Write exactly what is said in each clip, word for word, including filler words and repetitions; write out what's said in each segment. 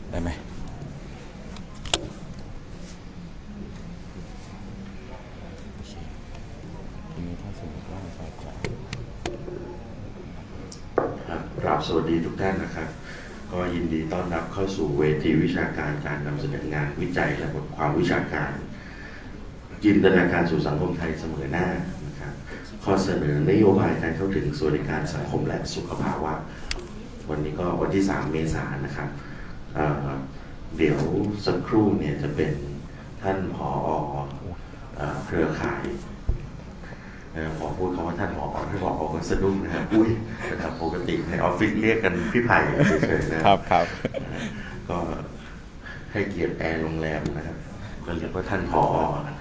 ได้ไหมทีนี้ถ้าสมมติว่าเราจะครับกราบสวัสดีทุกท่านนะครับก็ยินดีต้อนรับเข้าสู่เวทีวิชาการการนำเสนองานวิจัยและบทความวิชาการจินตนาการสู่สังคมไทยเสมอหน้านะครับข้อเสนอนโยบายการเข้าถึงสวัสดิการสังคมและสุขภาวะวันนี้ก็วันที่สามเมษายนนะครับเเดี๋ยวสักครู่เนี่ยจะเป็นท่านผอ.เครือข่ายพอพูดคำว่าท่านผอ.ท่านผอ.ก็สะดุ้งนะครับอุ้ยนะครับปกติในออฟฟิศเรียกกันพี่ไผ่เฉยๆนะครับครับก็ให้เกียรติแอร์โรงแรมนะครับก็เรียกว่าท่านผอ.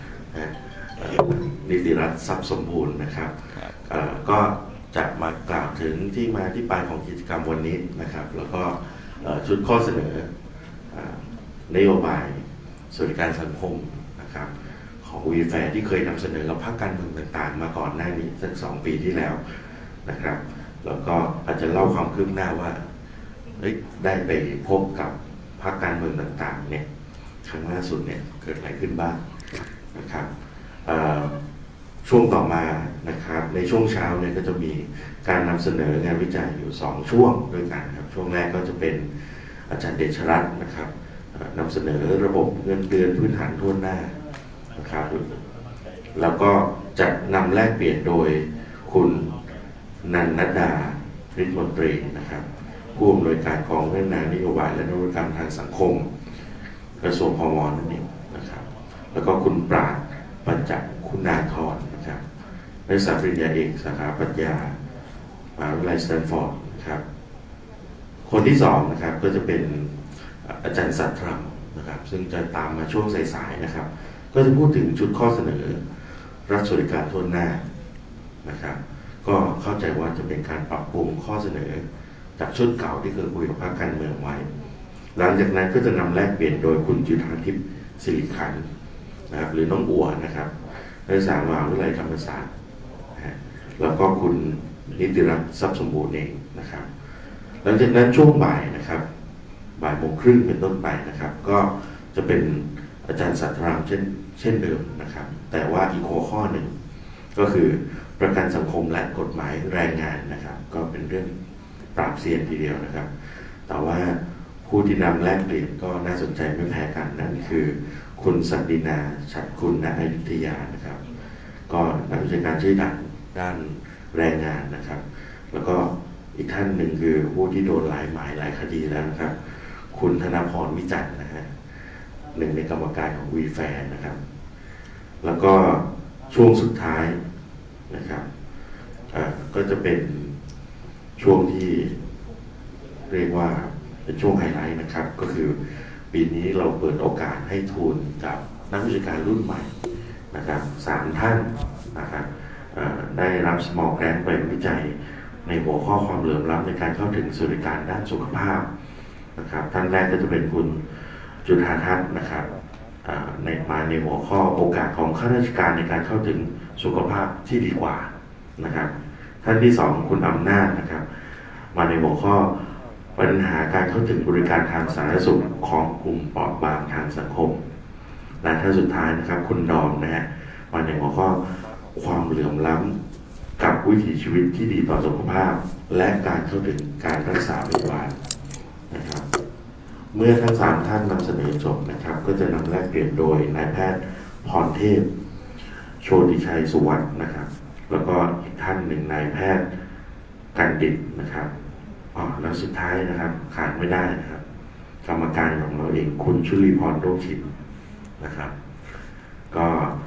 นิติรัตน์ทรัพย์สมบูรณ์นะครับก็จะมากล่าวถึงที่มาที่ไปของกิจกรรมวันนี้นะครับแล้วก็ชุดข้อเสนอนโยบายสวัสดิการสังคมนะครับของวีแฟร์ที่เคยนำเสนอกับพรรคการเมืองต่างๆมาก่อนหน้านี้สักสองปีที่แล้วนะครับแล้วก็อาจจะเล่าความคืบหน้าว่าได้ไปพบกับพรรคการเมืองต่างๆเนี่ยครั้งล่าสุดเนี่ยเกิดอะไรขึ้นบ้างนะครับช่วงต่อมานะครับในช่วงเช้าเนี่ยก็จะมีการนำเสนองานวิจัยอยู่สองช่วงด้วยกันครับช่วงแรกก็จะเป็นอาจารย์เดชรัตน์นะครับนำเสนอระบบเงินเดือนพื้นฐานทั่วหน้านะครับแล้วก็จะนำแลกเปลี่ยนโดยคุณนันนดาฤทธิ์มนตรีนะครับผู้อำนวยการกองพัฒนานโยบายและนวัตกรรมทางสังคมกระทรวงพม.นั่นเองนะครับแล้วก็คุณปราดปัญจคุณาธรนะครับนักศึกษาปริญญาเอกสาขาปรัชญามหาวิทยาลัยสแตนฟอร์ดนะครับคนที่สองนะครับก็จะเป็นอาจารย์สัตย์ธรรมนะครับซึ่งจะตามมาช่วงสายๆนะครับก็จะพูดถึงชุดข้อเสนอรัฐสวัสดิการทั่วหน้านะครับก็เข้าใจว่าจะเป็นการปรับปรุงข้อเสนอจากชุดเก่าที่เคยคุยกับพรรคการเมืองไว้หลังจากนั้นก็จะนำแลกเปลี่ยนโดยคุณจุฑาทิพย์สิริขันธ์นะครับหรือน้องอัวนะครับนักศึกษามหาวิทยาลัยธรรมศาสตร์แล้วก็คุณนิติรัตน์ทรัพย์สมบูรณ์เองนะครับหลังจากนั้นช่วงบ่ายนะครับบ่ายโมงครึ่งเป็นต้นไปนะครับก็จะเป็นอาจารย์สัตย์ธรรมเช่นเช่นเดิมนะครับแต่ว่าอีกหัวข้อหนึ่งก็คือประกันสังคมและกฎหมายแรงงานนะครับก็เป็นเรื่องปราบเซียนทีเดียวนะครับแต่ว่าผู้ที่นำแลกเปลี่ยนก็น่าสนใจไม่แพ้กันนั่นคือคุณศักดินาฉัตรคุณณอยุธยานะครับก็นักวิชาการชื่อดังด้านแรงงานนะครับแล้วก็อีกท่านหนึ่งคือผู้ที่โดนหลายหมายหลายคดีแล้วนะครับคุณธนพรวิจันทร์นะฮะหนึ่งในกรรมการของวีแฟร์นะครับแล้วก็ช่วงสุดท้ายนะครับก็จะเป็นช่วงที่เรียกว่าเป็นช่วงไฮไลท์นะครับก็คือปีนี้เราเปิดโอกาสให้ทุนกับนักวิชาการรุ่นใหม่นะครับสามท่านนะครับได้รับ small grant ไปวิจัยในหัวข้อความเหลื่อมล้ำในการเข้าถึงสวัสดิการด้านสุขภาพนะครับท่านแรกก็จะเป็นคุณจุฑาทัศน์นะครับในมาในหัวข้อโอกาสของข้าราชการในการเข้าถึงสุขภาพที่ดีกว่านะครับท่านที่สองคุณอำนาจนะครับมาในหัวข้อปัญหาการเข้าถึงบริการทางสาธารณสุขของกลุ่มเปราะบางทางสังคมและท่านสุดท้ายนะครับคุณดอมนะฮะมาในหัวข้อความเหลื่อมล้ำกับวิถีชีวิตที่ดีต่อสุขภาพและการเข้าถึงการรักษาพยาบาลนะครับเมื่อทั้งสามท่านนำเสนอจบนะครับก็จะนำแลกเปลี่ยนโดยนายแพทย์พรเทพโชติชัยสุวัฒน์นะครับแล้วก็อีกท่านหนึ่งนายแพทย์กันดิตนะครับอ๋อแล้วสุดท้ายนะครับขาดไม่ได้นะครับกรรมการของเราเองคุณชุลีพรโรจน์ชินนะครับก็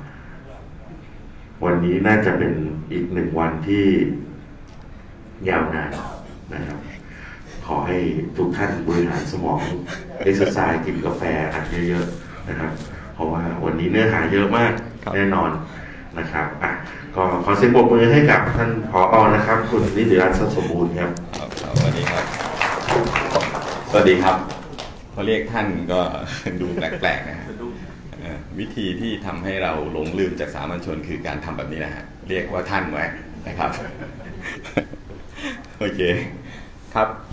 วันนี้น่าจะเป็นอีกหนึ่งวันที่ยาวนานนะครับขอให้ทุกท่านบริหารสมองเอ็กซ์ไซส์กินกาแฟอัดเยอะๆนะครับเพราะว่าวันนี้เนื้อหาเยอะมากแน่นอนนะครับอ่ะก็ขอเสียงปรบมือให้กับท่านผอ.นะครับคุณนิติรัตน์ทรัพย์สมบูรณ์ครับสวัสดีครับสวัสดีครับพอเรียกท่านก็ดูแปลกๆนะฮะวิธีที่ทำให้เราหลงลืมจากสามัญชนคือการทำแบบนี้นะฮะเรียกว่าท่านไว้นะครับโอเคครับ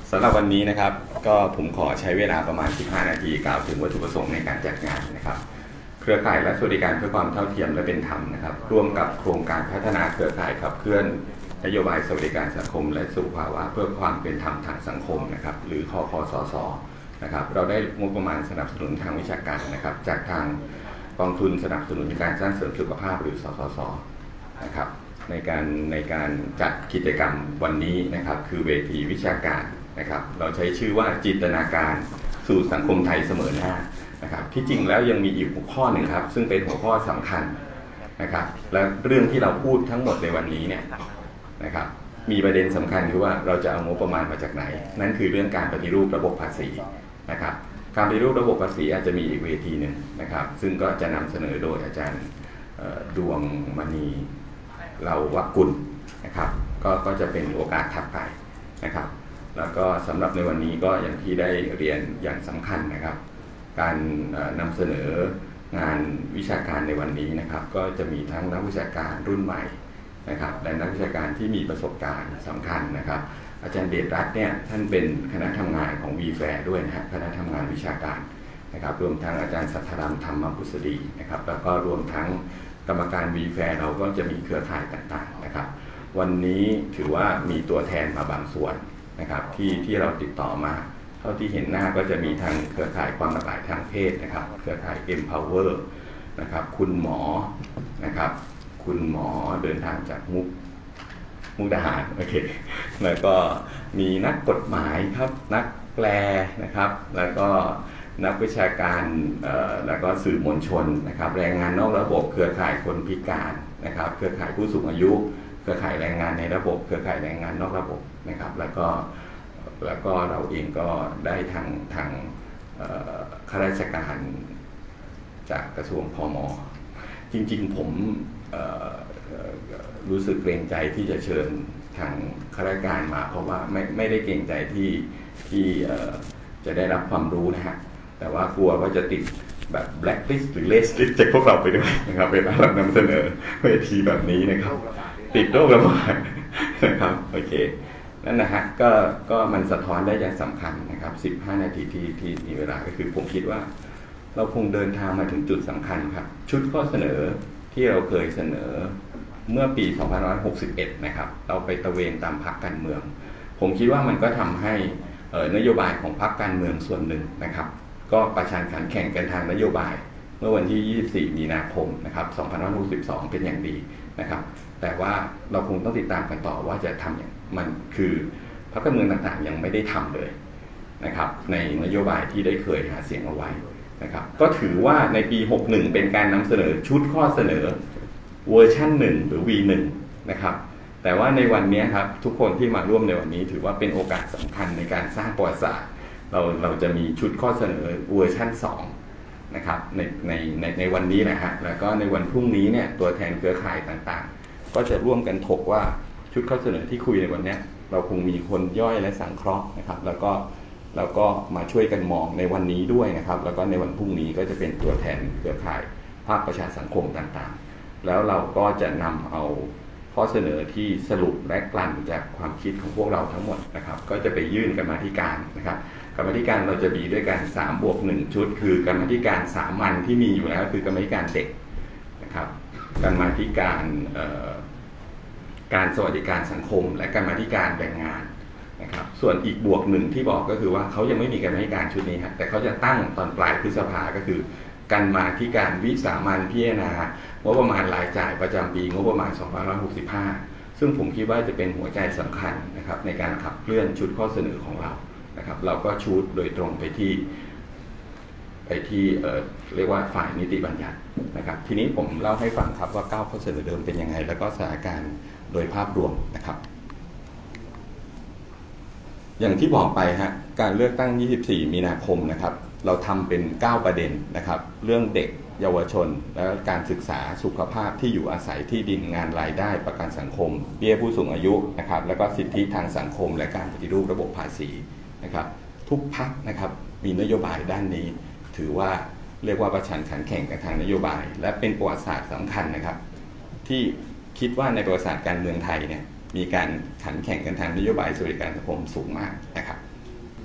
สำหรับวันนี้นะครับก็ผมขอใช้เวลาประมาณสิบห้านาทีกล่าวถึงวัตถุประสงค์ในการจัดงานนะครับเครือข่ายและสวัสดิการเพื่อความเท่าเทียมและเป็นธรรมนะครับร่วมกับโครงการพัฒนาเครือข่ายขับเคลื่อนนโยบายสวัสดิการสังคมและสู่ภาวะเพื่อความเป็นธรรมทางสังคมนะครับหรือคคสสนะครับเราได้งบประมาณสนับสนุนทางวิชาการนะครับจากทางกองทุนสนับสนุนการสร้างเสริมสุขภาพหรือสสสนะครับในการในการจัดกิจกรรมวันนี้นะครับคือเวทีวิชาการนะครับเราใช้ชื่อว่าจินตนาการสู่สังคมไทยเสมอหน้านะครับที่จริงแล้วยังมีอีกหัวข้อหนึ่งครับซึ่งเป็นหัวข้อสำคัญนะครับและเรื่องที่เราพูดทั้งหมดในวันนี้เนี่ยนะครับมีประเด็นสำคัญคือว่าเราจะเอางบประมาณมาจากไหนนั่นคือเรื่องการปฏิรูประบบภาษีนะครับการปฏิรูประบบภาษีอาจจะมีอีกเวทีหนึ่งนะครับซึ่งก็จะนำเสนอโดยอาจารย์ดวงมณีเราวกุลนะครับก็ก็จะเป็นโอกาสถัดไปนะครับแล้วก็สำหรับในวันนี้ก็อย่างที่ได้เรียนอย่างสำคัญนะครับการนำเสนองานวิชาการในวันนี้นะครับก็จะมีทั้งนักวิชาการรุ่นใหม่นะครับและนักวิชาการที่มีประสบการณ์สำคัญนะครับอาจารย์เดชรัตน์เนี่ยท่านเป็นคณะทำงานของ วี แฟร์ ด้วยนะฮะคณะทำงานวิชาการนะครับรวมทั้งอาจารย์สัทธรรมธรรมพุทธดีนะครับแล้วก็รวมทั้งกรรมการ วี แฟร์ เราก็จะมีเครือข่ายต่างๆนะครับวันนี้ถือว่ามีตัวแทนมาบางส่วนนะครับที่ที่เราติดต่อมาเท่าที่เห็นหน้าก็จะมีทางเครือข่ายความหลากหลายทางเพศนะครับเครือข่าย Empower นะครับคุณหมอนะครับคุณหมอเดินทางจากมุกมุกดาหารโอเคแล้วก็มีนักกฎหมายครับนักแปลนะครับแล้วก็นักวิชาการแล้วก็สื่อมวลชนนะครับแรงงานนอกระบบเครือข่ายคนพิการนะครับเครือข่ายผู้สูงอายุเครือข่ายแรงงานในระบบเครือข่ายแรงงานนอกระบบนะครับแล้วก็แล้วก็เราเองก็ได้ทางทางข้าราชการจากกระทรวงพม.จริงๆผมรู้สึกเกรงใจที่จะเชิญทางข้าราชการมาเพราะว่าไม่ไม่ได้เกรงใจที่ที่จะได้รับความรู้นะฮะแต่ว่ากลัวว่าจะติดแบบ blacklist หรือ list จากพวกเราไปด้วยนะครับเวลาเรานำเสนอเวทีแบบนี้นะครับติดโรคระบาดนะครับโอเคนั่นนะฮะก็ก็มันสะท้อนได้อย่างสำคัญนะครับสิบห้านาทีที่ที่มีเวลาก็คือผมคิดว่าเราคงเดินทางมาถึงจุดสำคัญครับชุดข้อเสนอที่เราเคยเสนอเมื่อปีสองพันห้าร้อยหกสิบเอ็ดนะครับเราไปตะเวนตามพรรคการเมืองผมคิดว่ามันก็ทำให้นโยบายของพรรคการเมืองส่วนหนึ่งนะครับก็ประชันขันแข่งกันทางนโยบายเมื่อวันที่ยี่สิบสี่มีนาคมนะครับสองพันห้าร้อยหกสิบสองเป็นอย่างดีนะครับแต่ว่าเราคงต้องติดตามกันต่อว่าจะทำอย่างมันคือพรรคการเมืองต่างๆยังไม่ได้ทำเลยนะครับในนโยบายที่ได้เคยหาเสียงเอาไว้นะครับก็ถือว่าในปีหกสิบเอ็ดเป็นการนำเสนอชุดข้อเสนอเวอร์ชันหนึ่งหรือ วี หนึ่ง นะครับแต่ว่าในวันนี้ครับทุกคนที่มาร่วมในวันนี้ถือว่าเป็นโอกาสสำคัญในการสร้างประวัติศาสตร์เราเราจะมีชุดข้อเสนอเวอร์ชันสองนะครับในในในในวันนี้นะฮะแล้วก็ในวันพรุ่งนี้เนี่ยตัวแทนเครือข่ายต่างๆก็จะร่วมกันถกว่าชุดข้อเสนอที่คุยในวันนี้เราคงมีคนย่อยและสังเคราะห์นะครับแล้วก็แล้วก็มาช่วยกันมองในวันนี้ด้วยนะครับแล้วก็ในวันพรุ่งนี้ก็จะเป็นตัวแทนเครือข่ายภาคประชาสังคมต่างๆแล้วเราก็จะนำเอาข้อเสนอที่สรุปและกลั่นจากความคิดของพวกเราทั้งหมดนะครับก็จะไปยื่นกรรมาธิการนะครับกรรมาธิการเราจะมีด้วยกันสามบวกหนึ่งชุดคือกรรมาธิการสามัญที่มีอยู่แล้วคือกรรมาธิการเด็กนะครับกรรมาธิการการสวัสดิการสังคมและกรรมาธิการแรงงานนะครับส่วนอีกบวกหนึ่งที่บอกก็คือว่าเขายังไม่มีกรรมาธิการชุดนี้ครับแต่เขาจะตั้งตอนปลายพฤษภาก็คือกรรมาธิการวิสามัญพิจารณางบประมาณรายจ่ายประจำปีงบประมาณสองพันห้าร้อยหกสิบห้าซึ่งผมคิดว่าจะเป็นหัวใจสำคัญนะครับในการขับเคลื่อนชุดข้อเสนอของเรานะครับเราก็ชูดโดยตรงไปที่ไปที่เอ่อเรียกว่าฝ่ายนิติบัญญัตินะครับทีนี้ผมเล่าให้ฟังครับว่าเก้าข้อเสนอเดิมเป็นยังไงแล้วก็สถานการณ์โดยภาพรวมนะครับอย่างที่บอกไปฮะการเลือกตั้งยี่สิบสี่มีนาคมนะครับเราทำเป็นเก้าประเด็นนะครับเรื่องเด็กเยาวชนและการศึกษาสุขภาพที่อยู่อาศัยที่ดินงานรายได้ประกันสังคมเบี้ยผู้สูงอายุนะครับแล้วก็สิทธิทางสังคมและการปฏิรูประบบภาษีนะครับทุกพรรคนะครับมีนโยบายด้านนี้ถือว่าเรียกว่าประชันขันแข่งกันทางนโยบายและเป็นประวัติศาสตร์สำคัญนะครับที่คิดว่าในประวัติศาสตร์การเมืองไทยเนี่ยมีการขันแข่งกันทางนโยบายสวัสดิการสังคมสูงมากนะครับ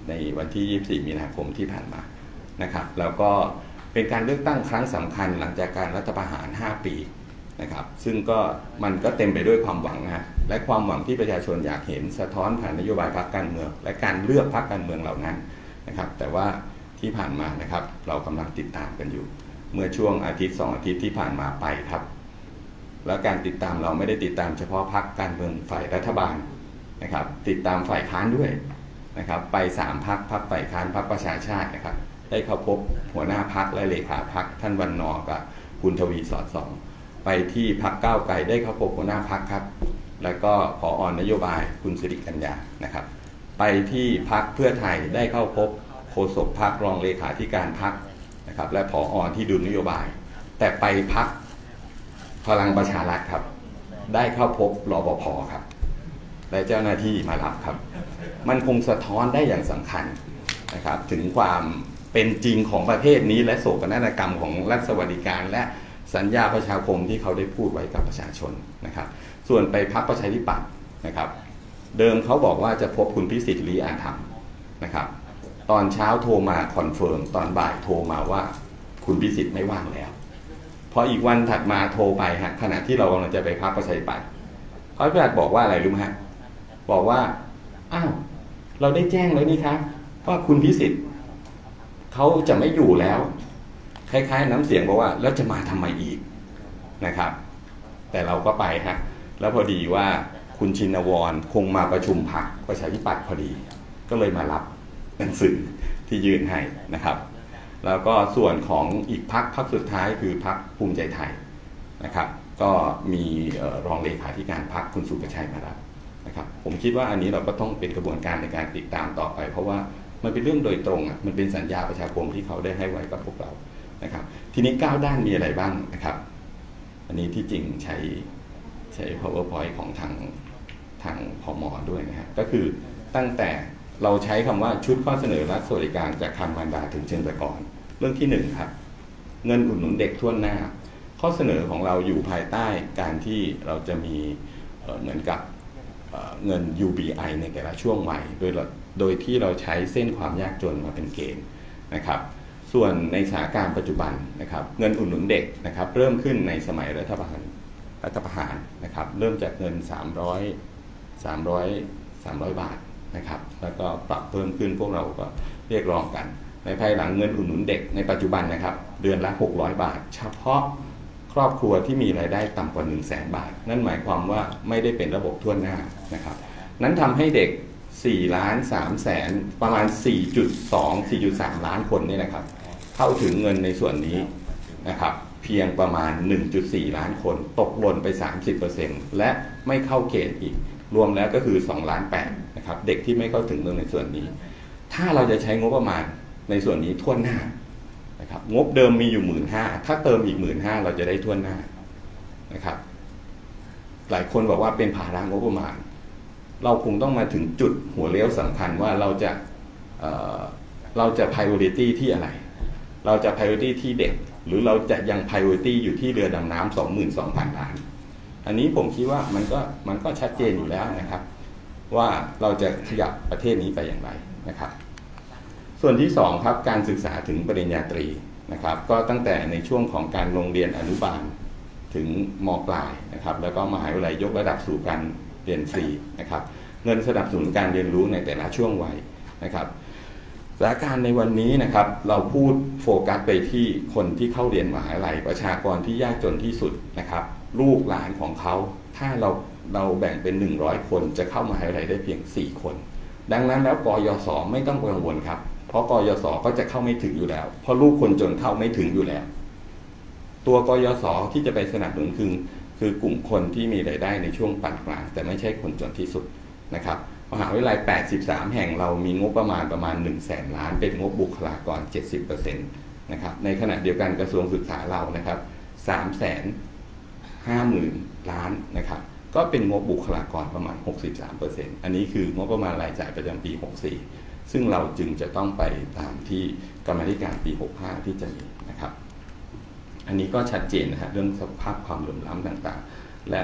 ในวันที่ยี่สิบสี่มีนาคมที่ผ่านมานะครับแล้วก็เป็นการเลือกตั้งครั้งสำคัญหลังจากการรัฐประหารห้าปีนะครับซึ่งก็มันก็เต็มไปด้วยความหวังนะและความหวังที่ประชาชนอยากเห็นสะท้อนผ่านนโยบายพรรคการเมืองและการเลือกพรรคการเมืองเหล่านั้นนะครับแต่ว่าที่ผ่านมานะครับเรากำลังติดตามกันอยู่เมื่อช่วงอาทิตย์สองอาทิตย์ที่ผ่านมาไปครับแล้วการติดตามเราไม่ได้ติดตามเฉพาะพรรคการเมืองฝ่ายรัฐบาลนะครับติดตามฝ่ายค้านด้วยนะครับไปสามพรรคพรรคฝ่ายค้านพรรคประชาชาตินะครับได้เข้าพบหัวหน้าพรรคและเลขาพรรคท่านวันนอกับคุณทวีสอดส่องไปที่พรรคก้าวไกลได้เข้าพบหัวหน้าพรรคครับแล้วก็ผอ.นโยบายคุณสิริกัญญานะครับไปที่พรรคเพื่อไทยได้เข้าพบโฆษกพรรครองเลขาธิการพรรคนะครับและผอ.ที่ดูนโยบายแต่ไปพรรคพลังประชารัฐครับได้เข้าพบรปภ.ครับและเจ้าหน้าที่มารับครับมันคงสะท้อนได้อย่างสำคัญนะครับถึงความเป็นจริงของประเทศนี้และโศกนาฏกรรมของรัฐสวัสดิการและสัญญาประชาคมที่เขาได้พูดไว้กับประชาชนนะครับส่วนไปพรรคประชาธิปัตย์นะครับเดิมเขาบอกว่าจะพบคุณพิสิทธิ์ลีอาธรรมนะครับตอนเช้าโทรมาคอนเฟิร์มตอนบ่ายโทรมาว่าคุณพิสิทธิ์ไม่ว่างแล้วพออีกวันถัดมาโทรไปฮะขณะที่เรากำลังจะไปพรรคประชาธิปัตย์เขาพิจารณาบอกว่าอะไรรู้ไหมฮะบอกว่าอ้าวเราได้แจ้งแล้วนี่ครับว่าคุณพิสิทธิ์เขาจะไม่อยู่แล้วคล้ายๆน้ำเสียงบอกว่าแล้วจะมาทำไมอีกนะครับแต่เราก็ไปฮะแล้วพอดีว่าคุณชินวรคงมาประชุมพรรคประชาธิปัตย์พอดีก็เลยมารับหนังสือที่ยื่นให้นะครับแล้วก็ส่วนของอีกพรรคพรรคสุดท้ายคือพรรคภูมิใจไทยนะครับก็มีรองเลขาธิการพรรคคุณสุประชัยมารับนะครับผมคิดว่าอันนี้เราก็ต้องเป็นกระบวนการในการติดตามต่อไปเพราะว่ามันเป็นเรื่องโดยตรงอ่ะมันเป็นสัญญาประชาคมที่เขาได้ให้ไว้กับพวกเรานะครับทีนี้ก้าวด้านมีอะไรบ้างนะครับอันนี้ที่จริงใช้ใช้ powerpoint ของทางทางพม.ด้วยนะครับก็คือตั้งแต่เราใช้คำว่าชุดข้อเสนอรัฐสวัสดิการจากคันมารดาถึงเชิงตะกอนเรื่องที่หนึ่งครับเงินอุดหนุนเด็กทั่วหน้าข้อเสนอของเราอยู่ภายใต้การที่เราจะมีเหมือนกับเงิน ยู บี ไอ ในแต่ละช่วงวัยโดยโดยที่เราใช้เส้นความยากจนมาเป็นเกณฑ์นะครับส่วนในสถานการณ์ปัจจุบันนะครับเงินอุดหนุนเด็กนะครับเริ่มขึ้นในสมัยรัฐบาลรัฐประหารนะครับเริ่มจากเงินสามร้อย สามร้อย สามร้อยบาทนะครับแล้วก็ปรับเพิ่มขึ้นพวกเราก็เรียกร้องกันในภายหลังเงินอุดหนุนเด็กในปัจจุบันนะครับเดือนละหกร้อยบาทเฉพาะครอบครัวที่มีรายได้ต่ำกว่า หนึ่งแสน บาทนั่นหมายความว่าไม่ได้เป็นระบบทั่วหน้านะครับนั้นทำให้เด็กสี่ล้านสามแสนประมาณ สี่จุดสอง สี่จุดสาม ล้านคนนี่นะครับเข้าถึงเงินในส่วนนี้นะครับเพียงประมาณ หนึ่งจุดสี่ ล้านคนตกหล่นไป สามสิบเปอร์เซ็นต์ และไม่เข้าเกณฑ์อีกรวมแล้วก็คือสองล้านแปดนะครับเด็กที่ไม่เข้าถึงเรื่องในส่วนนี้ถ้าเราจะใช้งบประมาณในส่วนนี้ทั่วหน้านะครับงบเดิมมีอยู่ หนึ่งหมื่นห้าพัน ถ้าเติมอีก หนึ่งหมื่นห้าพัน เราจะได้ทั่วหน้านะครับหลายคนบอกว่าเป็นภาระงบประมาณเราคงต้องมาถึงจุดหัวเลี้ยวสำคัญว่าเราจะเอ่อเราจะ priority ที่อะไรเราจะ priority ที่เด็กหรือเราจะยัง priority อยู่ที่เรือดำน้ำ สองหมื่นสองพัน ล้านอันนี้ผมคิดว่ามันก็มันก็ชัดเจนอยู่แล้วนะครับว่าเราจะขยับประเทศนี้ไปอย่างไรนะครับส่วนที่สองครับการศึกษาถึงปริญญาตรีนะครับก็ตั้งแต่ในช่วงของการลงเรียนอนุบาลถึงม.ปลายนะครับแล้วก็มหาวิทยาลัยยกระดับสู่การเรียนฟรีนะครับเงินสนับสนุนการเรียนรู้ในแต่ละช่วงวัยนะครับสถานการณ์ในวันนี้นะครับเราพูดโฟกัสไปที่คนที่เข้าเรียนมหาวิทยาลัยประชากรที่ยากจนที่สุดนะครับลูกหลานของเขาถ้าเราเราแบ่งเป็นหนึ่งร้อยคนจะเข้ามหาวิทยาลัยได้เพียงสี่คนดังนั้นแล้วกยศไม่ต้องกังวลครับเพราะกยศก็จะเข้าไม่ถึงอยู่แล้วเพราะลูกคนจนเข้าไม่ถึงอยู่แล้วตัวกยศที่จะไปสนับสนุนคือคือกลุ่มคนที่มีรายได้ในช่วงปานกลางแต่ไม่ใช่คนจนที่สุดนะครับมหาวิทยาลัยแปดสิบสามแห่งเรามีงบประมาณประมาณ หนึ่งแสน ล้านเป็นงบบุคลากร เจ็ดสิบเปอร์เซ็นต์ นะครับในขณะเดียวกันกระทรวงศึกษาเรานะครับ สามแสนห้าหมื่น ล้านนะครับก็เป็นงบบุคลากรประมาณ หกสิบสามเปอร์เซ็นต์ อันนี้คืองบประมาณรายจ่ายประจำปีหกสิบสี่ซึ่งเราจึงจะต้องไปตามที่กรรมาธิการปีหกสิบห้าที่จะมีนะครับอันนี้ก็ชัดเจนนะฮะเรื่องสภาพความเหลื่อมล้ำต่างๆและ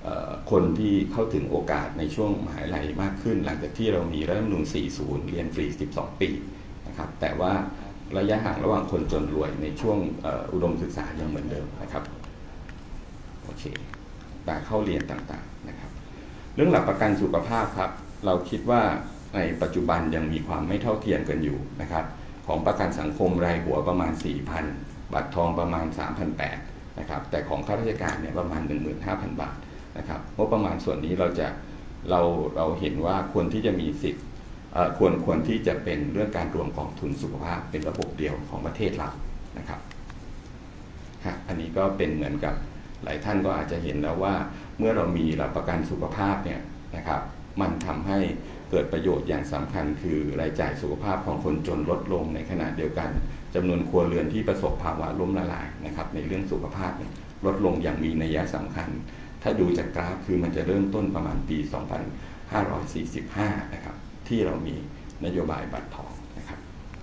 คนที่เข้าถึงโอกาสในช่วงมหาวิทยาลัยมากขึ้นหลังจากที่เรามีรัฐธรรมนูญสี่สิบเรียนฟรีสิบสองปีนะครับแต่ว่าระยะห่างระหว่างคนจนรวยในช่วงอุดมศึกษายังเหมือนเดิมนะครับโอเคการเข้าเรียนต่างๆนะครับเรื่องหลักประกันสุขภาพครับเราคิดว่าในปัจจุบันยังมีความไม่เท่าเทียมกันอยู่นะครับของประกันสังคมรายหัวประมาณ สี่พัน บัตรทองประมาณ สามพันแปดร้อย นะครับแต่ของข้าราชการเนี่ยประมาณ หนึ่งหมื่นห้าพัน บาทนะครับงบประมาณส่วนนี้เราจะเราเราเห็นว่าควรที่จะมีสิทธิ์ควรควรที่จะเป็นเรื่องการรวมกองทุนสุขภาพเป็นระบบเดียวของประเทศเรานะครับอันนี้ก็เป็นเหมือนกับหลายท่านก็อาจจะเห็นแล้วว่าเมื่อเรามีหลักประกันสุขภาพเนี่ยนะครับมันทำให้เกิดประโยชน์อย่างสำคัญคือรายจ่ายสุขภาพของคนจนลดลงในขณะเดียวกันจำนวนครัวเรือนที่ประสบภาวะล้มละลายนะครับในเรื่องสุขภาพเนี่ยลดลงอย่างมีนัยสำคัญถ้าดูจากกราฟคือมันจะเริ่มต้นประมาณปี สองพันห้าร้อยสี่สิบห้า นะครับที่เรามีนโยบายบัตรทองนะครับ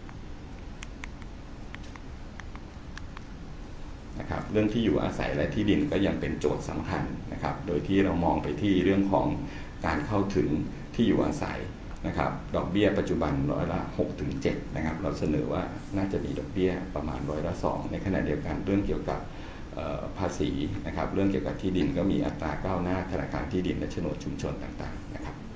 นะครับเรื่องที่อยู่อาศัยและที่ดินก็ยังเป็นโจทย์สำคัญนะครับโดยที่เรามองไปที่เรื่องของการเข้าถึงที่อยู่อาศัยนะครับดอกเบี้ยปัจจุบันร้อยละ หกถึงเจ็ด นะครับเราเสนอว่าน่าจะมีดอกเบี้ยประมาณร้อยละสองในขณะเดียวกันเรื่องเกี่ยวกับภาษีนะครับเรื่องเกี่ยวกับที่ดินก็มีอัตราก้าวหน้าธนาคารที่ดินและโฉนดชุมชนต่างๆนะครับ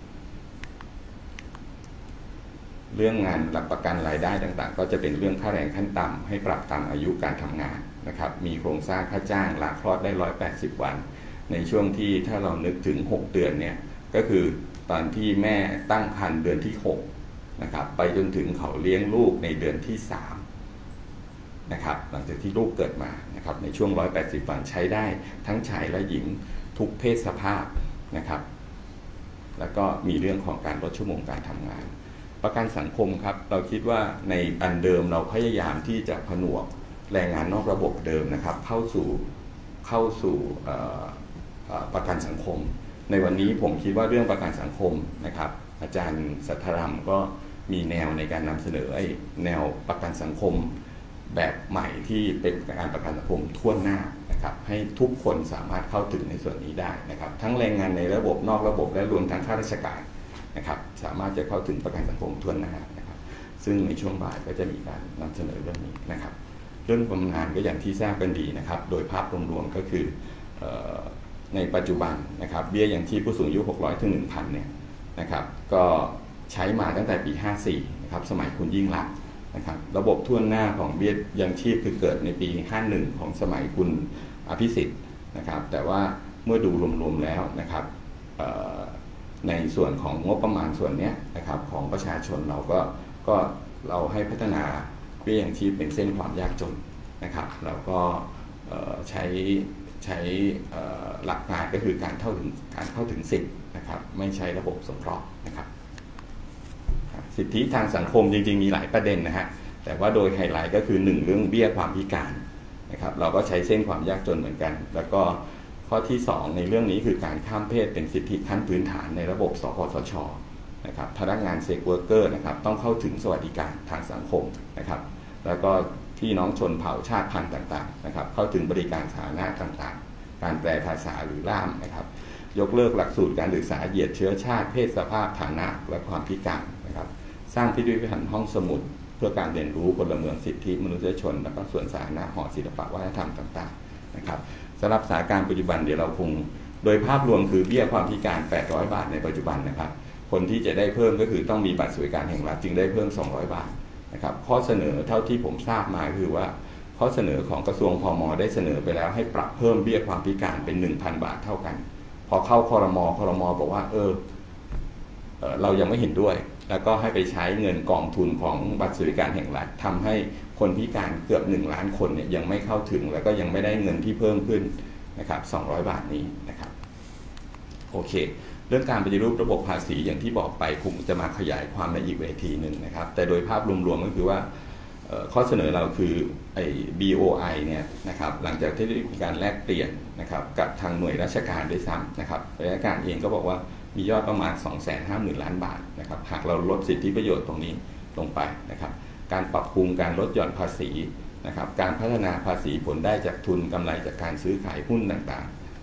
เรื่องงานหลักประกันรายได้ต่างๆก็จะเป็นเรื่องค่าแรงขั้นต่ำให้ปรับตามอายุการทำงานนะครับมีโครงสร้างค่าจ้างลาคลอดได้หนึ่งร้อยแปดสิบวันในช่วงที่ถ้าเรานึกถึงหกเดือนเนี่ยก็คือตอนที่แม่ตั้งครรภ์เดือนที่หกนะครับไปจนถึงเขาเลี้ยงลูกในเดือนที่สามนะครับหลังจากที่ลูกเกิดมานะครับในช่วงหนึ่งร้อยแปดสิบวันใช้ได้ทั้งชายและหญิงทุกเพศสภาพนะครับแล้วก็มีเรื่องของการลดชั่วโมงการทำงานประกันสังคมครับเราคิดว่าในอันเดิมเราพยายามที่จะผนวกแรงงานนอกระบบเดิมนะครับเข้าสู่เข้าสู่ประกันสังคมในวันนี้ผมคิดว่าเรื่องประกันสังคมนะครับอาจารย์สัทธรรมก็มีแนวในการนำเสนอไอ้แนวประกันสังคมแบบใหม่ที่เป็นการประกันสังคมทั่วหน้านะครับให้ทุกคนสามารถเข้าถึงในส่วนนี้ได้นะครับทั้งแรงงานในระบบนอกระบบและรวมทั้งข้าราชการนะครับสามารถจะเข้าถึงประกันสังคมทั่วหน้านะครับซึ่งในช่วงบ่ายก็จะมีการนำเสนอเรื่องนี้นะครับเรื่องบำนาญก็อย่างที่ทราบกันดีนะครับโดยภาพรวมๆก็คือในปัจจุบันนะครับเบี้ยยังชีพผู้สูงอายุหกร้อยถึง หนึ่งพัน เนี่ยนะครับก็ใช้มาตั้งแต่ปีห้าสี่นะครับสมัยคุณยิ่งลักษณ์นะครับระบบทั่วหน้าของเบี้ยยังชีพคือเกิดในปีห้าสิบเอ็ดของสมัยคุณอภิสิทธิ์นะครับแต่ว่าเมื่อดูรวมๆแล้วนะครับในส่วนของงบประมาณส่วนนี้นะครับของประชาชนเราก็ก็เราให้พัฒนาเบี้ยยังชีพเป็นเส้นความยากจนนะครับเราก็ใช้ใช้หลักการก็คือการเข้าถึงการเข้าถึงสิทธิ์นะครับไม่ใช้ระบบสงเคราะห์นะครับสิทธิทางสังคมจริงๆมีหลายประเด็นนะฮะแต่ว่าโดยไฮไลท์ก็คือหนึ่งเรื่องเบี้ยความพิการนะครับเราก็ใช้เส้นความยากจนเหมือนกันแล้วก็ข้อที่สองในเรื่องนี้คือการข้ามเพศเป็นสิทธิขั้นพื้นฐานในระบบสปสช.นะครับพนักงานเซ็กเวิร์กเกอร์นะครับต้องเข้าถึงสวัสดิการทางสังคมนะครับแล้วก็พี่น้องชนเผ่าชาติพันธุ์ต่างๆนะครับเข้าถึงบริการสาธารณะต่างๆการแปลภาษาหรือล่ามนะครับยกเลิกหลักสูตรการศึกษาเหยียดเชื้อชาติเพศสภาพฐานะและความพิการนะครับสร้างพิพิธภัณฑ์ห้องสมุดเพื่อการเรียนรู้พลเมืองสิทธิมนุษยชนและก็ส่วนสาธารณะหอศิลปวัฒนธรรมต่างๆนะครับสำหรับสถานการณ์ปัจจุบันเดี๋ยวเราคงโดยภาพรวมคือเบี้ยความพิการแปดร้อยบาทในปัจจุบันนะครับคนที่จะได้เพิ่มก็คือต้องมีบัตรสวัสดิการแห่งรัฐจึงได้เพิ่มสองร้อยบาทนะครับข้อเสนอเท่าที่ผมทราบมาคือว่าข้อเสนอของกระทรวงพม.ได้เสนอไปแล้วให้ปรับเพิ่มเบี้ยความพิการเป็น หนึ่งพัน บาทเท่ากันพอเข้าครม.ครม.บอกว่าเออเรายังไม่เห็นด้วยแล้วก็ให้ไปใช้เงินกองทุนของบัตรสวัสดิการแห่งรัฐทำให้คนพิการเกือบหนึ่งล้านคนเนี่ยยังไม่เข้าถึงแล้วก็ยังไม่ได้เงินที่เพิ่มขึ้นนะครับสองร้อยบาทนี้นะครับโอเคเรื่องการปฏิรูประบบภาษีอย่างที่บอกไปคงจะมาขยายความในอีกเวทีหนึ่งนะครับแต่โดยภาพรวมๆก็คือว่าข้อเสนอเราคือไอ้ บี โอ ไอ เนี่ยนะครับหลังจากที่ได้มีการแลกเปลี่ยนนะครับกับทางหน่วยราชการด้วยซ้ำนะครับราชการเองก็บอกว่ามียอดประมาณ สองแสนห้าหมื่น ล้านบาทนะครับหากเราลดสิทธิประโยชน์ตรงนี้ลงไปนะครับการปรับปรุงการลดหย่อนภาษีนะครับการพัฒนาภาษีผลได้จากทุนกำไรจากการซื้อขายหุ้นต่างๆ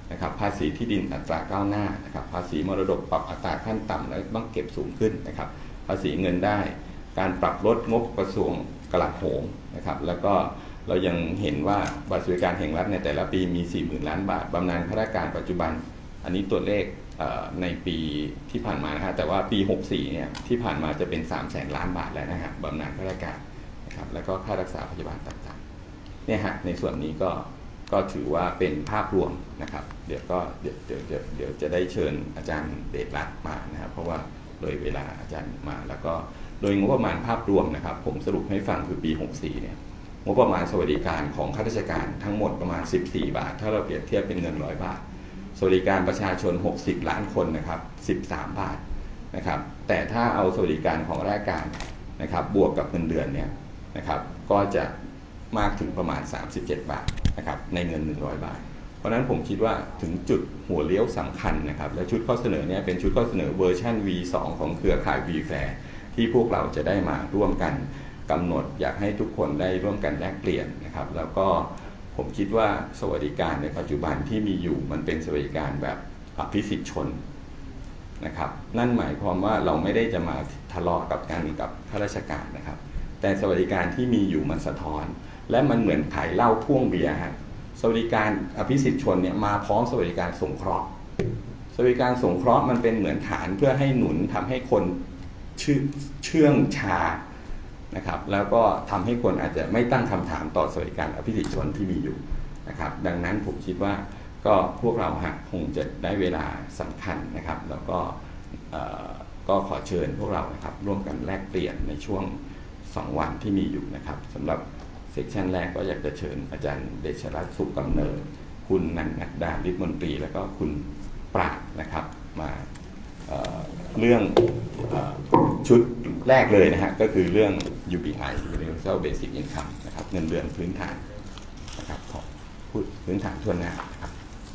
นะครับภาษีที่ดินอัตราก้าวหน้านะครับภาษีมรดกปรับอัตราขั้นต่ำและต้องเก็บสูงขึ้นนะครับภาษีเงินได้การปรับลดงบกระทรวงกลาโหมนะครับแล้วก็เรายังเห็นว่าบัตรสวัสดิการแห่งรัฐในแต่ละปีมี สี่หมื่น ล้านบาทบำนาญข้าราชการปัจจุบันอันนี้ตัวเลขในปีที่ผ่านมานะฮะแต่ว่าปีหกสี่เนี่ยที่ผ่านมาจะเป็น สามแสน ล้านบาทแล้วนะครับบำนาญข้าราชการนะครับแล้วก็ค่ารักษาพยาบาลต่างๆเนี่ยฮะในส่วนนี้ก็ก็ถือว่าเป็นภาพรวมนะครับเดี๋ยวก็เดี๋ยวเดี๋ยวเดี๋ยวเดี๋ยวจะได้เชิญอาจารย์เดชรัตน์มานะครับเพราะว่าโดยเวลาอาจารย์มาแล้วก็โดยงบประมาณภาพรวมนะครับผมสรุปให้ฟังคือปีหกสี่เนี่ยงบประมาณสวัสดิการของข้าราชการทั้งหมดประมาณสิบสี่บาทถ้าเราเปรียบเทียบเป็นเงินร้อยบาทสวัสดิการประชาชนหกสิบล้านคนนะครับสิบสามบาทนะครับแต่ถ้าเอาสวัสดิการของราชการนะครับบวกกับเงินเดือนเนี่ยนะครับก็จะมากถึงประมาณสามสิบเจ็ดบาทนะครับในเงินหนึ่งร้อยบาทเพราะฉะนั้นผมคิดว่าถึงจุดหัวเลี้ยวสำคัญนะครับและชุดข้อเสนอเนี่ยเป็นชุดข้อเสนอเวอร์ชัน วี สอง ของเครือข่าย วี แฟร์ ที่พวกเราจะได้มาร่วมกันกำหนดอยากให้ทุกคนได้ร่วมกันแลกเปลี่ยนนะครับแล้วก็ผมคิดว่าสวัสดิการในปัจจุบันที่มีอยู่มันเป็นสวัสดิการแบบอภิสิทธิชนนะครับนั่นหมายความว่าเราไม่ได้จะมาทะเลาะกับกันกับข้าราชการนะครับแต่สวัสดิการที่มีอยู่มันสะท้อนและมันเหมือนขายเหล้าพ่วงเบียร์ฮะสวัสดิการอภิสิทธิชนเนี่ยมาพร้อมสวัสดิการสงเคราะห์สวัสดิการสงเคราะห์มันเป็นเหมือนฐานเพื่อให้หนุนทำให้คนเชื่องชานะครับแล้วก็ทำให้คนอาจจะไม่ตั้งคำถามต่อสวัสดิการอภิสิทธิชนที่มีอยู่นะครับดังนั้นผมคิดว่าก็พวกเราฮะคงจะได้เวลาสำคัญนะครับแล้วก็ก็ขอเชิญพวกเรานะครับร่วมกันแลกเปลี่ยนในช่วงสองวันที่มีอยู่นะครับสำหรับเซสชันแรกก็อยากจะเชิญอาจารย์เดชรัตน์สุขกำเนิดคุณนันท์ดาฤทธิ์มนตรีแล้วก็คุณปราดนะครับมาเอ่อเรื่องเอ่อชุดแรกเลยนะฮะก็คือเรื่อง ยู บี ไอ Universal Basic Income นะครับเงินเดือนพื้นฐานนะครับของพื้นฐานทั่วหน้าครับ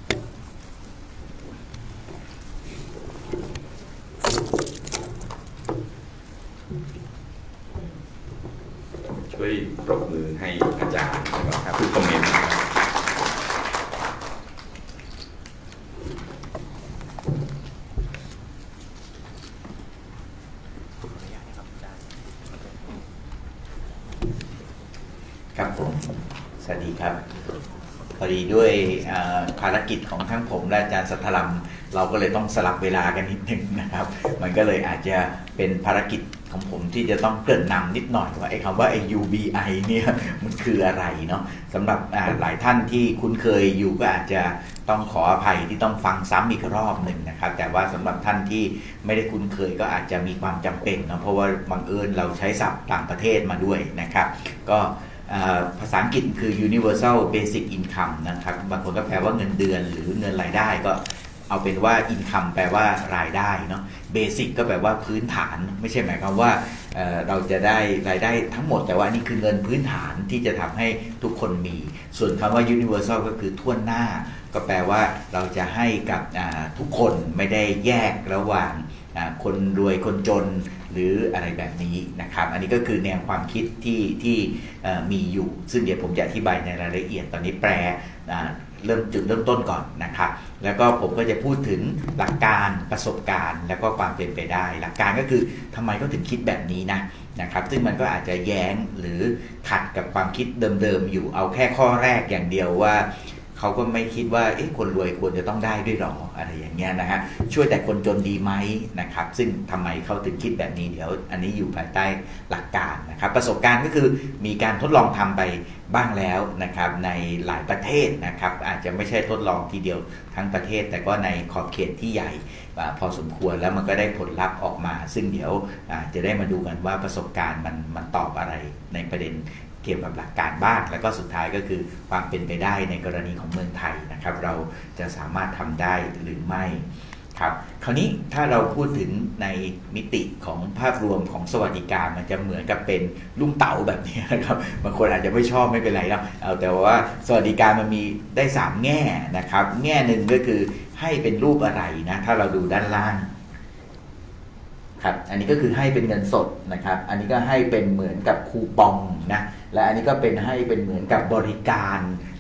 ช่วยปรบมือให้อาจารย์นะครับทุกคอมเมนต์ครับผมสวัสดีครับพอดีด้วยภารกิจของทั้งผมและอาจารย์สัทธลัมเราก็เลยต้องสลับเวลากันนิดนึงนะครับมันก็เลยอาจจะเป็นภารกิจของผมที่จะต้องเกริ่นนำนิดหน่อยว่าไอ้คำว่าไอ้ ยู บี ไอ เนี่ยมันคืออะไรเนาะสำหรับหลายท่านที่คุ้นเคยอยู่ก็อาจจะต้องขออภัยที่ต้องฟังซ้ำอีกรอบหนึ่งนะครับแต่ว่าสำหรับท่านที่ไม่ได้คุ้นเคยก็อาจจะมีความจำเป็นเนาะเพราะว่าบังเอิญเราใช้ศัพท์ต่างประเทศมาด้วยนะครับก็ภาษาอังกฤษคือ universal basic income นะครับบางคนก็แปลว่าเงินเดือนหรือเงินรายได้ก็เอาเป็นว่า income แปลว่ารายได้เนาะ basic ก็แปลว่าพื้นฐานไม่ใช่หมายความว่าเอ่อเราจะได้รายได้ทั้งหมดแต่ว่านี่คือเงินพื้นฐานที่จะทำให้ทุกคนมีส่วนคำว่า universal ก็คือทั่วหน้าก็แปลว่าเราจะให้กับทุกคนไม่ได้แยกระหว่างคนรวยคนจนหรืออะไรแบบนี้นะครับอันนี้ก็คือแนวความคิดที่ที่มีอยู่ซึ่งเดี๋ยวผมจะอธิบายในรายละเอียดตอนนี้แปลเริ่มจุดเริ่มต้นก่อนนะครับแล้วก็ผมก็จะพูดถึงหลักการประสบการณ์แล้วก็ความเป็นไปได้หลักการก็คือทำไมเขาถึงคิดแบบนี้นะนะครับซึ่งมันก็อาจจะแย้งหรือขัดกับความคิดเดิมๆอยู่เอาแค่ข้อแรกอย่างเดียวว่าเขาก็ไม่คิดว่าเอ๊ะคนรวยควรจะต้องได้ด้วยหรออะไรอย่างเงี้ยนะฮะช่วยแต่คนจนดีไหมนะครับซึ่งทำไมเขาถึงคิดแบบนี้เดี๋ยวอันนี้อยู่ภายใต้หลักการนะครับประสบการณ์ก็คือมีการทดลองทำไปบ้างแล้วนะครับในหลายประเทศนะครับอาจจะไม่ใช่ทดลองทีเดียวทั้งประเทศแต่ก็ในขอบเขตที่ใหญ่พอสมควรแล้วมันก็ได้ผลลัพธ์ออกมาซึ่งเดี๋ยวจะได้มาดูกันว่าประสบการณ์มันมันตอบอะไรในประเด็นเกี่ยวกับหลักการบ้างแล้วก็สุดท้ายก็คือความเป็นไปได้ในกรณีของเมืองไทยนะครับเราจะสามารถทำได้หรือไม่ครับคราวนี้ถ้าเราพูดถึงในมิติของภาพรวมของสวัสดิการมันจะเหมือนกับเป็นลุงเต๋าแบบนี้นะครับบางคนอาจจะไม่ชอบไม่เป็นไรแล้วเอาแต่ว่าสวัสดิการมันมีได้สามแง่นะครับแง่หนึ่งก็คือให้เป็นรูปอะไรนะถ้าเราดูด้านล่างครับอันนี้ก็คือให้เป็นเงินสดนะครับอันนี้ก็ให้เป็นเหมือนกับคูปองนะและอันนี้ก็เป็นให้เป็นเหมือนกับบริการ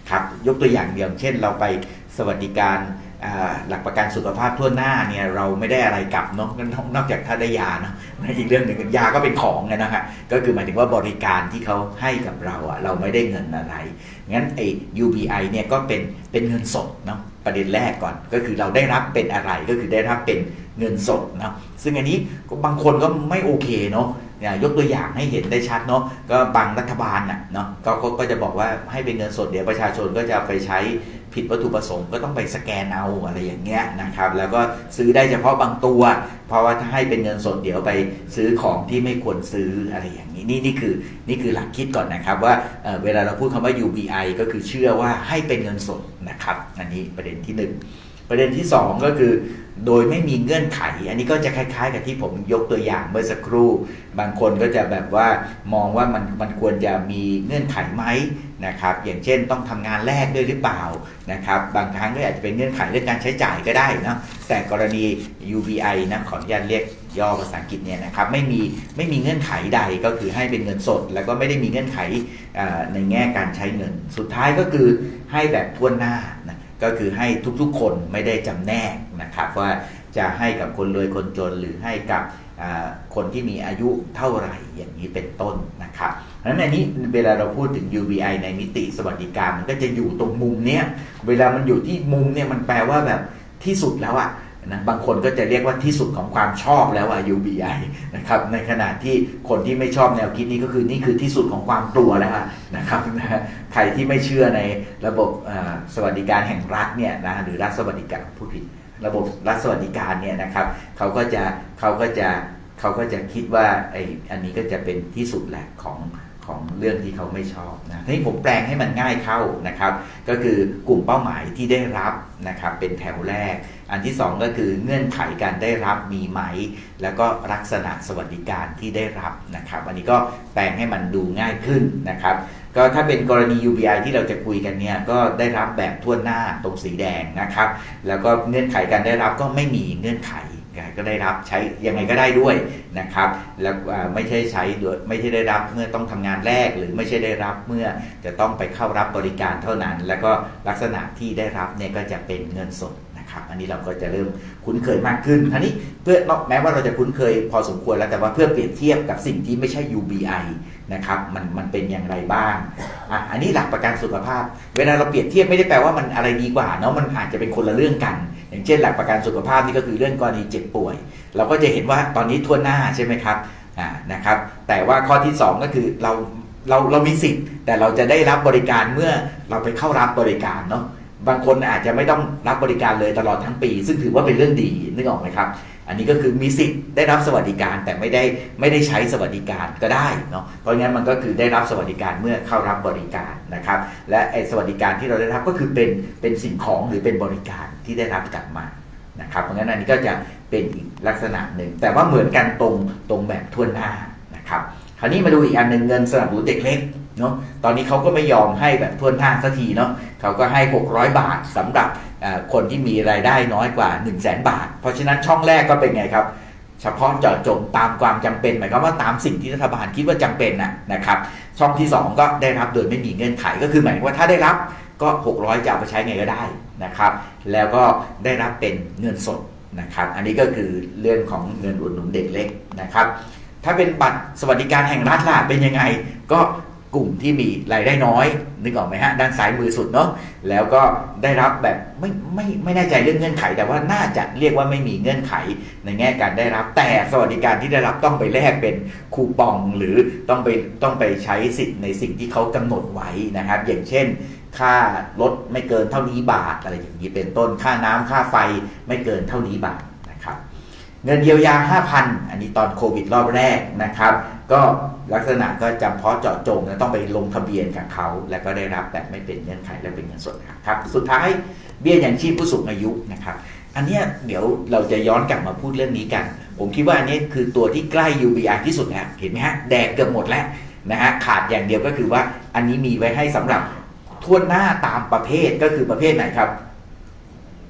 นะครับยกตัวอย่างอย่างเช่นเราไปสวัสดิการหลักประกันสุขภาพทั่วหน้าเนี่ยเราไม่ได้อะไรกลับเนาะนอกจากถ้าได้ยาเนาะอีกเรื่องหนึ่งยาก็เป็นของนะฮะก็คือหมายถึงว่าบริการที่เขาให้กับเราอะเราไม่ได้เงินอะไรงั้นไอ้ ยู บี ไอ เนี่ยก็เป็นเป็นเงินสดเนาะประเด็นแรกก่อนก็คือเราได้รับเป็นอะไรก็คือได้รับเป็นเงินสดเนาะซึ่งอันนี้บางคนก็ไม่โอเคเนาะยกตัวอย่างให้เห็นได้ชัดเนาะก็บางรัฐบาลน่ะเนาะก็ก็จะบอกว่าให้เป็นเงินสดเดี๋ยวประชาชนก็จะไปใช้ผิดวัตถุประสงค์ก็ต้องไปสแกนเอาอะไรอย่างเงี้ยนะครับแล้วก็ซื้อได้เฉพาะบางตัวเพราะว่าถ้าให้เป็นเงินสดเดี๋ยวไปซื้อของที่ไม่ควรซื้ออะไรอย่างนี้นี่นี่คือนี่คือหลักคิดก่อนนะครับว่า เ, เวลาเราพูดคำว่า ยู บี ไอ ก็คือเชื่อว่าให้เป็นเงินสดนะครับอันนี้ประเด็นที่หนึ่งประเด็นที่สองก็คือโดยไม่มีเงื่อนไขอันนี้ก็จะคล้ายๆกับที่ผมยกตัวอย่างเมื่อสักครู่บางคนก็จะแบบว่ามองว่ามันมันควรจะมีเงื่อนไขไหมนะครับอย่างเช่นต้องทำงานแลกด้วยหรือเปล่านะครับบางครั้งก็อาจจะเป็นเงื่อนไขเรื่องการใช้จ่ายก็ได้นะแต่กรณี ยู บี ไอ นะขออนุญาตเรียกย่อภาษาอังกฤษเนี่ยนะครับไม่มีไม่มีเงื่อนไขใดก็คือให้เป็นเงินสดแล้วก็ไม่ได้มีเงื่อนไขในแง่การใช้เงินสุดท้ายก็คือให้แบบทั่วหน้านะก็คือให้ทุกๆคนไม่ได้จำแนกนะครับว่าจะให้กับคนรวยคนจนหรือให้กับคนที่มีอายุเท่าไหร่อย่างนี้เป็นต้นนะครับเพราะฉะนั้นอันนี้เวลาเราพูดถึง ยู บี ไอ ในมิติสวัสดิการมันก็จะอยู่ตรงมุมเนี้ยเวลามันอยู่ที่มุมเนี่ยมันแปลว่าแบบที่สุดแล้วอะนะบางคนก็จะเรียกว่าที่สุดของความชอบแล้วอะ ยู บี ไอ นะครับในขณะที่คนที่ไม่ชอบแนวคิดนี้ก็คือนี่คือที่สุดของความกลัวแล้วนะครับนะใครที่ไม่เชื่อในระบบสวัสดิการแห่งรัฐเนี่ยนะหรือรัฐสวัสดิการพูดผิดระบบรัฐสวัสดิการเนี่ยนะครับเขาก็จะเขาก็จะเขาก็จะคิดว่าไอ้อันนี้ก็จะเป็นที่สุดแหละของของเรื่องที่เขาไม่ชอบนะทีนี้ผมแปลงให้มันง่ายเข้านะครับก็คือกลุ่มเป้าหมายที่ได้รับนะครับเป็นแถวแรกอันที่สองก็คือเงื่อนไขการได้รับมีไหมแล้วก็ลักษณะสวัสดิการที่ได้รับนะครับอันนี้ก็แปลงให้มันดูง่ายขึ้นนะครับก็ถ้าเป็นกรณี ยู บี ไอ ที่เราจะคุยกันเนี่ยก็ได้รับแบบทั่วหน้าตรงสีแดงนะครับแล้วก็เงื่อนไขการได้รับก็ไม่มีเงื่อนไขก็ได้รับใช้ยังไงก็ได้ด้วยนะครับแล้วไม่ใช่ใช้โดยไม่ใช่ได้รับเมื่อต้องทำงานแรกหรือไม่ใช่ได้รับเมื่อจะต้องไปเข้ารับบริการเท่านั้นแล้วก็ลักษณะที่ได้รับเนี่ยก็จะเป็นเงินสดนะครับอันนี้เราก็จะเริ่มคุ้นเคยมากขึ้นทีนี้เพื่อแม้ว่าเราจะคุ้นเคยพอสมควรแล้วแต่ว่าเพื่อเปรียบเทียบกับสิ่งที่ไม่ใช่ ยู บี ไอ นะครับมันมันเป็นอย่างไรบ้างอ่ะอันนี้หลักประกันสุขภาพเวลาเราเปรียบเทียบไม่ได้แปลว่ามันอะไรดีกว่าเนาะมันอาจจะเป็นคนละเรื่องกันอย่างเช่นหลักประกันสุขภาพนี่ก็คือเรื่องกรณีเจ็บป่วยเราก็จะเห็นว่าตอนนี้ทั่วหน้าใช่ไหมครับอ่านะครับแต่ว่าข้อที่สองก็คือเราเราเรามีสิทธิ์แต่เราจะได้รับบริการเมื่อเราไปเข้ารับบริการเนาะบางคนอาจจะไม่ต้องรับบริการเลยตลอดทั้งปีซึ่งถือว่าเป็นเรื่องดีนึกออกไหมครับอันนี้ก็คือมีสิทธิ์ได้รับสวัสดิการแต่ไม่ได้ไม่ได้ใช้สวัสดิการก็ได้เนาะเพราะงั้นมันก็คือได้รับสวัสดิการเมื่อเข้ารับบริการนะครับและไอ้สวัสดิการที่เราได้รับก็คือเป็นเป็นสิ่งของหรือเป็นบริการที่ได้รับกลับมานะครับเพราะงั้นอันนี้ก็จะเป็นอีกลักษณะหนึ่งแต่ว่าเหมือนกันตรงตรงแบบทั่วหน้านะครับคราวนี้มาดูอีกอันหนึ่งเงินสนับสนุนเด็กเล็กเนาะตอนนี้เขาก็ไม่ยอมให้แบบทั่วหน้าสักทีเนาะเขาก็ให้หกร้อยบาทสำหรับคนที่มีรายได้น้อยกว่า หนึ่งแสน บาทเพราะฉะนั้นช่องแรกก็เป็นไงครับเฉพาะเจาะจงตามความจำเป็นหมายความว่าตามสิ่งที่รัฐบาลคิดว่าจำเป็นนะนะครับช่องที่สองก็ได้รับโดยไม่มีเงื่อนไขก็คือหมายว่าถ้าได้รับก็หกร้อยจะเอาไปใช้ไงก็ได้นะครับแล้วก็ได้รับเป็นเงินสดนะครับอันนี้ก็คือเรื่องของเงินอุดหนุนเด็กเล็กนะครับถ้าเป็นบัตรสวัสดิการแห่งรัฐล่ะเป็นยังไงก็กลุ่มที่มีรายได้น้อยนึกออกไหมฮะด้านซ้ายมือสุดเนาะแล้วก็ได้รับแบบไม่ไม่ไม่แน่ใจเรื่องเงื่อนไขแต่ว่าน่าจะเรียกว่าไม่มีเงื่อนไขในแง่การได้รับแต่สวัสดิการที่ได้รับต้องไปแลกเป็นคูปองหรือต้องไปต้องไปใช้สิทธิ์ในสิ่งที่เขากำหนดไว้นะครับอย่างเช่นค่ารถไม่เกินเท่านี้บาทอะไรอย่างนี้เป็นต้นค่าน้ำค่าไฟไม่เกินเท่านี้บาทนะครับเงินเยียวยา ห้าพัน อันนี้ตอนโควิดรอบแรกนะครับก็ลักษณะก็จำเพาะเจาะจงนะต้องไปลงทะเบียนกับเขาแล้วก็ได้รับแบบไม่เป็นเงื่อนไขและเป็นเงินสดครับสุดท้ายเบี้ยยังชีพผู้สูงอายุนะครับอันนี้เดี๋ยวเราจะย้อนกลับมาพูดเรื่องนี้กันผมคิดว่าอันนี้คือตัวที่ใกล้ ยู บี ไอ ที่สุดแล้วเห็นไหมฮะแดกเกือบหมดแล้วนะฮะขาดอย่างเดียวก็คือว่าอันนี้มีไว้ให้สำหรับทั่วหน้าตามประเภทก็คือประเภทไหนครับ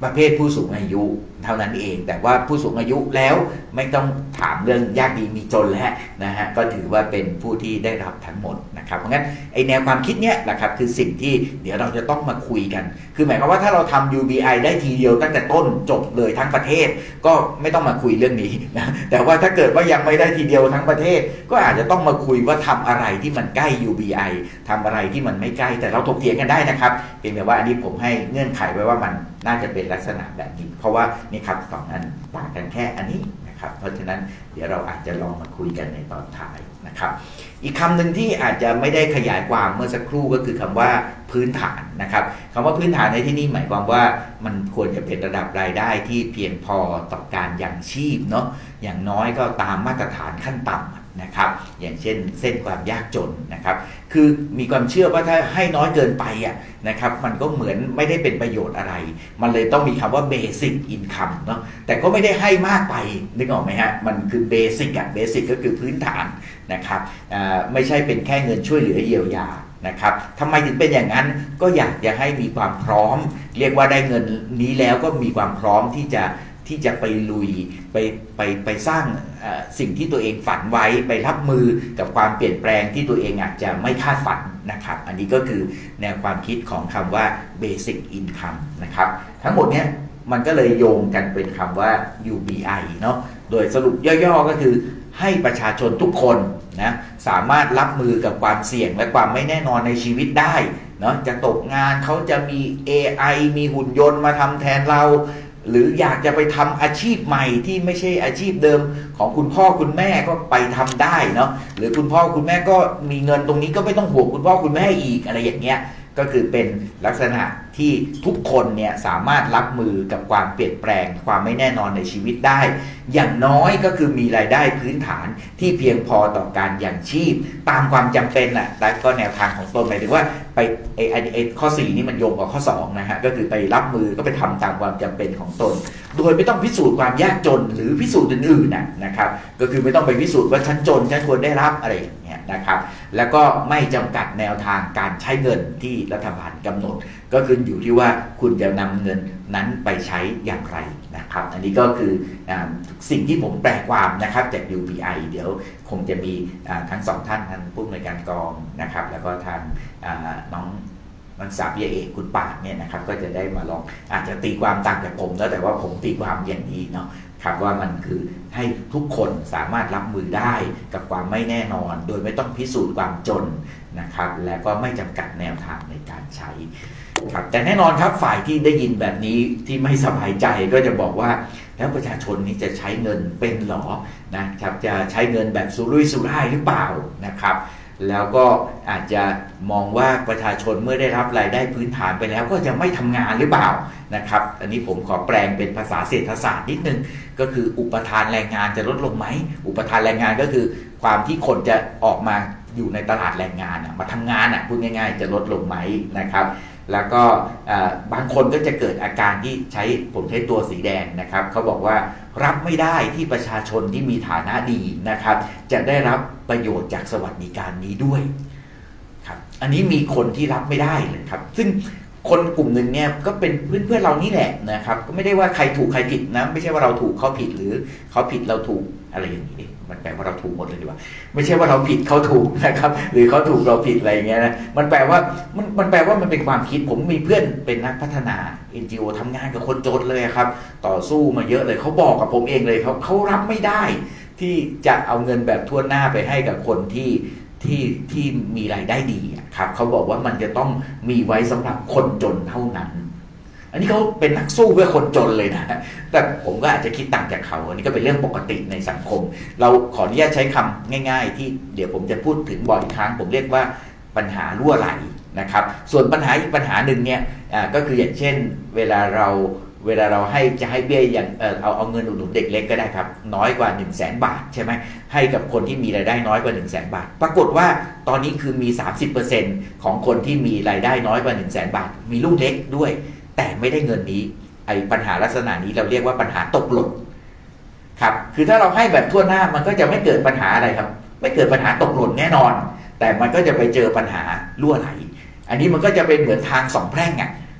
ประเภทผู้สูงอายุเท่านั้นเองแต่ว่าผู้สูงอายุแล้วไม่ต้องถามเรื่องยากดีมีจนแล้วนะฮะก็ถือว่าเป็นผู้ที่ได้รับทั้งหมดนะครับเพราะงั้นไอแนวความคิดเนี้ยแหละครับคือสิ่งที่เดี๋ยวเราจะต้องมาคุยกันคือหมายความว่าถ้าเราทำ ยู บี ไอ ได้ทีเดียวตั้งแต่ต้นจบเลยทั้งประเทศก็ไม่ต้องมาคุยเรื่องนี้นะแต่ว่าถ้าเกิดว่ายังไม่ได้ทีเดียวทั้งประเทศก็อาจจะต้องมาคุยว่าทำอะไรที่มันใกล้ ยู บี ไอ ทำอะไรที่มันไม่ใกล้แต่เราถกเถียงกันได้นะครับเพียงแต่ว่าอันนี้ผมให้เงื่อนไขไว้ว่ามันน่าจะเป็นลักษณะแบบนี้เพราะว่านี่ครับสองอันต่างกันแค่อันนี้นะครับเพราะฉะนั้นเดี๋ยวเราอาจจะลองมาคุยกันในตอนท้ายนะครับอีกคำหนึ่งที่อาจจะไม่ได้ขยายความเมื่อสักครู่ก็คือคำว่าพื้นฐานนะครับคำว่าพื้นฐานในที่นี้หมายความว่ามันควรจะเป็นระดับรายได้ที่เพียงพอต่อการยังชีพเนาะอย่างน้อยก็ตามมาตรฐานขั้นต่ำนะครับอย่างเช่นเส้นความยากจนนะครับคือมีความเชื่อว่าถ้าให้น้อยเกินไปอ่ะนะครับมันก็เหมือนไม่ได้เป็นประโยชน์อะไรมันเลยต้องมีคำว่า basic income เนาะแต่ก็ไม่ได้ให้มากไปนึกออกไหมฮะมันคือ basic อ่ะ basic ก็คือพื้นฐานนะครับไม่ใช่เป็นแค่เงินช่วยเหลือเยียวยานะครับทำไมถึงเป็นอย่างนั้นก็อยากจะให้มีความพร้อมเรียกว่าได้เงินนี้แล้วก็มีความพร้อมที่จะที่จะไปลุยไปไปไปสร้างสิ่งที่ตัวเองฝันไว้ไปรับมือกับความเปลี่ยนแปลงที่ตัวเองอาจจะไม่คาดฝันนะครับอันนี้ก็คือแนวความคิดของคำว่า basic income นะครับทั้งหมดเนี้ยมันก็เลยโยงกันเป็นคำว่า ยู บี ไอ เนาะโดยสรุปย่อๆก็คือให้ประชาชนทุกคนนะสามารถรับมือกับความเสี่ยงและความไม่แน่นอนในชีวิตได้เนาะจะตกงานเขาจะมี เอ ไอ มีหุ่นยนต์มาทำแทนเราหรืออยากจะไปทำอาชีพใหม่ที่ไม่ใช่อาชีพเดิมของคุณพ่อคุณแม่ก็ไปทำได้เนาะหรือคุณพ่อคุณแม่ก็มีเงินตรงนี้ก็ไม่ต้องห่วงคุณพ่อคุณแม่อีกอะไรอย่างเงี้ยก็คือเป็นลักษณะที่ทุกคนเนี่ยสามารถรับมือกับความเปลี่ยนแปลงความไม่แน่นอนในชีวิตได้อย่างน้อยก็คือมีรายได้พื้นฐานที่เพียงพอต่อการยังชีพตามความจำเป็นแหละและก็แนวทางของตนหมายถึงว่าไปไอ้ไอ้ข้อสี่นี่มันโยงกับข้อสองนะฮะก็คือไปรับมือก็ไปทำตามความจำเป็นของตนโดยไม่ต้องพิสูจน์ความยากจนหรือพิสูจน์อื่นๆนะนะครับก็คือไม่ต้องไปพิสูจน์ว่าฉันจนฉันควรได้รับอะไรอย่างเงี้ยนะครับแล้วก็ไม่จำกัดแนวทางการใช้เงินที่รัฐบาลกำหนดก็คืออยู่ที่ว่าคุณจะนำเงินนั้นไปใช้อย่างไรนะครับอันนี้ก็คือสิ่งที่ผมแปลความนะครับจาก ยู บี ไอ เดี๋ยวคงจะมีทั้งสองท่านท่านผู้อำนวยการกองนะครับแล้วก็ทางน้องนักศึกษาปริญญาเอกคุณปาดเนี่ยนะครับก็จะได้มาลองอาจจะตีความต่างจากผมแล้วแต่ว่าผมตีความอย่างนี้เนาะครับว่ามันคือให้ทุกคนสามารถรับมือได้กับความไม่แน่นอนโดยไม่ต้องพิสูจน์ความจนนะครับและก็ไม่จำกัดแนวทางในการใช้ครับแต่แน่นอนครับฝ่ายที่ได้ยินแบบนี้ที่ไม่สบายใจก็จะบอกว่าแล้วประชาชนนี้จะใช้เงินเป็นหรอนะครับจะใช้เงินแบบสุรุ่ยสุร่ายหรือเปล่านะครับแล้วก็อาจจะมองว่าประชาชนเมื่อได้รับรายได้พื้นฐานไปแล้วก็จะไม่ทำงานหรือเปล่านะครับอันนี้ผมขอแปลงเป็นภาษาเศรษฐศาสตร์นิดนึงก็คืออุปทานแรงงานจะลดลงไหมอุปทานแรงงานก็คือความที่คนจะออกมาอยู่ในตลาดแรงงานมาทำงานอ่ะพูดง่ายๆจะลดลงไหมนะครับแล้วก็บางคนก็จะเกิดอาการที่ใช้ผมใช้ตัวสีแดงนะครับเขาบอกว่ารับไม่ได้ที่ประชาชนที่มีฐานะดีนะครับจะได้รับประโยชน์จากสวัสดิการนี้ด้วยครับอันนี้มีคนที่รับไม่ได้เลยครับซึ่งคนกลุ่มหนึ่งเนี่ยก็เป็นเพื่อนเพื่อนเรานี่แหละนะครับก็ไม่ได้ว่าใครถูกใครผิดนะไม่ใช่ว่าเราถูกเขาผิดหรือเขาผิดเราถูกอะไรอย่างนี้มันแปลว่าเราถูกหมดเลยดีกว่าไม่ใช่ว่าเราผิดเขาถูกนะครับหรือเขาถูกเราผิดอะไรอย่างเงี้ยนะมันแปลว่ามันมันแปลว่ามันเป็นความคิดผมมีเพื่อนเป็นนักพัฒนา เอ็น จี โอ ทำงานกับคนจนเลยครับต่อสู้มาเยอะเลยเขาบอกกับผมเองเลยเขาเขารับไม่ได้ที่จะเอาเงินแบบทั่วหน้าไปให้กับคนที่ที่ที่มีรายได้ดีครับเขาบอกว่ามันจะต้องมีไว้สำหรับคนจนเท่านั้นอันนี้เขาเป็นนักสู้เพื่อคนจนเลยนะแต่ผมก็อาจจะคิดต่างจากเขาอันนี้ก็เป็นเรื่องปกติในสังคมเราขออนุญาตใช้คำง่ายๆที่เดี๋ยวผมจะพูดถึงบ่อยครั้งผมเรียกว่าปัญหารั่วไหลนะครับส่วนปัญหาอีกปัญหาหนึ่งเนี่ยก็คืออย่างเช่นเวลาเราเวลาเราให้จะให้เบี้ยอย่างเออเอาเอาเงินอุดหนุนเด็กเล็กก็ได้ครับน้อยกว่า หนึ่งแสน บาทใช่ไหมให้กับคนที่มีรายได้น้อยกว่า หนึ่งแสน บาทปรากฏว่าตอนนี้คือมี สามสิบเปอร์เซ็นต์ ของคนที่มีรายได้น้อยกว่า หนึ่งแสน บาทมีลูกเล็กด้วยแต่ไม่ได้เงินนี้ไอ้ปัญหาลักษณะนี้เราเรียกว่าปัญหาตกหล่นครับคือถ้าเราให้แบบทั่วหน้ามันก็จะไม่เกิดปัญหาอะไรครับไม่เกิดปัญหาตกหล่นแน่นอนแต่มันก็จะไปเจอปัญหารั่วไหลอันนี้มันก็จะเป็นเหมือนทางสองแพร่งอ่ะ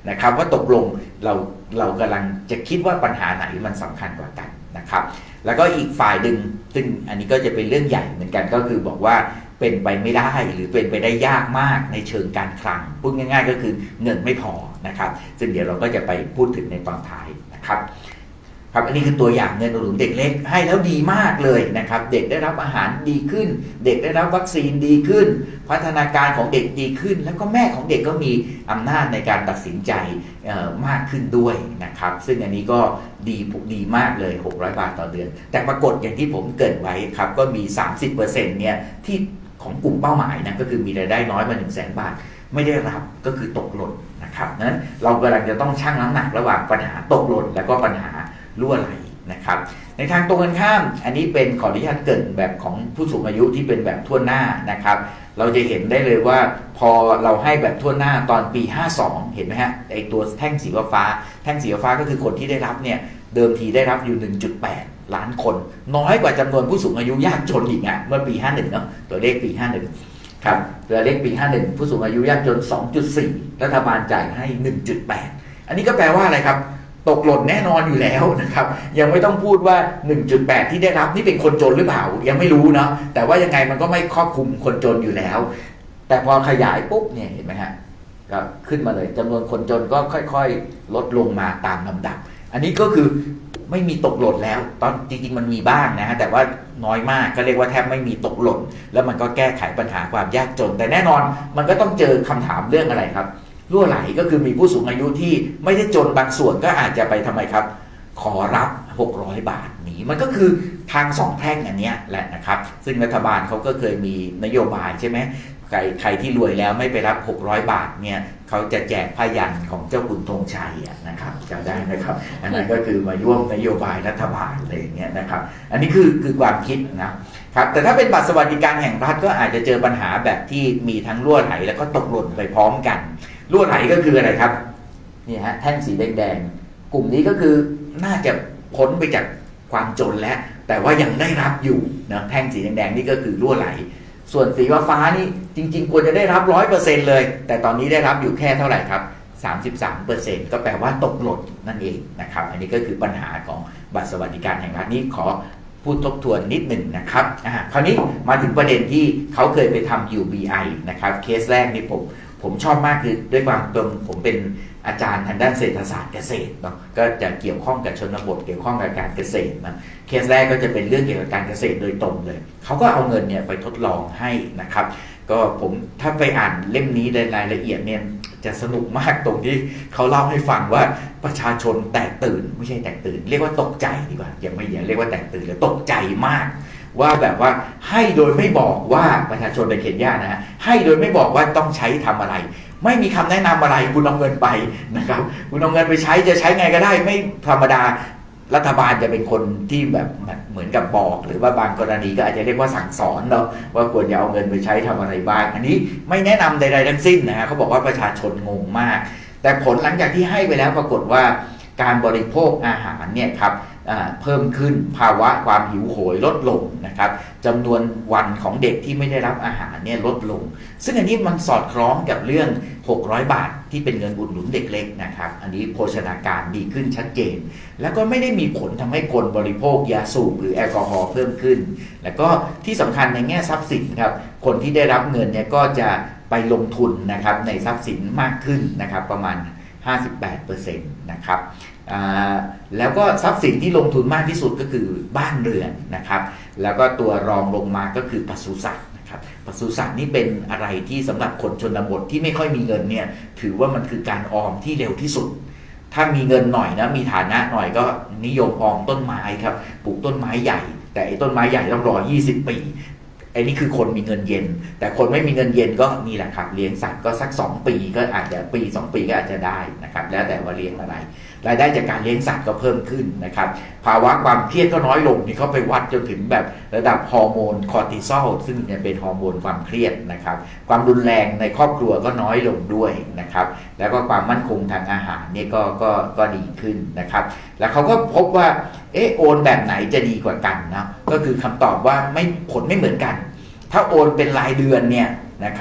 นะครับว่าตกลงเราเรากำลังจะคิดว่าปัญหาไหนมันสำคัญกว่ากันนะครับแล้วก็อีกฝ่ายหนึ่งซึ่งอันนี้ก็จะเป็นเรื่องใหญ่เหมือนกันก็คือบอกว่าเป็นไปไม่ได้หรือเป็นไปได้ยากมากในเชิงการคลังพูดง่ายๆก็คือเงินไม่พอนะครับซึ่งเดี๋ยวเราก็จะไปพูดถึงในตอนท้ายนะครับครับอันนี้คือตัวอย่างเงินอุดหนุนเด็กเล็กให้แล้วดีมากเลยนะครับเด็กได้รับอาหารดีขึ้นเด็กได้รับวัคซีนดีขึ้นพัฒนาการของเด็กดีขึ้นแล้วก็แม่ของเด็กก็มีอำนาจในการตัดสินใจมากขึ้นด้วยนะครับซึ่งอันนี้ก็ดีดีมากเลยหกร้อยบาทต่อเดือนแต่ปรากฏอย่างที่ผมเกริ่นไว้ครับก็มี สามสิบเปอร์เซ็นต์ เนี่ยที่ของกลุ่มเป้าหมายนะก็คือมีรายได้น้อยมา หนึ่งแสน บาทไม่ได้รับก็คือตกหล่นนะครับนั้นเรากำลังจะต้องชั่งน้ำหนักระหว่างปัญหาตกหล่นและก็ปัญหารั่วไหลนะครับในทางตรงกันข้ามอันนี้เป็นขออนุญาตเกริ่นแบบของผู้สูงอายุที่เป็นแบบทั่วหน้านะครับเราจะเห็นได้เลยว่าพอเราให้แบบทั่วหน้าตอนปีห้าสองเห็นไหมฮะไอตัวแท่งสีฟ้าแท่งสีฟ้าก็คือคนที่ได้รับเนี่ยเดิมทีได้รับอยู่ หนึ่งจุดแปด ล้านคนน้อยกว่าจำนวนผู้สูงอายุยากจนอีกอ่ะเมื่อปีห้าสิบเอ็ดเนาะตัวเลขปีห้าสิบเอ็ดครับตัวเลขปีห้าสิบเอ็ดผู้สูงอายุยากจน สองจุดสี่ รัฐบาลจ่ายให้ หนึ่งจุดแปด อันนี้ก็แปลว่าอะไรครับตกหล่นแน่นอนอยู่แล้วนะครับยังไม่ต้องพูดว่า หนึ่งจุดแปด ที่ได้รับนี่เป็นคนจนหรือเปล่ายังไม่รู้เนาะแต่ว่ายังไงมันก็ไม่ครอบคลุมคนจนอยู่แล้วแต่พอขยายปุ๊บเนี่ยเห็นไหมฮะก็ขึ้นมาเลยจำนวนคนจนก็ค่อยๆลดลงมาตามลำดับอันนี้ก็คือไม่มีตกหล่นแล้วตอนจริงๆมันมีบ้างนะฮะแต่ว่าน้อยมากก็เรียกว่าแทบไม่มีตกหล่นแล้วมันก็แก้ไขปัญหาความยากจนแต่แน่นอนมันก็ต้องเจอคำถามเรื่องอะไรครับรั่วไหลก็คือมีผู้สูงอายุที่ไม่ได้จนบางส่วนก็อาจจะไปทำไมครับขอรับหกร้อยบาทนี้มันก็คือทางสองแท่งอันนี้แหละนะครับซึ่งรัฐบาลเขาก็เคยมีนโยบายใช่ไหมใครใครที่รวยแล้วไม่ไปรับหกร้อยบาทเนี่ยเขาจะแจกผ้ายันของเจ้าคุณธงชัยนะครับจำได้นะครับอันนั้นก็คือมาร่วมนโยบายรัฐบาลอะไรอย่างเงี้ยนะครับอันนี้คือคือความคิดนะครับแต่ถ้าเป็นบัตรสวัสดิการแห่งรัฐก็อาจจะเจอปัญหาแบบที่มีทั้งรั่วไหลแล้วก็ตกหล่นไปพร้อมกันรั่วไหลก็คืออะไรครับนี่ฮะแท่งสีแดงๆกลุ่มนี้ก็คือน่าจะพ้นไปจากความจนแล้วแต่ว่ายังได้รับอยู่นะแท่งสีแดงๆนี่ก็คือรั่วไหลส่วนสีฟ้านี่จริงๆควรจะได้รับ ร้อยเปอร์เซ็นต์ เลยแต่ตอนนี้ได้รับอยู่แค่เท่าไหร่ครับ สามสิบสามเปอร์เซ็นต์ ก็แปลว่าตกหล่นนั่นเองนะครับอันนี้ก็คือปัญหาของบัตรสวัสดิการแห่งรัฐนี้ขอพูดทบทวนนิดหนึ่งนะครับอ่าคราวนี้มาถึงประเด็นที่เขาเคยไปทำ ยู บี ไอ นะครับเคสแรกนี่ผมผมชอบมากคือด้วยความตรงผมเป็นอาจารย์ทางด้านเศรษฐศาสตร์เกษตรเนาะก็จะเกี่ยวข้องกับชนบทเกี่ยวข้องกับการเกษตรนะเคสแรกก็จะเป็นเรื่องเกี่ยวกับการเกษตรโดยตรงเลยเขาก็เอาเงินเนี่ยไปทดลองให้นะครับก็ผมถ้าไปอ่านเล่มนี้ในรายละเอียดเนี่ยจะสนุกมากตรงที่เขาเล่าให้ฟังว่าประชาชนแตกตื่นไม่ใช่แตกตื่นเรียกว่าตกใจดีกว่าอย่าไม่อย่าเรียกว่าแตกตื่นเลยตกใจมากว่าแบบว่าให้โดยไม่บอกว่าประชาชนในเคนยานะให้โดยไม่บอกว่าต้องใช้ทำอะไรไม่มีคำแนะนำอะไรคุณเอาเงินไปนะครับคุณเอาเงินไปใช้จะใช้ไงก็ได้ไม่ธรรมดารัฐบาลจะเป็นคนที่แบบเหมือนกับบอกหรือว่าบางกรณีก็อาจจะเรียกว่าสั่งสอนเนาะว่าควรจะเอาเงินไปใช้ทำอะไรบ้างอันนี้ไม่แนะนำใดๆทั้งสิ้นนะฮะเขาบอกว่าประชาชนงงมากแต่ผลหลังจากที่ให้ไปแล้วปรากฏว่าการบริโภคอาหารเนี่ยครับเพิ่มขึ้นภาวะความหิวโหยลดลงนะครับจำนวนวันของเด็กที่ไม่ได้รับอาหารเนี่ยลดลงซึ่งอันนี้มันสอดคล้องกับเรื่องหกร้อยบาทที่เป็นเงินอุดหนุนเด็กเล็กนะครับอันนี้โภชนาการดีขึ้นชัดเจนแล้วก็ไม่ได้มีผลทำให้คนบริโภคยาสูบหรือแอลกอฮอล์เพิ่มขึ้นแล้วก็ที่สำคัญในแง่ทรัพย์สินครับคนที่ได้รับเงินเนี่ยก็จะไปลงทุนนะครับในทรัพย์สินมากขึ้นนะครับประมาณ ห้าสิบแปดเปอร์เซ็นต์ นะครับแล้วก็ทรัพย์สินที่ลงทุนมากที่สุดก็คือบ้านเรือนนะครับแล้วก็ตัวรองลงมาก็คือปศุสัตว์นะครับปศุสัตว์นี่เป็นอะไรที่สำหรับคนชนบทที่ไม่ค่อยมีเงินเนี่ยถือว่ามันคือการออมที่เร็วที่สุดถ้ามีเงินหน่อยนะมีฐานะหน่อยก็นิยมออมต้นไม้ครับปลูกต้นไม้ใหญ่แต่ไอ้ต้นไม้ใหญ่ต้องรอยี่สิบปีไอ้นี่คือคนมีเงินเย็นแต่คนไม่มีเงินเย็นก็นี่แหละครับเลี้ยงสัตว์ก็สักสองปีก็อาจจะปีสองปีก็อาจจะได้นะครับแล้วแต่ว่าเลี้ยงอะไรรายได้จากการเลี้ยงสัตว์ก็เพิ่มขึ้นนะครับภาวะความเครียดก็น้อยลงนี่เขาไปวัดจนถึงแบบระดับฮอร์โมนคอร์ติซอลซึ่งเนี่ยเป็นฮอร์โมนความเครียดนะครับความรุนแรงในครอบครัวก็น้อยลงด้วยนะครับแล้วก็ความมั่นคงทางอาหารเนี่ยก็ก็ก็ดีขึ้นนะครับแล้วเขาก็พบว่าเออโอนแบบไหนจะดีกว่ากันนะก็คือคำตอบว่าไม่ผลไม่เหมือนกันถ้าโอนเป็นรายเดือนเนี่ยนะครับ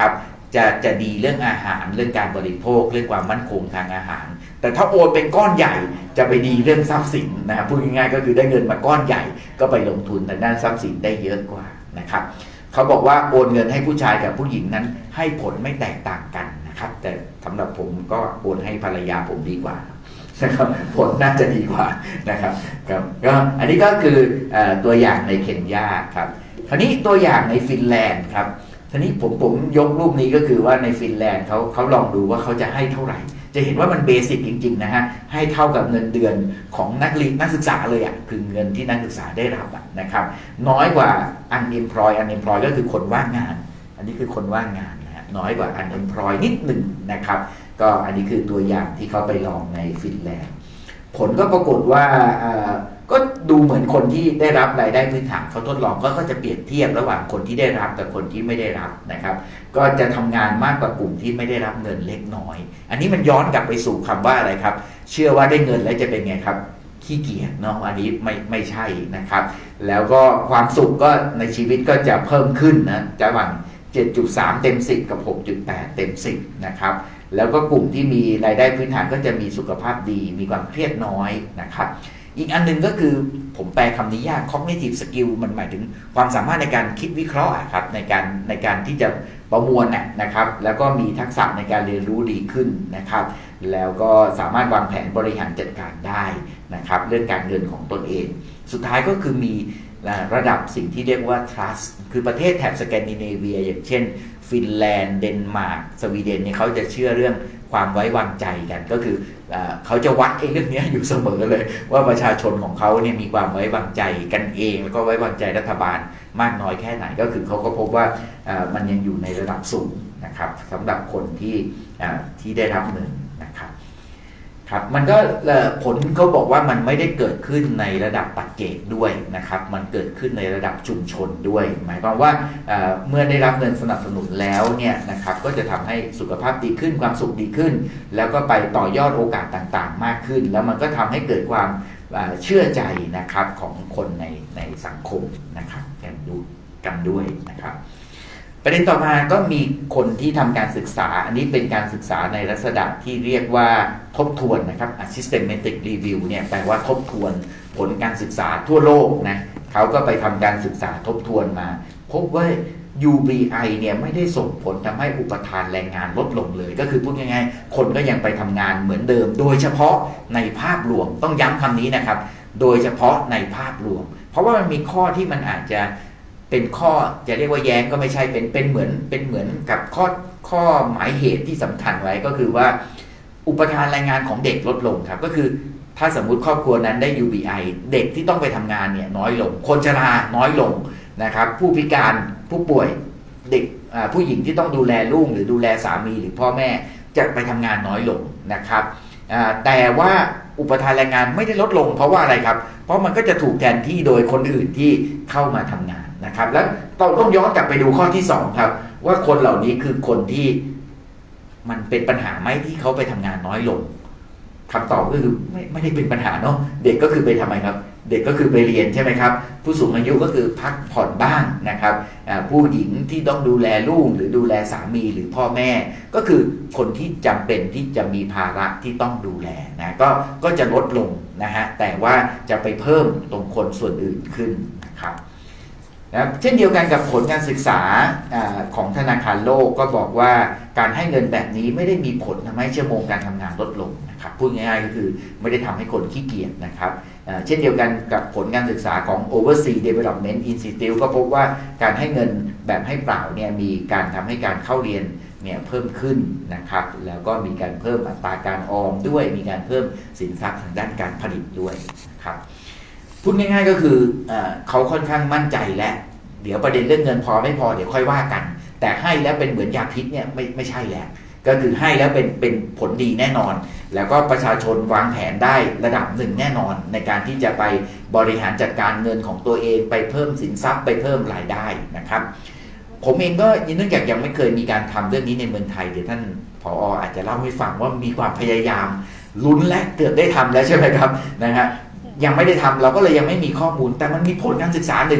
จะจะดีเรื่องอาหารเรื่องการบริโภคเรื่องความมั่นคงทางอาหารแต่ถ้าโอนเป็นก้อนใหญ่จะไปดีเรื่องทรัพย์สินนะครับพูดง่ายๆก็คือได้เงินมาก้อนใหญ่ก็ไปลงทุนทางด้านทรัพย์สินได้เยอะกว่านะครับเขาบอกว่าโอนเงินให้ผู้ชายกับผู้หญิงนั้นให้ผลไม่แตกต่างกันนะครับแต่สำหรับผมก็โอนให้ภรรยาผมดีกว่านะครับผลน่าจะดีกว่านะครับครับก็อันนี้ก็คือตัวอย่างในเคนยาครับคราวนี้ตัวอย่างในฟินแลนด์ครับทีนี้ผมผมยกรูปนี้ก็คือว่าในฟินแลนด์เขาเขาลองดูว่าเขาจะให้เท่าไหร่จะเห็นว่ามันเบสิกจริงๆนะฮะให้เท่ากับเงินเดือนของนักเรียนนักศึกษาเลยอ่ะคือเงินที่นักศึกษาได้รับนะครับน้อยกว่า unemployed unemployed ก็คือคนว่างงานอันนี้คือคนว่างงานนะฮะน้อยกว่า unemployed นิดหนึ่งนะครับก็อันนี้คือตัวอย่างที่เขาไปลองในฟินแลนด์ผลก็ปรากฏว่าก็ดูเหมือนคนที่ได้รับรายได้พื้นฐานเขาทดลองก็ก็จะเปรียบเทียบระหว่างคนที่ได้รับกับคนที่ไม่ได้รับนะครับก็จะทำงานมากกว่ากลุ่มที่ไม่ได้รับเงินเล็กน้อยอันนี้มันย้อนกลับไปสู่คำว่าอะไรครับเชื่อว่าได้เงินแล้วจะเป็นไงครับขี้เกียจเนาะอันนี้ไม่ไม่ใช่นะครับแล้วก็ความสุขก็ในชีวิตก็จะเพิ่มขึ้นนะจะหวัง เจ็ดจุดสาม เต็มสิบกับ หกจุดแปด เต็มสิบนะครับแล้วก็กลุ่มที่มีรายได้พื้นฐานก็จะมีสุขภาพดีมีความเครียดน้อยนะครับอีกอันนึงก็คือผมแปลคำนี้ยาก cognitive skill มันหมายถึงความสามารถในการคิดวิเคราะห์ครับในการในการที่จะประมวลนะครับแล้วก็มีทักษะในการเรียนรู้ดีขึ้นนะครับแล้วก็สามารถวางแผนบริหารจัดการได้นะครับเรื่องการเงินของตนเองสุดท้ายก็คือมีระดับสิ่งที่เรียกว่า trust คือประเทศแถบสแกนดิเนเวียอย่างเช่นฟินแลนด์เดนมาร์กสวีเดนเนี่ยเขาจะเชื่อเรื่องความไว้วางใจกันก็คือเขาจะวัดเรื่องนี้อยู่เสมอเลยว่าประชาชนของเขาเนี่ยมีความไว้วางใจกันเองแล้วก็ไว้วางใจรัฐบาลมากน้อยแค่ไหนก็คือเขาก็พบว่ามันยังอยู่ในระดับสูงนะครับสำหรับคนที่ที่ได้รับเงินนะครับครับมันก็ผลเขาบอกว่ามันไม่ได้เกิดขึ้นในระดับปัจเจกด้วยนะครับมันเกิดขึ้นในระดับชุมชนด้วยหมายความว่าเมื่อได้รับเงินสนับสนุนแล้วเนี่ยนะครับก็จะทำให้สุขภาพดีขึ้นความสุขดีขึ้นแล้วก็ไปต่อยอดโอกาสต่างๆมากขึ้นแล้วมันก็ทำให้เกิดความเชื่อใจนะครับของคนในในสังคมนะครับกันดูกันด้วยนะครับประเด็นต่อมาก็มีคนที่ทำการศึกษาอันนี้เป็นการศึกษาในลักษณะที่เรียกว่าทบทวนนะครับ systematic review เนี่ยแปลว่าทบทวนผลการศึกษาทั่วโลกนะเขาก็ไปทำการศึกษาทบทวนมาพบว่า ยู บี ไอ เนี่ยไม่ได้ส่งผลทำให้อุปทานแรงงานลดลงเลยก็คือพูดง่ายๆคนก็ยังไปทำงานเหมือนเดิมโดยเฉพาะในภาพรวมต้องย้ำคำนี้นะครับโดยเฉพาะในภาพรวมเพราะว่ามันมีข้อที่มันอาจจะเป็นข้อจะเรียกว่าแย้งก็ไม่ใช่เป็นเป็นเหมือนเป็นเหมือนกับข้อข้อหมายเหตุที่สำคัญไว้ก็คือว่าอุปทานแรงงานของเด็กลดลงครับก็คือถ้าสมมุติครอบครัวนั้นได้ ยู บี ไอ เด็กที่ต้องไปทำงานเนี่ยน้อยลงคนชราน้อยลงนะครับผู้พิการผู้ป่วยเด็กผู้หญิงที่ต้องดูแลลูกหรือดูแลสามีหรือพ่อแม่จะไปทำงานน้อยลงนะครับแต่ว่าอุปทานแรงงานไม่ได้ลดลงเพราะว่าอะไรครับเพราะมันก็จะถูกแทนที่โดยคนอื่นที่เข้ามาทำงานนะครับแล้วต้องต้องย้อนกลับไปดูข้อที่สองครับว่าคนเหล่านี้คือคนที่มันเป็นปัญหาไหมที่เขาไปทำงานน้อยลงคำตอบก็คือไม่ไม่ได้เป็นปัญหาเนาะเด็กก็คือไปทำไมครับเด็กก็คือไปเรียนใช่ไหมครับผู้สูงอายุก็คือพักผ่อนบ้างนะครับผู้หญิงที่ต้องดูแลลูกหรือดูแลสามีหรือพ่อแม่ก็คือคนที่จำเป็นที่จะมีภาระที่ต้องดูแลนะก็ก็จะลดลงนะฮะแต่ว่าจะไปเพิ่มตรงคนส่วนอื่นขึ้นนะครับนะเช่นเดียวกันกับผลการศึกษาของธนาคารโลกก็บอกว่าการให้เงินแบบนี้ไม่ได้มีผลทำให้ชั่วโมงการทำงานลดลงนะครับพูดง่ายๆก็คือไม่ได้ทำให้คนขี้เกียจนะครับเช่นเดียวกันกับผลการศึกษาของ Overseas Development Institute ก็พบว่าการให้เงินแบบให้เปล่าเนี่ยมีการทำให้การเข้าเรียนเนี่ยเพิ่มขึ้นนะครับแล้วก็มีการเพิ่มอัตราการออมด้วยมีการเพิ่มสินทรัพย์ทางด้านการผลิตด้วยนะครับพูดง่ายๆก็คือเอ่อเขาค่อนข้างมั่นใจและเดี๋ยวประเด็นเรื่องเงินพอไม่พอเดี๋ยวค่อยว่ากันแต่ให้แล้วเป็นเหมือนยาพิษเนี่ยไม่ไม่ใช่แล้วก็คือให้แล้วเป็นเป็นผลดีแน่นอนแล้วก็ประชาชนวางแผนได้ระดับหนึ่งแน่นอนในการที่จะไปบริหารจัดการเงินของตัวเองไปเพิ่มสินทรัพย์ไปเพิ่มรายได้นะครับผมเองก็เนื่องจากยังไม่เคยมีการทำเรื่องนี้ในเมืองไทยเดี๋ยวท่านผอ.อาจจะเล่าให้ฟังว่ามีความพยายามลุ้นและเกือบได้ทำแล้วใช่ไหมครับนะฮะยังไม่ได้ทำเราก็เลยยังไม่มีข้อมูลแต่มันมีผลการศึกษาหนึ่ง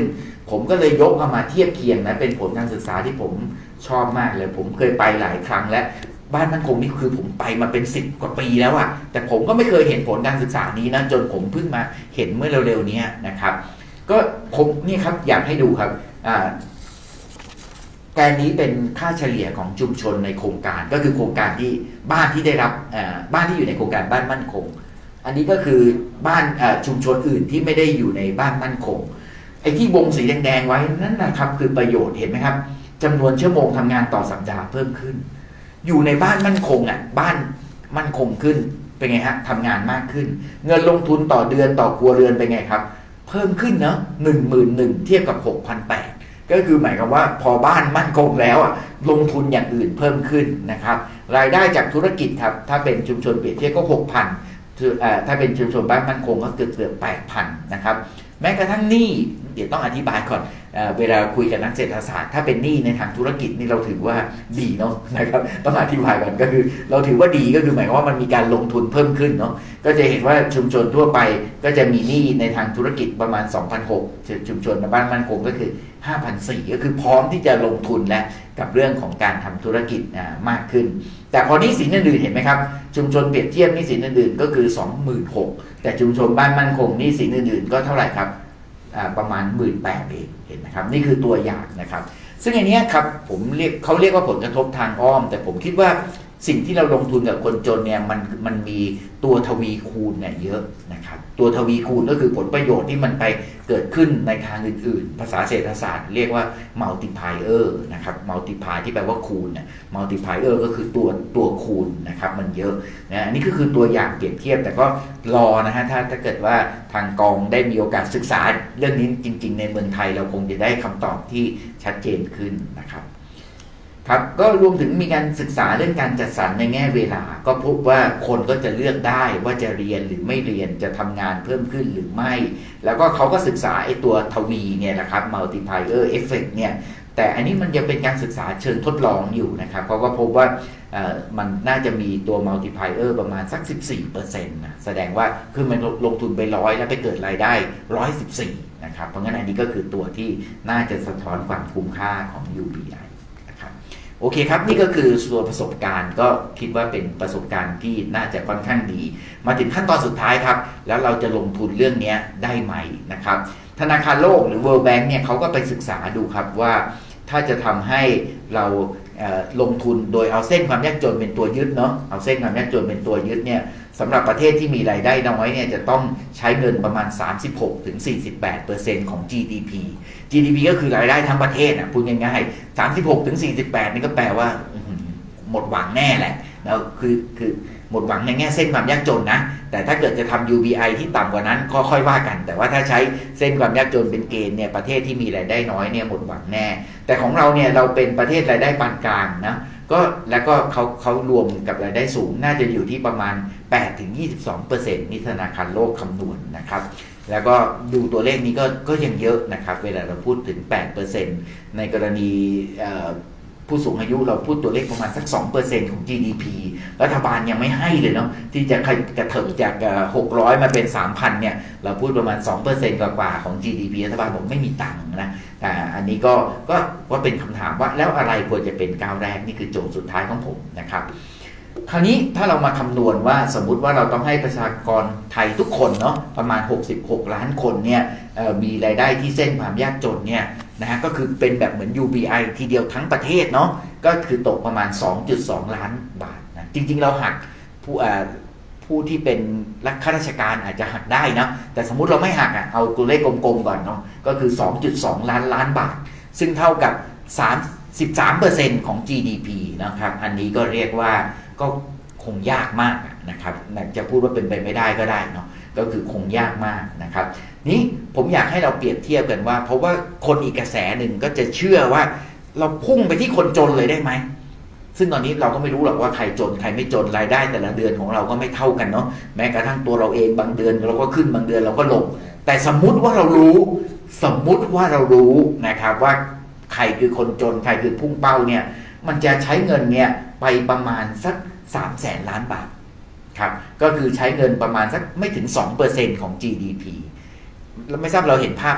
ผมก็เลยยกเอามาเทียบเคียงนะเป็นผลการศึกษาที่ผมชอบมากเลยผมเคยไปหลายครั้งและบ้านมั่นคงนี่คือผมไปมาเป็นสิบกว่าปีแล้วอะแต่ผมก็ไม่เคยเห็นผลการศึกษานี้นะจนผมเพิ่งมาเห็นเมื่อเร็วๆนี้นะครับก็ผมนี่ครับอยากให้ดูครับอ่าแกนนี้เป็นค่าเฉลี่ยของชุมชนในโครงการก็คือโครงการที่บ้านที่ได้รับบ้านที่อยู่ในโครงการบ้านมั่นคงอันนี้ก็คือบ้านชุมชนอื่นที่ไม่ได้อยู่ในบ้านมั่นคงไอ้ที่วงสีแดงๆไว้นั่นนะครับคือประโยชน์เห็นไหมครับจำนวนชั่วโมงทำงานต่อสัปดาห์เพิ่มขึ้นอยู่ในบ้านมั่นคงอ่ะบ้านมั่นคงขึ้นเป็นไงฮะทำงานมากขึ้นเงินลงทุนต่อเดือนต่อครัวเรือนเป็นไงครับเพิ่มขึ้นเนาะหนึ่งหมื่นหนึ่งเทียบกับหกพันแปดก็คือหมายความว่าพอบ้านมั่นคงแล้วอ่ะลงทุนอย่างอื่นเพิ่มขึ้นนะครับรายได้จากธุรกิจครับถ้าเป็นชุมชนเปรียบเทียบก็หกพันถ้าเป็นชุมชนบ้านมั่นคงก็เกือบเกือบแปดพันนะครับแม้กระทั่งหนี้เดี๋ยวต้องอธิบายก่อนเอ่อเวลาคุยกับนักเศรษฐศาสตร์ถ้าเป็นหนี้ในทางธุรกิจนี่เราถือว่าดีเนาะนะครับต้องอธิบายก่อนก็คือเราถือว่าดีก็คือหมายความว่ามันมีการลงทุนเพิ่มขึ้นเนาะก็จะเห็นว่าชุมชนทั่วไปก็จะมีหนี้ในทางธุรกิจประมาณ สองพันหกร้อย ชุมชนบ้านมั่นคงก็คือ ห้าพันสี่ร้อย ก็คือพร้อมที่จะลงทุนและกับเรื่องของการทำธุรกิจมากขึ้นแต่พอหนี้สินอื่นๆเห็นไหมครับชุมชนเปรียบเทียบหนี้สินอื่นๆก็คือ สองหมื่นหกพัน แต่ชุมชนบ้านมั่นคงหนี้สินอื่นๆก็เท่าไหร่ครับประมาณ หนึ่งหมื่นแปดพัน เองเห็นไหมครับนี่คือตัวอย่างนะครับซึ่งอันนี้ครับผมเรียกเขาเรียกว่าผลกระทบทางอ้อมแต่ผมคิดว่าสิ่งที่เราลงทุนกับคนจนเนี่ยมันมันมีตัวทวีคูณเนี่ยเยอะนะครับตัวทวีคูณก็คือผลประโยชน์ที่มันไปเกิดขึ้นในทางอื่นๆภาษาเศรษฐศาสตร์เรียกว่า multiplier นะครับ multiply ที่แปลว่าคูณเนี่ย multiplier ก็คือตัวตัวคูณนะครับมันเยอะนะอันนี้ก็คือตัวอย่างเปรียบเทียบแต่ก็รอนะฮะถ้าถ้าเกิดว่าทางกองได้มีโอกาสศึกษาเรื่องนี้จริงๆในเมืองไทยเราคงจะได้คำตอบที่ชัดเจนขึ้นนะครับครับก็รวมถึงมีการศึกษาเรื่องการจัดสรรในแง่เวลาก็พบว่าคนก็จะเลือกได้ว่าจะเรียนหรือไม่เรียนจะทำงานเพิ่มขึ้นหรือไม่แล้วก็เขาก็ศึกษาไอ้ตัวทวีเนี่ยนะครับ multiplier effect เนี่ยแต่อันนี้มันยังเป็นการศึกษาเชิงทดลองอยู่นะครับเพราะว่าพบว่ามันน่าจะมีตัว multiplier ประมาณสัก สิบสี่เปอร์เซ็นต์ นะแสดงว่าคือมันลงทุนไปร้อยแล้วไปเกิดรายได้หนึ่งร้อยสิบสี่นะครับเพราะงั้นอันนี้ก็คือตัวที่น่าจะสะท้อนความคุ้มค่าของ ยู บี ไอโอเคครับนี่ก็คือส่วนประสบการณ์ก็คิดว่าเป็นประสบการณ์ที่น่าจะค่อนข้างดีมาถึงขั้นตอนสุดท้ายครับแล้วเราจะลงทุนเรื่องนี้ได้ไหมนะครับธนาคารโลกหรือ World Bank เนี่ยเขาก็ไปศึกษาดูครับว่าถ้าจะทำให้เราลงทุนโดยเอาเส้นความยากจนเป็นตัวยึดเนาะเอาเส้นความยากจนเป็นตัวยึดเนี่ยสำหรับประเทศที่มีรายได้น้อยเนี่ยจะต้องใช้เงินประมาณ สามสิบหกถึงสี่สิบแปดเปอร์เซ็นต์ ของ จี ดี พี จี ดี พี ก็คือรายได้ทั้งประเทศอ่ะพูดง่ายๆ สามสิบหกถึงสี่สิบแปด นี่ก็แปลว่าหมดหวังแน่แหละแล้วคือคือหมดหวังในแง่เส้นความยากจนนะแต่ถ้าเกิดจะทำ ยู บี ไอ ที่ต่ำกว่านั้นก็ค่อยว่ากันแต่ว่าถ้าใช้เส้นความยากจนเป็นเกณฑ์เนี่ยประเทศที่มีรายได้น้อยเนี่ยหมดหวังแน่แต่ของเราเนี่ยเราเป็นประเทศรายได้ปานกลางนะก็แล้วก็เขาเขารวมกับรายได้สูงน่าจะอยู่ที่ประมาณ แปดถึงยี่สิบสองเปอร์เซ็นต์ นี่ธนาคารโลกคำนวณ นะครับแล้วก็ดูตัวเลขนี้ก็ก็ยังเยอะนะครับเวลาเราพูดถึง แปดเปอร์เซ็นต์ ในกรณีผู้สูงอายุเราพูดตัวเลขประมาณสัก สองเปอร์เซ็นต์ ของ จี ดี พี รัฐบาลยังไม่ให้เลยเนาะที่จะกระเถิบจากหกร้อยมาเป็น สามพัน เนี่ยเราพูดประมาณ สองเปอร์เซ็นต์ กว่าๆของ จี ดี พี รัฐบาลบอกไม่มีตังค์นะแต่อันนี้ก็ก็ว่าเป็นคำถามว่าแล้วอะไรควรจะเป็นก้าวแรกนี่คือโจทย์สุดท้ายของผมนะครับคราวนี้ถ้าเรามาคำนวณว่าสมมุติว่าเราต้องให้ประชากรไทยทุกคนเนาะประมาณหกสิบหกล้านคนเนี่ยมีรายได้ที่เส้นความยากจนเนี่ยนะฮะก็คือเป็นแบบเหมือน ยู บี ไอ ทีเดียวทั้งประเทศเนาะก็คือตกประมาณ สองจุดสอง ล้านบาทนะจริงๆเราหักผู้อ่าผู้ที่เป็นข้าราชการอาจจะหักได้นะแต่สมมุติเราไม่หักอ่ะเอาตัวเลขกลมๆก่อนเนาะก็คือ สองจุดสอง ล้านล้านบาทซึ่งเท่ากับสามสิบสามเปอร์เซ็นต์ ของ จี ดี พี นะครับอันนี้ก็เรียกว่าก็คงยากมากนะครับจะพูดว่าเป็นไปไม่ได้ก็ได้เนาะก็คือคงยากมากนะครับนี้ผมอยากให้เราเปรียบเทียบกันว่าเพราะว่าคนอีกกระแสหนึ่งก็จะเชื่อว่าเราพุ่งไปที่คนจนเลยได้ไหมซึ่งตอนนี้เราก็ไม่รู้หรอกว่าใครจนใครไม่จนรายได้แต่ละเดือนของเราก็ไม่เท่ากันเนาะแม้กระทั่งตัวเราเองบางเดือนเราก็ขึ้นบางเดือนเราก็ลงแต่สมมุติว่าเรารู้สมมุติว่าเรารู้นะครับว่าใครคือคนจนใครคือพุ่งเป้าเนี่ยมันจะใช้เงินเนี่ยไปประมาณสักสามแสนล้านบาทครับก็คือใช้เงินประมาณสักไม่ถึง สองเปอร์เซ็นต์ ของ จี ดี พี แล้วไม่ทราบเราเห็นภาพ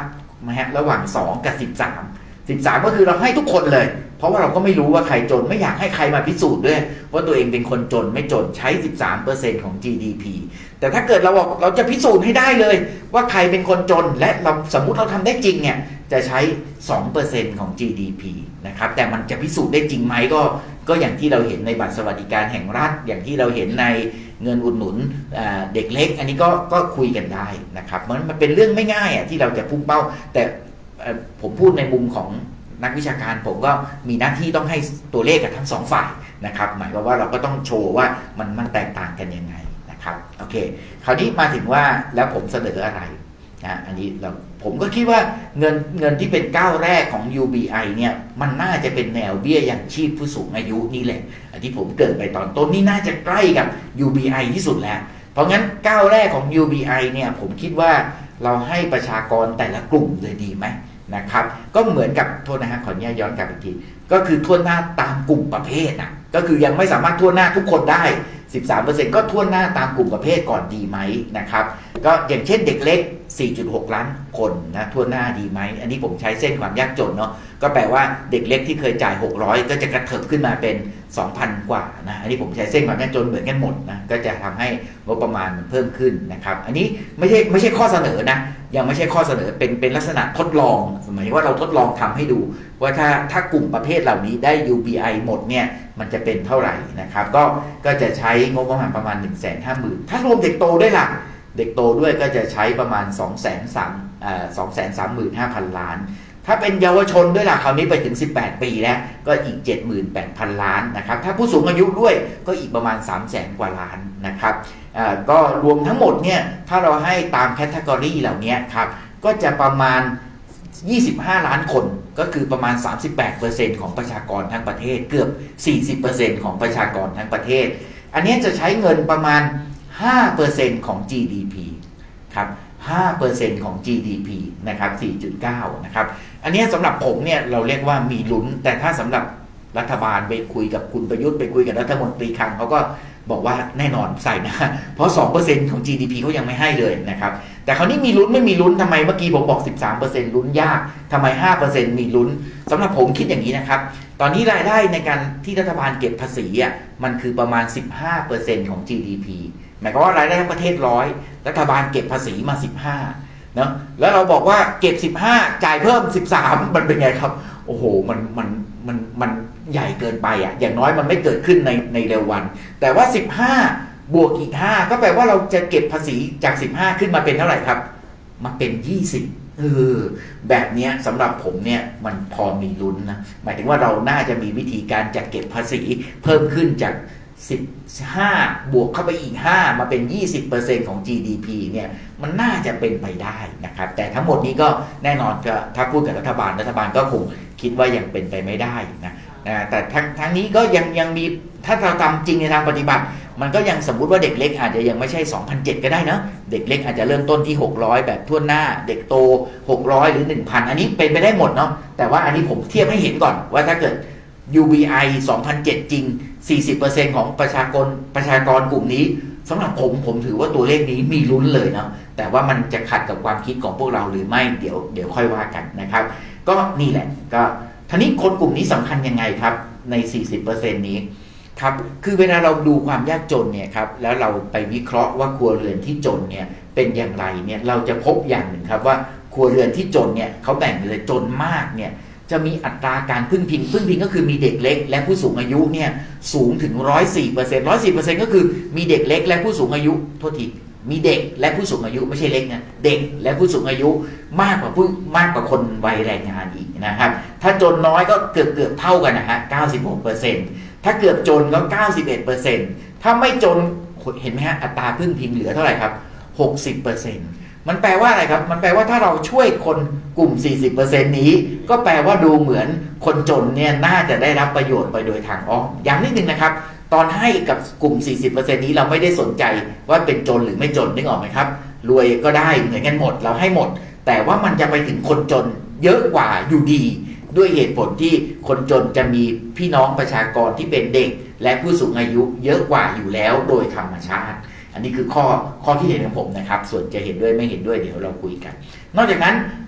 นะฮะระหว่างสองกับสิบสาม สิบสามก็คือเราให้ทุกคนเลยเพราะว่าเราก็ไม่รู้ว่าใครจนไม่อยากให้ใครมาพิสูจน์ด้วยว่าตัวเองเป็นคนจนไม่จนใช้ สิบสามเปอร์เซ็นต์ ของ จี ดี พี แต่ถ้าเกิดเราบอกเราจะพิสูจน์ให้ได้เลยว่าใครเป็นคนจนและเราสมมุติเราทำได้จริงเนี่ยจะใช้ สองเปอร์เซ็นต์ ของ จี ดี พี นะครับแต่มันจะพิสูจน์ได้จริงไหมก็ก็อย่างที่เราเห็นในบัตรสวัสดิการแห่งรัฐอย่างที่เราเห็นในเงินอุดหนุนเด็กเล็กอันนี้ก็ก็คุยกันได้นะครับมันมันเป็นเรื่องไม่ง่ายอ่ะที่เราจะพุ่งเป้าแต่ผมพูดในมุมของนักวิชาการผมก็มีหน้าที่ต้องให้ตัวเลขกับทั้งสองฝ่ายนะครับหมายความว่าเราก็ต้องโชว์ว่ามันมันแตกต่างกันยังไงนะครับโอเคคราวนี้มาถึงว่าแล้วผมเสนออะไรนะอันนี้เราผมก็คิดว่าเงินเงินที่เป็นก้าวแรกของ ยู บี ไอ เนี่ยมันน่าจะเป็นแนวเบี้ยยังชีพผู้สูงอายุนี่แหละอันที่ผมเกริ่นไปตอนต้นนี่น่าจะใกล้กับ ยู บี ไอ ที่สุดแล้วเพราะงั้นก้าวแรกของ ยู บี ไอ เนี่ยผมคิดว่าเราให้ประชากรแต่ละกลุ่มเลยดีไหมนะครับก็เหมือนกับโทษนะฮะขออนุญาตย้อนกลับอีกทีก็คือทั่วหน้าตามกลุ่มประเภทนะก็คือยังไม่สามารถทั่วหน้าทุกคนได้ สิบสามเปอร์เซ็นต์ ก็ทั่วหน้าตามกลุ่มประเภทก่อนดีไหมนะครับก็อย่างเช่นเด็กเล็ก สี่จุดหก ล้านคนนะทั่วหน้าดีไหมอันนี้ผมใช้เส้นความยากจนเนาะก็แปลว่าเด็กเล็กที่เคยจ่ายหกร้อยก็จะกระเถิบขึ้นมาเป็น สองพัน กว่านะอันนี้ผมใช้เส้นความยากจนเหมือนกันหมดนะก็จะทำให้งบประมาณมันเพิ่มขึ้นนะครับอันนี้ไม่ใช่ไม่ใช่ข้อเสนอนะยังไม่ใช่ข้อเสนอเป็นเป็นลักษณะทดลองหมายว่าเราทดลองทำให้ดูว่าถ้าถ้ากลุ่มประเภทเหล่านี้ได้ ยู บี ไอ หมดเนี่ยมันจะเป็นเท่าไหร่นะครับก็ก็จะใช้งบประมาณประมาณ หนึ่งแสนห้าหมื่น ถ้ารวมเด็กโตด้วยล่ะเด็กโตด้วยก็จะใช้ประมาณ สองแสนสามหมื่นห้าพัน ล้านถ้าเป็นเยาวชนด้วยล่ะคราวนี้ไปถึงสิบแปดปีแล้วก็อีก เจ็ดหมื่นแปดพัน ล้านนะครับถ้าผู้สูงอายุด้วยก็อีกประมาณ สามแสน กว่าล้านนะครับก็รวมทั้งหมดเนี่ยถ้าเราให้ตามแคตตากรีเหล่านี้ครับก็จะประมาณยี่สิบห้าล้านคนก็คือประมาณ สามสิบแปดเปอร์เซ็นต์ ของประชากรทั้งประเทศเกือบ สี่สิบเปอร์เซ็นต์ ของประชากรทั้งประเทศอันนี้จะใช้เงินประมาณ ห้าเปอร์เซ็นต์ ของ จี ดี พี ครับ ห้าเปอร์เซ็นต์ ของ จี ดี พี นะครับ สี่จุดเก้า นะครับอันนี้สำหรับผมเนี่ยเราเรียกว่ามีลุ้นแต่ถ้าสำหรับรัฐบาลไปคุยกับคุณประยุทธ์ไปคุยกับรัฐมนตรีคลังเขาก็บอกว่าแน่นอนใส่นะเพราะ สองเปอร์เซ็นต์ ของ จี ดี พี เขายังไม่ให้เลยนะครับแต่คราวนี้มีลุ้นไม่มีลุ้นทำไมเมื่อกี้ผมบอก สิบสามเปอร์เซ็นต์ ลุ้นยากทำไม ห้าเปอร์เซ็นต์ มีลุ้นสำหรับผมคิดอย่างนี้นะครับตอนนี้รายได้ในการที่รัฐบาลเก็บภาษีอ่ะมันคือประมาณ สิบห้าเปอร์เซ็นต์ ของ จี ดี พี หมายความว่ารายได้ทั้งประเทศร้อยรัฐบาลเก็บภาษีมาสิบห้าเนาะแล้วเราบอกว่าเก็บสิบห้าจ่ายเพิ่มสิบสามมันเป็นไงครับโอ้โหมันมันมันมันใหญ่เกินไปอ่ะอย่างน้อยมันไม่เกิดขึ้นในในเร็ววันแต่ว่าสิบห้าบวกอีกห้าก็แปลว่าเราจะเก็บภาษีจากสิบห้าขึ้นมาเป็นเท่าไหร่ครับมาเป็นยี่สิบเออแบบนี้สำหรับผมเนี่ยมันพอมีลุ้นนะหมายถึงว่าเราน่าจะมีวิธีการจัดเก็บภาษีเพิ่มขึ้นจากสิบห้าบวกเข้าไปอีกห้ามาเป็น ยี่สิบเปอร์เซ็นต์ ของ จี ดี พี เนี่ยมันน่าจะเป็นไปได้นะครับแต่ทั้งหมดนี้ก็แน่นอนก็ถ้าพูดกับรัฐบาลรัฐบาลก็คงคิดว่ายังเป็นไปไม่ได้นะนะแต่ทั้งทั้งนี้ก็ยังยังมีถ้าเราทำจริงในทางปฏิบัติมันก็ยังสมมุติว่าเด็กเล็กอาจจะยังไม่ใช่ สองพันเจ็ดร้อย ก็ได้นะเด็กเล็กอาจจะเริ่มต้นที่หกร้อยแบบทั่วหน้าเด็กโตหกร้อยหรือ หนึ่งพัน อันนี้เป็นไปได้หมดเนาะแต่ว่าอันนี้ผมเทียบให้เห็นก่อนว่าถ้าเกิด ยู บี ไอ สองพันเจ็ดจริง สี่สิบเปอร์เซ็นต์ ของประชากรประชากรกลุ่มนี้สำหรับผมผมถือว่าตัวเลขนี้มีลุ้นเลยนะแต่ว่ามันจะขัดกับความคิดของพวกเราหรือไม่เดี๋ยวเดี๋ยวค่อยว่ากันนะครับก็นี่แหละก็ทีนี้คนกลุ่มนี้สำคัญยังไงครับใน สี่สิบเปอร์เซ็นต์ นี้ครับคือเวลาเราดูความยากจนเนี่ยครับแล้วเราไปวิเคราะห์ว่าครัวเรือนที่จนเนี่ยเป็นอย่างไรเนี่ยเราจะพบอย่างหนึ่งครับว่าครัวเรือนที่จนเนี่ยเขาแบ่งเลยจนมากเนี่ยจะมีอัตราการพึ่งพิงพึ่งพิงก็คือมีเด็กเล็กและผู้สูงอายุเนี่ยสูงถึง หนึ่งร้อยสี่เปอร์เซ็นต์ หนึ่งร้อยสี่เปอร์เซ็นต์ ก็คือมีเด็กเล็กและผู้สูงอายุโทษทีมีเด็กและผู้สูงอายุไม่ใช่เล็กนะเด็กและผู้สูงอายุมากกว่าผู้มากกว่าคนวัยแรงงานอีกนะครับถ้าจนน้อยก็เกือบเกือบเท่ากันนะฮะ เก้าสิบหกเปอร์เซ็นต์ ถ้าเกือบจนก็ เก้าสิบเอ็ดเปอร์เซ็นต์ ถ้าไม่จนเห็นไหมฮะอัตราพึ่งพิงเหลือเท่าไหร่ครับ หกสิบเปอร์เซ็นต์ มันแปลว่าอะไรครับมันแปลว่าถ้าเราช่วยคนกลุ่ม สี่สิบเปอร์เซ็นต์ นี้ก็แปลว่าดูเหมือนคนจนเนี่ยน่าจะได้รับประโยชน์ไปโดยทางอ้อมย้ำนิดนึงนะครับตอนให้กับกลุ่ม สี่สิบเปอร์เซ็นต์ นี้เราไม่ได้สนใจว่าเป็นจนหรือไม่จนนึกออกไหมครับรวยก็ได้เหมือนกันหมดเราให้หมดแต่ว่ามันจะไปถึงคนจนเยอะกว่าอยู่ดีด้วยเหตุผลที่คนจนจะมีพี่น้องประชากรที่เป็นเด็กและผู้สูงอายุเยอะกว่าอยู่แล้วโดยธรรมชาติอันนี้คือข้อข้อที่เห็นของผมนะครับส่วนจะเห็นด้วยไม่เห็นด้วยเดี๋ยวเราคุยกันนอกจากนั้น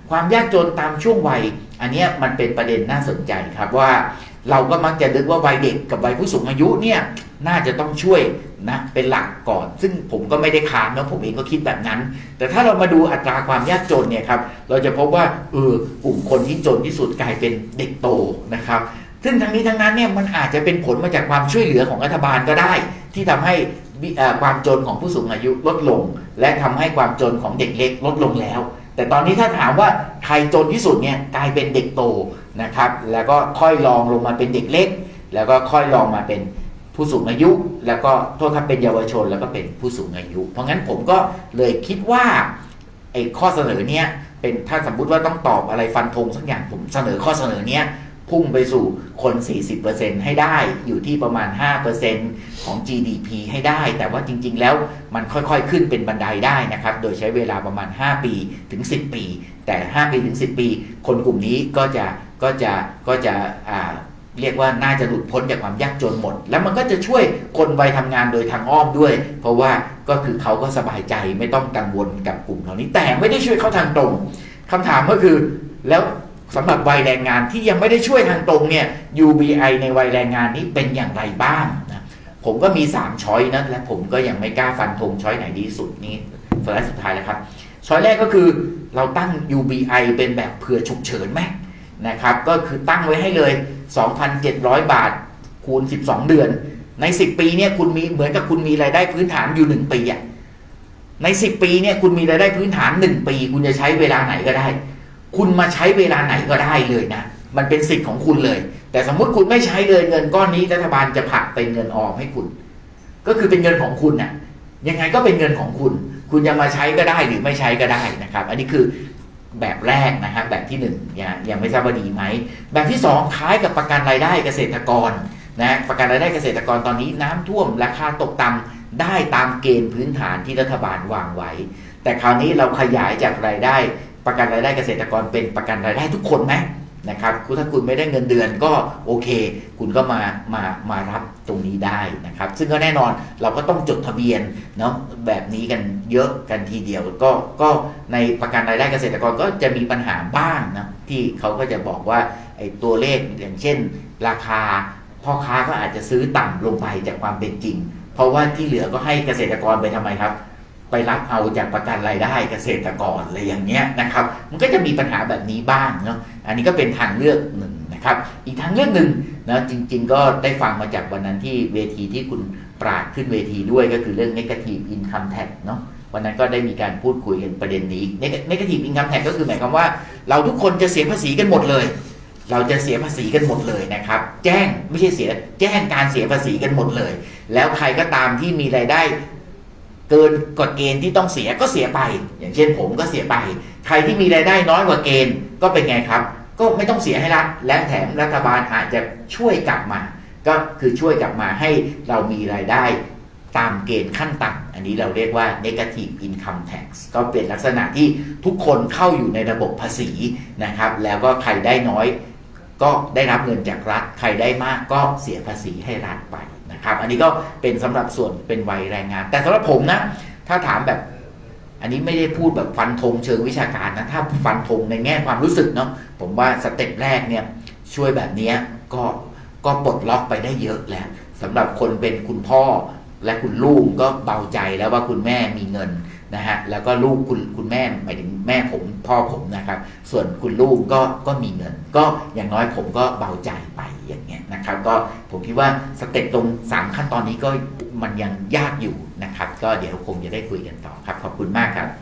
ความยากจนตามช่วงวัยอันนี้มันเป็นประเด็นน่าสนใจครับว่าเราก็มักจะนึกว่าวัยเด็กกับวัยผู้สูงอายุเนี่ยน่าจะต้องช่วยนะเป็นหลักก่อนซึ่งผมก็ไม่ได้ค้านนะผมเองก็คิดแบบนั้นแต่ถ้าเรามาดูอัตราความยากจนเนี่ยครับเราจะพบว่าเออกลุ่มคนที่จนที่สุดกลายเป็นเด็กโตนะครับซึ่งทั้งนี้ทั้งนั้นเนี่ยมันอาจจะเป็นผลมาจากความช่วยเหลือของรัฐบาลก็ได้ที่ทำให้ความจนของผู้สูงอายุลดลงและทำให้ความจนของเด็กเล็กลดลงแล้วแต่ตอนนี้ถ้าถามว่าใครจนที่สุดเนี่ยกลายเป็นเด็กโตนะครับแล้วก็ค่อยลองลงมาเป็นเด็กเล็กแล้วก็ค่อยลองมาเป็นผู้สูงอายุแล้วก็โทษครับเป็นเยาวชนแล้วก็เป็นผู้สูงอายุเพราะงั้นผมก็เลยคิดว่าไอ้ข้อเสนอเนี้ยเป็นถ้าสมมุติว่าต้องตอบอะไรฟันธงสักอย่างผมเสนอข้อเสนอเนี้ยพุ่งไปสู่คน สี่สิบเปอร์เซ็นต์ ให้ได้อยู่ที่ประมาณ ห้าเปอร์เซ็นต์ ของ จี ดี พี ให้ได้แต่ว่าจริงๆแล้วมันค่อยๆขึ้นเป็นบันไดได้นะครับโดยใช้เวลาประมาณห้าปีถึงสิบปีแต่ห้าปีถึงสิบปีคนกลุ่มนี้ก็จะก็จะก็จะอ่าเรียกว่าน่าจะหลุดพ้นจากความยากจนหมดแล้วมันก็จะช่วยคนวัยทำงานโดยทางอ้อมด้วยเพราะว่าก็คือเขาก็สบายใจไม่ต้องกังวลกับกลุ่มเหล่านี้แต่ไม่ได้ช่วยเขาทางตรงคำถามก็คือแล้วสำหรับวัยแรงงานที่ยังไม่ได้ช่วยทางตรงเนี่ย ยู บี ไอ ในวัยแรงงานนี้เป็นอย่างไรบ้างนะผมก็มีสามช้อยนะและผมก็ยังไม่กล้าฟันธงช้อยไหนดีสุดนี่สไลด์สุดท้ายแล้วครับช้อยแรกก็คือเราตั้ง ยู บี ไอ เป็นแบบเผื่อฉุกเฉินไหมนะครับก็คือตั้งไว้ให้เลย สองพันเจ็ดร้อย บาทคูณสิบสองเดือนในสิบปีเนี่ยคุณมีเหมือนกับคุณมีรายได้พื้นฐานอยู่หนึ่งปีอ่ะในสิบปีเนี่ยคุณมีรายได้พื้นฐานหนึ่งปีคุณจะใช้เวลาไหนก็ได้คุณมาใช้เวลาไหนก็ได้เลยนะมันเป็นสิทธิ์ของคุณเลยแต่สมมุติคุณไม่ใช้เลยเงินก้อนนี้รัฐบาลจะผลักเป็นเงินออมให้คุณก็คือเป็นเงินของคุณน่ะยังไงก็เป็นเงินของคุณคุณจะมาใช้ก็ได้หรือไม่ใช้ก็ได้นะครับอันนี้คือแบบแรกนะฮะแบบที่หนึ่งยังยังไม่ทราบว่าดีไหมแบบที่สองคล้ายกับประกันรายได้เกษตรกรนะประกันรายได้เกษตรกรตอนนี้น้ำท่วมราคาตกต่ำได้ตามเกณฑ์พื้นฐานที่รัฐบาลวางไว้แต่คราวนี้เราขยายจากรายได้ประกันรายได้เกษตรกรเป็นประกันรายได้ทุกคนไหมนะครับถ้าคุณไม่ได้เงินเดือนก็โอเคคุณก็มามามารับตรงนี้ได้นะครับซึ่งก็แน่นอนเราก็ต้องจดทะเบียนเนาะแบบนี้กันเยอะกันทีเดียวก็ก็ในประกันรายได้เกษตรกรก็จะมีปัญหาบ้างนะที่เขาก็จะบอกว่าไอ้ตัวเลขอย่างเช่นราคาพ่อค้าก็อาจจะซื้อต่ำลงไปจากความเป็นจริงเพราะว่าที่เหลือก็ให้เกษตรกรไปทำไมครับไปรับเอาจากประกันรายได้เกษตรกรอะไรอย่างเงี้ยนะครับมันก็จะมีปัญหาแบบนี้บ้างเนาะอันนี้ก็เป็นทางเลือกหนึ่งนะครับอีกทางเลือกหนึ่งนะจริงๆก็ได้ฟังมาจากวันนั้นที่เวทีที่คุณปราดขึ้นเวทีด้วยก็คือเรื่อง negative income tax เนาะวันนั้นก็ได้มีการพูดคุยกันประเด็นนี้ negative income tax ก็คือหมายความว่าเราทุกคนจะเสียภาษีกันหมดเลยเราจะเสียภาษีกันหมดเลยนะครับแจ้งไม่ใช่เสียแจ้งการเสียภาษีกันหมดเลยแล้วใครก็ตามที่มีรายได้เกินกฎเกณฑ์ที่ต้องเสียก็เสียไปอย่างเช่นผมก็เสียไปใครที่มีรายได้น้อยกว่าเกณฑ์ก็เป็นไงครับก็ไม่ต้องเสียให้รัฐและแถมรัฐบาลอาจจะช่วยกลับมาก็คือช่วยกลับมาให้เรามีรายได้ตามเกณฑ์ขั้นต่ำอันนี้เราเรียกว่า negative income tax ก็เป็นลักษณะที่ทุกคนเข้าอยู่ในระบบภาษีนะครับแล้วก็ใครได้น้อยก็ได้รับเงินจากรัฐใครได้มากก็เสียภาษีให้รัฐไปนะครับอันนี้ก็เป็นสำหรับส่วนเป็นวัยแรงงานแต่สำหรับผมนะถ้าถามแบบอันนี้ไม่ได้พูดแบบฟันธงเชิงวิชาการนะถ้าฟันธงในแง่ความรู้สึกเนาะผมว่าสเต็ปแรกเนี่ยช่วยแบบนี้ก็ก็ปลดล็อกไปได้เยอะแล้วสำหรับคนเป็นคุณพ่อและคุณลูกก็เบาใจแล้วว่าคุณแม่มีเงินนะฮะแล้วก็ลูกคุณคุณแม่หมายถึงแม่ผมพ่อผมนะครับส่วนคุณลูกก็ก็มีเงินก็อย่างน้อยผมก็เบาใจไปอย่างเงี้ยนะครับก็ผมคิดว่าสเต็ปตรงสามขั้นตอนนี้ก็มันยังยากอยู่นะครับก็เดี๋ยวคงจะได้คุยกันต่อครับขอบคุณมากครับ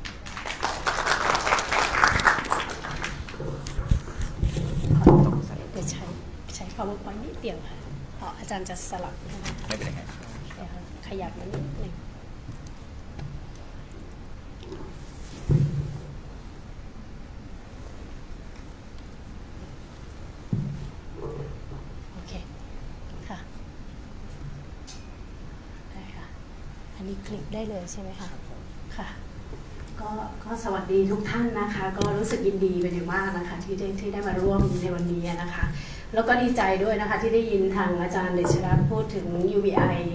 จะใช้ใช้ PowerPoint นิดเดียวค่ะอ๋ออาจารย์จะสลับนะคะไม่เป็นไรขยับมานิดนึงโอเคค่ะได้ค่ะอันนี้คลิกได้เลยใช่ไหมคะค่ะก็ก็สวัสดีทุกท่านนะคะก็รู้สึกยินดีเป็นอย่างมากนะคะที่ได้ที่ได้มาร่วมในวันนี้นะคะแล้วก็ดีใจด้วยนะคะที่ได้ยินทางอาจารย์เดชรัตน์พูดถึง ยู บี ไอ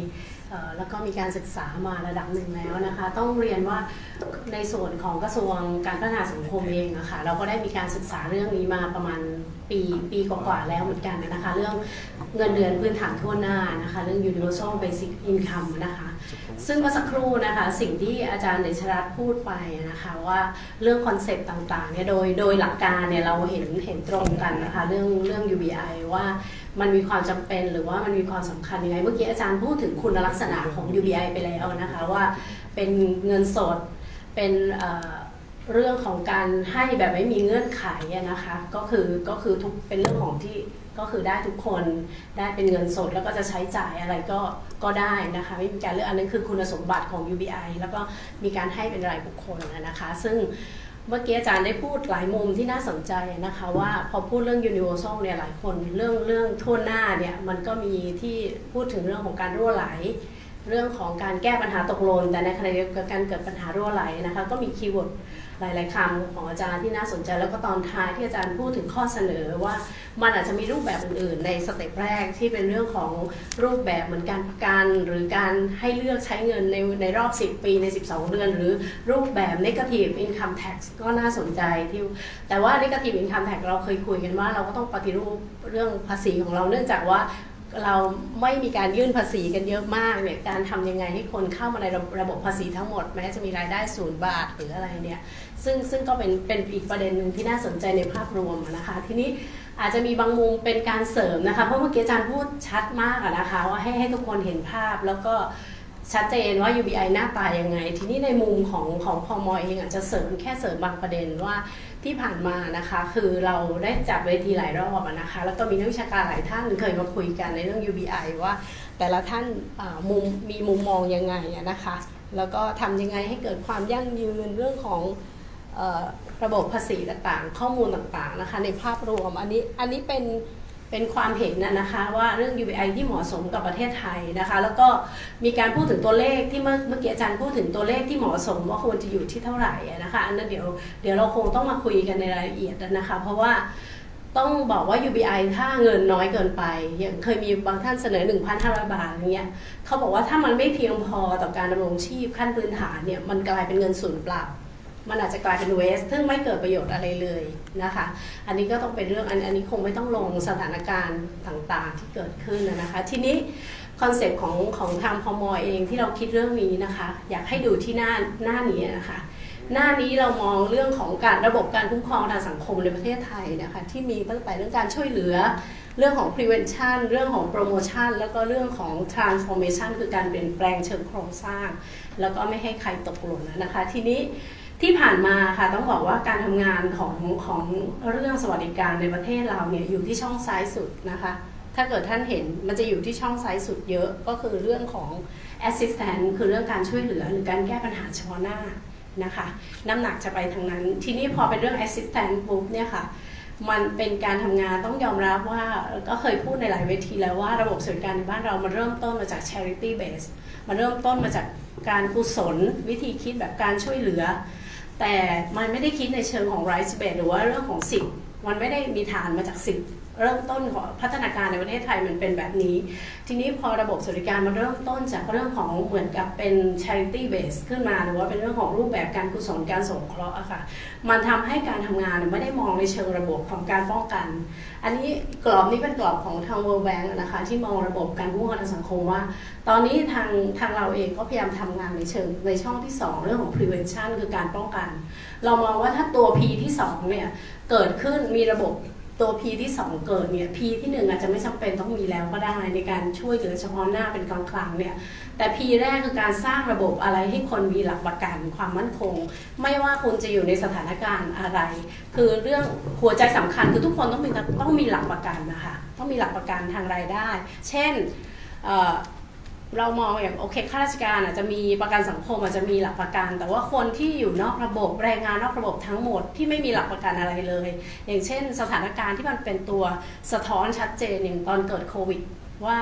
แล้วก็มีการศึกษามาระดับหนึ่งแล้วนะคะต้องเรียนว่าในส่วนของกระทรวงการพัฒนาสังคมเองนะคะเราก็ได้มีการศึกษาเรื่องนี้มาประมาณปีปีกว่าๆแล้วเหมือนกันนะคะเรื่องเงินเดือนพื้นฐานทั่วหน้านะคะเรื่อง universal basic income นะคะซึ่งเมื่อสักครู่นะคะสิ่งที่อาจารย์เดชรัตน์พูดไปนะคะว่าเรื่องคอนเซปต์ต่างๆเนี่ยโดยโดยหลักการเนี่ยเราเห็นเห็นตรงกันนะคะเรื่องเรื่อง ยู บี ไอ ว่ามันมีความจำเป็นหรือว่ามันมีความสำคัญยังไงเมื่อกี้อาจารย์พูดถึงคุณลักษณะของ ยู บี ไอ ไปแล้วนะคะว่าเป็นเงินสดเป็นเรื่องของการให้แบบไม่มีเงื่อนไขนะคะก็คือก็คือทุกเป็นเรื่องของที่ก็คือได้ทุกคนได้เป็นเงินสดแล้วก็จะใช้จ่ายอะไรก็ก็ได้นะคะไม่มีการเลือกอันนั้นคือคุณสมบัติของ ยู บี ไอ แล้วก็มีการให้เป็นรายบุคคลนะคะซึ่งเมื่อกี้อาจารย์ได้พูดหลายมุมที่น่าสนใจนะคะว่าพอพูดเรื่อง universal เนี่ยหลายคนเรื่องเรื่องทั่วหน้าเนี่ยมันก็มีที่พูดถึงเรื่องของการรั่วไหลเรื่องของการแก้ปัญหาตกหล่นแต่ในขณะเดียวกันการเกิดปัญหารั่วไหลนะคะก็มีคีย์เวิร์ดหลายๆคำของอาจารย์ที่น่าสนใจแล้วก็ตอนท้ายที่อาจารย์พูดถึงข้อเสนอว่ามันอาจจะมีรูปแบบอื่นๆในสเต็ปแรกที่เป็นเรื่องของรูปแบบเหมือนการประกันหรือการให้เลือกใช้เงินในในรอบสิบปีในสิบสองเดือนหรือรูปแบบ negative income tax ก็น่าสนใจที่แต่ว่า negative income tax เราเคยคุยกันว่าเราก็ต้องปฏิรูปเรื่องภาษีของเราเนื่องจากว่าเราไม่มีการยื่นภาษีกันเยอะมากเนี่ยการทำยังไงให้คนเข้ามาในระบบภาษีทั้งหมดแม้จะมีรายได้ศูนย์บาทหรืออะไรเนี่ยซึ่งซึ่งก็เป็นเป็นอีกประเด็นหนึ่งที่น่าสนใจในภาพรวมนะคะทีนี้อาจจะมีบางมุมเป็นการเสริมนะคะเพราะเมื่อกี้อาจารย์พูดชัดมากนะคะว่าให้ให้ทุกคนเห็นภาพแล้วก็ชัดเจนว่า ยู บี ไอ หน้าตายังไงทีนี้ในมุมของของพม.เองอาจจะเสริมแค่เสริมบางประเด็นว่าที่ผ่านมานะคะคือเราได้จัดเวทีหลายรอบนะคะแล้วก็มีนักวิชาการหลายท่านเคยมาคุยกันในเรื่อง ยู บี ไอ ว่าแต่ละท่านมุมมีมุมมองยังไงนะคะแล้วก็ทำยังไงให้เกิดความยั่งยืนเรื่องของระบบภาษีต่างๆข้อมูลต่างๆนะคะในภาพรวมอันนี้อันนี้เป็นเป็นความเห็นนะคะว่าเรื่อง ยู บี ไอ ที่เหมาะสมกับประเทศไทยนะคะแล้วก็มีการพูดถึงตัวเลขที่เมื่อเมื่อกี้อาจารย์พูดถึงตัวเลขที่เหมาะสมว่าควรจะอยู่ที่เท่าไหร่นะคะอันนั้นเดี๋ยวเดี๋ยวเราคงต้องมาคุยกันในรายละเอียดนะคะเพราะว่าต้องบอกว่า ยู บี ไอ ถ้าเงินน้อยเกินไปอย่างเคยมีบางท่านเสนอ หนึ่งพันห้าร้อย บาทอย่างเงี้ยเขาบอกว่าถ้ามันไม่เพียงพอต่อการดำรงชีพขั้นพื้นฐานเนี่ยมันกลายเป็นเงินศูนย์เปล่ามันอาจจะกลายเป็นเวสซึ่งไม่เกิดประโยชน์อะไรเลยนะคะอันนี้ก็ต้องเป็นเรื่องอันอันนี้คงไม่ต้องลงสถานการณ์ต่างๆที่เกิดขึ้นนะคะทีนี้คอนเซปต์ของของทางพม.เองที่เราคิดเรื่องนี้นะคะอยากให้ดูที่หน้าหน้านี้นะคะหน้านี้เรามองเรื่องของการระบบการคุ้มครองทางสังคมในประเทศไทยนะคะที่มีตั้งแต่เรื่องการช่วยเหลือเรื่องของ prevention เรื่องของ promotion แล้วก็เรื่องของ transformation คือการเปลี่ยนแปลงเชิงโครงสร้างแล้วก็ไม่ให้ใครตกหล่นนะคะทีนี้ที่ผ่านมาค่ะต้องบอกว่าการทำงานของของเรื่องสวัสดิการในประเทศเราเนี่ยอยู่ที่ช่องซ้ายสุดนะคะถ้าเกิดท่านเห็นมันจะอยู่ที่ช่องซ้ายสุดเยอะก็คือเรื่องของ assistance คือเรื่องการช่วยเหลือหรือการแก้ปัญหาเฉพาะหน้านะคะน้ำหนักจะไปทางนั้นทีนี้พอเป็นเรื่อง assistance ปุ๊บเนี่ยค่ะมันเป็นการทำงานต้องยอมรับว่าก็เคยพูดในหลายเวทีแล้วว่าระบบสวัสดิการในบ้านเรามันเริ่มต้นมาจาก charity base มันเริ่มต้นมาจากการกุศลวิธีคิดแบบการช่วยเหลือแต่มันไม่ได้คิดในเชิงของ rights based หรือว่าเรื่องของสิทธิ์มันไม่ได้มีฐานมาจากสิทธิ์เริ่มต้นของพัฒนาการในประเทศไทยมันเป็นแบบนี้ทีนี้พอระบบสวัสดิการมันเริ่มต้นจากเรื่องของเหมือนกับเป็น charity base ขึ้นมาหรือว่าเป็นเรื่องของรูปแบบการกุศลการสงเคราะห์อะค่ะมันทำให้การทำงานไม่ได้มองในเชิงระบบของการป้องกันอันนี้กรอบนี้เป็นกรอบของทาง World Bank นะคะที่มองระบบการคุ้มครองทางสังคมว่าตอนนี้ทางทางเราเองก็พยายามทำงานในเชิงในช่องที่สองเรื่องของ prevention คือการป้องกันเรามองว่าถ้าตัว P ที่สองเนี่ยเกิดขึ้นมีระบบตัว P ที่สองเกิดเนี่ย P ที่หนึ่งอาจจะไม่จำเป็นต้องมีแล้วก็ได้ในการช่วยเหลือเฉพาะหน้าเป็นกลางๆเนี่ยแต่ P แรกคือการสร้างระบบอะไรให้คนมีหลักประกันความมั่นคงไม่ว่าคุณจะอยู่ในสถานการณ์อะไรคือเรื่องหัวใจสำคัญคือทุกคนต้องมีต้องมีหลักประกันนะคะต้องมีหลักประกันทางรายได้เช่นเอ่อเรามองอย่างโอเคข้าราชการอาจจะมีประกันสังคมอาจจะมีหลักประกันแต่ว่าคนที่อยู่นอกระบบแรงงานนอกระบบทั้งหมดที่ไม่มีหลักประกันอะไรเลยอย่างเช่นสถานการณ์ที่มันเป็นตัวสะท้อนชัดเจนอย่างตอนเกิดโควิดว่า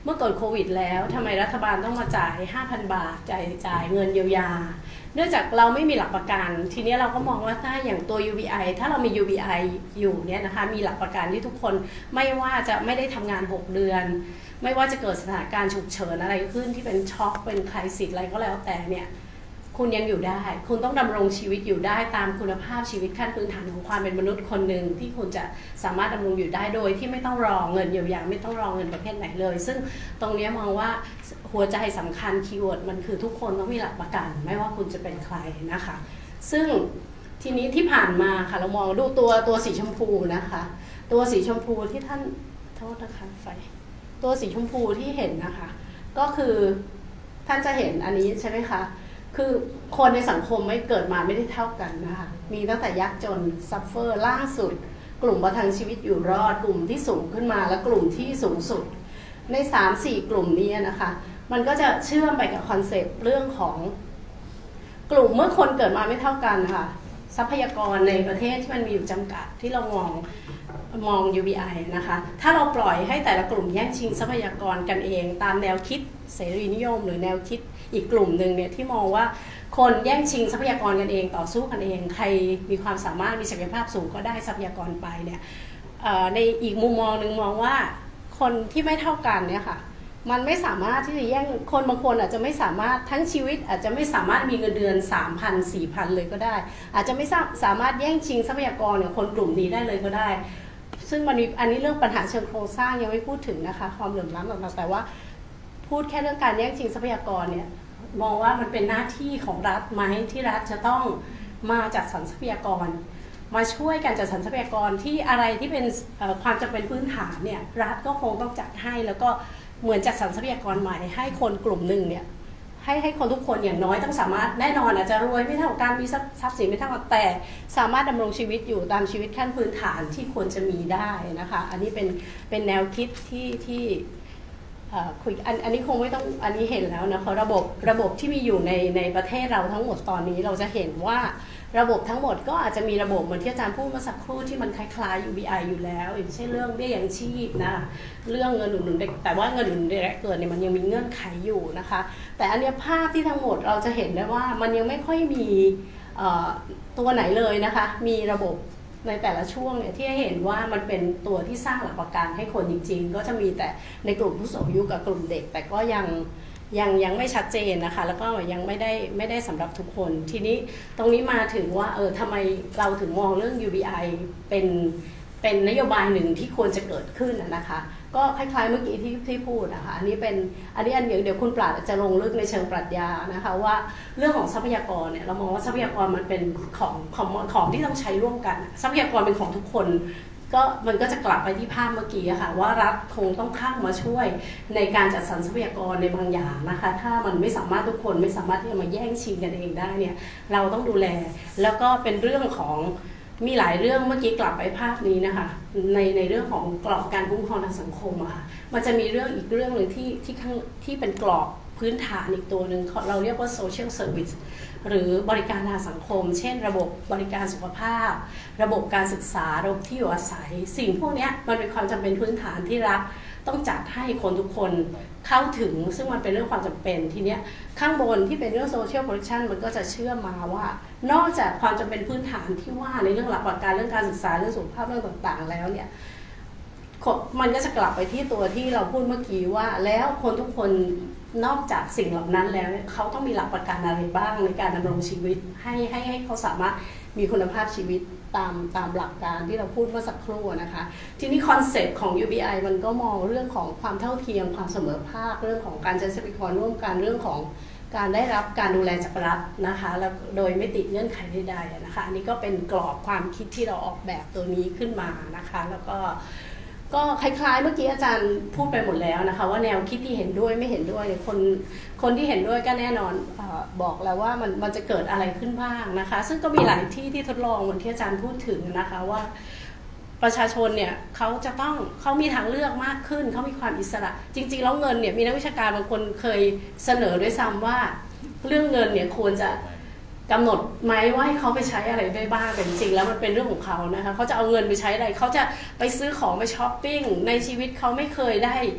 เมื่อเกิดโควิดแล้วทำไมรัฐบาลต้องมาจ่าย ห้าพัน บาทจ่ายจ่ายเงินเยียวยาเนื่องจากเราไม่มีหลักประกันทีนี้เราก็มองว่าถ้าอย่างตัว ยู บี ไอ ถ้าเรามี ยู บี ไอ อยู่เนี่ยนะคะมีหลักประกันที่ทุกคนไม่ว่าจะไม่ได้ทำงานหกเดือนไม่ว่าจะเกิดสถานการณ์ฉุกเฉินอะไรขึ้นที่เป็นช็อกเป็นไครซิสอะไรก็แล้วแต่เนี่ยคุณยังอยู่ได้คุณต้องดำรงชีวิตอยู่ได้ตามคุณภาพชีวิตขั้นพื้นฐานของความเป็นมนุษย์คนหนึ่งที่คุณจะสามารถดำรงอยู่ได้โดยที่ไม่ต้องรอเงินเยียวยาไม่ต้องรอเงินประเภทไหนเลยซึ่งตรงนี้มองว่าหัวใจสำคัญคีย์เวิร์ดมันคือทุกคนต้องมีหลักประกันไม่ว่าคุณจะเป็นใครนะคะซึ่งทีนี้ที่ผ่านมาค่ะเรามองดูตัวตัวสีชมพูนะคะตัวสีชมพูที่ท่านโทษนะคะไฟตัวสีชมพูที่เห็นนะคะก็คือท่านจะเห็นอันนี้ใช่ไหมคะคือคนในสังคมไม่เกิดมาไม่ได้เท่ากันนะคะมีตั้งแต่ยากจนซัฟเฟอร์ล่าสุดกลุ่มประทังชีวิตอยู่รอดกลุ่มที่สูงขึ้นมาและกลุ่มที่สูงสุดใน สามสี่ กลุ่มนี้นะคะมันก็จะเชื่อมไปกับคอนเซปต์เรื่องของกลุ่มเมื่อคนเกิดมาไม่เท่ากันค่ะทรัพยากรในประเทศที่มันมีอยู่จำกัดที่เรามองมอง ยู บี ไอ นะคะถ้าเราปล่อยให้แต่ละกลุ่มแย่งชิงทรัพยากรกันเองตามแนวคิดเสรีนิยมหรือแนวคิดอีกกลุ่มหนึ่งเนี่ยที่มองว่าคนแย่งชิงทรัพยากรกันเองต่อสู้กันเองใครมีความสามารถมีศักยภาพสูงก็ได้ทรัพยากรไปเนี่ยในอีกมุมมองหนึ่งมองว่าคนที่ไม่เท่ากันเนี่ยค่ะมันไม่สามารถที่จะแย่งคนบางคนอาจจะไม่สามารถทั้งชีวิตอาจจะไม่สามารถมีเงินเดือน สามพัน สี่พัน เลยก็ได้อาจจะไม่สามารถแย่งชิงทรัพยากรเนี่ยคนกลุ่มนี้ได้เลยก็ได้ซึ่งมันมีอันนี้เรื่องปัญหาเชิงโครงสร้างยังไม่พูดถึงนะคะความเหลื่อมล้ำต่างๆแต่ว่าพูดแค่เรื่องการแย่งชิงทรัพยากรเนี่ยมองว่ามันเป็นหน้าที่ของรัฐไหมที่รัฐจะต้องมาจัดสรรทรัพยากรมาช่วยกันจัดสรรทรัพยากรที่อะไรที่เป็นความจำเป็นพื้นฐานเนี่ยรัฐก็คงต้องจัดให้แล้วก็เหมือนจัดสรรทรัพยากรใหม่ให้คนกลุ่มหนึ่งเนี่ยให้ให้คนทุกคนอย่างน้อยต้องสามารถแน่นอนอาจจะรวยไม่เท่ากันมีทรัพย์สินไม่เท่ากันแต่สามารถดำรงชีวิตอยู่ตามชีวิตขั้นพื้นฐานที่ควรจะมีได้นะคะอันนี้เป็นเป็นแนวคิดที่ที่คุยอันอันนี้คงไม่ต้องอันนี้เห็นแล้วนะคะระบบระบบที่มีอยู่ในในประเทศเราทั้งหมดตอนนี้เราจะเห็นว่าระบบทั้งหมดก็อาจจะมีระบบเหมือนที่อาจารย์พูดเมื่อสักครู่ที่มันคล้ายๆ ยู บี ไอ อยู่แล้วอย่างเช่นเรื่องเบี้ยยังชีพนะเรื่องเงินหนุนเด็กแต่ว่าเงินหนุนเด็กเกิดเนี่ยมันยังมีเงื่อนไขอยู่นะคะแต่อันนี้ภาพที่ทั้งหมดเราจะเห็นได้ว่ามันยังไม่ค่อยมีตัวไหนเลยนะคะมีระบบในแต่ละช่วงเนี่ยที่ให้เห็นว่ามันเป็นตัวที่สร้างหลักประกันให้คนจริงๆก็จะมีแต่ในกลุ่มผู้สูงอายุกับกลุ่มเด็กแต่ก็ยังยังยังไม่ชัดเจนนะคะแล้วก็ยังไม่ได้ไม่ได้สำหรับทุกคนทีนี้ตรงนี้มาถึงว่าเออทำไมเราถึงมองเรื่อง ยู บี ไอ เป็นเป็นนโยบายหนึ่งที่ควรจะเกิดขึ้นนะคะก็คล้ายๆเมื่อกี้ที่ที่พูดนะคะอันนี้เป็นอันนี้อันเดี๋ยวเดี๋ยวคุณปราชญ์จะลงลึกในเชิงปรัชญานะคะว่าเรื่องของทรัพยากรเนี่ยเรามองว่าทรัพยากรมันเป็นของของของที่ต้องใช้ร่วมกันทรัพยากรเป็นของทุกคนก็มันก็จะกลับไปที่ภาพเมื่อกี้ค่ะว่ารัฐคงต้องเข้ามาช่วยในการจัดสรรทรัพยากรในบางอย่างนะคะถ้ามันไม่สามารถทุกคนไม่สามารถที่จะมาแย่งชิงกันเองได้เนี่ยเราต้องดูแลแล้วก็เป็นเรื่องของมีหลายเรื่องเมื่อกี้กลับไปภาพนี้นะคะในในเรื่องของกรอบการคุ้มครองทางสังคมอะค่ะมันจะมีเรื่องอีกเรื่องหนึ่งที่ที่ข้างที่เป็นกรอบพื้นฐานอีกตัวหนึ่งเราเรียกว่า social service หรือบริการทางสังคมเช่นระบบบริการสุขภาพระบบการศึกษาระบบที่อยู่อาศัยสิ่งพวกนี้มันเป็นความจำเป็นพื้นฐานที่รัฐต้องจัดให้คนทุกคนเข้าถึงซึ่งมันเป็นเรื่องความจำเป็นทีเนี้ยข้างบนที่เป็นเรื่อง social protection มันก็จะเชื่อมาว่านอกจากความจำเป็นพื้นฐานที่ว่าในเรื่องหลักประกันเรื่องการศึกษาเรื่องสุขภาพเรื่องต่างๆแล้วเนี่ยมันก็จะกลับไปที่ตัวที่เราพูดเมื่อกี้ว่าแล้วคนทุกคนนอกจากสิ่งเหล่านั้นแล้วเขาต้องมีหลักประกันอะไรบ้างในการดำรงชีวิตให้ให้ให้เขาสามารถมีคุณภาพชีวิตตามตามหลักการที่เราพูดเมื่อสักครู่นะคะทีนี้คอนเซ็ปต์ของ ยู บี ไอ มันก็มองเรื่องของความเท่าเทียมความเสมอภาคเรื่องของการใช้ทรัพยากรร่วมกันเรื่องของการได้รับการดูแลจากรัฐนะคะแล้วโดยไม่ติดเงื่อนไขใดๆนะคะอันนี้ก็เป็นกรอบความคิดที่เราออกแบบตัวนี้ขึ้นมานะคะแล้วก็ก็คล้ายๆเมื่อกี้อาจารย์พูดไปหมดแล้วนะคะว่าแนวคิดที่เห็นด้วยไม่เห็นด้วยคนคนที่เห็นด้วยก็แน่นอนเอ่อบอกแล้วว่ามันมันจะเกิดอะไรขึ้นบ้างนะคะซึ่งก็มีหลายที่ที่ทดลองเหมือนที่อาจารย์พูดถึงนะคะว่าประชาชนเนี่ยเขาจะต้องเขามีทางเลือกมากขึ้นเขามีความอิสระจริงๆแล้วเงินเนี่ยมีนักวิชาการบางคนเคยเสนอด้วยซ้ำว่าเรื่องเงินเนี่ยควรจะกำหนดไหมว่าให้เขาไปใช้อะไรได้บ้างแต่จริงๆแล้วมันเป็นเรื่องของเขานะคะเขาจะเอาเงินไปใช้อะไรเขาจะไปซื้อของไปช้อปปิ้งในชีวิตเขาไม่เคยได้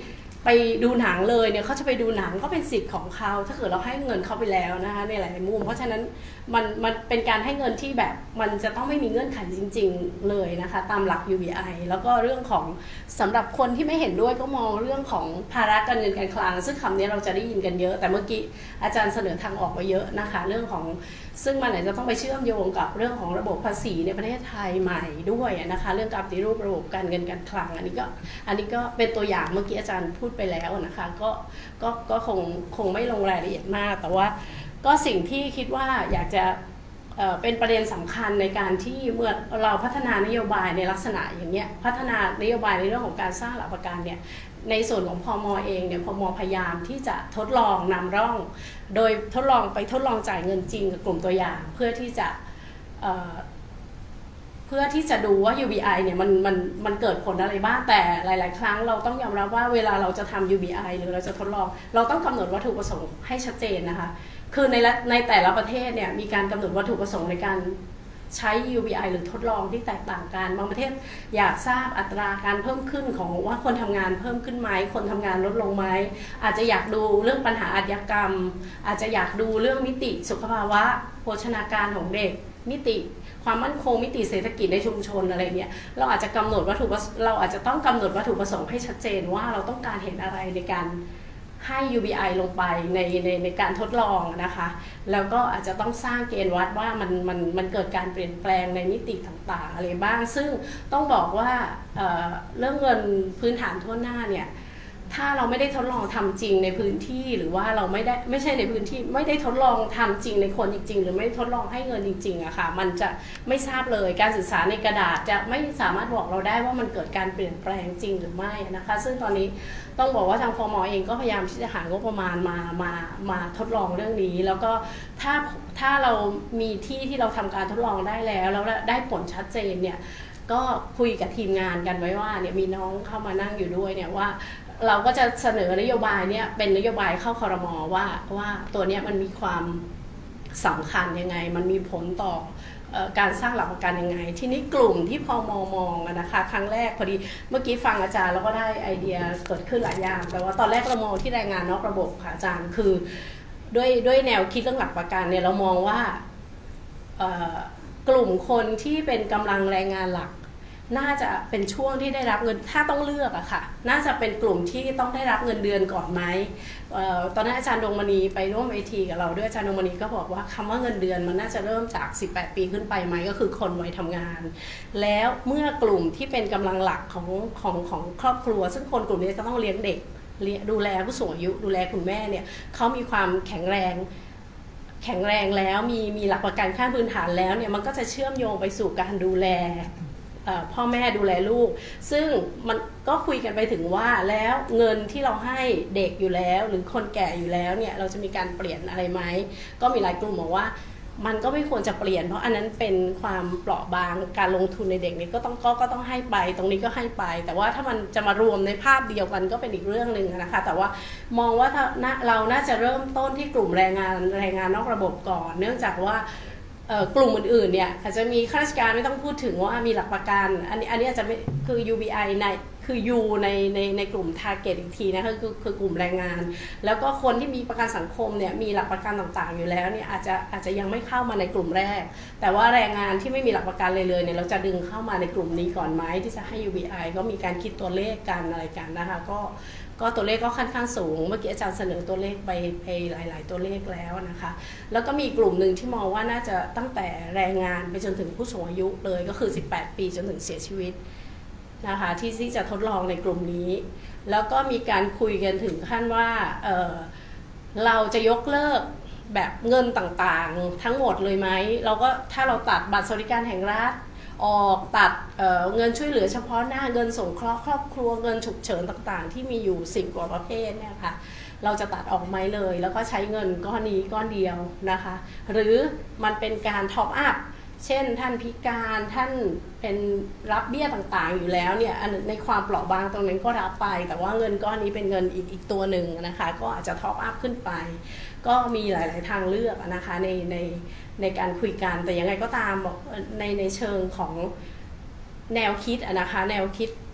ไปดูหนังเลยเนี่ยเขาจะไปดูหนังก็เป็นสิทธิ์ของเขาถ้าเกิดเราให้เงินเขาไปแล้วนะคะในหลายมุมเพราะฉะนั้นมันมันเป็นการให้เงินที่แบบมันจะต้องไม่มีเงื่อนไขจริงๆเลยนะคะตามหลัก ยู บี ไอ แล้วก็เรื่องของสำหรับคนที่ไม่เห็นด้วยก็มองเรื่องของภาระการเงินการคลังซึ่งคำนี้เราจะได้ยินกันเยอะแต่เมื่อกี้อาจารย์เสนอทางออกมาเยอะนะคะเรื่องของซึ่งมันอาจจะต้องไปเชื่อมโยงกับเรื่องของระบบภาษีในประเทศไทยใหม่ด้วยนะคะเรื่องการปฏิรูประบบการเงินการคลังอันนี้ก็อันนี้ก็เป็นตัวอย่างเมื่อกี้อาจารย์พูดไปแล้วนะคะก็ก็ก็คงคงไม่ลงรายละเอียดมากแต่ว่าก็สิ่งที่คิดว่าอยากจะเอ่อเป็นประเด็นสำคัญในการที่เมื่อเราพัฒนานโยบายในลักษณะอย่างเนี้ยพัฒนานโยบายในเรื่องของการสร้างหลักประกันเนี่ยในส่วนของพม.เองเนี่ยพม.พยายามที่จะทดลองนำร่องโดยทดลองไปทดลองจ่ายเงินจริงกับกลุ่มตัวอย่างเพื่อที่จะเอ่อเพื่อที่จะดูว่า ยู บี ไอ เนี่ยมันมันมันเกิดผลอะไรบ้างแต่หลายๆครั้งเราต้องยอมรับว่าเวลาเราจะทำ ยู บี ไอ หรือเราจะทดลองเราต้องกำหนดวัตถุประสงค์ให้ชัดเจนนะคะคือในในแต่ละประเทศเนี่ยมีการกำหนดวัตถุประสงค์ในการใช้ ยู บี ไอ หรือทดลองที่แตกต่างกันบางประเทศอยากทราบอัตราการเพิ่มขึ้นของว่าคนทำงานเพิ่มขึ้นไหมคนทำงานลดลงไหมอาจจะอยากดูเรื่องปัญหาอาชญากรรมอาจจะอยากดูเรื่องมิติสุขภาวะโภชนาการของเด็กมิติความมั่นคงมิติเศรษฐกิจในชุมชนอะไรเนี่ยเราอาจจะกำหนดวัตถุเราอาจจะต้องกำหนดวัตถุประสงค์ให้ชัดเจนว่าเราต้องการเห็นอะไรในการให้ ยู บี ไอ ลงไปในในในการทดลองนะคะแล้วก็อาจจะต้องสร้างเกณฑ์วัดว่ามันมันมันเกิดการเปลี่ยนแปลงในมิติต่างๆอะไรบ้างซึ่งต้องบอกว่า เอ่อ เรื่องเงินพื้นฐานทั่วหน้าเนี่ยถ้าเราไม่ได้ทดลองทำจริงในพื้นที่หรือว่าเราไม่ได้ไม่ใช่ในพื้นที่ไม่ได้ทดลองทำจริงในคนจริงๆหรือไม่ทดลองให้เงินจริงๆอะค่ะมันจะไม่ทราบเลยการศึกษาในกระดาษจะไม่สามารถบอกเราได้ว่ามันเกิดการเปลี่ยนแปลงจริงหรือไม่นะคะซึ่งตอนนี้ต้องบอกว่าทางพม.เองก็พยายามที่จะหางบประมาณมามามาทดลองเรื่องนี้แล้วก็ถ้าถ้าเรามีที่ที่เราทำการทดลองได้แล้วแล้วได้ผลชัดเจนเนี่ยก็คุยกับทีมงานกันไว้ว่าเนี่ยมีน้องเข้ามานั่งอยู่ด้วยเนี่ยว่าเราก็จะเสนอนโยบายเนี่ยเป็นนโยบายเข้าครม.ว่าว่าตัวเนี้ยมันมีความสำคัญยังไงมันมีผลต่อการสร้างหลักประกันยังไงทีนี้กลุ่มที่พอมมองนะคะครั้งแรกพอดีเมื่อกี้ฟังอาจารย์แล้วก็ได้ไอเดียเกิดขึ้นหลายอย่างแต่ว่าตอนแรกเรามองที่แรงงานนอกระบบค่ะอาจารย์คือด้วยด้วยแนวคิดเรื่องหลักประกันเนี่ยเรามองว่ากลุ่มคนที่เป็นกำลังแรงงานหลักน่าจะเป็นช่วงที่ได้รับเงินถ้าต้องเลือกอะค่ะน่าจะเป็นกลุ่มที่ต้องได้รับเงินเดือนก่อนไหมตอนนั้นอาจารย์ดวงมณีไปร่วมเวทีกับเราด้วยอาจารย์ดวงมณีก็บอกว่าคำว่าเงินเดือนมันน่าจะเริ่มจากสิบแปดปีขึ้นไปไหมก็คือคนวัยทำงานแล้วเมื่อกลุ่มที่เป็นกำลังหลักของของของครอบครัวซึ่งคนกลุ่มนี้จะต้องเลี้ยงเด็กดูแลผู้สูงอายุดูแลคุณแม่เนี่ยเขามีความแข็งแรงแข็งแรงแล้วมีมีหลักประกันขั้นพื้นฐานแล้วเนี่ยมันก็จะเชื่อมโยงไปสู่การดูแลพ่อแม่ดูแลลูกซึ่งมันก็คุยกันไปถึงว่าแล้วเงินที่เราให้เด็กอยู่แล้วหรือคนแก่อยู่แล้วเนี่ยเราจะมีการเปลี่ยนอะไรไหมก็มีหลายกลุ่มบอกว่ามันก็ไม่ควรจะเปลี่ยนเพราะอันนั้นเป็นความเปราะบางการลงทุนในเด็กนี่ก็ต้องก็ก็ต้องให้ไปตรงนี้ก็ให้ไปแต่ว่าถ้ามันจะมารวมในภาพเดียวกันก็เป็นอีกเรื่องหนึ่งนะคะแต่ว่ามองว่าถ้าเราน่าจะเริ่มต้นที่กลุ่มแรงงานแรงงานนอกระบบก่อนเนื่องจากว่ากลุ่มอื่นๆเนี่ยอาจจะมีข้าราชการไม่ต้องพูดถึงว่ามีหลักประกันอันนี้อันนี้อาจจะไม่คือ ยู บี ไอ ในคือ U ในในในกลุ่ม Target อีกทีนะคือคือกลุ่มแรงงานแล้วก็คนที่มีประกันสังคมเนี่ยมีหลักประกันต่างๆอยู่แล้วเนี่ยอาจจะอาจจะยังไม่เข้ามาในกลุ่มแรกแต่ว่าแรงงานที่ไม่มีหลักประกันเลยเลยเนี่ยเราจะดึงเข้ามาในกลุ่มนี้ก่อนไหมที่จะให้ ยู บี ไอ ก็มีการคิดตัวเลขกันอะไรกันนะคะก็ก็ตัวเลขก็ค่อนข้างสูงเมื่อกี้อาจารย์เสนอตัวเลขไปไปหลายๆตัวเลขแล้วนะคะแล้วก็มีกลุ่มหนึ่งที่มองว่าน่าจะตั้งแต่แรงงานไปจนถึงผู้สูงอายุเลยก็คือสิบแปดปีจนถึงเสียชีวิตนะคะที่ที่จะทดลองในกลุ่มนี้แล้วก็มีการคุยกันถึงขั้นว่า เ, เราจะยกเลิกแบบเงินต่างๆทั้งหมดเลยไหมเราก็ถ้าเราตัดบัตรสวัสดิการแห่งรัฐออกตัด เ, เงินช่วยเหลือเฉพาะหน้าเงินสงเคราะห์ครอบครัวเงินฉุกเฉินต่างๆที่มีอยู่สิบกว่าประเภทเนี่ยค่ะเราจะตัดออกไหมเลยแล้วก็ใช้เงินก้อนนี้ก้อนเดียวนะคะหรือมันเป็นการท็อปอัพเช่นท่านพิการท่านเป็นรับเบี้ยต่างๆอยู่แล้วเนี่ยในความเปราะบางตรงนั้นก็รับไปแต่ว่าเงินก้อนนี้เป็นเงินอีกอีกตัวหนึ่งนะคะก็อาจจะท็อปอัพขึ้นไปก็มีหลายๆทางเลือกนะคะในในในการคุยกันแต่ยังไงก็ตามบอกในในเชิงของแนวคิดนะคะแนวคิด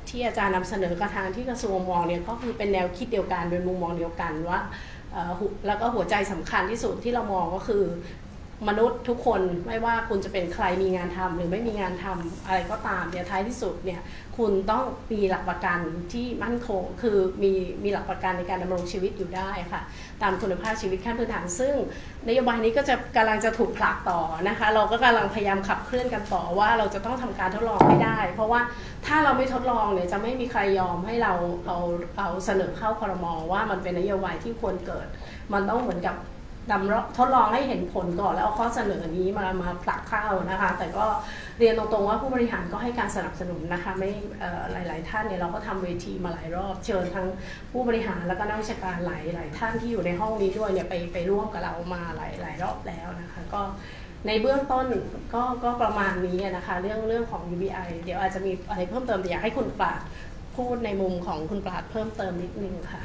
ที่อาจารย์นำเสนอกระทางที่กระทรวงมองเนี่ยก็คือเป็นแนวคิดเดียวกันเป็นมุมมองเดียวกันว่าแล้วก็หัวใจสำคัญที่สุดที่เรามองก็คือมนุษย์ทุกคนไม่ว่าคุณจะเป็นใครมีงานทำหรือไม่มีงานทำอะไรก็ตามเนี่ยท้ายที่สุดเนี่ยคุณต้องมีหลักประกันที่มั่นคงคือมีมีหลักประกันในการดำรงชีวิตอยู่ได้ค่ะตามคุณภาพชีวิตขั้นพื้นฐานซึ่งนโยบายนี้ก็จะกำลังจะถูกผลักต่อนะคะเราก็กำลังพยายามขับเคลื่อนกันต่อว่าเราจะต้องทำการทดลองให้ได้เพราะว่าถ้าเราไม่ทดลองเนี่ยจะไม่มีใครยอมให้เราเอาเอาเสนอเข้าครม.ว่ามันเป็นนโยบายที่ควรเกิดมันต้องเหมือนกับดำทดลองให้เห็นผลก่อนแล้วเอาข้อเสนอนี้มามาผลักเข้านะคะแต่ก็เรียนตรงๆว่าผู้บริหารก็ให้การสนับสนุนนะคะไม่หลายๆท่านเนี่ยเราก็ทำเวทีมาหลายรอบเชิญทั้งผู้บริหารแล้วก็นักวิชาการหลายหลายท่านที่อยู่ในห้องนี้ด้วยเนี่ยไปไปร่วมกับเรามาหลายหลายรอบแล้วนะคะก็ในเบื้องต้นก็ก็ประมาณนี้นะคะเรื่องเรื่องของ ยู บี ไอ เดี๋ยวอาจจะมีอะไรเพิ่มเติมแต่อยากให้คุณปราดพูดในมุมของคุณปราดเพิ่มเติมนิดนึงค่ะ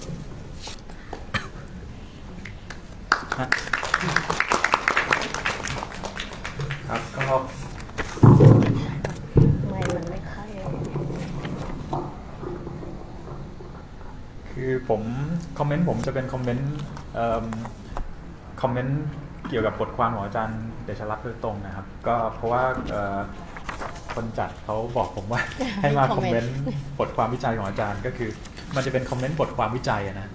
ครับก็ไม่มันไม่ค่อยคือผมคอมเมนต์ผมจะเป็นคอมเมนต์คอมเมนต์เกี่ยวกับบทความของอาจารย์เดชรัตน์โดยตรงนะครับก็เพราะว่าคนจัดเขาบอกผมว่าให้มาคอมเมนต์บทความวิจัยของอาจารย์ก็คือมันจะเป็นคอมเมนต์บทความวิจัยนะ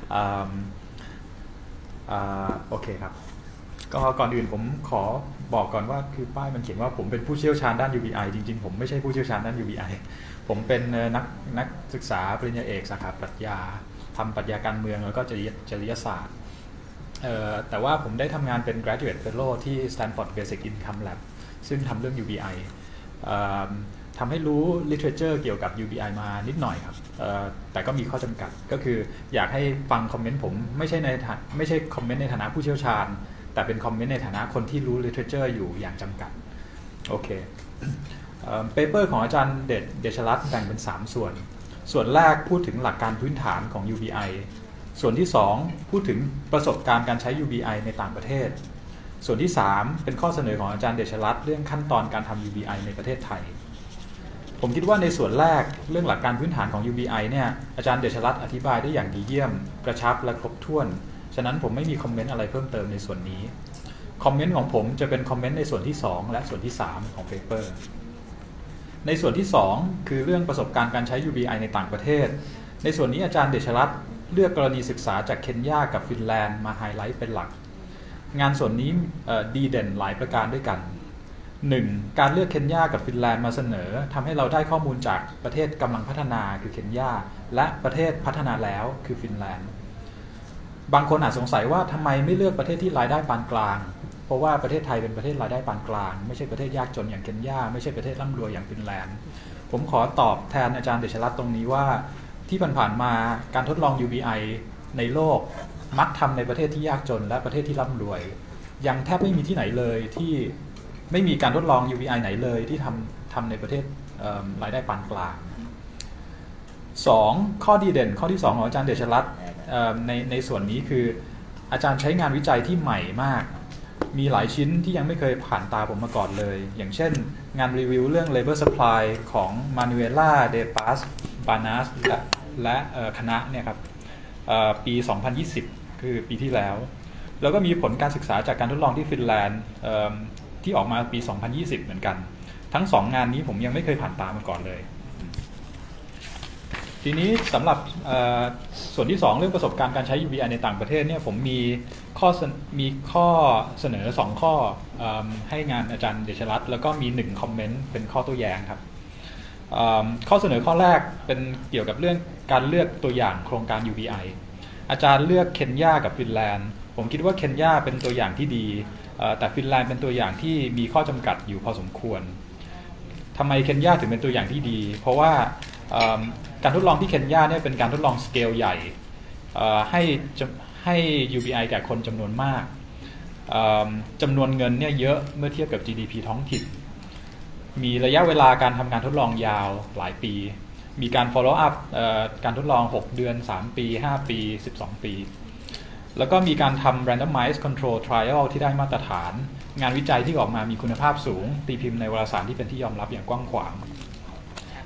โอเคครับก็ก่อนอื่นผมขอบอกก่อนว่าคือป้ายมันเขียนว่าผมเป็นผู้เชี่ยวชาญด้าน ยู บี ไอ จริงๆผมไม่ใช่ผู้เชี่ยวชาญด้าน ยู บี ไอ ผมเป็นนักนักศึกษาปริญญาเอกสาขาปรัชญาทำปรัชญาการเมืองแล้วก็จริยจริยศาสตร์แต่ว่าผมได้ทำงานเป็น graduate fellow ที่ Stanford Basic Income Lab ซึ่งทำเรื่อง ยู บี ไอ ทำให้รู้ literature เกี่ยวกับ ยู บี ไอ มานิดหน่อยครับแต่ก็มีข้อจำกัดก็คืออยากให้ฟังคอมเมนต์ผมไม่ใช่ในไม่ใช่คอมเมนต์ในฐานะผู้เชี่ยวชาญแต่เป็นคอมเมนต์ในฐานะคนที่รู้ literature อยู่อย่างจำกัดโอเคเปเปอร์ของอาจารย์เดชเดชรัตน์แบ่งเป็นสามส่วนส่วนแรกพูดถึงหลักการพื้นฐานของ ยู บี ไอ ส่วนที่สองพูดถึงประสบการณ์การใช้ ยู บี ไอ ในต่างประเทศส่วนที่สามเป็นข้อเสนอของอาจารย์เดชรัตน์เรื่องขั้นตอนการทำ ยู บี ไอ ในประเทศไทยผมคิดว่าในส่วนแรกเรื่องหลักการพื้นฐานของ ยู บี ไอ เนี่ยอาจารย์เดชรัตน์อธิบายได้อย่างดีเยี่ยมกระชับและครบถ้วนฉะนั้นผมไม่มีคอมเมนต์อะไรเพิ่มเติมในส่วนนี้คอมเมนต์ของผมจะเป็นคอมเมนต์ในส่วนที่สองและส่วนที่สามของเปเปอร์ในส่วนที่สองคือเรื่องประสบการณ์การใช้ ยู บี ไอ ในต่างประเทศในส่วนนี้อาจารย์เดชรัตน์เลือกกรณีศึกษาจากเคนยากับฟินแลนด์มาไฮไลท์เป็นหลักงานส่วนนี้ดีเด่นหลายประการด้วยกัน หนึ่ง. การเลือกเคนยากับฟินแลนด์มาเสนอทำให้เราได้ข้อมูลจากประเทศกำลังพัฒนาคือเคนยาและประเทศพัฒนาแล้วคือฟินแลนด์บางคนอาจสงสัยว่าทำไมไม่เลือกประเทศที่รายได้ปานกลางเพราะว่าประเทศไทยเป็นประเทศรายได้ปานกลางไม่ใช่ประเทศยากจนอย่างเคนยาไม่ใช่ประเทศร่ำรวยอย่างฟินแลนด์ผมขอตอบแทนอาจารย์เดชรัตน์ตรงนี้ว่าที่ผ่านๆมาการทดลอง ยู บี ไอ ในโลกมักทำในประเทศที่ยากจนและประเทศที่ร่ำรวยยังแทบไม่มีที่ไหนเลยที่ไม่มีการทดลอง ยู บี ไอ ไหนเลยที่ทำทำในประเทศรายได้ปานกลางสองข้อดีเด่นข้อที่สองของอาจารย์เดชรัตน์ในในส่วนนี้คืออาจารย์ใช้งานวิจัยที่ใหม่มากมีหลายชิ้นที่ยังไม่เคยผ่านตาผมมาก่อนเลยอย่างเช่นงานรีวิวเรื่อง labor supply ของ Manuela de Paz Banas และและคณะเนี่ยครับปี สองพันยี่สิบ คือปีที่แล้วแล้วก็มีผลการศึกษาจากการทดลองที่ฟินแลนด์ที่ออกมาปี สองพันยี่สิบ เหมือนกันทั้งสองงานนี้ผมยังไม่เคยผ่านตามาก่อนเลยทีนี้สำหรับส่วนที่สองเรื่องประสบการณ์การใช้ ยู บี ไอ ในต่างประเทศเนี่ยผมมีข้อมีข้อเสนอสองข้อให้งานอาจารย์เดชรัตน์แล้วก็มีหนึ่งคอมเมนต์เป็นข้อโต้แย้งครับข้อเสนอข้อแรกเป็นเกี่ยวกับเรื่องการเลือกตัวอย่างโครงการ ยู บี ไอ อาจารย์เลือกเคนยากับฟินแลนด์ผมคิดว่าเคนยาเป็นตัวอย่างที่ดีแต่ฟินแลนด์เป็นตัวอย่างที่มีข้อจำกัดอยู่พอสมควรทำไมเคนยาถึงเป็นตัวอย่างที่ดีเพราะว่าการทดลองที่เคนยาเนี่ยเป็นการทดลองสเกลใหญ่ให้ให้ ยู บี ไอ แก่คนจำนวนมากจำนวนเงินเนี่ยเยอะเมื่อเทียบกับ จี ดี พี ท้องถิ่นมีระยะเวลาการทำการทดลองยาวหลายปีมีการ follow up การทดลองหกเดือนสามปีห้าปีสิบสองปีแล้วก็มีการทำ randomized control trial ที่ได้มาตรฐานงานวิจัยที่ออกมามีคุณภาพสูงตีพิมพ์ในวารสารที่เป็นที่ยอมรับอย่างกว้างขวาง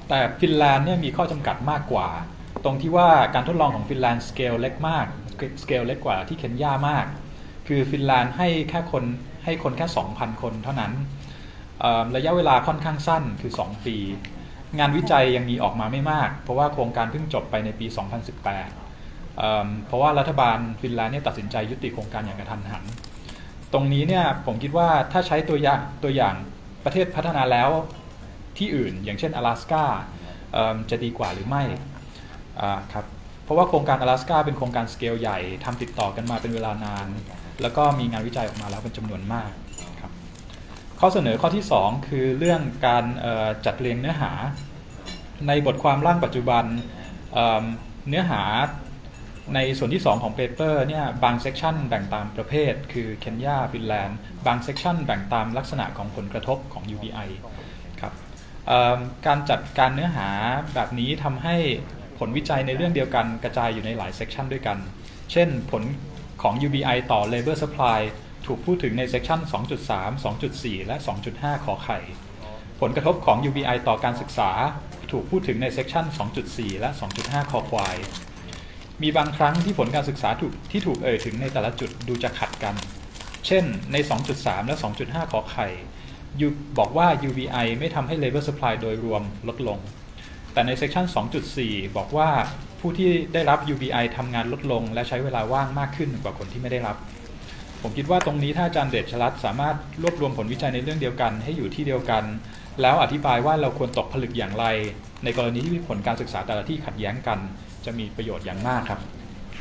แต่ฟินแลนด์เนี่ยมีข้อจำกัดมากกว่าตรงที่ว่าการทดลองของฟินแลนด์สเกลเล็กมากสเกลเล็กกว่าที่เคนยามากคือฟินแลนด์ให้แค่คนให้คนแค่ สองพัน คนเท่านั้นระยะเวลาค่อนข้างสั้นคือสองปีงานวิจัยยังมีออกมาไม่มากเพราะว่าโครงการเพิ่งจบไปในปีสองพันสิบแปดเอ่อเพราะว่ารัฐบาลฟินแลนด์เนี่ยตัดสินใจยุติโครงการอย่างกระทันหันตรงนี้เนี่ยผมคิดว่าถ้าใช้ตัวอย่างตัวอย่างประเทศพัฒนาแล้วที่อื่นอย่างเช่น阿拉斯ก้าจะดีกว่าหรือไม่ครับเพราะว่าโครงการ阿拉斯ก้าเป็นโครงการสเกลใหญ่ทำติดต่อกันมาเป็นเวลานานแล้วก็มีงานวิจัยออกมาแล้วเป็นจำนวนมากครับข้อเสนอข้อที่สองคือเรื่องการจัดเรียงเนื้อหาในบทความร่างปัจจุบันเนื้อหาในส่วนที่สองของเปเปอร์เนี่ยบางเซกชันแบ่งตามประเภทคือเคนยาฟินแลนด์บางเซกชันแบ่งตามลักษณะของผลกระทบของ ยู บี ไอ ครับการจัดการเนื้อหาแบบนี้ทำให้ผลวิจัยในเรื่องเดียวกันกระจายอยู่ในหลายเซกชันด้วยกันเช่นผลของ ยู บี ไอ ต่อ labor supply ถูกพูดถึงในเซกชัน สองจุดสาม สองจุดสี่ และ สองจุดห้า ขอไข่ผลกระทบของ ยู บี ไอ ต่อการศึกษาถูกพูดถึงในเซกชัน สองจุดสี่ และ สองจุดห้า ขอควายมีบางครั้งที่ผลการศึกษาถูกที่ถูกเอ่ยถึงในแต่ละจุดดูจะขัดกันเช่นใน สองจุดสาม และ สองจุดห้า ขอไข่บอกว่า ยู บี ไอ ไม่ทำให้ labor supply โดยรวมลดลงแต่ในเซกชัน สองจุดสี่ บอกว่าผู้ที่ได้รับ ยู บี ไอ ทำงานลดลงและใช้เวลาว่างมากขึ้นกว่าคนที่ไม่ได้รับผมคิดว่าตรงนี้ถ้าอาจารย์เดชรัตน์สามารถรวบรวมผลวิจัยในเรื่องเดียวกันให้อยู่ที่เดียวกันแล้วอธิบายว่าเราควรตกผลึกอย่างไรในกรณีที่ผลการศึกษาแต่ละที่ขัดแย้งกันจะมีประโยชน์อย่างมากครับ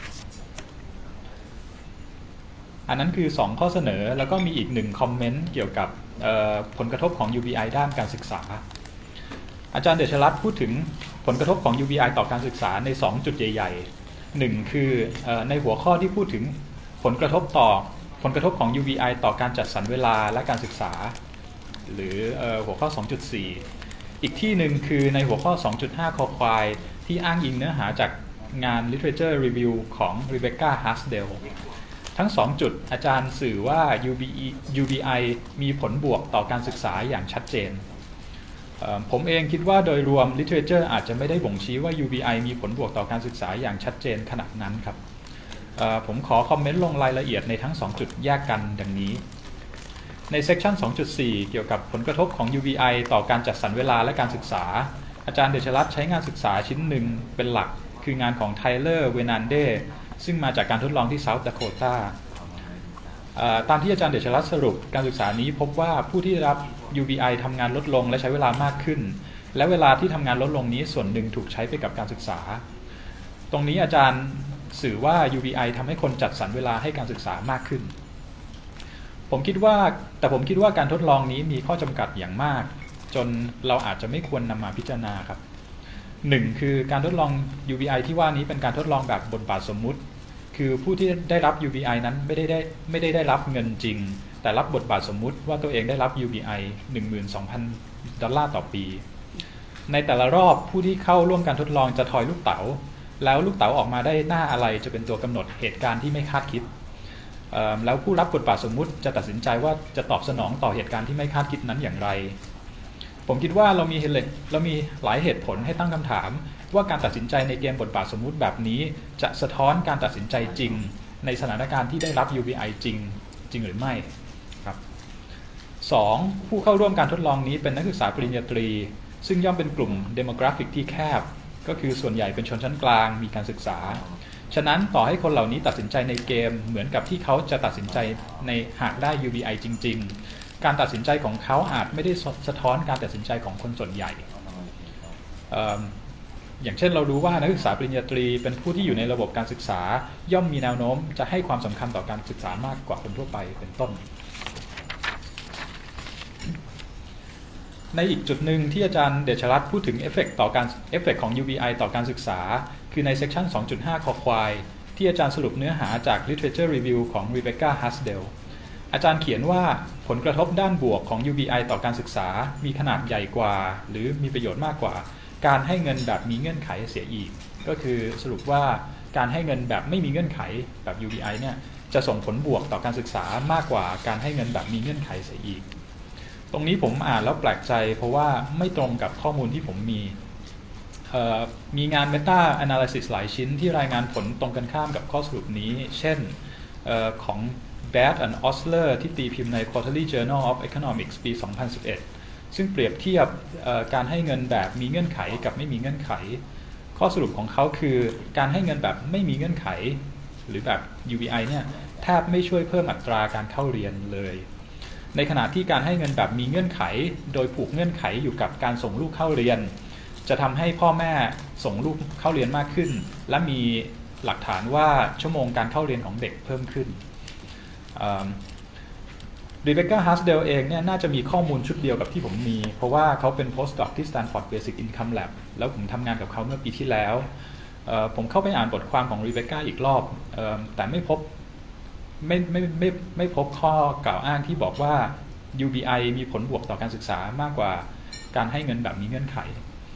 อันนั้นคือสองข้อเสนอแล้วก็มีอีกหนึ่งคอมเมนต์เกี่ยวกับผลกระทบของ ยู บี ไอ ด้านการศึกษาอาจารย์เดชรัตน์พูดถึงผลกระทบของ ยู บี ไอ ต่อการศึกษาในสองจุดใหญ่ๆหนึ่งคือในหัวข้อที่พูดถึงผลกระทบต่อผลกระทบของ ยู บี ไอ ต่อการจัดสรรเวลาและการศึกษาหรือหัวข้อ สองจุดสี่ อีกที่หนึ่งคือในหัวข้อ สองจุดห้า คอควายที่อ้างอิงเนื้อหาจากงาน literature review ของ Rebecca Hasdell ทั้งสองจุดอาจารย์สื่อว่า ยู บี ยู บี ไอ มีผลบวกต่อการศึกษาอย่างชัดเจนผมเองคิดว่าโดยรวม literature อาจจะไม่ได้บ่งชี้ว่า ยู บี ไอ มีผลบวกต่อการศึกษาอย่างชัดเจนขนาดนั้นครับผมขอคอมเมนต์ลงรายละเอียดในทั้งสองจุดแยกกันดังนี้ในเซกชัน สองจุดสี่ เกี่ยวกับผลกระทบของ ยู บี ไอ ต่อการจัดสรรเวลาและการศึกษาอาจารย์เดชรัตน์ใช้งานศึกษาชิ้นหนึ่งเป็นหลักคืองานของไทเลอร์เวนันเดซึ่งมาจากการทดลองที่เซาท์ดาโคตาตามที่อาจารย์เดชรัตน์สรุปการศึกษานี้พบว่าผู้ที่ได้รับ ยู บี ไอ ทำงานลดลงและใช้เวลามากขึ้นและเวลาที่ทำงานลดลงนี้ส่วนหนึ่งถูกใช้ไปกับการศึกษาตรงนี้อาจารย์สื่อว่า ยู บี ไอ ทำให้คนจัดสรรเวลาให้การศึกษามากขึ้นผมคิดว่าแต่ผมคิดว่าการทดลองนี้มีข้อจำกัดอย่างมากจนเราอาจจะไม่ควรนำมาพิจารณาครับหนึ่งคือการทดลอง ยู บี ไอ ที่ว่านี้เป็นการทดลองแบบบทบาทสมมุติคือผู้ที่ได้รับ ยู บี ไอ นั้นไม่ได้ได้ไม่ได้ได้รับเงินจริงแต่รับบทบาทสมมุติว่าตัวเองได้รับ ยู บี ไอ หนึ่งหมื่นสองพัน ดอลลาร์ต่อปีในแต่ละรอบผู้ที่เข้าร่วมการทดลองจะทอยลูกเต๋าแล้วลูกเต๋าออกมาได้หน้าอะไรจะเป็นตัวกำหนดเหตุการณ์ที่ไม่คาดคิดแล้วผู้รับบทบาทสมมุติจะตัดสินใจว่าจะตอบสนองต่อเหตุการณ์ที่ไม่คาดคิดนั้นอย่างไรผมคิดว่าเรามีเรามีหลายเหตุผลให้ตั้งคำถามว่าการตัดสินใจในเกมบทบาทสมมุติแบบนี้จะสะท้อนการตัดสินใจจริงในสถานการณ์ที่ได้รับ ยู บี ไอ จริงจริงหรือไม่ครับสองผู้เข้าร่วมการทดลองนี้เป็นนักศึกษาปริญญาตรีซึ่งย่อมเป็นกลุ่ม demographic ที่แคบก็คือส่วนใหญ่เป็นชนชั้นกลางมีการศึกษาฉะนั้นต่อให้คนเหล่านี้ตัดสินใจในเกมเหมือนกับที่เขาจะตัดสินใจในหากได้ ยู บี ไอ จริงๆการตัดสินใจของเขาอาจไม่ได้สะท้อนการตัดสินใจของคนส่วนใหญ่ เอ่อ อย่างเช่นเรารู้ว่านักศึกษาปริญญาตรีเป็นผู้ที่อยู่ในระบบการศึกษาย่อมมีแนวโน้มจะให้ความสำคัญต่อการศึกษามากกว่าคนทั่วไปเป็นต้นในอีกจุดหนึ่งที่อาจารย์เดชรัตน์พูดถึงเอฟเฟกต์ต่อการเอฟเฟกต์ของ ยู บี ไอ ต่อการศึกษาคือในเซกชัน สองจุดห้า คอควายที่อาจารย์สรุปเนื้อหาจาก literature review ของ Rebecca Hasdell อาจารย์เขียนว่าผลกระทบด้านบวกของ ยู บี ไอ ต่อการศึกษามีขนาดใหญ่กว่าหรือมีประโยชน์มากกว่าการให้เงินแบบมีเงื่อนไขเสียอีกก็คือสรุปว่าการให้เงินแบบไม่มีเงื่อนไขแบบ ยู บี ไอ เนี่ยจะส่งผลบวกต่อการศึกษามากกว่าการให้เงินแบบมีเงื่อนไขเสียอีกตรงนี้ผมอ่านแล้วแปลกใจเพราะว่าไม่ตรงกับข้อมูลที่ผมมีมีงาน Meta Analysis หลายชิ้นที่รายงานผลตรงกันข้ามกับข้อสรุปนี้เช่นของ Baird and Osler ที่ตีพิมพ์ใน Quarterly Journal of Economics ปี สองพันสิบเอ็ด ซึ่งเปรียบเทียบการให้เงินแบบมีเงื่อนไขกับไม่มีเงื่อนไขข้อสรุปของเขาคือการให้เงินแบบไม่มีเงื่อนไขหรือแบบ ยู บี ไอ เนี่ยแทบไม่ช่วยเพิ่มอัตราการเข้าเรียนเลยในขณะที่การให้เงินแบบมีเงื่อนไขโดยผูกเงื่อนไขอยู่กับการส่งลูกเข้าเรียนจะทำให้พ่อแม่ส่งลูกเข้าเรียนมากขึ้นและมีหลักฐานว่าชั่วโมงการเข้าเรียนของเด็กเพิ่มขึ้นรีเบคก้า ฮัสเดลเองเนี่ยน่าจะมีข้อมูลชุดเดียวกับที่ผมมีเพราะว่าเขาเป็น postdoc ที่ Stanford Basic Income Lab แล้วผมทำงานกับเขาเมื่อปีที่แล้วผมเข้าไปอ่านบทความของรีเบคก้าอีกรอบแต่ไม่พบไม่ไม่ไม่ไม่พบข้อกล่าวอ้างที่บอกว่า ยู บี ไอ มีผลบวกต่อการศึกษามากกว่าการให้เงินแบบมีเงื่อนไข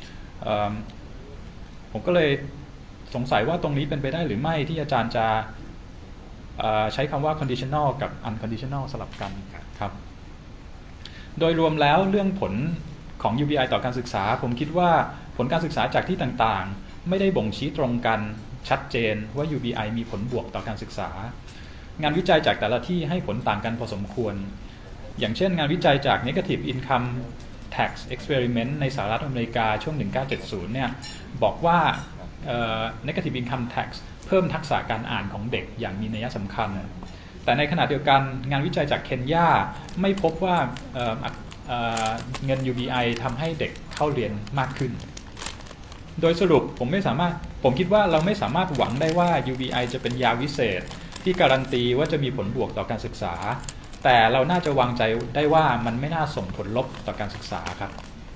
ผมก็เลยสงสัยว่าตรงนี้เป็นไปได้หรือไม่ที่อาจารย์จะใช้คำว่า conditional กับ unconditional สลับกันครับโดยรวมแล้วเรื่องผลของ ยู บี ไอ ต่อการศึกษาผมคิดว่าผลการศึกษาจากที่ต่างๆไม่ได้บ่งชี้ตรงกันชัดเจนว่า ยู บี ไอ มีผลบวกต่อการศึกษางานวิจัยจากแต่ละที่ให้ผลต่างกันพอสมควรอย่างเช่นงานวิจัยจาก Negative Income Tax Experiment ในสหรัฐอเมริกาช่วงหนึ่งพันเก้าร้อยเจ็ดสิบเนี่ยบอกว่า Negative Income Tax เพิ่มทักษะการอ่านของเด็กอย่างมีนัยสำคัญแต่ในขณะเดียวกันงานวิจัยจากเคนยาไม่พบว่าเอ่อเอ่อเงิน ยู บี ไอ ทำให้เด็กเข้าเรียนมากขึ้นโดยสรุปผมไม่สามารถผมคิดว่าเราไม่สามารถหวังได้ว่า ยู บี ไอ จะเป็นยาวิเศษที่การันตีว่าจะมีผลบวกต่อการศึกษาแต่เราน่าจะวางใจได้ว่ามันไม่น่าส่งผลลบต่อการศึกษาครับ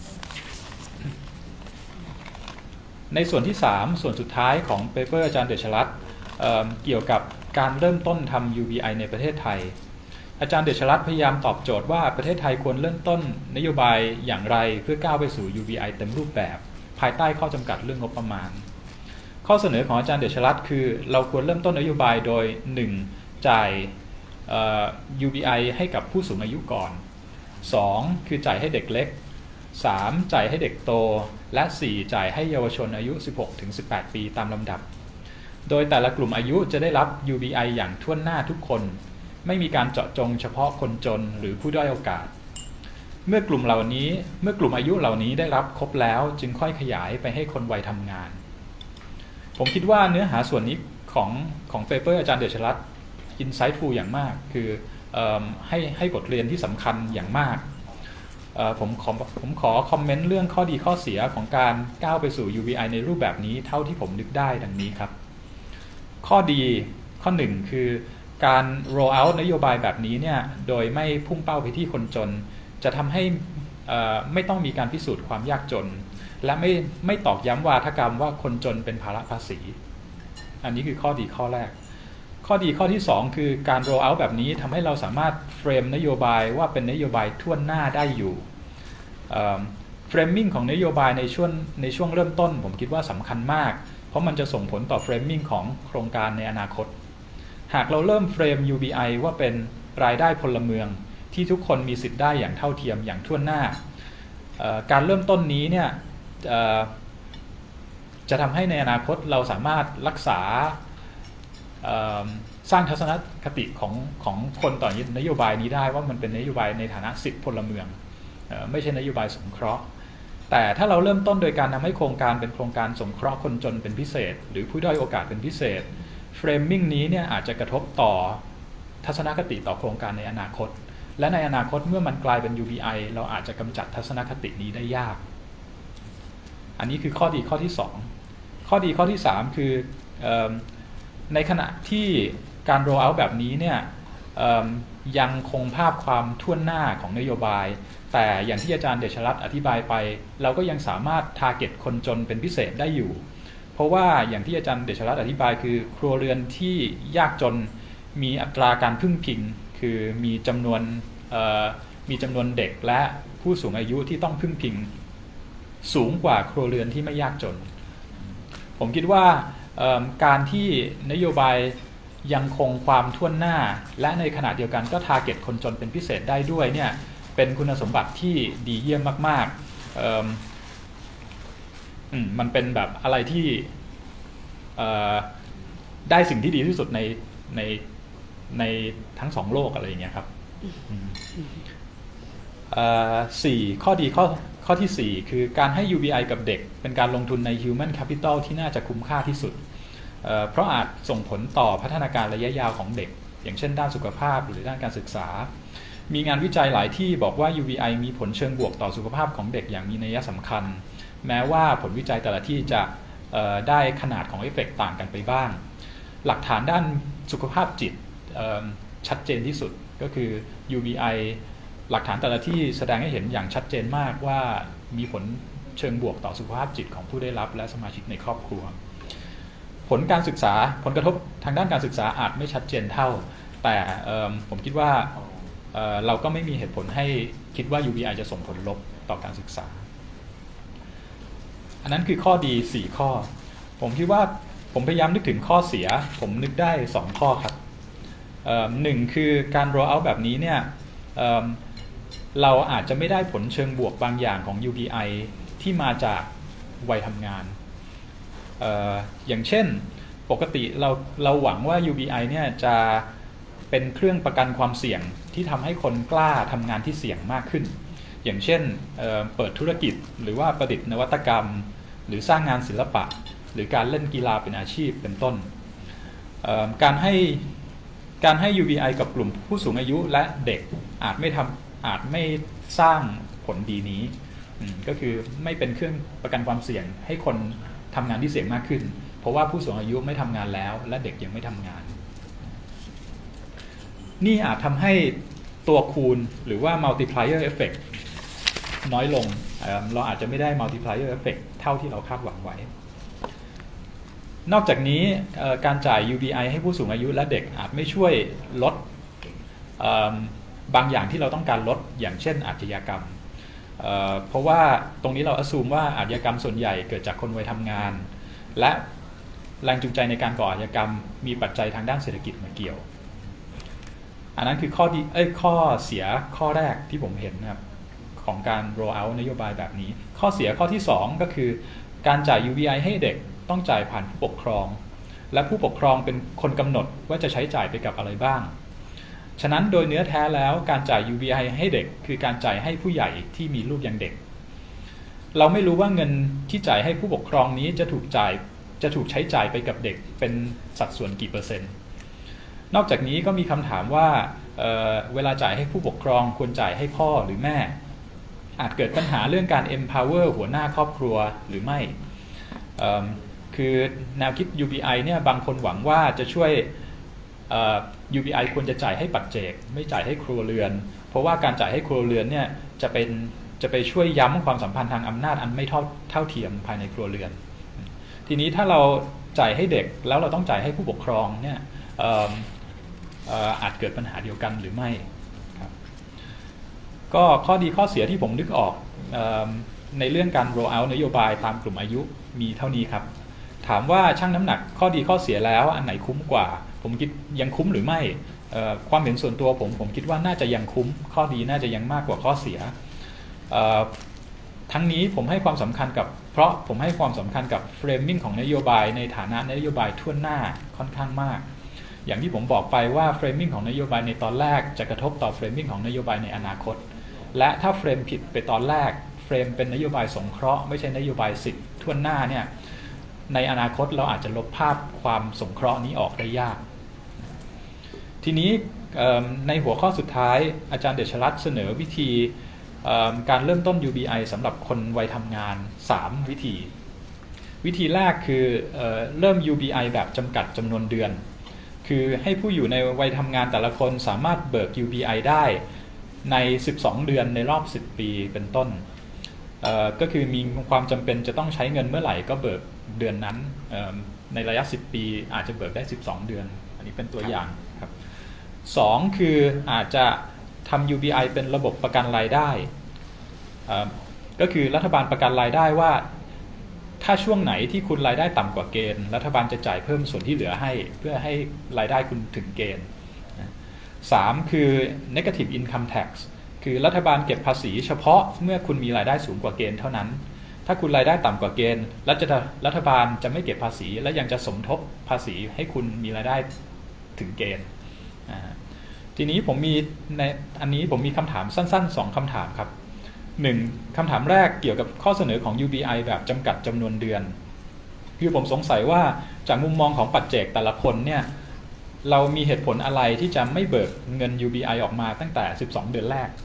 ในส่วนที่สามส่วนสุดท้ายของเปเปอร์อาจารย์เดชรัตน์ เอ่อ เกี่ยวกับการเริ่มต้นทำ ยู บี ไอ ในประเทศไทยอาจารย์เดชรัตน์พยายามตอบโจทย์ว่าประเทศไทยควรเริ่มต้นนโยบายอย่างไรเพื่อก้าวไปสู่ ยู บี ไอ เต็มรูปแบบภายใต้ข้อจำกัดเรื่องงบประมาณข้อเสนอของอาจารย์เดชรัตน์คือเราควรเริ่มต้นนโยบายโดย หนึ่ง จ่าย ยู บี ไอ ให้กับผู้สูงอายุก่อน สอง คือจ่ายให้เด็กเล็ก สาม จ่ายให้เด็กโตและ สี่ จ่ายให้เยาวชนอายุ สิบหกถึงสิบแปด ปีตามลำดับโดยแต่ละกลุ่มอายุจะได้รับ ยู บี ไอ อย่างทั่วหน้าทุกคนไม่มีการเจาะจงเฉพาะคนจนหรือผู้ด้อยโอกาสเมื่อกลุ่มเหล่านี้เมื่อกลุ่มอายุเหล่านี้ได้รับครบแล้วจึงค่อยขยายไปให้คนวัยทำงานผมคิดว่าเนื้อหาส่วนนี้ของของเปเปอร์อาจารย์เดชรัตน์ insightful อย่างมากคือเอ่อให้ให้บทเรียนที่สำคัญอย่างมากเอ่อผมขอผมขอคอมเมนต์เรื่องข้อดีข้อเสียของการก้าวไปสู่ ยู บี ไอ ในรูปแบบนี้เท่าที่ผมนึกได้ดังนี้ครับข้อดีข้อหนึ่งคือการ roll out นโยบายแบบนี้เนี่ยโดยไม่พุ่งเป้าไปที่คนจนจะทำให้ไม่ต้องมีการพิสูจน์ความยากจนและไม่ไม่ตอกย้ำวาทกรรมว่าคนจนเป็นภาระภาษีอันนี้คือข้อดีข้อแรกข้อดีข้อที่สองคือการ roll out แบบนี้ทำให้เราสามารถเฟรมนโยบายว่าเป็นนโยบายทั่วหน้าได้อยู่เฟรมมิ่งของนโยบายในช่วงในช่วงเริ่มต้นผมคิดว่าสำคัญมากเพราะมันจะส่งผลต่อเฟรมมิ่งของโครงการในอนาคตหากเราเริ่มเฟรม ยู บี ไอ ว่าเป็นรายได้พลเมืองที่ทุกคนมีสิทธิ์ได้อย่างเท่าเทียมอย่างทั่วหน้าการเริ่มต้นนี้เนี่ยจะทำให้ในอนาคตเราสามารถรักษาสร้างทัศนคติของของคนต่อนโยบายนี้ได้ว่ามันเป็นนโยบายในฐานะสิทธิพลเมืองไม่ใช่นโยบายสงเคราะห์แต่ถ้าเราเริ่มต้นโดยการทำให้โครงการเป็นโครงการสงเคราะห์คนจนเป็นพิเศษหรือผู้ด้อยโอกาสเป็นพิเศษเฟรมมิ่งนี้เนี่ยอาจจะกระทบต่อทัศนคติต่อโครงการในอนาคตและในอนาคตเมื่อมันกลายเป็น ยู บี ไอ เราอาจจะกำจัดทัศนคตินี้ได้ยากอันนี้คือข้อดีข้อที่สองข้อดีข้อที่สามคือในขณะที่การ roll out แบบนี้เนี่ยยังคงภาพความทั่วหน้าของนโยบายแต่อย่างที่อาจารย์เดชรัตน์อธิบายไปเราก็ยังสามารถ target คนจนเป็นพิเศษได้อยู่เพราะว่าอย่างที่อาจารย์เดชรัตน์อธิบายคือครัวเรือนที่ยากจนมีอัตราการพึ่งพิงคือมีจำนวนมีจำนวนเด็กและผู้สูงอายุที่ต้องพึ่งพิงสูงกว่าครัวเรือนที่ไม่ยากจนผมคิดว่าการที่นโยบายยังคงความทั่วหน้าและในขณะเดียวกันก็ทาร์เก็ตคนจนเป็นพิเศษได้ด้วยเนี่ยเป็นคุณสมบัติที่ดีเยี่ยมมากๆอืมมันเป็นแบบอะไรที่ได้สิ่งที่ดีที่สุดในในในทั้งสองโลกอะไรอย่างเงี้ยครับสี่ข้อดีข้อข้อที่สี่คือการให้ ยู บี ไอ กับเด็กเป็นการลงทุนใน Human Capital ที่น่าจะคุ้มค่าที่สุด เ, เพราะอาจส่งผลต่อพัฒนาการระยะยาวของเด็กอย่างเช่นด้านสุขภาพหรือด้านการศึกษามีงานวิจัยหลายที่บอกว่า ยู บี ไอ มีผลเชิงบวกต่อสุขภาพของเด็กอย่างมีนัยสำคัญแม้ว่าผลวิจัยแต่ละที่จะได้ขนาดของเอฟเฟกต์ต่างกันไปบ้างหลักฐานด้านสุขภาพจิตชัดเจนที่สุดก็คือ ยู บี ไอ หลักฐานแต่ละที่แสดงให้เห็นอย่างชัดเจนมากว่ามีผลเชิงบวกต่อสุขภาพจิตของผู้ได้รับและสมาชิกในครอบครัวผลการศึกษาผลกระทบทางด้านการศึกษาอาจไม่ชัดเจนเท่าแต่ผมคิดว่าเ, เราก็ไม่มีเหตุผลให้คิดว่า ยู บี ไอ จะส่งผลลบต่อการศึกษาอันนั้นคือข้อดีสี่ข้อผมคิดว่าผมพยายามนึกถึงข้อเสียผมนึกได้สองข้อครับหนึ่งคือการ roll out แบบนี้เนี่ย เ, เราอาจจะไม่ได้ผลเชิงบวกบางอย่างของ ยู บี ไอ ที่มาจากวัยทำงาน เ, อย่างเช่นปกติเราเราหวังว่า ยู บี ไอ เนี่ยจะเป็นเครื่องประกันความเสี่ยงที่ทำให้คนกล้าทำงานที่เสี่ยงมากขึ้นอย่างเช่น เ, เปิดธุรกิจหรือว่าประดิษฐ์นวัตกรรมหรือสร้างงานศิลปะหรือการเล่นกีฬาเป็นอาชีพเป็นต้นการให้การให้ ยู บี ไอ กับกลุ่มผู้สูงอายุและเด็กอาจไม่ทำอาจไม่สร้างผลดีนี้ก็คือไม่เป็นเครื่องประกันความเสี่ยงให้คนทำงานที่เสี่ยงมากขึ้นเพราะว่าผู้สูงอายุไม่ทำงานแล้วและเด็กยังไม่ทำงานนี่อาจทำให้ตัวคูณหรือว่า multiplier effect น้อยลงเราอาจจะไม่ได้ multiplier effect เท่าที่เราคาดหวังไว้นอกจากนี้การจ่าย ยู บี ไอ ให้ผู้สูงอายุและเด็กอาจไม่ช่วยลดบางอย่างที่เราต้องการลดอย่างเช่นอาชญากรรมเพราะว่าตรงนี้เราอ assume ว่าอาชญากรรมส่วนใหญ่เกิดจากคนวัยทำงานและแรงจูงใจในการก่ออาชญากรรมมีปัจจัยทางด้านเศรษฐกิจมาเกี่ยวอันนั้นคือข้อดีเอ้ยข้อเสียข้อแรกที่ผมเห็นนะครับของการ roll out นโยบายแบบนี้ข้อเสียข้อที่สองก็คือการจ่าย ยู บี ไอ ให้เด็กต้องจ่ายผ่านผู้ปกครองและผู้ปกครองเป็นคนกำหนดว่าจะใช้จ่ายไปกับอะไรบ้างฉะนั้นโดยเนื้อแท้แล้วการจ่าย ยู บี ไอ ให้เด็กคือการจ่ายให้ผู้ใหญ่ที่มีลูกยังเด็กเราไม่รู้ว่าเงินที่จ่ายให้ผู้ปกครองนี้จะถูกจ่ายจะถูกใช้จ่ายไปกับเด็กเป็นสัดส่วนกี่เปอร์เซ็นต์นอกจากนี้ก็มีคำถามว่า เ, เวลาจ่ายให้ผู้ปกครองควรจ่ายให้พ่อหรือแม่อาจเกิดปัญหาเรื่องการ empower หัวหน้าครอบครัวหรือไม่คือแนวคิด ยู บี ไอ เนี่ยบางคนหวังว่าจะช่วย ยู บี ไอ ควรจะจ่ายให้ปัจเจกไม่จ่ายให้ครัวเรือนเพราะว่าการจ่ายให้ครัวเรือนเนี่ยจะเป็นจะไปช่วยย้ำความสัมพันธ์ทางอำนาจอันไม่เท่าเท่าเทียมภายในครัวเรือนทีนี้ถ้าเราจ่ายให้เด็กแล้วเราต้องจ่ายให้ผู้ปกครองเนี่ยอาจเกิดปัญหาเดียวกันหรือไม่ครับก็ข้อดีข้อเสียที่ผมนึกออกในเรื่องการ roll out นโยบายตามกลุ่มอายุมีเท่านี้ครับถามว่าชั่งน้ำหนักข้อดีข้อเสียแล้วอันไหนคุ้มกว่าผมคิดยังคุ้มหรือไม่ความเห็นส่วนตัวผมผมคิดว่าน่าจะยังคุ้มข้อดีน่าจะยังมากกว่าข้อเสียทั้งนี้ผมให้ความสำคัญกับเพราะผมให้ความสำคัญกับเฟรมมิ่งของนโยบายในฐานะนโยบายทั่วหน้าค่อนข้างมากอย่างที่ผมบอกไปว่าเฟรมมิ่งของนโยบายในตอนแรกจะกระทบต่อเฟรมมิ่งของนโยบายในอนาคตและถ้าเฟรมผิดไปตอนแรกเฟรมเป็นนโยบายสงเคราะห์ไม่ใช่นโยบายสิทธิ์ทั่วหน้าเนี่ยในอนาคตเราอาจจะลบภาพความสงเคราะห์นี้ออกได้ยากทีนี้ในหัวข้อสุดท้ายอาจารย์เดชรัตน์เสนอวิธีการเริ่มต้น ยู บี ไอ สำหรับคนวัยทำงานสามวิธีวิธีแรกคือเริ่ม ยู บี ไอ แบบจำกัดจำนวนเดือนคือให้ผู้อยู่ในวัยทำงานแต่ละคนสามารถเบิก ยู บี ไอ ได้ในสิบสองเดือนในรอบสิบปีเป็นต้นก็คือมีความจำเป็นจะต้องใช้เงินเมื่อไหร่ก็เบิกเดือนนั้นในระยะสิบปีอาจจะเบิกได้สิบสองเดือนอันนี้เป็นตัวอย่างครับสองคืออาจจะทำ ยู บี ไอ เป็นระบบประกันรายได้ก็คือรัฐบาลประกันรายได้ว่าถ้าช่วงไหนที่คุณรายได้ต่ำกว่าเกณฑ์รัฐบาลจะจ่ายเพิ่มส่วนที่เหลือให้เพื่อให้รายได้คุณถึงเกณฑ์สามคือ negative income tax คือรัฐบาลเก็บภาษีเฉพาะเมื่อคุณมีรายได้สูงกว่าเกณฑ์เท่านั้นถ้าคุณรายได้ต่ำกว่าเกณฑ์รัฐรัฐบาลจะไม่เก็บภาษีและยังจะสมทบภาษีให้คุณมีรายได้ถึงเกณฑ์ทีนี้ผมมีในอันนี้ผมมีคำถามสั้นๆสองคำถามครับหนึ่งคำถามแรกเกี่ยวกับข้อเสนอของ ยู บี ไอ แบบจำกัดจำนวนเดือนคือผมสงสัยว่าจากมุมมองของปัจเจกแต่ละคนเนี่ยเรามีเหตุผลอะไรที่จะไม่เบิกเงิน ยู บี ไอ ออกมาตั้งแต่สิบสองเดือนแรก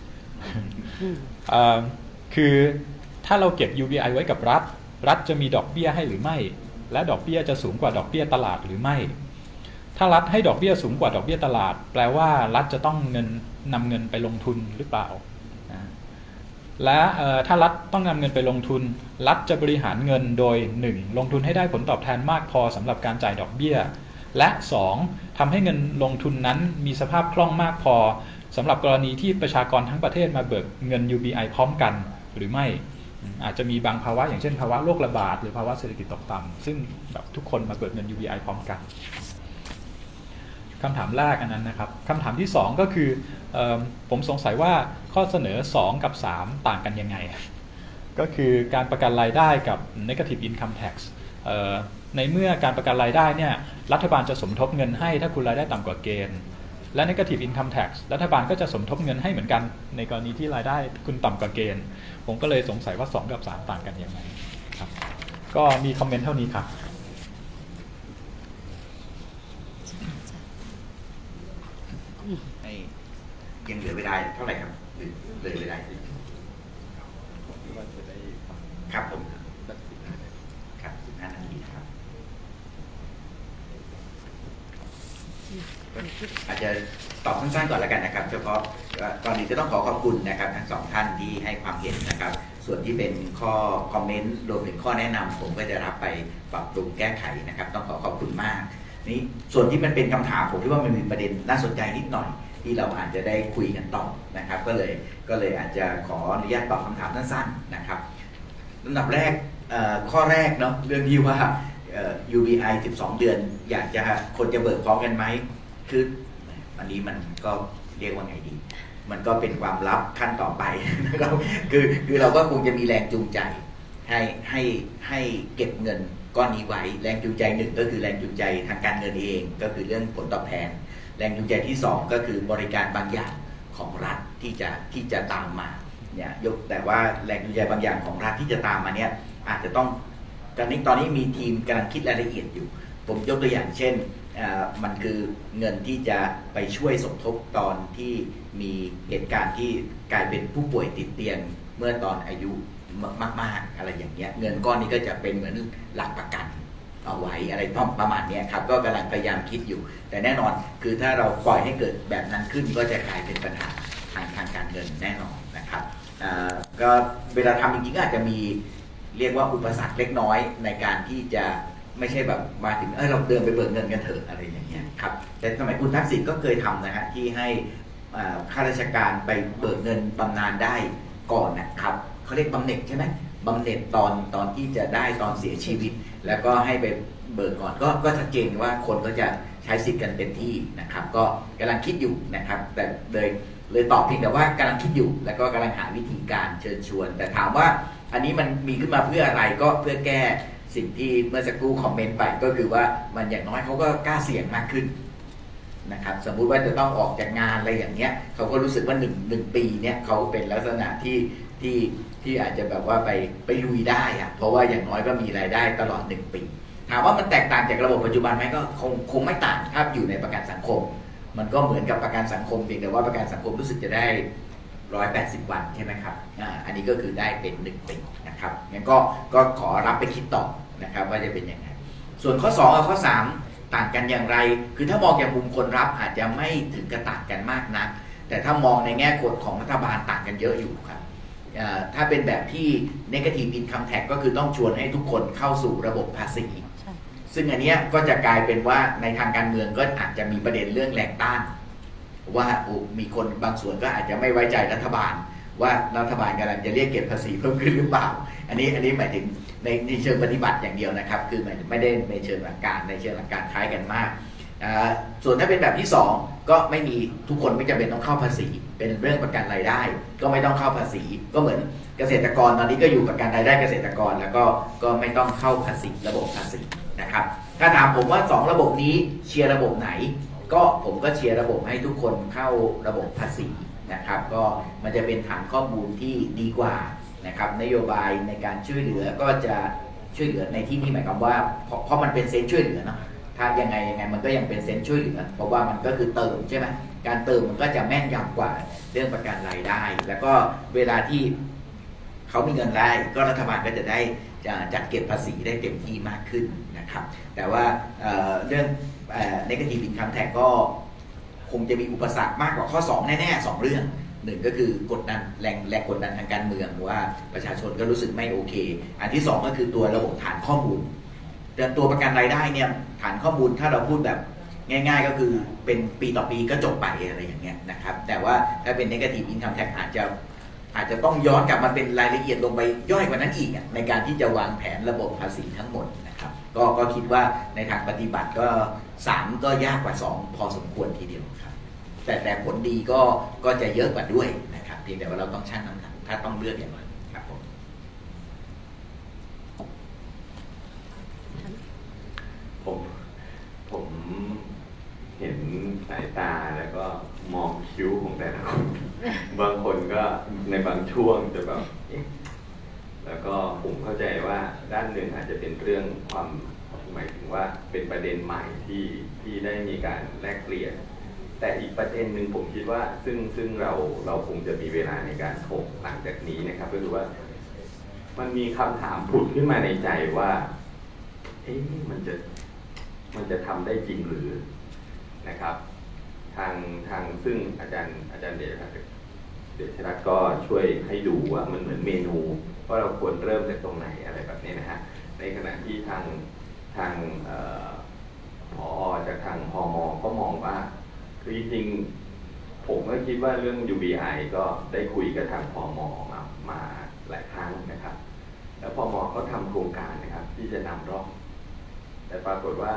คือถ้าเราเก็บ ยู บี ไอ ไว้กับรัฐรัฐจะมีดอกเบี้ยให้หรือไม่และดอกเบี้ยจะสูงกว่าดอกเบี้ยตลาดหรือไม่ถ้ารัฐให้ดอกเบี้ยสูงกว่าดอกเบี้ยตลาดแปลว่ารัฐจะต้องเงินนำเงินไปลงทุนหรือเปล่าและถ้ารัฐต้องนำเงินไปลงทุนรัฐจะบริหารเงินโดยหนึ่งลงทุนให้ได้ผลตอบแทนมากพอสำหรับการจ่ายดอกเบี้ยและสองทำให้เงินลงทุนนั้นมีสภาพคล่องมากพอสำหรับกรณีที่ประชากรทั้งประเทศมาเบิกเงิน ยู บี ไอ พร้อมกันหรือไม่อาจจะมีบางภาวะอย่างเช่นภาวะโรคระบาดหรือภาวะเศรษฐกิจตกต่ำซึ่งแบบทุกคนมาเบิกเงิน ยู บี ไอ พร้อมกันคำถามแรกอันนั้นนะครับคำถามที่สองก็คือผมสงสัยว่าข้อเสนอสองกับสามต่างกันยังไงก็คือการประกันรายได้กับ negative income tax ในเมื่อการประกันรายได้เนี่ยรัฐบาลจะสมทบเงินให้ถ้าคุณรายได้ต่ำกว่าเกณฑ์และ negative income tax รัฐบาลก็จะสมทบเงินให้เหมือนกันในกรณีที่รายได้คุณต่ำกว่าเกณฑ์ผมก็เลยสงสัยว่าสองกับสามต่างกันยังไงครับก็มีคอมเมนต์เท่านี้ครับยังเหลือเวลาเท่าไหร่ครับเหลือเวลาครับผมครับสิบห้านาทีครับอาจจะตอบสั้นๆก่อนแล้วกันนะครับเฉพาะก่อนอื่นจะต้องขอขอบคุณนะครับทั้งสองท่านที่ให้ความเห็นนะครับส่วนที่เป็นข้อคอมเมนต์รวมถึงข้อแนะนำผมก็จะรับไปปรับปรุงแก้ไขนะครับต้องขอขอบคุณมากนี่ส่วนที่มันเป็นคำถามผมคิดว่ามันมีประเด็นน่าสนใจนิดหน่อยที่เราอาจจะได้คุยกันต่อนะครับก็เลยก็เลยอาจจะขออนุญาตตอบคำถามสั้นๆนะครับลำดับแรกข้อแรกเนาะเรื่องที่ว่า ยู บี ไอ สิบสองเดือนอยากจะคนจะเบิกพร้อมกันไหมคืออันนี้มันก็เรียกว่าไงดีมันก็เป็นความลับขั้นต่อไปนะครับคือคือเราก็คงจะมีแรงจูงใจให้ให้ให้เก็บเงินก้อนนี้ไว้แรงจูงใจหนึ่งก็คือแรงจูงใจทางการเงินเองก็คือเรื่องผลตอบแทนแรงจูงใจที่สองก็คือบริการบางอย่างของรัฐที่จะที่จะตามมาเนี่ยยกแต่ว่าแรงจูงใจบางอย่างของรัฐที่จะตามมาเนี่ยอาจจะต้องตอนนี้ตอนนี้มีทีมกำลังคิดรายละเอียดอยู่ผมยกตัวอย่างเช่นมันคือเงินที่จะไปช่วยสมทบตอนที่มีเหตุการณ์ที่กลายเป็นผู้ป่วยติดเตียงเมื่อตอนอายุมากๆอะไรอย่างเงี้ยเงินก้อนนี้ก็จะเป็นเหมือนหลักประกันเอาไว้อะไรประมาณนี้ครับก็กำลังพยายามคิดอยู่แต่แน่นอนคือถ้าเราปล่อยให้เกิดแบบนั้นขึ้นก็จะกลายเป็นปัญหาทางทางการเงินแน่นอนนะครับก็เวลาทำจริงๆก็อาจจะมีเรียกว่าอุปสรรคเล็กน้อยในการที่จะไม่ใช่แบบมาถึงเออเราเดินไปเบิกเงินกันเถอะอะไรอย่างเงี้ยครับแต่สมัยคุณทักษิณก็เคยทำนะฮะที่ให้ข้าราชการไปเบิกเงินบำนาญได้ก่อนนะครับเขาเรียกบำเหน็จใช่ไหมบำเหน็จตอนตอนที่จะได้ตอนเสียชีวิตแล้วก็ให้ไปเบิกก่อนก็ก็ชัดเจนว่าคนก็จะใช้สิทธิ์กันเต็มที่นะครับก็กำลังคิดอยู่นะครับแต่เลยเลยตอบเพียงแต่ว่ากำลังคิดอยู่แล้วก็กำลังหาวิธีการเชิญชวนแต่ถามว่าอันนี้มันมีขึ้นมาเพื่ออะไรก็เพื่อแก้สิ่งที่เมื่อสักครู่คอมเมนต์ไปก็คือว่ามันอย่างน้อยเขาก็กล้าเสี่ยงมากขึ้นนะครับสมมุติว่าจะต้องออกจากงานอะไรอย่างเงี้ยเขาก็รู้สึกว่าหนึ่งหนึ่งปีเนี่ยเขาเป็นลักษณะที่ที่ที่อาจจะแบบว่าไปไปลุยได้อะเพราะว่าอย่างน้อยก็มีรายได้ตลอดหนึ่งปีถามว่ามันแตกต่างจากระบบปัจจุบันไหมก็คงคงไม่ต่างถ้าอยู่ในประกันสังคมมันก็เหมือนกับประกันสังคมเพียงแต่ว่าประกันสังคมรู้สึกจะได้หนึ่งร้อยแปดสิบวันใช่ไหมครับอ่าอันนี้ก็คือได้เป็นหนึ่งปีนะครับงั้นก็ก็ขอรับไปคิดต่อนะครับว่าจะเป็นยังไงส่วนข้อสองกับข้อสามต่างกันอย่างไรคือถ้ามองจากมุมคนรับอาจจะไม่ถึงกับต่างกันมากนักแต่ถ้ามองในแง่กฎของรัฐบาลต่างกันเยอะอยู่ครับถ้าเป็นแบบที่ negative income tax ก็คือต้องชวนให้ทุกคนเข้าสู่ระบบภาษีซึ่งอันนี้ก็จะกลายเป็นว่าในทางการเมืองก็อาจจะมีประเด็นเรื่องแรงต้านว่ามีคนบางส่วนก็อาจจะไม่ไว้ใจรัฐบาลว่ารัฐบาลกำลังจะเรียกเก็บภาษีเพิ่มขึ้นหรือเปล่าอันนี้อันนี้หมายถึงในในเชิงปฏิบัติอย่างเดียวนะครับคือไม่ได้ในเชิงหลักการในเชิงหลักการคล้ายกันมากส่วนถ้าเป็นแบบที่สองก็ไม่มีทุกคนไม่จำเป็นต้องเข้าภาษีเป็นเรื่องประกันรายได้ก็ไม่ต้องเข้าภาษีก็เหมือนเกษตรกรตอนนี้ก็อยู่ประกันรายได้เกษตรกรแล้วก็ก็ไม่ต้องเข้าภาษีระบบภาษีนะครับถ้าถามผมว่าสองระบบนี้เชียร์ระบบไหนก็ผมก็เชียร์ระบบให้ทุกคนเข้าระบบภาษีนะครับก็มันจะเป็นฐานข้อมูลที่ดีกว่านะครับนโยบายในการช่วยเหลือก็จะช่วยเหลือในที่นี้หมายความว่าเพราะเพราะมันเป็นเซ็นช่วยเหลือเนาะถ้ายังไงยังไงมันก็ยังเป็นเซ็นช่วยเหลือเพราะว่ามันก็คือเติมใช่ไหมการเติมมันก็จะแม่นยำกว่าเรื่องประกันรายได้แล้วก็เวลาที่เขามีเงินได้ก็รัฐบาลก็จะได้จัดเก็บภาษีได้เต็มที่มากขึ้นนะครับแต่ว่าเ, เรื่อง negative income tax ก็คงจะมีอุปสรรคมากกว่าข้อสองแน่ๆสองเรื่องหนึ่งก็คือกดดันแรงแรงกดดันทางการเมืองว่าประชาชนก็รู้สึกไม่โอเคอันที่สองก็คือตัวระบบฐานข้อมูลแต่ตัวประกันรายได้เนี่ยฐานข้อมูลถ้าเราพูดแบบง่ายๆก็คือเป็นปีต่อปีก็จบไปอะไรอย่างเงี้ยนะครับแต่ว่าถ้าเป็น negative income tax อาจจะอาจจะต้องย้อนกลับมาเป็นรายละเอียดลงไปย่อยกว่านั้นอีกในการที่จะวางแผนระบบภาษีทั้งหมดนะครับก็ก็คิดว่าในทางปฏิบัติก็สามก็ยากกว่าสองพอสมควรทีเดียวครับแต่แต่ผลดีก็ก็จะเยอะกว่าด้วยนะครับเพียงแต่ว่าเราต้องชั่งน้ำหนักถ้าต้องเลือกอย่างไรครับผมผมผมเห็นสายตาแล้วก็มองคิ้วของแต่ละคนบางคนก็ในบางช่วงจะแบบแล้วก็ผมเข้าใจว่าด้านหนึ่งอาจจะเป็นเรื่องความหมายถึงว่าเป็นประเด็นใหม่ที่ที่ได้มีการแลกเปลี่ยนแต่อีกประเด็นหนึ่งผมคิดว่าซึ่งซึ่งเราเราคงจะมีเวลาในการถกหลังจากนี้นะครับก็คือว่ามันมีคำถามผุดขึ้นมาในใจว่าเอ๊ะมันจะมันจะทำได้จริงหรือนะครับทางทางซึ่งอาจารย์อาจารย์เดชเดชรัตน์ก็ช่วยให้ดูว่ามันเหมือนเมนูว่าเราควรเริ่มจากตรงไหนอะไรแบบนี้นะฮะในขณะที่ทางทางผอ.จากทางพม.ก็มองว่าคือจริงๆผมก็คิดว่าเรื่อง ยู บี ไอ ก็ได้คุยกับทางพม.มามาหลายครั้งนะครับแล้วพม.ก็ทำโครงการนะครับที่จะนำร่องแต่ปรากฏว่า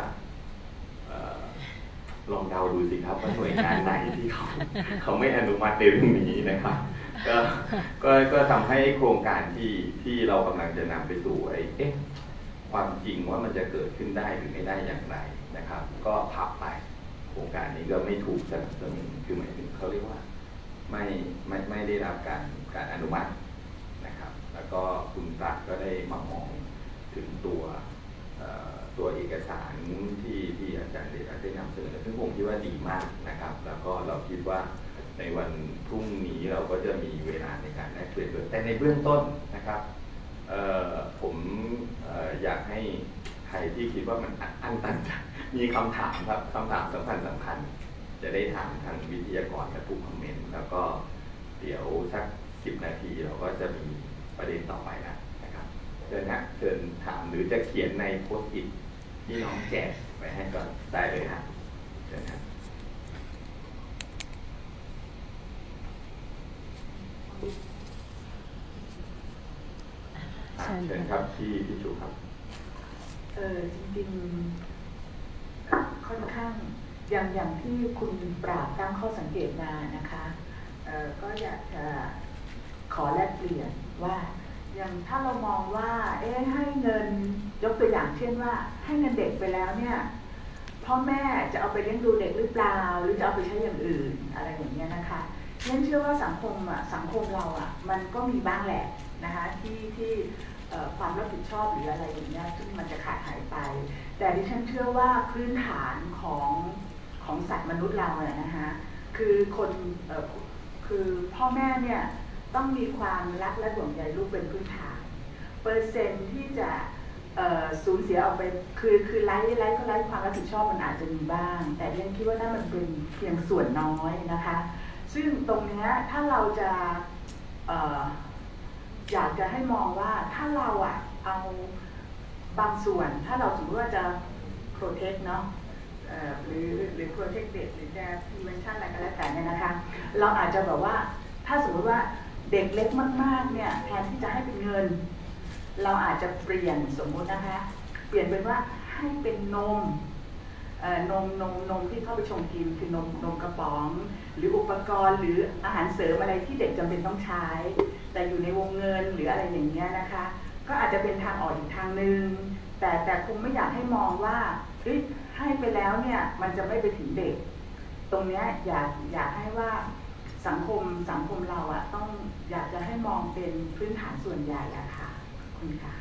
ลองเดาดูสิครับว่าหน่วยงานไหนที่เขาเขาไม่อนุมัติในเรื่องนี้นะครับก็ก็ก็ทำให้โครงการที่ที่เรากำลังจะนำไปสู่ไอ้เอ๊ะความจริงว่ามันจะเกิดขึ้นได้หรือไม่ได้อย่างไรนะครับก็พับไปโครงการนี้ก็ไม่ถูกสนับสนุนคือหมายถึงเขาเรียกว่าไม่ไม่ไม่ได้รับการการอนุมัตินะครับแล้วก็คุณตรักก็ได้มามองถึงตัวตัวเอกสารที่ที่อาจารย์เดชได้นำเสนอซึ่งผมคิดว่าดีมากนะครับแล้วก็เราคิดว่าในวันพรุ่งนี้เราก็จะมีเวลาในการแลกเปลี่ยนด้วยแต่ในเบื้องต้นนะครับผมอยากให้ใครที่คิดว่ามันอันตันมีคำถามครับคำถามสำคัญสำคัญจะได้ถามทางวิทยากรและผู้คอมเมนต์แล้วก็เดี๋ยวสักสิบนาทีเราก็จะมีประเด็นต่อไปนะเชิญฮะเชิญถามหรือจะเขียนในโพสต์อิทที่น้องแจกไปให้ก่อนได้เลยฮะเชิญครับเชิญครับพี่พี่ชูครับเออจริงๆค่อนข้างอย่างอย่างที่คุณปราบตั้งข้อสังเกตมานะคะเออก็อยากจะขอแลกเปลี่ยนว่าอย่างถ้าเรามองว่าเอ๊ะให้เงินยกตัวอย่างเช่นว่าให้เงินเด็กไปแล้วเนี่ยพ่อแม่จะเอาไปเลี้ยงดูเด็กหรือเปล่าหรือจะเอาไปใช้อย่างอื่นอะไรอย่างเงี้ยนะคะฉันเชื่อว่าสังคมอ่ะสังคมเราอ่ะมันก็มีบ้างแหละนะคะที่ที่ความรับผิดชอบหรืออะไรอย่างเงี้ยซึ่งมันจะขาดหายไปแต่ดิฉันเชื่อว่าพื้นฐานของของสัตว์มนุษย์เราเนี่ยนะคะคือคนคือพ่อแม่เนี่ยต้องมีความรักและห่วงใยลูกเป็นพื้นฐานเปอร์เซ็นต์ที่จะสูญเสียออกไปคือคือไร้ไร้ก็ไร้ความรับผิดชอบมันอาจจะมีบ้างแต่ยังคิดว่านั่นมันเป็นเพียงส่วนน้อยนะคะซึ่งตรงนี้ถ้าเราจะเอ่ออยากจะให้มองว่าถ้าเราอะเอาบางส่วนถ้าเราสมมติว่าจะ protect เนาะหรือหรือ protect เด็กหรือจะ prevention อะไรก็แล้วแต่เนี่ยนะคะเราอาจจะแบบว่าถ้าสมมติว่าเด็กเล็กมากๆเนี่ยแทนที่จะให้เป็นเงินเราอาจจะเปลี่ยนสมมุตินะคะเปลี่ยนเป็นว่าให้เป็นนมนมนมนมที่เข้าไปชงกินคือนมนมกระป๋องหรืออุปกรณ์หรืออาหารเสริมอะไรที่เด็กจำเป็นต้องใช้แต่อยู่ในวงเงินหรืออะไรอย่างเงี้ยนะคะก็อาจจะเป็นทางออกอีกทางหนึ่งแต่แต่คงไม่อยากให้มองว่าเฮ้ยให้ไปแล้วเนี่ยมันจะไม่ไปถึงเด็กตรงเนี้ยอยากอยากให้ว่าสังคมสังคมเราอะต้องอยากจะให้มองเป็นพื้นฐานส่วนใหญ่อะค่ะคุณค่ะ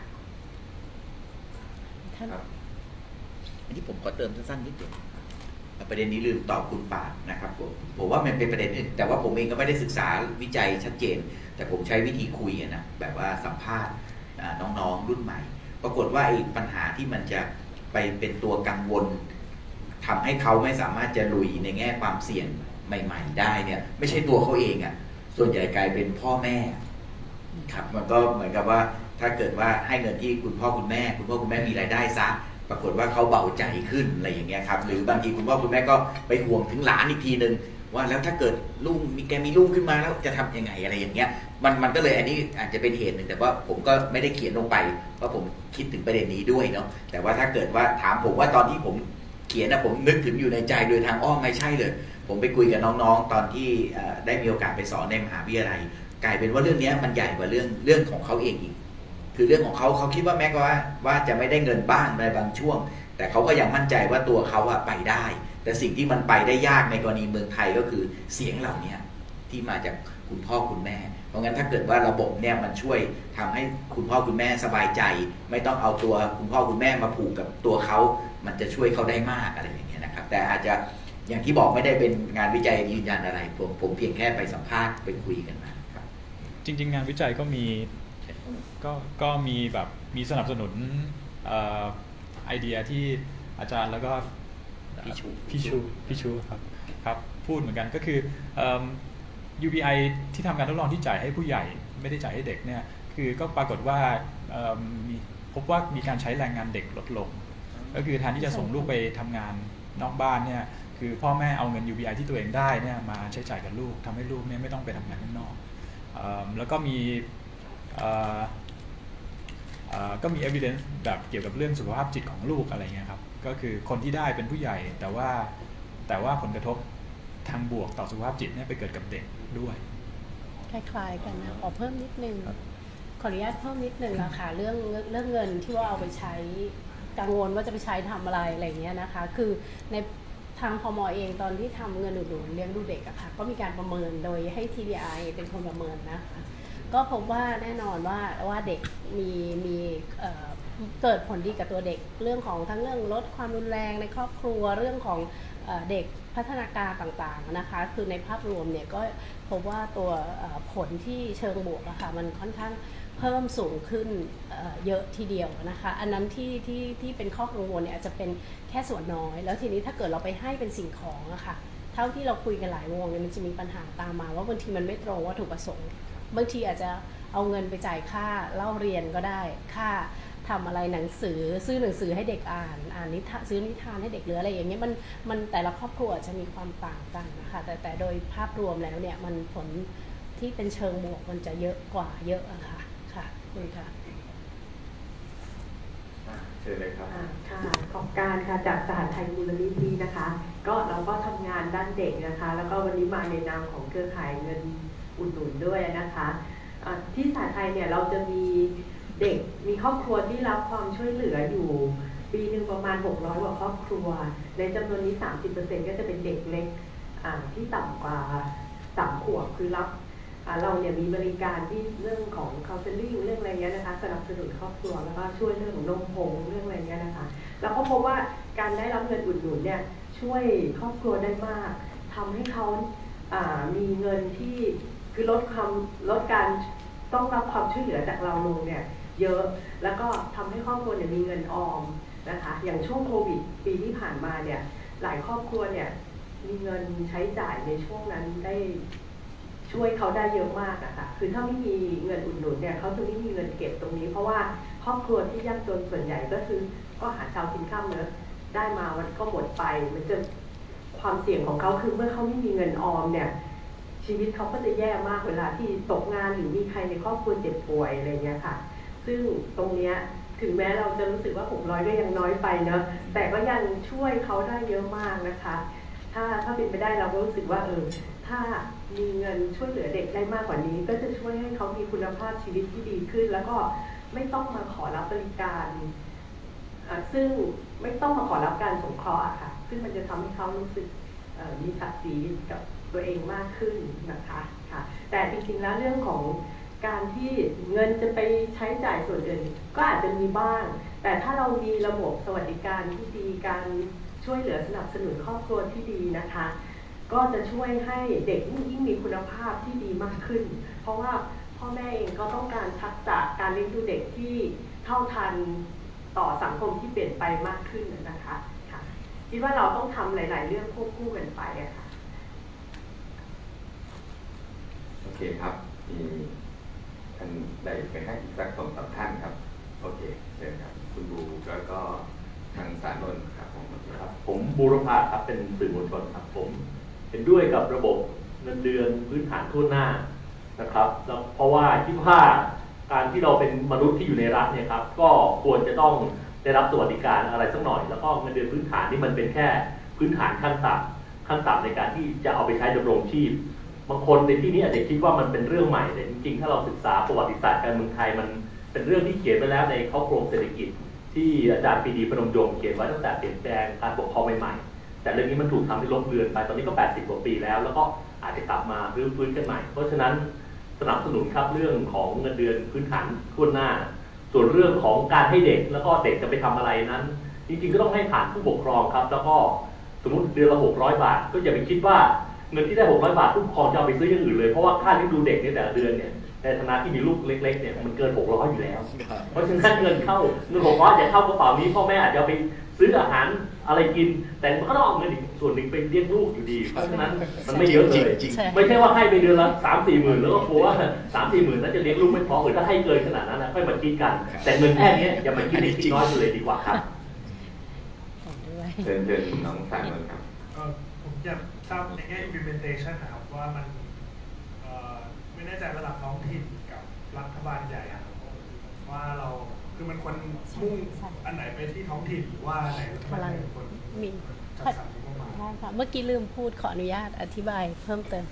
อันนี้ผมขอเติมสั้นๆนิดเดียวประเด็นนี้ลืมตอบคุณปาดนะครับผมผมว่ามันเป็นประเด็นอื่นแต่ว่าผมเองก็ไม่ได้ศึกษาวิจัยชัดเจนแต่ผมใช้วิธีคุยนะแบบว่าสัมภาษณ์น้องๆรุ่นใหม่ปรากฏว่าไอ้ปัญหาที่มันจะไปเป็นตัวกังวลทำให้เขาไม่สามารถจะลุยในแง่ความเสี่ยงใหม่ๆได้เนี่ยไม่ใช่ตัวเขาเองอ่ะส่วนใหญ่กลายเป็นพ่อแม่ครับมันก็เหมือนกับว่าถ้าเกิดว่าให้เงินที่คุณพ่อคุณแม่คุณพ่อคุณแม่มีรายได้ซะปรากฏว่าเขาเบาใจขึ้นอะไรอย่างเงี้ยครับหรือบางทีคุณพ่อคุณแม่ก็ไปห่วงถึงหลานอีกทีนึงว่าแล้วถ้าเกิดลูกมีแกมีลูกขึ้นมาแล้วจะทำยังไงอะไรอย่างเงี้ยมันมันก็เลยอันนี้อาจจะเป็นเหตุหนึ่งแต่ว่าผมก็ไม่ได้เขียนลงไปเพราะผมคิดถึงประเด็นนี้ด้วยเนาะแต่ว่าถ้าเกิดว่าถามผมว่าตอนที่ผมเขียนนะผมนึกถึงอยู่ในใจโดยทางอ้อมไม่ใช่เลยผมไปคุยกับน้องๆตอนที่ได้มีโอกาสไปสอนในมหาวิทยาลัยกลายเป็นว่าเรื่องนี้มันใหญ่กว่าเรื่องเรื่องของเขาเองอีกคือเรื่องของเขาเขาคิดว่าแม้ว่าว่าจะไม่ได้เงินบ้างในบางช่วงแต่เขาก็ยังมั่นใจว่าตัวเขาอะไปได้แต่สิ่งที่มันไปได้ยากในกรณีเมืองไทยก็คือเสียงเหล่านี้ที่มาจากคุณพ่อคุณแม่เพราะงั้นถ้าเกิดว่าระบบเนี่ยมันช่วยทำให้คุณพ่อคุณแม่สบายใจไม่ต้องเอาตัวคุณพ่อคุณแม่มาผูกกับตัวเขามันจะช่วยเขาได้มากอะไรอย่างเงี้ยนะครับแต่อาจจะอย่างที่บอกไม่ได้เป็นงานวิจัยยืนยันอะไรผมผมเพียงแค่ไปสัมภาษณ์ไปคุยกันมาครับจริงๆงานวิจัยก็มีก็ก็มีแบบมีสนับสนุนไอเดียที่อาจารย์แล้วก็พี่ชูพี่ชูพี่ชูครับครับพูดเหมือนกันก็คือ ยู บี ไอ ที่ทำการทดลองที่จ่ายให้ผู้ใหญ่ไม่ได้จ่ายให้เด็กเนี่ยคือก็ปรากฏว่ามีพบว่ามีการใช้แรงงานเด็กลดลงก็คือแทนที่จะส่งลูกไปทำงานนอกบ้านเนี่ยคือพ่อแม่เอาเงิน ยู บี ไอ ที่ตัวเองได้เนี่ยมาใช้จ่ายกับลูกทำให้ลูกเนี่ยไม่ต้องไปทำงานข้างนอกแล้วก็มีก็มี evidence แบบเกี่ยวกับเรื่องสุขภาพจิตของลูกอะไรเงี้ยครับก็คือคนที่ได้เป็นผู้ใหญ่แต่ว่าแต่ว่าผลกระทบทางบวกต่อสุขภาพจิตเนี่ยไปเกิดกับเด็กด้วยคล้ายๆกันนะขอเพิ่มนิดนึงขออนุญาตเพิ่มนิดนึงนะคะเรื่องเรื่องเงินที่ว่าเอาไปใช้กังวลว่าจะไปใช้ทำอะไรอะไรเงี้ยนะคะคือในทางพม.เองตอนที่ทำเงินอุดหนุนเลี้ยงดูเด็กอะค่ะก็มีการประเมินโดยให้ ที บี ไอ เป็นคนประเมินนะคะก็พบว่าแน่นอนว่าว่าเด็กมีมีเอ่อเกิดผลดีกับตัวเด็กเรื่องของทั้งเรื่องลดความรุนแรงในครอบครัวเรื่องของเอ่อเด็กพัฒนาการต่างๆนะคะคือในภาพรวมเนี่ยก็พบว่าตัวผลที่เชิงบวกอะค่ะมันค่อนข้างเพิ่มสูงขึ้นเยอะทีเดียวนะคะอันนั้นที่ที่ที่เป็นข้อกังวลเนี่ยอาจจะเป็นแค่ส่วนน้อยแล้วทีนี้ถ้าเกิดเราไปให้เป็นสิ่งของอะค่ะเท่าที่เราคุยกันหลายวงเนี่ยมันจะมีปัญหาตามมาว่าบางทีมันไม่ตรงวัตถุประสงค์บางทีอาจจะเอาเงินไปจ่ายค่าเล่าเรียนก็ได้ค่าทำอะไรหนังสือซื้อหนังสือให้เด็กอ่านอ่านนิทานซื้อนิทานให้เด็กหรืออะไรอย่างเงี้ยมันมันแต่ละครอบครัวจะมีความต่างกันนะคะแต่แต่โดยภาพรวมแล้วเนี่ยมันผลที่เป็นเชิงบวกมันจะเยอะกว่าเยอะอะค่ะค่ะคุณค่ะเชิญเลยครับค่ะขอบการค่ะจากสหไทยมูลนิธินะคะก็เราก็ทำงานด้านเด็กนะคะแล้วก็วันนี้มาในนามของเครือข่ายเงินอุดหนุนด้วยนะคะที่สหไทยเนี่ยเราจะมีเด็กมีครอบครัวที่รับความช่วยเหลืออยู่ปีหนึ่งประมาณหกร้อยกว่าครอบครัวในจำนวนนี้ สามสิบเปอร์เซ็นต์ ก็จะเป็นเด็กเล็กที่ต่ำกว่าสามขวบคือรับเราเนี่ยมีบริการที่เรื่องของ counseling เรื่องอะไรเงี้ยนะคะสนับสนุนครอบครัวแล้วก็ช่วยเรื่องของนมผงเรื่องอะไรเงี้ยนะคะแล้วก็พบว่าการได้รับเงินอุดหนุนเนี่ยช่วยครอบครัวได้มากทำให้เขามีเงินที่คือลดความลดการต้องรับความช่วยเหลือจากเราลงเนี่ยเยอะแล้วก็ทำให้ครอบครัวเนี่ยมีเงินออมนะคะอย่างช่วงโควิดปีที่ผ่านมาเนี่ยหลายครอบครัวเนี่ยมีเงินใช้จ่ายในช่วงนั้นได้ช่วยเขาได้เยอะมากอะค่ะคือถ้าไม่มีเงินอุดหนุนเนี่ยเขาจะไม่มีเงินเก็บตรงนี้เพราะว่าครอบครัวที่ยากจนส่วนใหญ่ก็คือก็หาเช้ากินค่ำเนอะได้มามันก็หมดไปมันจะความเสี่ยงของเขาคือเมื่อเขาไม่มีเงินออมเนี่ยชีวิตเขาก็จะแย่มากเวลาที่ตกงานหรือมีใครในครอบครัวเจ็บป่วยอะไรเงี้ยค่ะซึ่งตรงเนี้ยถถึงแม้เราจะรู้สึกว่าหกร้อยก็ยังน้อยไปเนอะแต่ก็ยังช่วยเขาได้เยอะมากนะคะถ้าถ้าเป็นไปได้เราก็รู้สึกว่าเออถ้ามีเงินช่วยเหลือเด็กได้มากกว่านี้ก็จะช่วยให้เขามีคุณภาพชีวิตที่ดีขึ้นแล้วก็ไม่ต้องมาขอรับบริการซึ่งไม่ต้องมาขอรับการสงเคราะห์ค่ะซึ่งมันจะทำให้เขารู้สึกมีศักดิ์ศรีกับตัวเองมากขึ้นนะคะค่ะแต่จริงๆแล้วเรื่องของการที่เงินจะไปใช้จ่ายส่วนอื่นก็อาจจะมีบ้างแต่ถ้าเรามีระบบสวัสดิการที่ดีการช่วยเหลือสนับสนุนครอบครัวที่ดีนะคะก็จะช่วยให้เด็กยิ่งมีคุณภาพที่ดีมากขึ้นเพราะว่าพ่อแม่เองก็ต้องการทักษะการเลี้ยงดูเด็กที่เท่าทันต่อสังคมที่เปลี่ยนไปมากขึ้นนะคะค่ะคิดว่าเราต้องทำหลายๆเรื่องควบคู่กันไปอะค่ะโอเคครับมีท่านใดไปให้อีกสักสองสามท่านครับโอเคเชิญครับคุณบูแล้วก็ทางสานนท์ครับผมครับผมบูรพาครับเป็นสื่อมวลชนครับผมเห็นด้วยกับระบบเงินเดือนพื้นฐานทั่วหน้านะครับแล้วเพราะว่าคิดว่าการที่เราเป็นมนุษย์ที่อยู่ในรัฐเนี่ยครับก็ควรจะต้องได้รับสวัสดิการอะไรสักหน่อยแล้วก็เงินเดือนพื้นฐานนี่มันเป็นแค่พื้นฐานขั้นต่ำขั้นต่ำในการที่จะเอาไปใช้ดำรงชีพบางคนในที่นี้อาจจะคิดว่ามันเป็นเรื่องใหม่แต่จริงๆถ้าเราศึกษาประวัติศาสตร์การเมืองไทยมันเป็นเรื่องที่เขียนไปแล้วในข้อโครงเศรษฐกิจที่อาจารย์ปรีดีพนมยงค์เขียนไว้ตั้งแต่เปลี่ยนแปลงการปกครองใหม่ๆแต่เรื่องนี้มันถูกทำให้ลบเลือนไปตอนนี้ก็แปดสิบกว่าปีแล้วแล้วก็อาจจะกลับมารื้อฟื้นกันใหม่เพราะฉะนั้นสนับสนุนครับเรื่องของเงินเดือนพื้นฐานทั่วหน้าส่วนเรื่องของการให้เด็กแล้วก็เด็กจะไปทำอะไรนั้นจริงๆก็ต้องให้ผ่านผู้ปกครองครับแล้วก็สมมติเดือนละหกร้อยบาทก็อย่าไปคิดว่าเงินที่ได้หกร้อยบาทผู้ปกครองจะเอาไปซื้ออย่างอื่นเลยเพราะว่าค่าเลี้ยงดูเด็กในแต่ละเดือนเนี่ยในฐานะที่มีลูกเล็กๆเนี่ยมันเกินหกร้อยอยู่แล้วเพราะฉะนั้นเงินเข้าเงินหกร้อยจะเข้ากระเป๋านี้พ่อแม่อาจจะเอาไปซื้ออาหารอะไรกินแต่มันก็ต้องเอาเงินอีกส่วนหนึ่งไปเลี้ยงลูกอยู่ดีเพราะฉะนั้นมันไม่เยอะเลยไม่ใช่ว่าให้ไปเดือนละสามสี่หมื่นแล้วก็กลัวว่าสามสี่หมื่นนั้นจะเลี้ยงลูกไม่พอหรือถ้าให้เกินขนาดนั้นนะค่อยมาคิดกันแต่เงินแค่นี้อย่ามาคิดในคิดน้อยเลยดีกว่าครับเชิญเชิญน้องสายนนท์ครับผมอยากทราบในแง่ implementation นะครับว่ามันไม่แน่ใจระดับท้องถิ่นกับรัฐบาลใหญ่ว่าเราคือมันควรมุ่งอันไหนไปที่ท้องถิ่นหรือว่าไหนมันควรมีจัดสรรงบประมาณได้ค่ะเมื่อกี้ลืมพูดขออนุญาตอธิบายเพิ่มเติม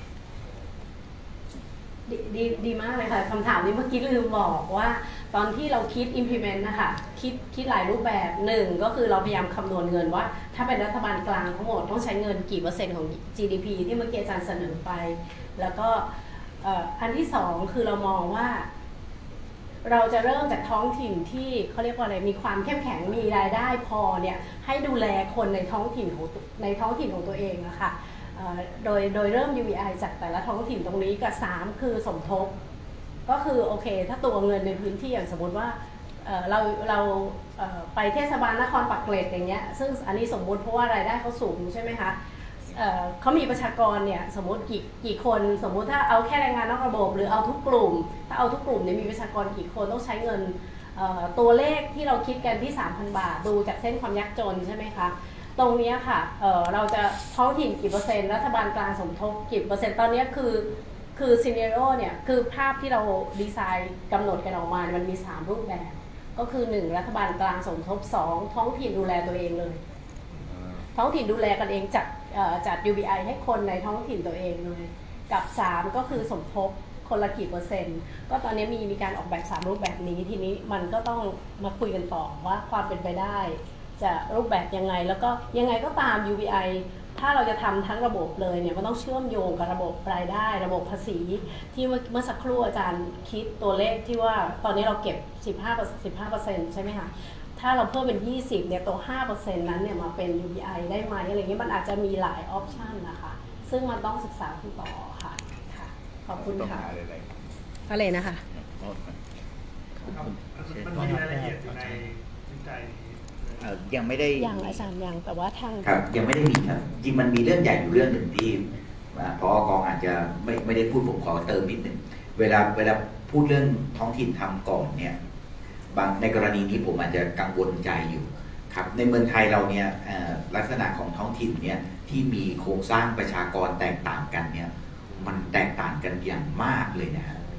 ด ดีดีมากเลยค่ะคำถามนี้เมื่อกี้ลืมบอกว่าตอนที่เราคิด implement นะคะคิดคิดหลายรูปแบบหนึ่งก็คือเราพยายามคำนวณเงินว่าถ้าเป็นรัฐบาลกลางทั้งหมดต้องใช้เงินกี่เปอร์เซ็นต์ของ จี ดี พี ที่เมื่อกี้อาจารย์เสนอไปแล้วก็อันที่สองคือเรามองว่าเราจะเริ่มจากท้องถิ่นที่เขาเรียกว่าอะไรมีความเข้มแข็งมีรายได้พอเนี่ยให้ดูแลคนในท้องถิ่นของในท้องถิ่นของตัวเองนะคะโดยโดยเริ่ม ยู บี ไอ จากแต่ละท้องถิ่นตรงนี้กับสามคือสมทบก็คือโอเคถ้าตัวเงินในพื้นที่อย่างสมมติว่าเราเราไปเทศบาลนครปักเกร็ดอย่างเงี้ยซึ่งอันนี้สมมุติเพราะว่ารายได้เขาสูงใช่ไหมคะเขามีประชากรเนี่ยสมมติกี่กี่คนสมมุติถ้าเอาแค่แรงงานนอกระบบหรือเอาทุกกลุ่มถ้าเอาทุกกลุ่มเนี่ยมีประชากรกี่คนต้องใช้เงินตัวเลขที่เราคิดกันที่ สามพัน บาทดูจากเส้นความยากจนใช่ไหมคะตรงนี้ค่ะ เ, เราจะท้องถิ่นกี่เปอร์เซ็นต์รัฐบาลกลางสมทบกี่เปอร์เซ็นต์ตอนนี้คือคือซีเนโรเนี่ยคือภาพที่เราดีไซน์กำหนดกันออกมามันมีสามรูปแบบก็คือหนึ่งรัฐบาลกลางสมทบสองท้องถิ่นดูแลตัวเองเลยท้องถิ่นดูแลกันเองจัดจัด ยู บี ไอ ให้คนในท้องถิ่นตัวเองเลยกับสามก็คือสมทบคนละกี่เปอร์เซ็นต์ก็ตอนนี้มีมีการออกแบบสามรูปแบบนี้ทีนี้มันก็ต้องมาคุยกันต่อว่าความเป็นไปได้จะรูปแบบยังไงแล้วก็ยังไงก็ตาม ยู บี ไอ ถ้าเราจะทำทั้งระบบเลยเนี่ยมันต้องเชื่อมโยงกับระบบรายได้ระบบภาษีที่เมื่อสักครู่อาจารย์คิดตัวเลขที่ว่าตอนนี้เราเก็บ สิบห้าเปอร์เซ็นต์ ใช่ไหมคะถ้าเราเพิ่มเป็นยี่สิบเนี่ยตัว ห้าเปอร์เซ็นต์ นั้นเนี่ยมาเป็น ยู บี ไอ ได้ไหมอะไรเงี้ยมันอาจจะมีหลายออปชันนะคะซึ่งมันต้องศึกษาต่อค่ะค่ะขอบคุณค่ะอะไรนะคะมันมีรายละเอียดอยู่ในวิจัยยังไม่ได้ยังอาจารย์ยังแต่ว่าทางครับยังไม่ได้มีครับจริงมันมีเรื่องใหญ่อยู่เรื่องหนึ่งที่พอกองอาจจะไม่ไม่ได้พูดผมขอเติมนิดหนึ่งเวลาเวลาพูดเรื่องท้องถิ่นทำก่อนเนี่ยบางในกรณีนี้ผมอาจจะกังวลใจอยู่ครับในเมืองไทยเราเนี่ยลักษณะของท้องถิ่นเนี่ยที่มีโครงสร้างประชากรแตกต่างกันเนี่ยมันแตกต่างกันอย่างมากเลยนะฮะ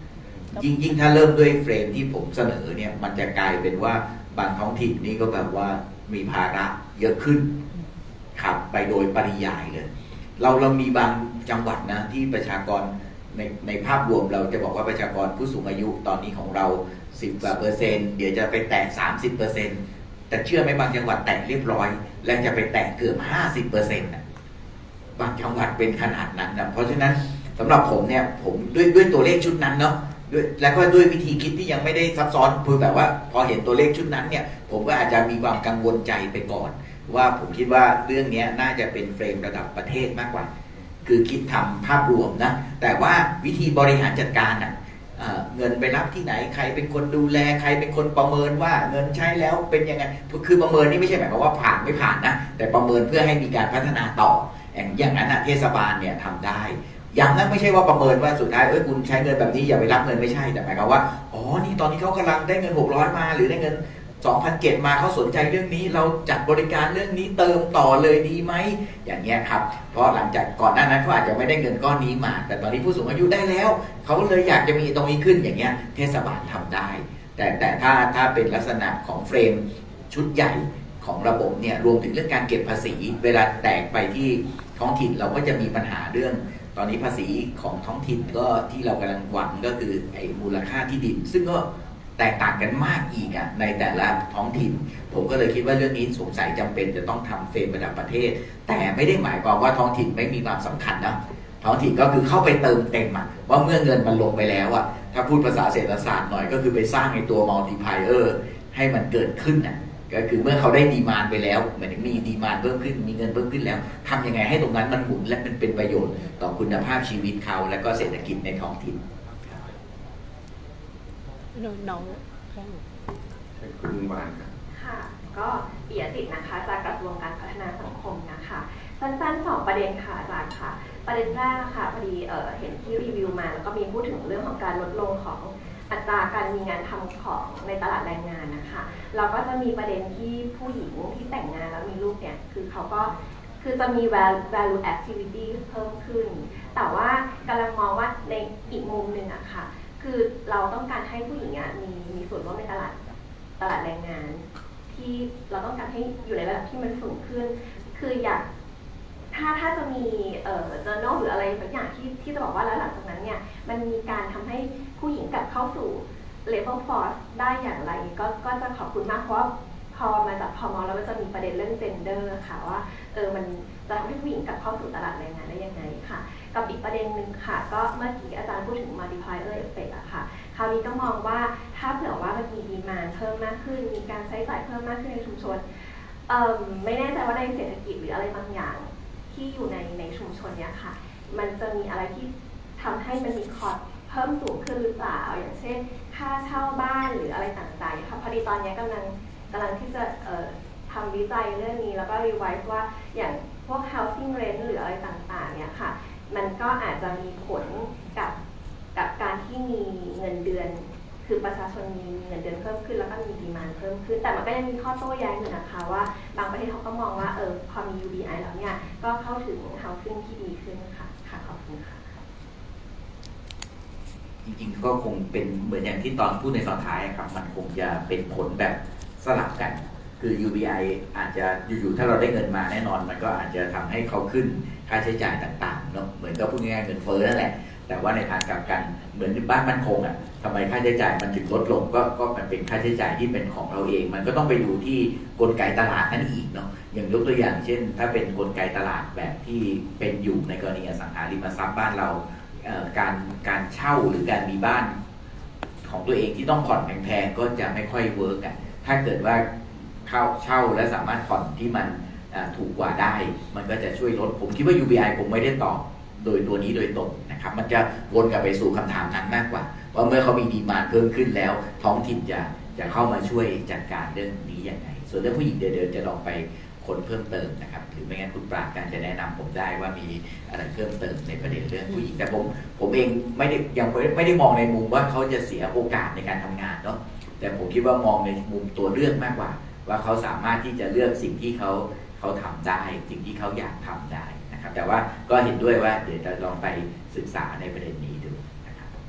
ยิ่งยิ่งถ้าเริ่มด้วยเฟรมที่ผมเสนอเนี่ยมันจะกลายเป็นว่าบางท้องถิ่นนี่ก็แบบว่ามีภาระเยอะขึ้นครับไปโดยปริยายเลยเราเรามีบางจังหวัดนะที่ประชากรในในภาพรวมเราจะบอกว่าประชากรผู้สูงอายุตอนนี้ของเราสิบกว่าเปอร์เซ็นต์เดี๋ยวจะไปแตะสามสิบเปอร์เซ็นต์แต่เชื่อไหมบางจังหวัดแตะเรียบร้อยและจะไปแตะเกือบห้าสิบเปอร์เซ็นต์บางจังหวัดเป็นขนาดนั้นนะเพราะฉะนั้นสำหรับผมเนี่ยผมด้วยด้วยตัวเลขชุดนั้นเนาะด้วยแล้วก็ด้วยวิธีคิดที่ยังไม่ได้ซับซ้อนคือแบบว่าพอเห็นตัวเลขชุดนั้นเนี่ยผมก็อาจจะมีความกังวลใจไปก่อนว่าผมคิดว่าเรื่องนี้น่าจะเป็นเฟรมระดับประเทศมากกว่าคือคิดทำภาพรวมนะแต่ว่าวิธีบริหารจัดการอ่ะเงินไปรับที่ไหนใครเป็นคนดูแลใครเป็นคนประเมินว่าเงินใช้แล้วเป็นยังไงคือประเมินนี่ไม่ใช่หมายความว่าผ่านไม่ผ่านนะแต่ประเมินเพื่อให้มีการพัฒนาต่ออย่างนั้นนะเทศบาลเนี่ยทำได้อย่างนั้นไม่ใช่ว่าประเมินว่าสุดท้ายเอ้ยคุณใช้เงินแบบนี้อย่าไปรับเงินไม่ใช่แต่หมายความว่าอ๋อนี่ตอนนี้เขากำลังได้เงินหกร้อยมาหรือได้เงิน สองพันเจ็ด มาเขาสนใจเรื่องนี้เราจัดบริการเรื่องนี้เติมต่อเลยดีไหมอย่างเงี้ยครับเพราะหลังจากก่อนหน้านั้นเขาอาจจะไม่ได้เงินก้อนนี้มาแต่ตอนนี้ผู้สูงอายุได้แล้วเขาเลยอยากจะมีตรงนี้ขึ้นอย่างเงี้ยเทศบาลทำได้แต่แต่ถ้าถ้าเป็นลักษณะของเฟรมชุดใหญ่ของระบบเนี่ยรวมถึงเรื่องการเก็บภาษีเวลาแตกไปที่ท้องถิ่นเราก็จะมีปัญหาเรื่องตอนนี้ภาษีของท้องถิ่นก็ที่เรากำลังหวังก็คือไอ้มูลค่าที่ดินซึ่งก็แตกต่างกันมากอีกอ่ะในแต่ละท้องถิ่นผมก็เลยคิดว่าเรื่องนี้สงสัยจำเป็นจะต้องทำเฟรมระดับประเทศแต่ไม่ได้หมายความว่าท้องถิ่นไม่มีความสำคัญนะท้องถิ่นก็คือเข้าไปเติมเต็มอ่ะว่าเมื่อเงินมันลงไปแล้วอ่ะถ้าพูดภาษาเศรษฐศาสตร์หน่อยก็คือไปสร้างไอ้ตัวมัลติพลายเออร์ให้มันเกิดขึ้นอ่ะก็คือเมื่อเขาได้ดีมานด์ไปแล้วเหมือนมีดีมานด์เพิ่มขึ้นมีเงินเพิ่มขึ้นแล้วทำยังไงให้ตรงนั้นมันหมุนและมันเป็นประโยชน์ต่อคุณภาพชีวิตเขาและก็เศรษฐกิจในท้องถิ่นน้องคุณวานครับค่ะก็ปิยตินะคะจากกระทรวงการพัฒนาสังคมนะคะสั้นๆสองประเด็นค่ะอาจารย์ค่ะประเด็นแรกค่ะพอดีเอ่อเห็นที่รีวิวมาแล้วก็มีพูดถึงเรื่องของการลดลงของอัตราการมีงานทำของในตลาดแรงงานนะคะเราก็จะมีประเด็นที่ผู้หญิงที่แต่งงานแล้วมีลูกเนี่ยคือเขาก็คือจะมี value activity เพิ่มขึ้นแต่ว่ากำลังมองว่าในอีกมุมหนึ่งอะค่ะคือเราต้องการให้ผู้หญิงอะมีมีส่วนร่วมในตลาดตลาดแรงงานที่เราต้องการให้อยู่ในระดับที่มันสูงขึ้นคืออยากถ้าถ้าจะมีเอ่อ journal หรืออะไรบางอย่างที่ที่จะบอกว่าแล้วหลังจากนั้นเนี่ยมันมีการทำให้ผู้หญิงกลับเข้าสู่ labor force ได้อย่างไรก็ก็จะขอบคุณมากเพราะว่าพอมาจากพมแล้วมันจะมีประเด็นเรื่อง gender ค่ะว่าเออมันจะทำให้ผู้หญิงกลับเข้าสู่ตลาดแรงงานได้ยังไงค่ะกับอีกประเด็นหนึ่งค่ะก็เมื่อกี้อาจารย์พูดถึง multiplier effect อะค่ะคราวนี้ก็มองว่าถ้าเผื่อว่ามันมีดีมานด์เพิ่มมากขึ้นมีการใช้จ่ายเพิ่มมากขึ้นในชุมชนเอ่อไม่แน่ใจว่าในเศรษฐกิจหรืออะไรบางอย่างที่อยู่ในในชุมชนเนี้ยค่ะมันจะมีอะไรที่ทำให้มันมีคอสเพิ่มสูงขึ้นหรือเปล่าอย่างเช่นค่าเช่าบ้านหรืออะไรต่างๆค่ะพอดีตอนนี้กำลังกำลังที่จะเอ่อทำวิจัยเรื่องนี้แล้วก็รีไวซ์ว่าอย่างพวก housing rent หรืออะไรต่างๆเนี่ยค่ะมันก็อาจจะมีผลกับกับการที่มีเงินเดือนคือประชาชนมีเงินเดือนเพิ่มขึ้นแล้วก็มีดีมานด์เพิ่มขึ้นแต่มันก็ยังมีข้อโต้แย้งอยู่นะคะว่าบางประเทศเขาก็มองว่าเออพอมี ยู บี ไอ แล้วเนี่ยก็เข้าถึง housing ที่ดีขึ้นค่ะค่ะขอบคุณค่ะจริงๆก็คงเป็นเหมือนอย่างที่ตอนพูดในตอนท้ายครับมันคงจะเป็นผลแบบสลับกันคือ ยู บี ไอ อาจจะอยู่ๆถ้าเราได้เงินมาแน่นอนมันก็อาจจะทำให้เขาขึ้นค่าใช้จ่ายต่างๆเนาะเหมือนกับพูดง่ายๆเงินเฟ้อนั่นแหละแต่ว่าในทางกลับกันเหมือนบ้านมั่นคงอ่ะทำไมค่าใช้จ่ายมันถึงลดลงก็ก็มันเป็นค่าใช้จ่ายที่เป็นของเราเองมันก็ต้องไปดูที่กลไกตลาดนั่นอีกเนาะอย่างยกตัวอย่างเช่นถ้าเป็นกลไกตลาดแบบที่เป็นอยู่ในกรณีอสังหาริมทรัพย์บ้านเราการการเช่าหรือการมีบ้านของตัวเองที่ต้องผ่อนแพงๆก็จะไม่ค่อยเวิร์กอ่ะถ้าเกิดว่าเข้าเช่าและสามารถผ่อนที่มันถูกกว่าได้มันก็จะช่วยลดผมคิดว่า ยู บี ไอ คงไม่ได้ตอบโดยตัวนี้โดยตรงนะครับมันจะวนกลับไปสู่คำถามนั้นมากกว่าว่าเมื่อเขามีดีมานด์เพิ่มขึ้นแล้วท้องถิ่นจะจะเข้ามาช่วยจัดการเรื่องนี้ยังไงส่วนเรื่องผู้หญิงเดี๋ยวจะลองไปค้นเพิ่มเติมนะครับหรือไม่งั้นคุณปราบการจะแนะนำผมได้ว่ามีอะไรเพิ่มเติมในประเด็นเรื่องผู้หญิงแต่ผมผมเองไม่ได้ยังไม่ได้มองในมุมว่าเขาจะเสียโอกาสในการทำงานเนาะแต่ผมคิดว่ามองในมุมตัวเลือกมากกว่าว่าเขาสามารถที่จะเลือกสิ่งที่เขาเขาทำได้สิ่งที่เขาอยากทำได้นะครับแต่ว่าก็เห็นด้วยว่าเดี๋ยวจะลองไปศึกษาในประเด็นนี้ดูนะครับ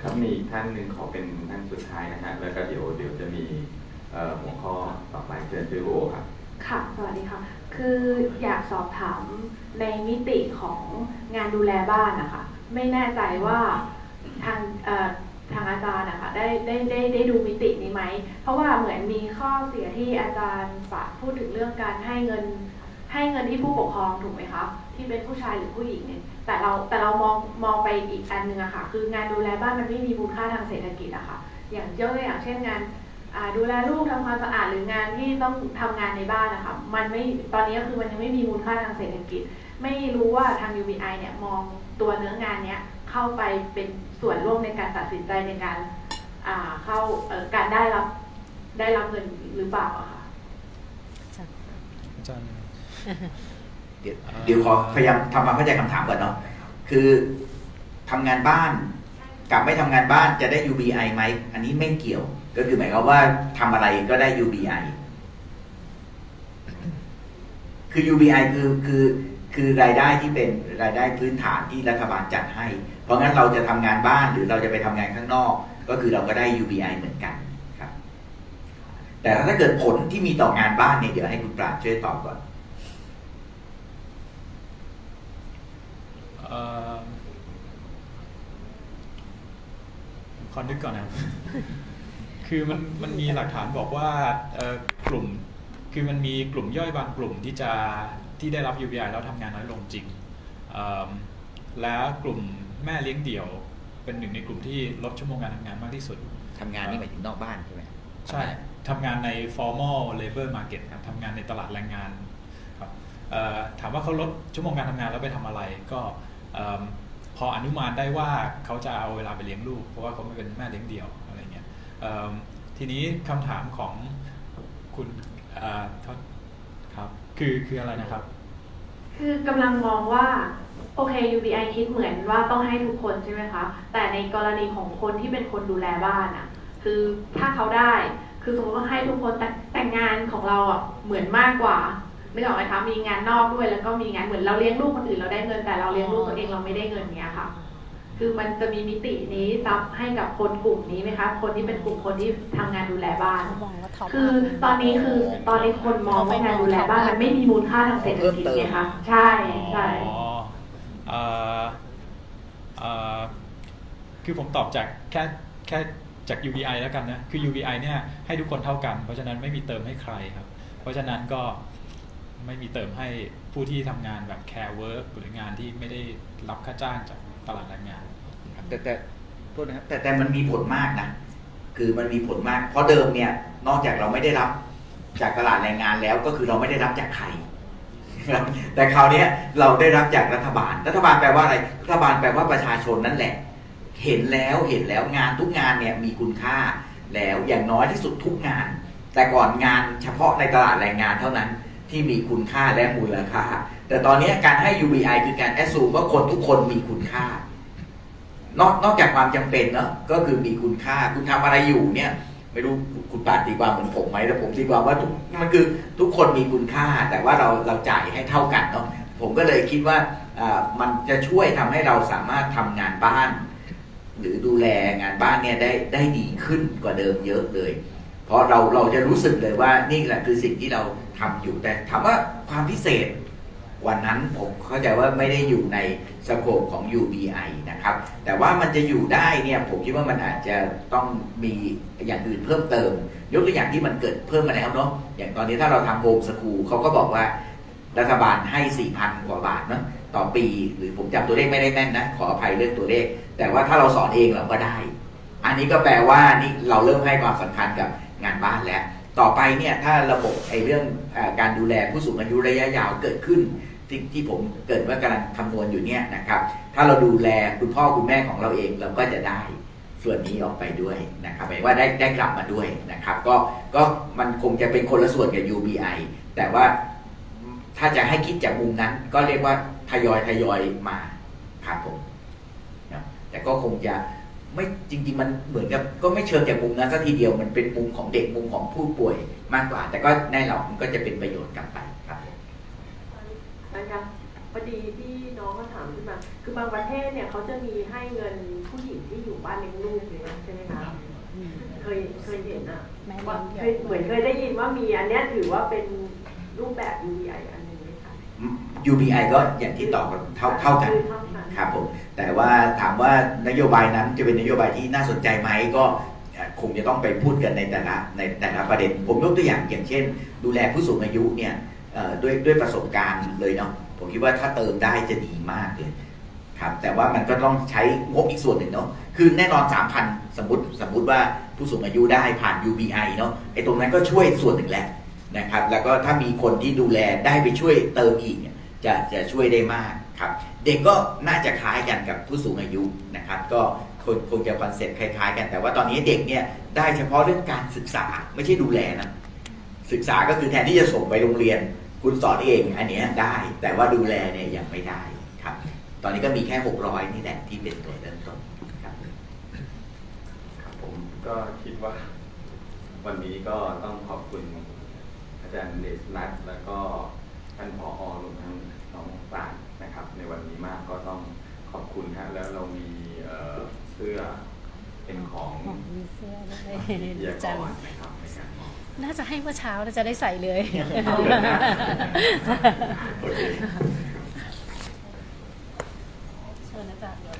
ครับมีอีกท่านหนึ่งขอเป็นท่านสุดท้ายนะฮะแล้วก็เดี๋ยวเดี๋ยวจะมีหัวข้อต่อไปเชิญพี่โอครับค่ะสวัสดีค่ะคืออยากสอบถามในมิติของงานดูแลบ้านนะคะไม่แน่ใจว่าทางทางอาจารย์นะคะได้ได้ได้ได้ดูมิตินี้ไหมเพราะว่าเหมือนมีข้อเสียที่อาจารย์ฝากพูดถึงเรื่องการให้เงินให้เงินที่ผู้ปกครองถูกไหมคะที่เป็นผู้ชายหรือผู้หญิงเนี่ยแต่เราแต่เรามองมองไปอีกอันนึงอะค่ะคืองานดูแลบ้านมันไม่มีมูลค่าทางเศรษฐกิจอะค่ะอย่างยกตัวอย่างเช่นงานดูแลลูกทำความสะอาดหรืองานที่ต้องทำงานในบ้านนะคะมันไม่ตอนนี้คือมันยังไม่มีมูลค่าทางเศรษฐกิจไม่รู้ว่าทาง ยู บี ไอ เนี่ยมองตัวเนื้องานเนี้ยเข้าไปเป็นส่วนร่วมในการตัดสินใจในการเข้าการได้รับได้รับเงินหรือเปล่าอะค่ะอาจารย์เดี๋ยวเดี๋ยวขอพยายามทำความเข้าใจคำถามก่อนเนาะคือทำงานบ้านกับไม่ทำงานบ้านจะได้ ยู บี ไอ ไหมอันนี้ไม่เกี่ยวก็คือหมายความว่าทำอะไรก็ได้ ยู บี ไอ คือ ยู บี ไอ คือคือคือรายได้ที่เป็นรายได้พื้นฐานที่รัฐบาลจัดให้เพราะงั้นเราจะทำงานบ้านหรือเราจะไปทำงานข้างนอกก็คือเราก็ได้ ยู บี ไอ เหมือนกันครับแต่ถ้าเกิดผลที่มีต่องานบ้านเนี่ยเดี๋ยวให้คุณปราชญ์ช่วยตอบก่อนขอนึกก่อนนะ คือมันมันมีหลักฐานบอกว่ากลุ่มคือมันมีกลุ่มย่อยบางกลุ่มที่จะที่ได้รับ ยู บี ไอ แล้วทำงานน้อยลงจริงแล้วกลุ่มแม่เลี้ยงเดี่ยวเป็นหนึ่งในกลุ่มที่ลดชั่วโมงการทำงานมากที่สุดทำงานนี่หมายถึงนอกบ้านใช่ไหมใช่ทำงานใน formal labor market ครับทำงานในตลาดแรงงานครับถามว่าเขาลดชั่วโมงการทำงานแล้วไปทำอะไรก็พออนุมานได้ว่าเขาจะเอาเวลาไปเลี้ยงลูกเพราะว่าเขาไม่เป็นแม่เลี้ยงเดี่ยวอะไรเงี้ยทีนี้คำถามของคุณครับคือคืออะไรนะครับคือกำลังมองว่าโอเค ยู บี ไอ คิดเหมือนว่าต้องให้ทุกคนใช่ไหมคะแต่ในกรณีของคนที่เป็นคนดูแลบ้านอะคือถ้าเขาได้คือสมมติว่าให้ทุกคนแต่แต่งานของเราอะเหมือนมากกว่านึกออกไหมคะมีงานนอกด้วยแล้วก็มีงานเหมือนเราเลี้ยงลูกคนอื่นเราได้เงินแต่เราเลี้ยงลูกตัวเองเราไม่ได้เงินเนี้ยค่ะคือมันจะมีมิตินี้ซับให้กับคนกลุ่มนี้ไหมคะคนที่เป็นกลุ่มคนที่ทำงานดูแลบ้านคือตอนนี้คือตอนนี้คนมองว่างานดูแลบ้านมันไม่มีมูลค่าทางเศรษฐกิจไงคะใช่ใช่คือผมตอบจากแค่แค่จาก ยู บี ไอ แล้วกันนะคือ ยู บี ไอ เนี่ยให้ทุกคนเท่ากันเพราะฉะนั้นไม่มีเติมให้ใครครับเพราะฉะนั้นก็ไม่มีเติมให้ผู้ที่ทำงานแบบ care work หรืองานที่ไม่ได้รับค่าจ้างจากตลาดแรงงานแต่แต่โทษนะครับแต่แต่มันมีผลมากนะคือมันมีผลมากเพราะเดิมเนี่ยนอกจากเราไม่ได้รับจากตลาดแรงงานแล้วก็คือเราไม่ได้รับจากใครแต่คราวนี้เราได้รับจากรัฐบาลรัฐบาลแปลว่าอะไรรัฐบาลแปลว่าประชาชนนั่นแหละเห็นแล้วเห็นแล้วงานทุกงานเนี่ยมีคุณค่าแล้วอย่างน้อยที่สุดทุกงานแต่ก่อนงานเฉพาะในตลาดแรงงานเท่านั้นที่มีคุณค่าและมูลค่าแต่ตอนนี้การให้ ยู บี ไอ คือการแอสซูมว่าคนทุกคนมีคุณค่านอกนอกจากความจำเป็นเนาะก็คือมีคุณค่าคุณทำอะไรอยู่เนี่ยไม่รู้คุณปาดตีความเหมือนผมไหมแต่ผมตีความว่าทุกมันคือทุกคนมีคุณค่าแต่ว่าเราเราจ่ายให้เท่ากันเนาะผมก็เลยคิดว่ามันจะช่วยทำให้เราสามารถทำงานบ้านหรือดูแลงานบ้านเนี่ยได้ได้ดีขึ้นกว่าเดิมเยอะเลยเพราะเราเราจะรู้สึกเลยว่านี่แหละคือสิ่งที่เราทำอยู่แต่ถามว่าความพิเศษวันนั้นผมเข้าใจว่าไม่ได้อยู่ในสโคปของ ยู บี ไอ นะครับแต่ว่ามันจะอยู่ได้เนี่ยผมคิดว่ามันอาจจะต้องมีอย่างอื่นเพิ่มเติมยกตัวอย่างที่มันเกิดเพิ่มมาแล้วเนาะอย่างตอนนี้ถ้าเราทำโฮมสคูลเขาก็บอกว่ารัฐบาลให้ สี่พัน กว่าบาทเนาะต่อปีหรือผมจำตัวเลขไม่ได้แม่นนะขออภัยเรื่องตัวเลขแต่ว่าถ้าเราสอนเองเราก็ได้อันนี้ก็แปลว่านี่เราเริ่มให้ความสำคัญกับงานบ้านแล้วต่อไปเนี่ยถ้าระบบไอ้เรื่องการดูแลผู้สูงอายุระยะยาวเกิดขึ้นที่ที่ผมเกิดว่ากำลังคำนวณอยู่เนี่ยนะครับถ้าเราดูแลคุณพ่อคุณแม่ของเราเองเราก็จะได้ส่วนนี้ออกไปด้วยนะครับหมายว่าได้ได้กลับมาด้วยนะครับก็ก็มันคงจะเป็นคนละส่วนกับ ยู บี ไอ แต่ว่าถ้าจะให้คิดจากมุมนั้นก็เรียกว่าทยอยทยอยมาครับผมแต่ก็คงจะไม่จริงๆมันเหมือนกับก็ไม่เชิงจากมุมนั้นซะทีเดียวมันเป็นมุมของเด็กมุมของผู้ป่วยมากกว่าแต่ก็แน่นอนมันก็จะเป็นประโยชน์กลับไปครับนะคะพอดีที่น้องก็ถามขึ้นมาคือบางประเทศเนี่ยเขาจะมีให้เงินผู้หญิงที่อยู่บ้านเลี้ยงลูกเลยใช่ไหมคะเคยเคยเห็นอ่ะว่าเคยเหมือนเคยได้ยินว่ามีอันเนี้ยถือว่าเป็นรูปแบบ ยู บี ไอ อันหนึ่งไหมคะยู บี ไอ ก็อย่างที่ตอบเท่าเท่ากันครับผมแต่ว่าถามว่านโยบายนั้นจะเป็นนโยบายที่น่าสนใจไหมก็คงจะต้องไปพูดกันในแต่ละในแต่ละประเด็นผมยกตัวอย่างอย่างเช่นดูแลผู้สูงอายุเนี่ยด้วยด้วยประสบการณ์เลยเนาะผมคิดว่าถ้าเติมได้จะดีมากเลยครับแต่ว่ามันก็ต้องใช้งบอีกส่วนหนึ่งเนาะคือแน่นอน สามพัน สมมติสมมติว่าผู้สูงอายุได้ผ่าน ยู บี ไอ เนาะไอ้ตรงนั้นก็ช่วยส่วนหนึ่งแหละนะครับแล้วก็ถ้ามีคนที่ดูแลได้ไปช่วยเติมอีกจะจะช่วยได้มากครับเด็กก็น่าจะคล้ายกันกับผู้สูงอายุนะครับก็คงจะคอนเซ็ปต์คล้ายๆกันแต่ว่าตอนนี้เด็กเนี่ยได้เฉพาะเรื่องการศึกษาไม่ใช่ดูแลนะศึกษาก็คือแทนที่จะส่งไปโรงเรียนคุณสอนเองอันนี้ได้แต่ว่าดูแลเนี่ยยังไม่ได้ครับตอนนี้ก็มีแค่หกร้อยนี่แหละที่เป็นตัวเริ่มต้นครับครับผมก็คิดว่าวันนี้ก็ต้องขอบคุณอาจารย์เดชนัทแล้วก็ท่านผอ.รวมทั้งน้องปราณนะครับในวันนี้มากก็ต้องขอบคุณฮะแล้วเรามีเสื้อเป็นของมีเสื้อด้วยยากรนะครับน่าจะให้เมื่อเช้าเราจะได้ใส่เลยเชิญอาจารย์เลย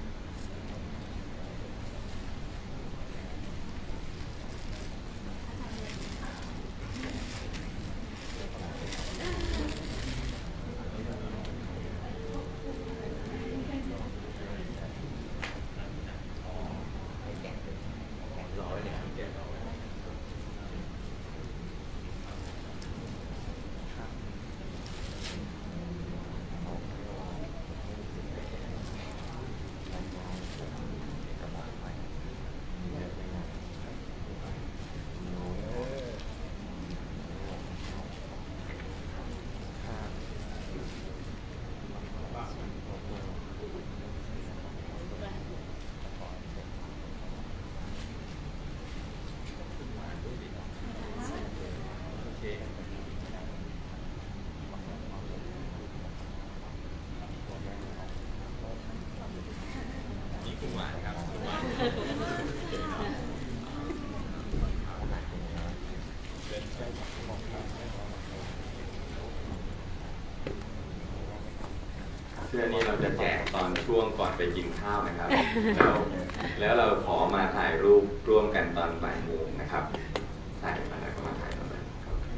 เสื้อนี้เราจะแจกตอนช่วงก่อนไปกินข้าวนะครับแล้วแล้วเราขอมาถ่ายรูปร่วมกันตอนบ่ายโมงนะครับถ่ายมาแล้วก็มาถ่ายตอนนั้น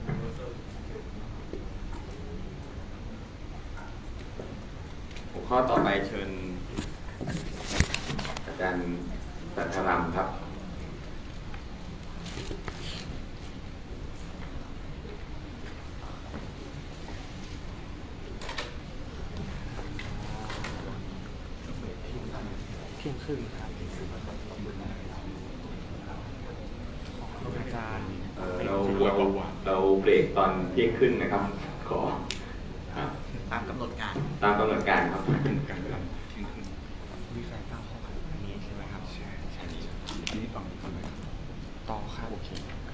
หัวข้อต่อไปเชิญอาจารย์สัทธรัมครับเที่ยงครึ่งครับอาจารย์เราเราเราเบรกตอนเที่ยงครึ่งนะครับขอตามกำหนดการตามกำหนดการครับการเวลาเที่ยงครึ่งมีใครตั้งข้อความอันนี้ใช่ไหมครับใช่ใช่อันนี้ต่อต่อเลยต่อครับโอเค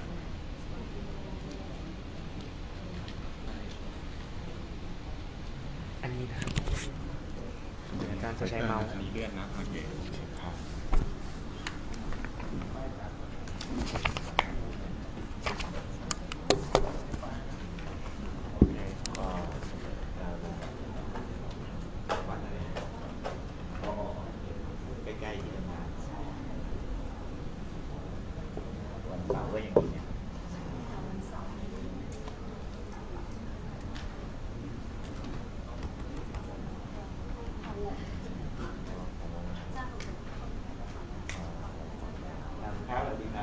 อันนี้นะครับอาจารย์จะใช้เมาส์อันนี้เลื่อนนะโอเคครับใกล้ๆที่ทำงานวันเสาร์ก็อย่างนี้เนี่ยครับสวัสดีครับ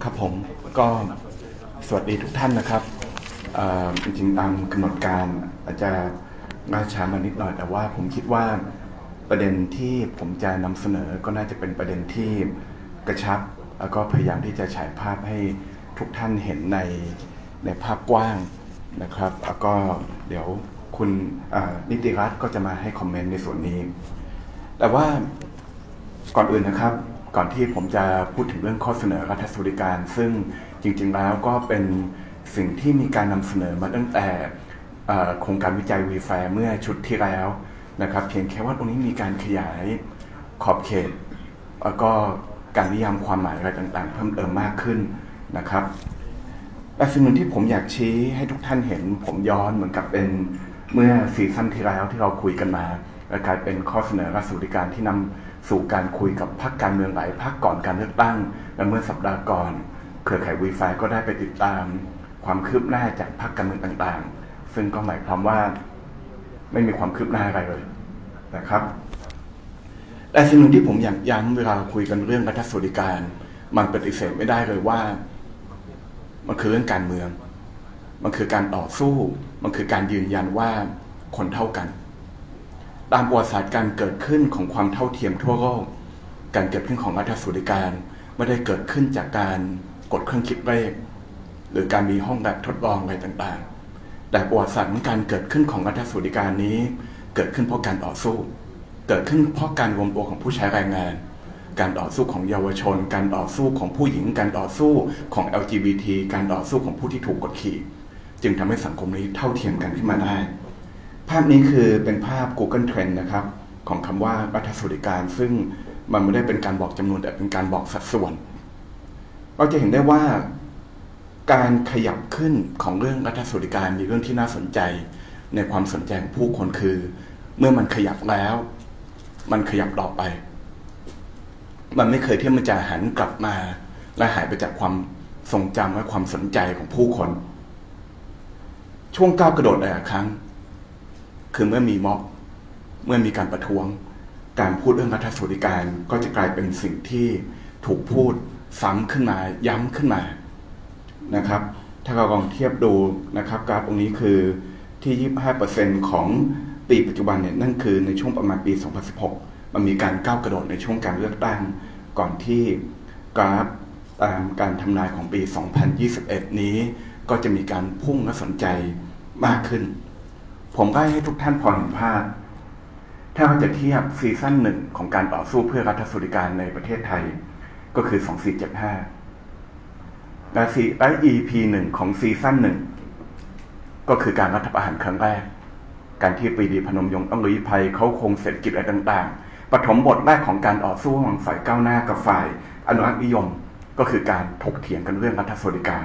ครับผมก็สวัสดีทุกท่านนะครับจริงๆตามกำหนดการอาจจะล่าช้ามานิดหน่อยแต่ว่าผมคิดว่าประเด็นที่ผมจะนำเสนอก็น่าจะเป็นประเด็นที่กระชับแล้วก็พยายามที่จะฉายภาพให้ทุกท่านเห็นในในภาพกว้างนะครับแล้วก็เดี๋ยวคุณนิติรัตน์ก็จะมาให้คอมเมนต์ในส่วนนี้แต่ว่าก่อนอื่นนะครับก่อนที่ผมจะพูดถึงเรื่องข้อเสนอรัฐสวัสดิการซึ่งจริงๆแล้วก็เป็นสิ่งที่มีการนำเสนอมาตั้งแต่โครงการวิจัยวีแฟร์เมื่อชุดที่แล้วนะครับเพียงแค่ว่าตรงนี้มีการขยายขอบเขตแล้วก็การนิยามความหมายอะไรต่างๆเพิ่มเติมมากขึ้นนะครับแต่สิ่งหนึ่งที่ผมอยากชี้ให้ทุกท่านเห็นผมย้อนเหมือนกับเป็นเมื่อซีซั่นที่แล้วที่เราคุยกันมาและกลายเป็นข้อเสนอรัฐสวัสดิการที่นำสู่การคุยกับพรรคการเมืองหลายพรรคก่อนการเลือกตั้งและเมื่อสัปดาห์ก่อนเครือข่ายวีแฟร์ก็ได้ไปติดตามความคืบหน้าจากพรรคการเมืองต่างๆซึ่งก็หมายความว่าไม่มีความคืบหน้าอะไรเลยนะครับแต่สิ่งหนึ่งที่ผมอยากย้ำเวลาคุยกันเรื่องรัฐสวัสดิการมันปฏิเสธไม่ได้เลยว่ามันคือเรื่องการเมืองมันคือการต่อสู้มันคือการยืนยันว่าคนเท่ากันตามประวัติศาสตร์การเกิดขึ้นของความเท่าเทียมทั่วโลกการเกิดขึ้นของรัฐสวัสดิการไม่ได้เกิดขึ้นจากการกดเครื่องคิดเลขหรือการมีห้องแลบทดลองอะไรต่างๆแต่ประวัติศาสตร์ของการเกิดขึ้นของรัฐสวัสดิการนี้เกิดขึ้นเพราะการต่อสู้เกิดขึ้นเพราะการรวมตัวของผู้ใช้แรงงานการต่อสู้ของเยาวชนการต่อสู้ของผู้หญิงการต่อสู้ของ แอล จี บี ที การต่อสู้ของผู้ที่ถูกกดขี่จึงทำให้สังคมนี้เท่าเทียมกันขึ้นมาได้ภาพนี้คือเป็นภาพ Google Trend นะครับของคำว่ารัฐสวัสดิการซึ่งมันไม่ได้เป็นการบอกจำนวนแต่เป็นการบอกสัดส่วนเราจะเห็นได้ว่าการขยับขึ้นของเรื่องรัฐสวัสดิการมีเรื่องที่น่าสนใจในความสนใจของผู้คนคือเมื่อมันขยับแล้วมันขยับต่อไปมันไม่เคยที่มันจะหันกลับมาและหายไปจากความทรงจำและความสนใจของผู้คนช่วงก้าวกระโดดแต่ละครั้งคือเมื่อมีม็อบเมื่อมีการประท้วงการพูดเรื่องรัฐสวัสดิการก็จะกลายเป็นสิ่งที่ถูกพูดซ้ำขึ้นมาย้ำขึ้นมานะครับถ้าเราลองเทียบดูนะครับกราฟตรงนี้คือที่ ยี่สิบห้าเปอร์เซ็นต์ ของปีปัจจุบันเนี่ยนั่นคือในช่วงประมาณปี สองพันสิบหก มันมีการก้าวกระโดดในช่วงการเลือกตั้งก่อนที่กราฟตามการทำนายของปี สองพันยี่สิบเอ็ด นี้ก็จะมีการพุ่งและสนใจมากขึ้นผมก็ให้ทุกท่านพอเห็นภาพถ้าเราจะเทียบซีซั่นหนึ่งของการต่อสู้เพื่อรัฐสวัสดิการในประเทศไทยก็คือสองพันสี่ร้อยเจ็ดสิบห้าและซีและ อี พี หนึ่งของซีซั่นหนึ่งก็คือการรัฐประหารครั้งแรกการที่ปรีดีพนมยงค์ต้องลี้ภัยเขาคงเศรษฐกิจอะไรต่างๆปฐมบทแรกของการต่อสู้ระหว่างฝ่ายก้าวหน้ากับฝ่ายอนุรักษ์นิยมก็คือการถกเถียงกันเรื่องรัฐสวัสดิการ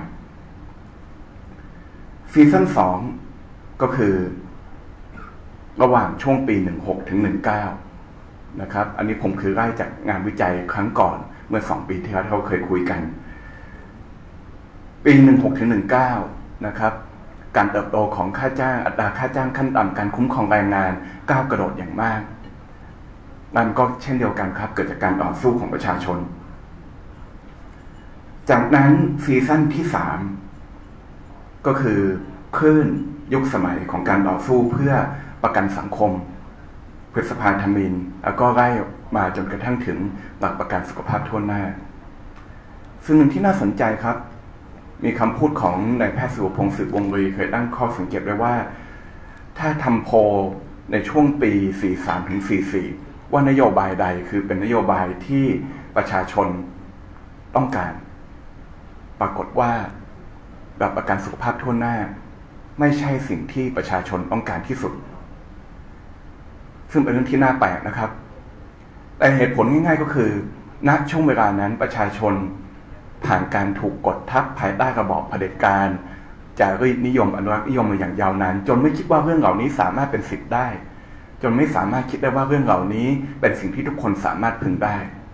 ซีซั่นสองก็คือระหว่างช่วงปีหนึ่งหกถึงหนึ่งเก้านะครับอันนี้ผมคือไล่จากงานวิจัยครั้งก่อนเมื่อสองปีที่แล้วที่เราเคยคุยกันปีหนึ่งหกถึงหนึ่งเก้านะครับการเติบโตของค่าจ้างอัตราค่าจ้างขั้นต่ำการคุ้มครองแรงงานก้าวกระโดดอย่างมากนั่นก็เช่นเดียวกันครับเกิดจากการต่อสู้ของประชาชนจากนั้นซีซั่นที่สามก็คือคลื่นยุคสมัยของการต่อสู้เพื่อประกันสังคมพฤษภาธมินแล้วก็ไล่มาจนกระทั่งถึงหลักประกันสุขภาพทั่วหน้าซึ่งหนึ่งที่น่าสนใจครับมีคำพูดของนายแพทย์สุรพงษ์สืบวงศ์เคยตั้งข้อสังเกตไว้ว่าถ้าทำโพลในช่วงปีสี่สิบสามถึงสี่สิบสี่ว่านโยบายใดคือเป็นนโยบายที่ประชาชนต้องการปรากฏว่าหลักประกันสุขภาพทั่วหน้าไม่ใช่สิ่งที่ประชาชนต้องการที่สุดซึ่งเป็นเรื่องที่น่าแปลกนะครับแต่เหตุผลง่ายๆก็คือณช่วงเวลานั้นประชาชนผ่านการถูกกดทับภายใต้ระบอบเผด็จการจารีตนิยมอนุรักษ์นิยมมาอย่างยาวนานจนไม่คิดว่าเรื่องเหล่านี้สามารถเป็นสิทธิ์ได้จนไม่สามารถคิดได้ว่าเรื่องเหล่านี้เป็นสิ่งที่ทุกคนสามารถพึงได้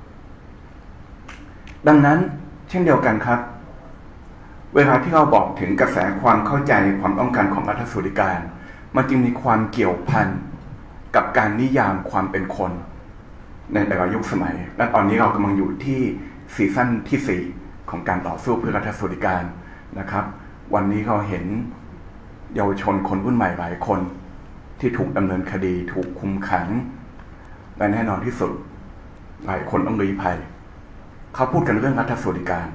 ดังนั้นเช่นเดียวกันครับเวลาที่เราบอกถึงกระแสความเข้าใจความต้องการของรัฐสวัสดิการมันจึงมีความเกี่ยวพันกับการนิยามความเป็นคนในแต่ละยุคสมัยและตอนนี้เรากำลังอยู่ที่ซีซั่นที่สี่ขของการต่อสู้เพื่อรัฐสวัสดิการนะครับวันนี้เราเห็นเยาวชนคนรุ่นใหม่หลายคนที่ถูกดำเนินคดีถูกคุมขังและแน่นอนที่สุดหลายคนต้องลี้ภัยเขาพูดกันเรื่องรัฐสวัสดิการ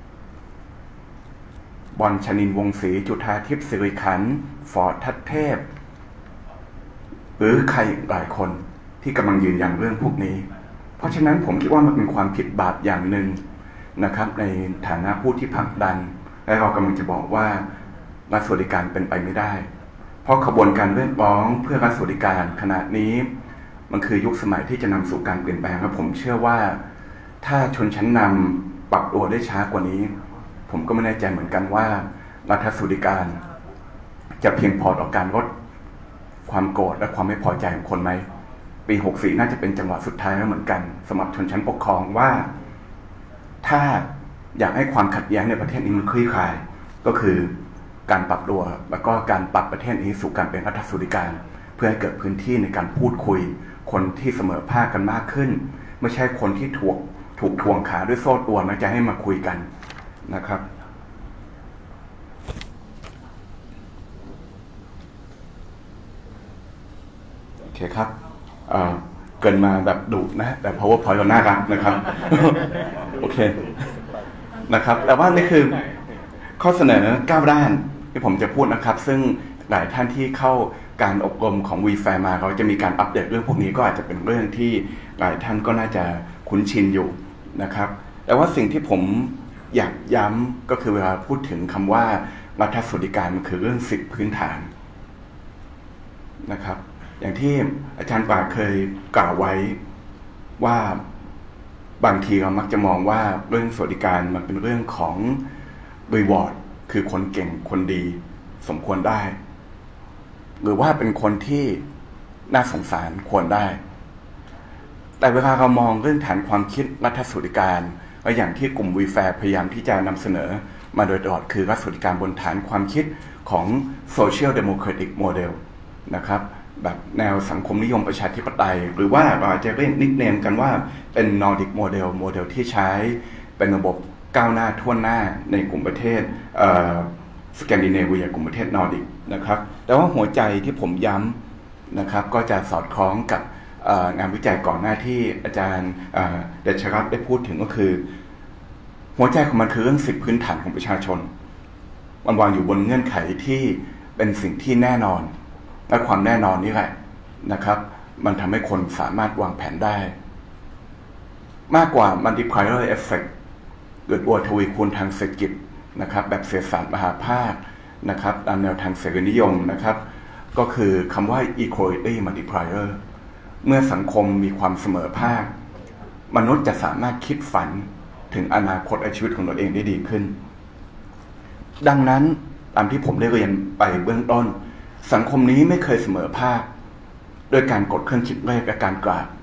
บอลชนินวงศ์ศรีจุฑาทิพย์สิริขันธ์ฟอร์ดทัศเทพหรือใครหลายคนที่กำลังยืนยันเรื่องพวกนี้เพราะฉะนั้นผมคิดว่ามันเป็นความผิดบาปอย่างหนึ่งนะครับในฐานะผู้ที่ผลักดันและเรากำลังจะบอกว่ารัฐสวัสดิการเป็นไปไม่ได้เพราะขบวนการเรียกร้องเพื่อรัฐสวัสดิการขณะนี้มันคือยุคสมัยที่จะนำสู่การเปลี่ยนแปลงและผมเชื่อว่าถ้าชนชั้นนำปรับตัวได้ช้ากว่านี้ผมก็ไม่แน่ใจเหมือนกันว่ารัฐสวัสดิการจะเพียงพอต่อการลดความโกรธและความไม่พอใจของคนไหมปีหกสี่น่าจะเป็นจังหวะสุดท้ายแล้วเหมือนกันสำหรับชนชั้นปกครองว่าถ้าอยากให้ความขัดแย้งในประเทศนี้มันคลี่คลายก็คือการปรับตัวแล้วก็การปรับประเทศนี้สู่การเป็นรัฐสวัสดิการเพื่อให้เกิดพื้นที่ในการพูดคุยคนที่เสมอภาคกันมากขึ้นไม่ใช่คนที่ถูกถูกทวงขาด้วยโซ่ตรวนมาจะให้มาคุยกันนะครับโอเคครับเอ่อเกินมาแบบดุนะแต่ PowerPoint เราน่ารักนะครับโอเคนะครับแต่ว่านี่คือข้อเสนอเก้าด้านที่ผมจะพูดนะครับซึ่งหลายท่านที่เข้าการอบรมของ วี แฟร์ มาเขาจะมีการอัปเดตเรื่องพวกนี้ก็อาจจะเป็นเรื่องที่หลายท่านก็น่าจะคุ้นชินอยู่นะครับแต่ว่าสิ่งที่ผมอยากย้ำก็คือเวลาพูดถึงคำว่ารัฐสวัสดิการมันคือเรื่องสิทธิพื้นฐานนะครับอย่างที่อาจารย์ป่าเคยกล่าวไว้ว่าบางทีเรามักจะมองว่าเรื่องสวัสดิการมันเป็นเรื่องของรีวอร์ดคือคนเก่งคนดีสมควรได้หรือว่าเป็นคนที่น่าสงสารควรได้แต่เวลาเรามองเรื่องฐานความคิดรัฐสวัสดิการและอย่างที่กลุ่ม วี แฟร์ พยายามที่จะนำเสนอมาโดยตลอดคือรัฐสวัสดิการบนฐานความคิดของ Social Democratic Model นะครับแบบแนวสังคมนิยมประชาธิปไตยหรือว่าเราอาจจะเรียกนิกเนมกันว่าเป็น Nordic Model โมเดลที่ใช้เป็นระบบก้าวหน้าทั่วหน้าในกลุ่มประเทศสแกนดิเนเวียกลุ่มประเทศนอร์ดิกนะครับแต่ว่าหัวใจที่ผมย้ำนะครับก็จะสอดคล้องกับงานวิจัยก่อนหน้าที่อาจารย์เดชรัตน์ได้พูดถึงก็คือหัวใจของมันคือเรื่องสิทธิพื้นฐานของประชาชนมันวางอยู่บนเงื่อนไขที่เป็นสิ่งที่แน่นอนและความแน่นอนนี้แหละนะครับมันทำให้คนสามารถวางแผนได้มากกว่า multiplier effect เกิดตัวทวีคูณทางเศรษฐกิจนะครับแบบเศรษฐศาสตร์มหาภาคนะครับตามแนวทางเสรีนิยมนะครับก็คือคำว่า equality multiplier เมื่อสังคมมีความเสมอภาคมนุษย์จะสามารถคิดฝันถึงอนาคตชีวิตของตนเองได้ดีขึ้นดังนั้นตามที่ผมได้เรียนไปเบื้องต้นสังคมนี้ไม่เคยเสมอภาคโดยการกดเครื่องคิดเลขและการกราฟ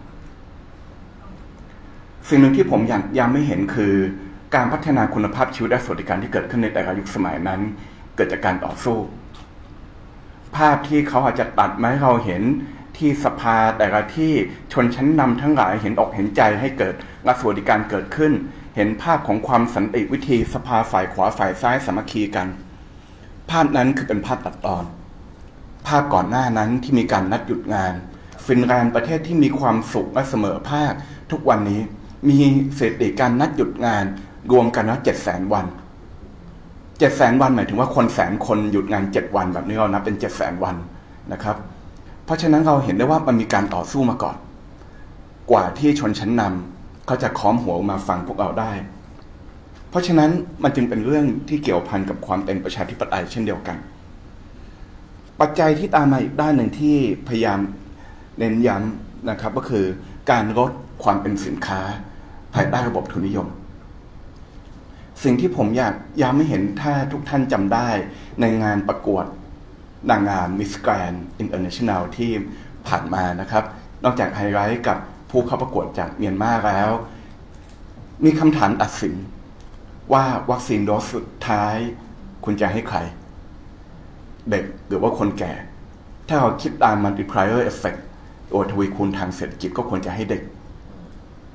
สิ่งหนึ่งที่ผมอยากย้ำไม่เห็นคือการพัฒนาคุณภาพชีวิตและสวัสดิการที่เกิดขึ้นในแต่ละยุคสมัยนั้นเกิดจากการต่อสู้ภาพที่เขาอาจจะตัดมาให้เราเห็นที่สภาแต่ละที่ชนชั้นนำทั้งหลายเห็นอกเห็นใจให้เกิดรัฐสวัสดิการเกิดขึ้นเห็นภาพของความสันติวิธีสภาฝ่ายขวาฝ่ายซ้ายสามัคคีกันภาพนั้นคือเป็นภาพตัดตอนภาพก่อนหน้านั้นที่มีการนัดหยุดงานฟินแลนด์ประเทศที่มีความสุขและเสมอภาคทุกวันนี้มีสถิติการนัดหยุดงานรวมกันแล้วเจ็ดแสนวันเจ็ดแสนวันหมายถึงว่าคนแสนคนหยุดงานเจ็ดวันแบบนี้เรานับเป็นเจ็ดแสนวันนะครับเพราะฉะนั้นเราเห็นได้ว่ามันมีการต่อสู้มาก่อนกว่าที่ชนชั้นนำเขาจะค้อมหัวมาฟังพวกเราได้เพราะฉะนั้นมันจึงเป็นเรื่องที่เกี่ยวพันกับความเป็นประชาธิปไตยเช่นเดียวกันปัจจัยที่ตามมาอีกด้านหนึ่งที่พยายามเน้นย้ำนะครับก็คือการลดความเป็นสินค้าภายใต้ระบบทุนนิยมสิ่งที่ผมอยากย้ำให้เห็นถ้าทุกท่านจำได้ในงานประกวดนางงาม Miss Grand International ที่ผ่านมานะครับนอกจากไฮไลท์กับผู้เข้าประกวดจากเมียนมาแล้วมีคำถามตัดสินว่าวัคซีนโดสสุดท้ายคุณจะให้ใครเด็กหรือว่าคนแก่ถ้าเราคิดตาม multiplier effect ตัวทวีคูณทางเศรษฐกิจก็ควรจะให้เด็กเพ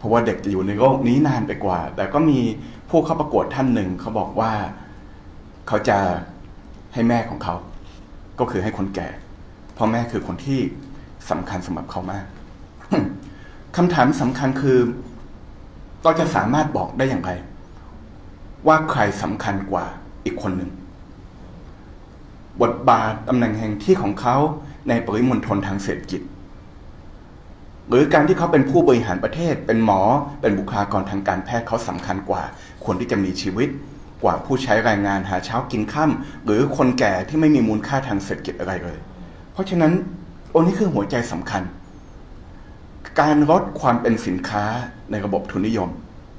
ราะว่าเด็กจะอยู่ในโลกนี้นานไปกว่าแต่ก็มีผู้เข้าประกวดท่านหนึ่งเขาบอกว่าเขาจะให้แม่ของเขาก็คือให้คนแก่เพราะแม่คือคนที่สำคัญสำหรับเขามาก คำถามสำคัญคือเราจะสามารถบอกได้อย่างไรว่าใครสำคัญกว่าอีกคนหนึ่งบทบาทตำแหน่งแห่งที่ของเขาในปริมณฑลทางเศรษฐกิจหรือการที่เขาเป็นผู้บริหารประเทศเป็นหมอเป็นบุคลากรทางการแพทย์เขาสำคัญกว่าคนที่จะมีชีวิตกว่าผู้ใช้แรงงานหาเช้ากินค่ำหรือคนแก่ที่ไม่มีมูลค่าทางเศรษฐกิจอะไรเลยเพราะฉะนั้นอันนี้คือหัวใจสำคัญการลดความเป็นสินค้าในระบบทุนนิยม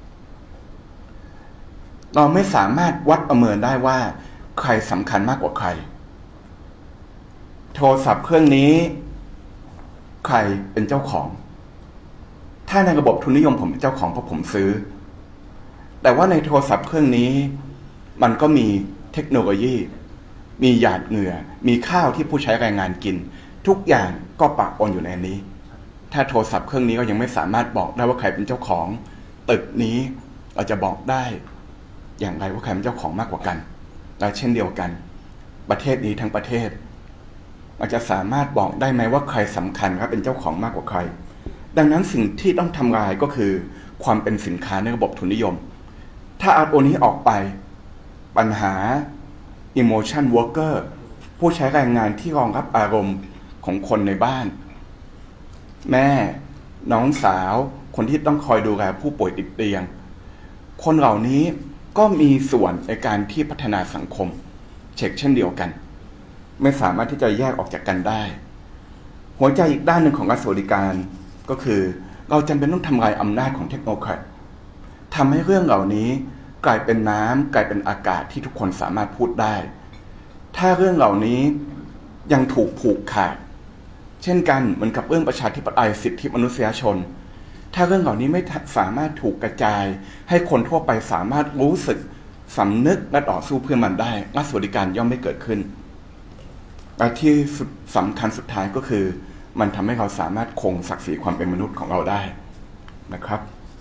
เราไม่สามารถวัดประเมินได้ว่าใครสำคัญมากกว่าใครโทรศัพท์เครื่องนี้ใครเป็นเจ้าของถ้าในระบบทุนนิยมผมเป็นเจ้าของเพราะผมซื้อแต่ว่าในโทรศัพท์เครื่องนี้มันก็มีเทคโนโลยีมีหยาดเหงื่อมีข้าวที่ผู้ใช้แรงงานกินทุกอย่างก็ปะปนอยู่ในนี้ถ้าโทรศัพท์เครื่องนี้ก็ยังไม่สามารถบอกได้ว่าใครเป็นเจ้าของตึกนี้เราจะบอกได้อย่างไรว่าใครเป็นเจ้าของมากกว่ากันและเช่นเดียวกันประเทศนี้ทั้งประเทศเราจะสามารถบอกได้ไหมว่าใครสำคัญครับเป็นเจ้าของมากกว่าใครดังนั้นสิ่งที่ต้องทำลายก็คือความเป็นสินค้าในระบบทุนนิยมถ้าเอาตัวนี้ออกไปปัญหา emotion worker ผู้ใช้แรงงานที่รองรับอารมณ์ของคนในบ้านแม่น้องสาวคนที่ต้องคอยดูแลผู้ป่วยติดเตียงคนเหล่านี้ก็มีส่วนในการที่พัฒนาสังคมเช็คเช่นเดียวกันไม่สามารถที่จะแยกออกจากกันได้หัวใจอีกด้านหนึ่งของรัฐสวัสดิการก็คือเราจำเป็นต้องทำลายอำนาจของเทคโนโลยีทำให้เรื่องเหล่านี้กลายเป็นน้ำกลายเป็นอากาศที่ทุกคนสามารถพูดได้ถ้าเรื่องเหล่านี้ยังถูกผูกขาดเช่นกันเหมือนกับเรื่องประชาธิปไตยสิทธิมนุษยชนถ้าเรื่องเหล่านี้ไม่สามารถถูกกระจายให้คนทั่วไปสามารถรู้สึกสำนึกและต่อสู้เพื่อมันได้รัฐสวัสดิการย่อมไม่เกิดขึ้นและที่สำคัญสุดท้ายก็คือมันทำให้เราสามารถคงศักดิ์ศรีความเป็นมนุษย์ของเราได้นะครับ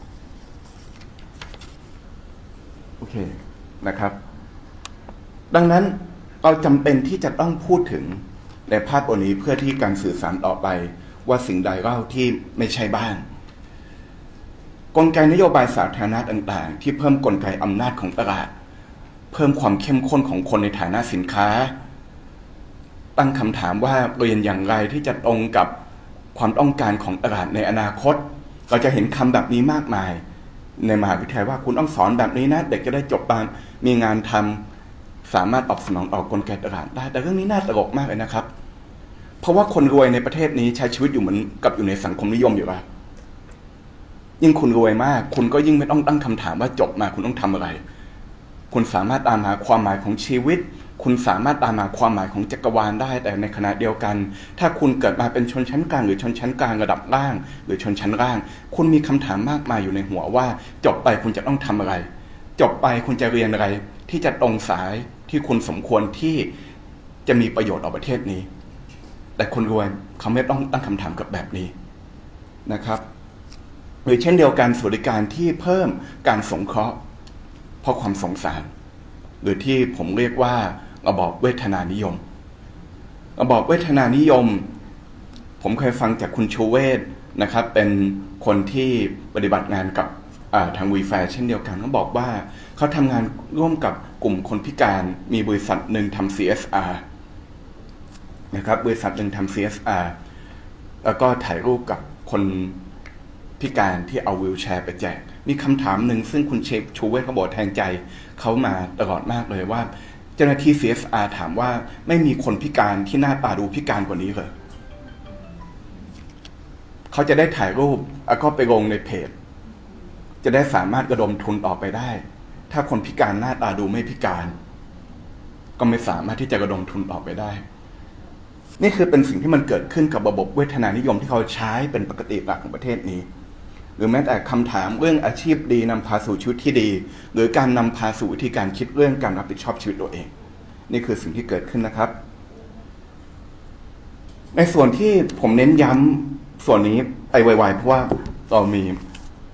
โอเคนะครับดังนั้นเราจำเป็นที่จะต้องพูดถึงในภาพตัวนี้เพื่อที่การสื่อสารต่อไปว่าสิ่งใดเล่าที่ไม่ใช่บ้างกลไกนโยบายสาธารณะต่างๆที่เพิ่มกลไกอำนาจของตลาดเพิ่มความเข้มข้นของคนในฐานะสินค้าตั้งคำถามว่าเรียนอย่างไรที่จะตรงกับความต้องการของตลาดในอนาคตเราจะเห็นคำแบบนี้มากมายในมหาวิทยาลัยว่าคุณต้องสอนแบบนี้นะเด็กจะได้จบมามีงานทำสามารถตอบสนองต่อกลไกตลาดได้แต่เรื่องนี้น่าตลกมากเลยนะครับเพราะว่าคนรวยในประเทศนี้ใช้ชีวิตอยู่เหมือนกับอยู่ในสังคมนิยมอยู่แล้วยิ่งคุณรวยมากคุณก็ยิ่งไม่ต้องตั้งคำถามว่าจบมาคุณต้องทำอะไรคุณสามารถตามหาความหมายของชีวิตคุณสามารถตามหาความหมายของจักรวาลได้แต่ในขณะเดียวกันถ้าคุณเกิดมาเป็นชนชั้นกลางหรือชนชั้นกลางระดับล่างหรือชนชั้นล่างคุณมีคำถามมากมายอยู่ในหัวว่าจบไปคุณจะต้องทำอะไรจบไปคุณจะเรียนอะไรที่จะตรงสายที่คุณสมควรที่จะมีประโยชน์ต่อประเทศนี้แต่คนรวยเขาไม่ต้องตั้งคำถามกับแบบนี้นะครับหรือเช่นเดียวกันสวัสดิการที่เพิ่มการสงเคราะห์เพราะความสงสารหรือที่ผมเรียกว่าระบอบเวทนานิยมระบอบเวทนานิยมผมเคยฟังจากคุณชูเวศนะครับเป็นคนที่ปฏิบัติงานกับทางวีแฟร์เช่นเดียวกันเขาบอกว่าเขาทำงานร่วมกับกลุ่มคนพิการมีบริษัทหนึ่งทำ ซี เอส อาร์ นะครับบริษัทหนึ่งทำ ซี เอส อาร์ แล้วก็ถ่ายรูปกับคนพิการที่เอาวีลแชร์ไปแจกมีคำถามหนึ่งซึ่งคุณเชฟชูเวศเขาบอกแทงใจเขามาตลอดมากเลยว่าเจ้าหน้าที่ ซี เอส อาร์ ถามว่าไม่มีคนพิการที่หน้าตาดูพิการกว่านี้เลยเขาจะได้ถ่ายรูปแล้วก็ไปลงในเพจจะได้สามารถระดมทุนต่อไปได้ถ้าคนพิการหน้าตาดูไม่พิการก็ไม่สามารถที่จะระดมทุนต่อไปได้นี่คือเป็นสิ่งที่มันเกิดขึ้นกับระบบเวทนานิยมที่เขาใช้เป็นปกติหลักของประเทศนี้หรือแม้แต่คำถามเรื่องอาชีพดีนำพาสู่ชีวิตที่ดีหรือการนำพาสู่วิธีการคิดเรื่องการรับผิดชอบชีวิตตัวเองนี่คือสิ่งที่เกิดขึ้นนะครับในส่วนที่ผมเน้นย้ำส่วนนี้ไปไวๆเพราะว่าเรามี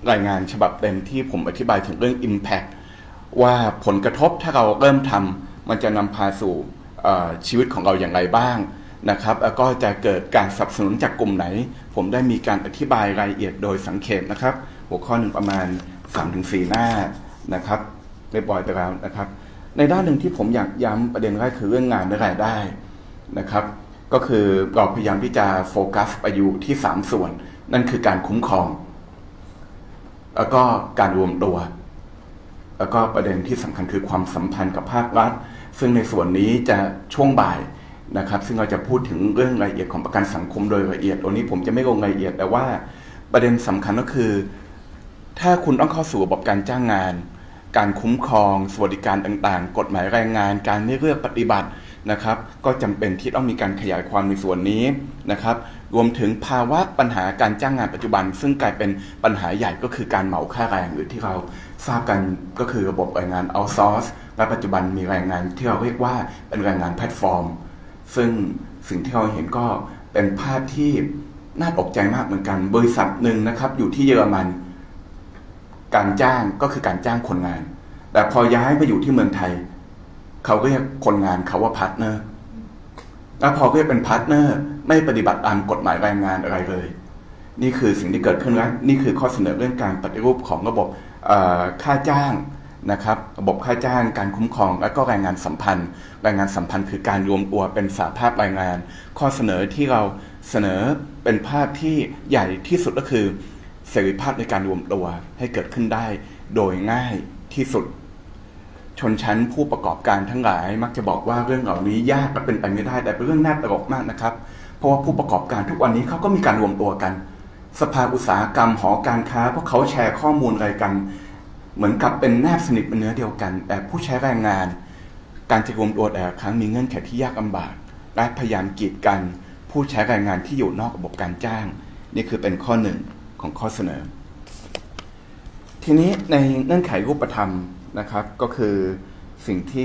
รายงานฉบับเต็มที่ผมอธิบายถึงเรื่อง Impact ว่าผลกระทบถ้าเราเริ่มทำมันจะนำพาสู่ชีวิตของเราอย่างไรบ้างนะครับแล้วก็จะเกิดการสนับสนุนจากกลุ่มไหนผมได้มีการอธิบายรายละเอียดโดยสังเขปนะครับหัวข้อหนึ่งประมาณ สามถึงสี่ หน้านะครับเรียบร้อยไปแล้วนะครับในด้านหนึ่งที่ผมอยากย้ำประเด็นแรกคือเรื่องงานและรายได้นะครับก็คือเราพยายามที่จะโฟกัสไปอยู่ที่สามส่วนนั่นคือการคุ้มครองแล้วก็การรวมตัวแล้วก็ประเด็นที่สำคัญคือความสัมพันธ์กับภาครัฐซึ่งในส่วนนี้จะช่วงบ่ายนะครับซึ่งเราจะพูดถึงเรื่องรายละเอียดของประกันสังคมโดยละเอียดวันนี้ผมจะไม่ลงรายละเอียดแต่ว่าประเด็นสำคัญก็คือถ้าคุณต้องเข้าสู่ระบบการจ้างงานการคุ้มครองสวัสดิการต่างๆกฎหมายแรงงานการไม่เลือกปฏิบัตินะครับก็จำเป็นที่ต้องมีการขยายความในส่วนนี้นะครับรวมถึงภาวะปัญหาการจ้างงานปัจจุบันซึ่งกลายเป็นปัญหาใหญ่ก็คือการเหมาค่าแรงหรือที่เราทราบกันก็คือระบบแรงงานเอาท์ซอร์สและปัจจุบันมีแรงงานที่เราเรียกว่าเป็นแรงงานแพลตฟอร์มซึ่งสิ่งที่เราเห็นก็เป็นภาพที่น่าตกใจมากเหมือนกันบริษัทหนึ่งนะครับอยู่ที่เยอรมันการจ้างก็คือการจ้างคนงานแต่พอย้ายมาอยู่ที่เมืองไทยเขาก็เรียกคนงานเขาว่าพาร์ทเนอร์แล้วพอเรียกเป็นพาร์ทเนอร์ไม่ปฏิบัติตามกฎหมายแรงงานอะไรเลยนี่คือสิ่งที่เกิดขึ้นแล้วนี่คือข้อเสนอเรื่องการปฏิรูปของระบบค่าจ้างนะครับระบบค่าจ้างการคุ้มครองและก็แรงงานสัมพันธ์แรงงานสัมพันธ์คือการรวมตัวเป็นสหภาพแรงงานข้อเสนอที่เราเสนอเป็นภาพที่ใหญ่ที่สุดก็คือเสรีภาพในการรวมตัวให้เกิดขึ้นได้โดยง่ายที่สุดชนชั้นผู้ประกอบการทั้งหลายมักจะบอกว่าเรื่องเหล่านี้ยากและเป็นไปไม่ได้แต่เป็นเรื่องน่าตลกมากนะครับเพราะว่าผู้ประกอบการทุกวันนี้เขาก็มีการรวมตัวกันสภาอุตสาหกรรมหอการค้าพวกเขาแชร์ข้อมูลอะไรกันเหมือนกับเป็นแนบสนิทเป็นเนื้อเดียวกันแต่ผู้ใช้แรงงานการจะรวมตัวแต่ละครั้งมีเงื่อนไขที่ยากลำบากและพยายามกีดกันผู้ใช้แรงงานที่อยู่นอกระบบการจ้างนี่คือเป็นข้อหนึ่งของข้อเสนอทีนี้ในเงื่อนไขรูปธรรมนะครับก็คือสิ่งที่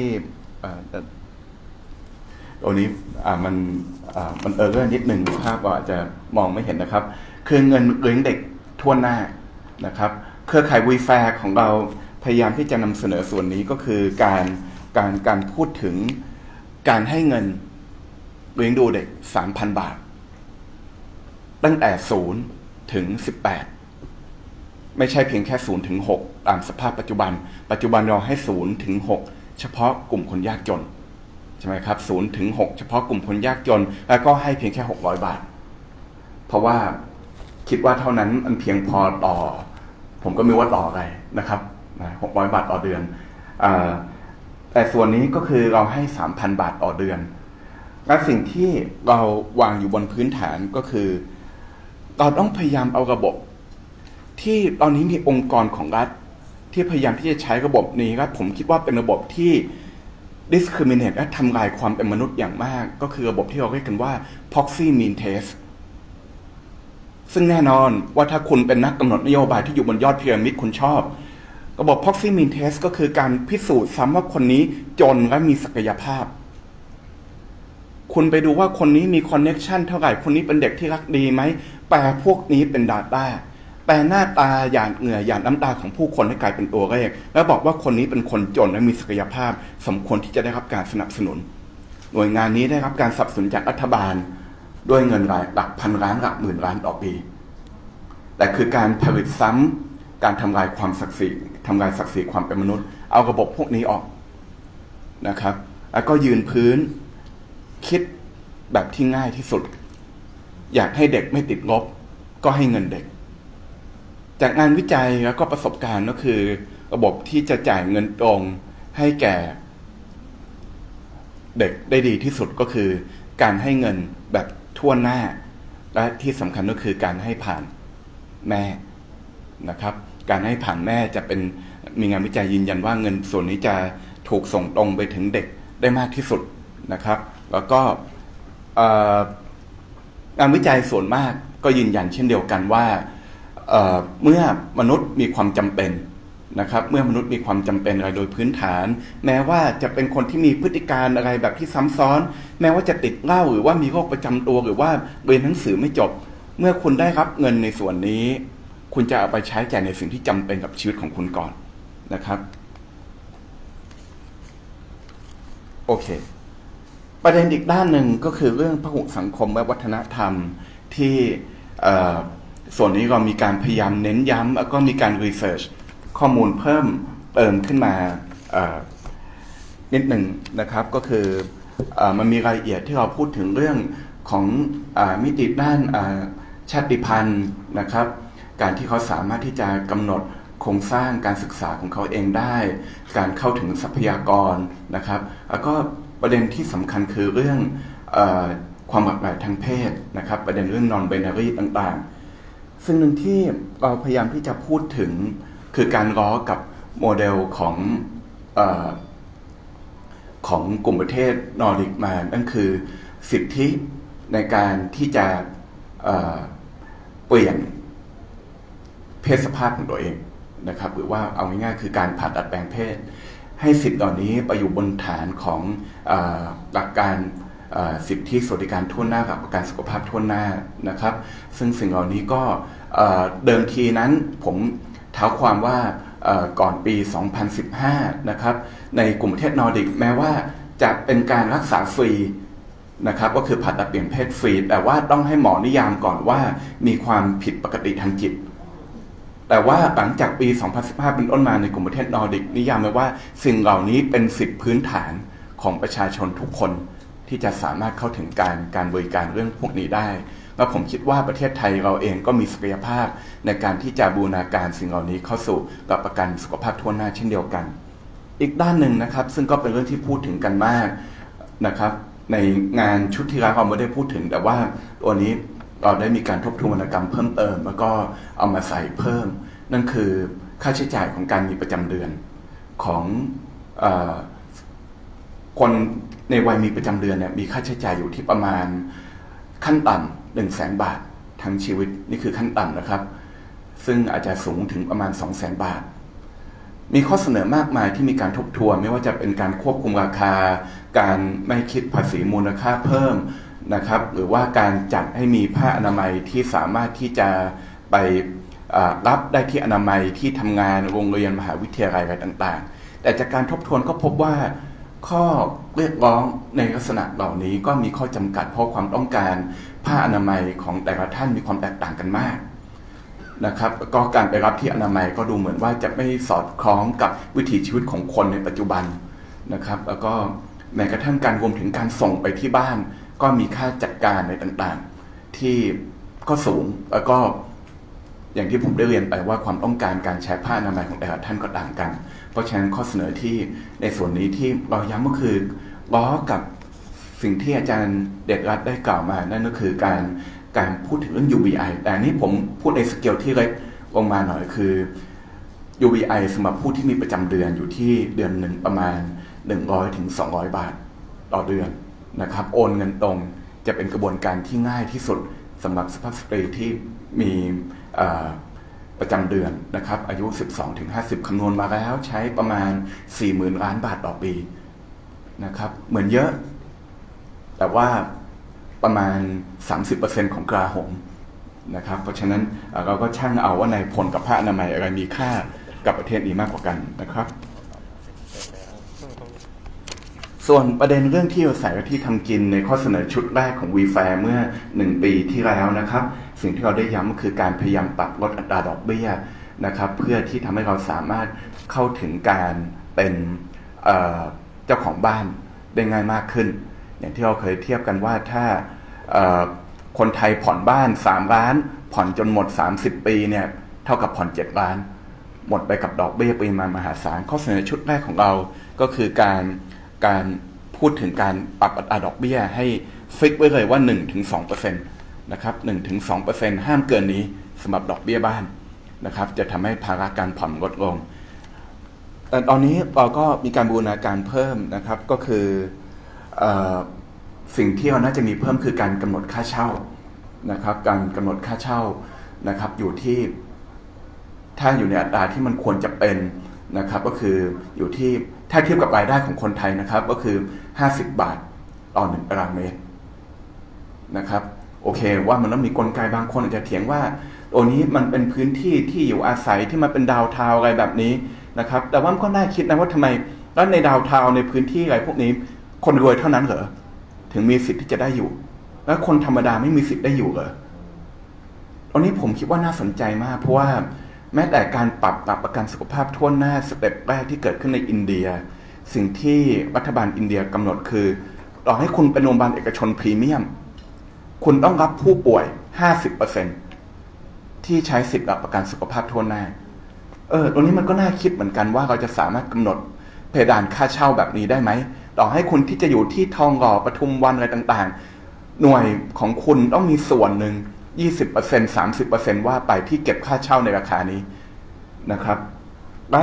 ตัวนี้มันมันเออเรื่องนิดหนึ่งภาพอาจจะมองไม่เห็นนะครับคือเงินเลี้ยงเด็กทั่วหน้านะครับเครือข่ายวีแฟร์ของเราพยายามที่จะนำเสนอส่วนนี้ก็คือการการการพูดถึงการให้เงินเลี้ยงดูเด็ก สามพัน บาทตั้งแต่ศูนย์ถึงสิบแปดไม่ใช่เพียงแค่ศูนย์ถึงหกตามสภาพปัจจุบันปัจจุบันเราให้ศูนย์ถึงหกเฉพาะกลุ่มคนยากจนใช่ไหมครับศูนย์ถึงหกเฉพาะกลุ่มคนยากจนแล้วก็ให้เพียงแค่หกร้อยบาทเพราะว่าคิดว่าเท่านั้นมันเพียงพอต่อผมก็ไม่ว่าต่ออะไรนะครับหกร้อยบาทต่อเดือนอ่าแต่ส่วนนี้ก็คือเราให้ สามพัน บาทต่อเดือนและสิ่งที่เราวางอยู่บนพื้นฐานก็คือเราต้องพยายามเอาระบบที่ตอนนี้มีองค์กรของรัฐที่พยายามที่จะใช้ระบบนี้ครับผมคิดว่าเป็นระบบที่ discriminate และทำลายความเป็นมนุษย์อย่างมากก็คือระบบที่เราเรียกกันว่า proxy mean test ซึ่งแน่นอนว่าถ้าคุณเป็นนักกำหนดนโยบายที่อยู่บนยอดพีระมิดคุณชอบระบบ proxy mean test ก็คือการพิสูจน์ซ้ำว่าคนนี้จนและมีศักยภาพคุณไปดูว่าคนนี้มีคอนเน็กชันเท่าไหร่คนนี้เป็นเด็กที่รักดีไหมแปลพวกนี้เป็น Data แปลหน้าตาหยาดเหงื่อหยาดน้ำตาของผู้คนให้กลายเป็นตัวเลขแล้วบอกว่าคนนี้เป็นคนจนและมีศักยภาพสมควรที่จะได้รับการสนับสนุนหน่วยงานนี้ได้รับการสนับสนุนจากรัฐบาลด้วยเงินรายหลักพันล้านหลักหมื่นล้านต่อปีแต่คือการผลิตซ้ำการทำลายความศักดิ์ศรีทำลายศักดิ์ศรีความเป็นมนุษย์เอาระบบพวกนี้ออกนะครับแล้วก็ยืนพื้นคิดแบบที่ง่ายที่สุดอยากให้เด็กไม่ติดลบก็ให้เงินเด็กจากงานวิจัยแล้วก็ประสบการณ์ก็คือระบบที่จะจ่ายเงินตรงให้แก่เด็กได้ดีที่สุดก็คือการให้เงินแบบทั่วหน้าและที่สำคัญก็คือการให้ผ่านแม่นะครับการให้ผ่านแม่จะเป็นมีงานวิจัยยืนยันว่าเงินส่วนนี้จะถูกส่งตรงไปถึงเด็กได้มากที่สุดนะครับแล้วก็งานวิจัยส่วนมากก็ยืนยันเช่นเดียวกันว่าเ, เมื่อมนุษย์มีความจำเป็นนะครับเมื่อมนุษย์มีความจำเป็นอะไรโดยพื้นฐานแม้ว่าจะเป็นคนที่มีพฤติการอะไรแบบที่ซ้ำซ้อนแม้ว่าจะติดเหล้าหรือว่ามีโรคประจำตัวหรือว่าเรียนหนังสือไม่จบเมื่อคุณได้รับเงินในส่วนนี้คคุณจะเอาไปใช้จ่ายในสิ่งที่จำเป็นกับชีวิตของคุณก่อนนะครับโอเคประเด็นอีกด้านหนึ่งก็คือเรื่องพหุสังคมและวัฒนธรรมที่ส่วนนี้เรามีการพยายามเน้นย้ำแล้วก็มีการรีเสิร์ชข้อมูลเพิ่มเติมขึ้นมานิดหนึ่งนะครับก็คือมันมีรายละเอียดที่เราพูดถึงเรื่องของมิติด้านชาติพันธุ์นะครับการที่เขาสามารถที่จะกำหนดโครงสร้างการศึกษาของเขาเองได้การเข้าถึงทรัพยากรนะครับแล้วก็ประเด็นที่สำคัญคือเรื่องเอ่อความหลากหลายทางเพศนะครับประเด็นเรื่อง non binary ต่างๆซึ่งหนึ่งที่เราพยายามที่จะพูดถึงคือการล้อกับโมเดลของเอ่อของกลุ่มประเทศนอร์ดิกมานั่นคือสิทธิในการที่จะเอ่อเปลี่ยนเพศสภาพของตัวเองนะครับหรือว่าเอาง่ายๆคือการผ่าตัดแปลงเพศให้สิทธิ์เหล่านี้ไปอยู่บนฐานของหลักการสิทธิสวัสดิการทั่วหน้ากับประกันสุขภาพทั่วหน้านะครับซึ่งสิ่งเหล่านี้ก็เดิมทีนั้นผมเท้าความว่าก่อนปีสองพันสิบห้านะครับในกลุ่มประเทศนอร์ดิกแม้ว่าจะเป็นการรักษาฟรีนะครับก็คือผ่าตัดเปลี่ยนเพศฟรีแต่ว่าต้องให้หมอนิยามก่อนว่ามีความผิดปกติทางจิตแต่ว่าหลังจากปีสองพันสิบห้าเป็นต้นมาในกลุ่มประเทศนอร์ดิกนิยามไว้ว่าสิ่งเหล่านี้เป็นสิทธิพื้นฐานของประชาชนทุกคนที่จะสามารถเข้าถึงการการบริการเรื่องพวกนี้ได้และผมคิดว่าประเทศไทยเราเองก็มีศักยภาพในการที่จะบูรณาการสิ่งเหล่านี้เข้าสู่กับประกันสุขภาพทั่วหน้าเช่นเดียวกันอีกด้านหนึ่งนะครับซึ่งก็เป็นเรื่องที่พูดถึงกันมากนะครับในงานชุดที่เราไม่ได้พูดถึงแต่ว่าตัวนี้เราได้มีการทบทวนวรรณกรรมเพิ่มเติมแล้วก็เอามาใส่เพิ่มนั่นคือค่าใช้จ่ายของการมีประจำเดือนของเอ่อคนในวัยมีประจำเดือนเนี่ยมีค่าใช้จ่ายอยู่ที่ประมาณขั้นต่ำหนึ่งแสนบาททั้งชีวิตนี่คือขั้นต่ำนะครับซึ่งอาจจะสูงถึงประมาณสองแสนบาทมีข้อเสนอมากมายที่มีการทบทวนไม่ว่าจะเป็นการควบคุมราคาการไม่คิดภาษีมูลค่าเพิ่มนะครับหรือว่าการจัดให้มีผ้าอนามัยที่สามารถที่จะไปรับได้ที่อนามัยที่ทำงานโรงเรียนมหาวิทยาลัยอะไรต่างๆแต่จากการทบทวนก็พบว่าข้อเรียกร้องในลักษณะเหล่านี้ก็มีข้อจำกัดเพราะความต้องการผ้าอนามัยของแต่ละท่านมีความแตกต่างกันมากนะครับก็การไปรับที่อนามัยก็ดูเหมือนว่าจะไม่สอดคล้องกับวิถีชีวิตของคนในปัจจุบันนะครับแล้วก็แม้กระทั่งการรวมถึงการส่งไปที่บ้านก็มีค่าจัดการในต่างๆที่ก็สูงแล้วก็อย่างที่ผมได้เรียนไปว่าความต้องการการใช้ผ้าอนามัยของแต่ละท่านก็ต่างกันเพราะฉะนั้นข้อเสนอที่ในส่วนนี้ที่เราย้ำก็คือล้อกับสิ่งที่อาจารย์เดชรัตน์ได้กล่าวมานั่นก็คือการการพูดถึงเรื่อง ยู บี ไอ แต่นี้ผมพูดในสเกลที่เล็กลงมาหน่อยคือ ยู บี ไอ สำหรับผู้ที่มีประจำเดือนอยู่ที่เดือนหนึ่งประมาณหนึ่งร้อยถึงสองร้อยบาทต่อเดือนนะครับโอนเงินตรงจะเป็นกระบวนการที่ง่ายที่สุดสำหรับสุภาพสตรีที่มีประจำเดือนนะครับอายุ สิบสองถึงห้าสิบ คำนวณมาแล้วใช้ประมาณ สี่หมื่น ล้านบาทต่อปีนะครับเหมือนเยอะแต่ว่าประมาณ สามสิบเปอร์เซ็นต์ ของกลาโหมนะครับเพราะฉะนั้นเราก็ช่างเอาว่าในผลกับผ้าอนามัยอะไรมีค่ากับประเทศนี้มากกว่ากันนะครับส่วนประเด็นเรื่องที่อยู่อาศัยและที่ทำกินในข้อเสนอชุดแรกของ วี แฟร์ เมื่อหนึ่งปีที่แล้วนะครับสิ่งที่เราได้ย้ำก็คือการพยายามปรับลดอัตราดอกเบี้ยนะครับเพื่อที่ทำให้เราสามารถเข้าถึงการเป็นเอ่อเจ้าของบ้านได้ง่ายมากขึ้นอย่างที่เราเคยเทียบกันว่าถ้าคนไทยผ่อนบ้านสามล้านผ่อนจนหมดสามสิบปีเนี่ยเท่ากับผ่อนเจ็ดล้านหมดไปกับดอกเบี้ยปริมาณมหาศาลข้อเสนอชุดแรกของเราก็คือการการพูดถึงการปรับอัตราดอกเบี้ยให้ฟิกไว้เลยว่า หนึ่งถึงสองเปอร์เซ็นต์ นะครับ หนึ่งถึงสองเปอร์เซ็นต์ ห้ามเกินนี้สำหรับดอกเบี้ยบ้านนะครับจะทำให้ภาระการผ่อนลดลงแต่ตอนนี้เราก็มีการบูรณาการเพิ่มนะครับก็คือเอ่อสิ่งที่เราน่าจะมีเพิ่มคือการกำหนดค่าเช่านะครับการกำหนดค่าเช่านะครับอยู่ที่ถ้าอยู่ในอัตราที่มันควรจะเป็นนะครับก็คืออยู่ที่ถ้าเทียบกับรายได้ของคนไทยนะครับก็คือห้าสิบบาทต่อหนึ่งตารางเมตรนะครับโอเคว่ามันต้องมีกลไกบางคนอาจจะเถียงว่าโอ้นี้มันเป็นพื้นที่ที่อยู่อาศัยที่มันเป็นดาวน์ทาวน์อะไรแบบนี้นะครับแต่ว่ามันก็น่าคิดนะว่าทำไมแล้วในดาวน์ทาวน์ในพื้นที่อะไรพวกนี้คนรวยเท่านั้นเหรอถึงมีสิทธิ์ที่จะได้อยู่แล้วคนธรรมดาไม่มีสิทธิ์ได้อยู่เหรอตรงนี้ผมคิดว่าน่าสนใจมากเพราะว่าแม้แต่การปรับหลักประกันสุขภาพทั่วหน้าสเต็ปแรกที่เกิดขึ้นในอินเดียสิ่งที่รัฐบาลอินเดียกำหนดคือต่อให้คุณเป็นโรงพยาบาลเอกชนพรีเมียมคุณต้องรับผู้ป่วย ห้าสิบเปอร์เซ็นต์ ที่ใช้สิทธิ์หลักประกันสุขภาพทั่วหน้าเออตรงนี้มันก็น่าคิดเหมือนกันว่าเราจะสามารถกำหนดเพดานค่าเช่าแบบนี้ได้ไหมต่อให้คุณที่จะอยู่ที่ทองหล่อปทุมวันอะไรต่างๆหน่วยของคุณต้องมีส่วนหนึ่ง ยี่สิบเปอร์เซ็นต์ สามสิบเปอร์เซ็นต์ ว่าไปที่เก็บค่าเช่าในราคานี้นะครับและ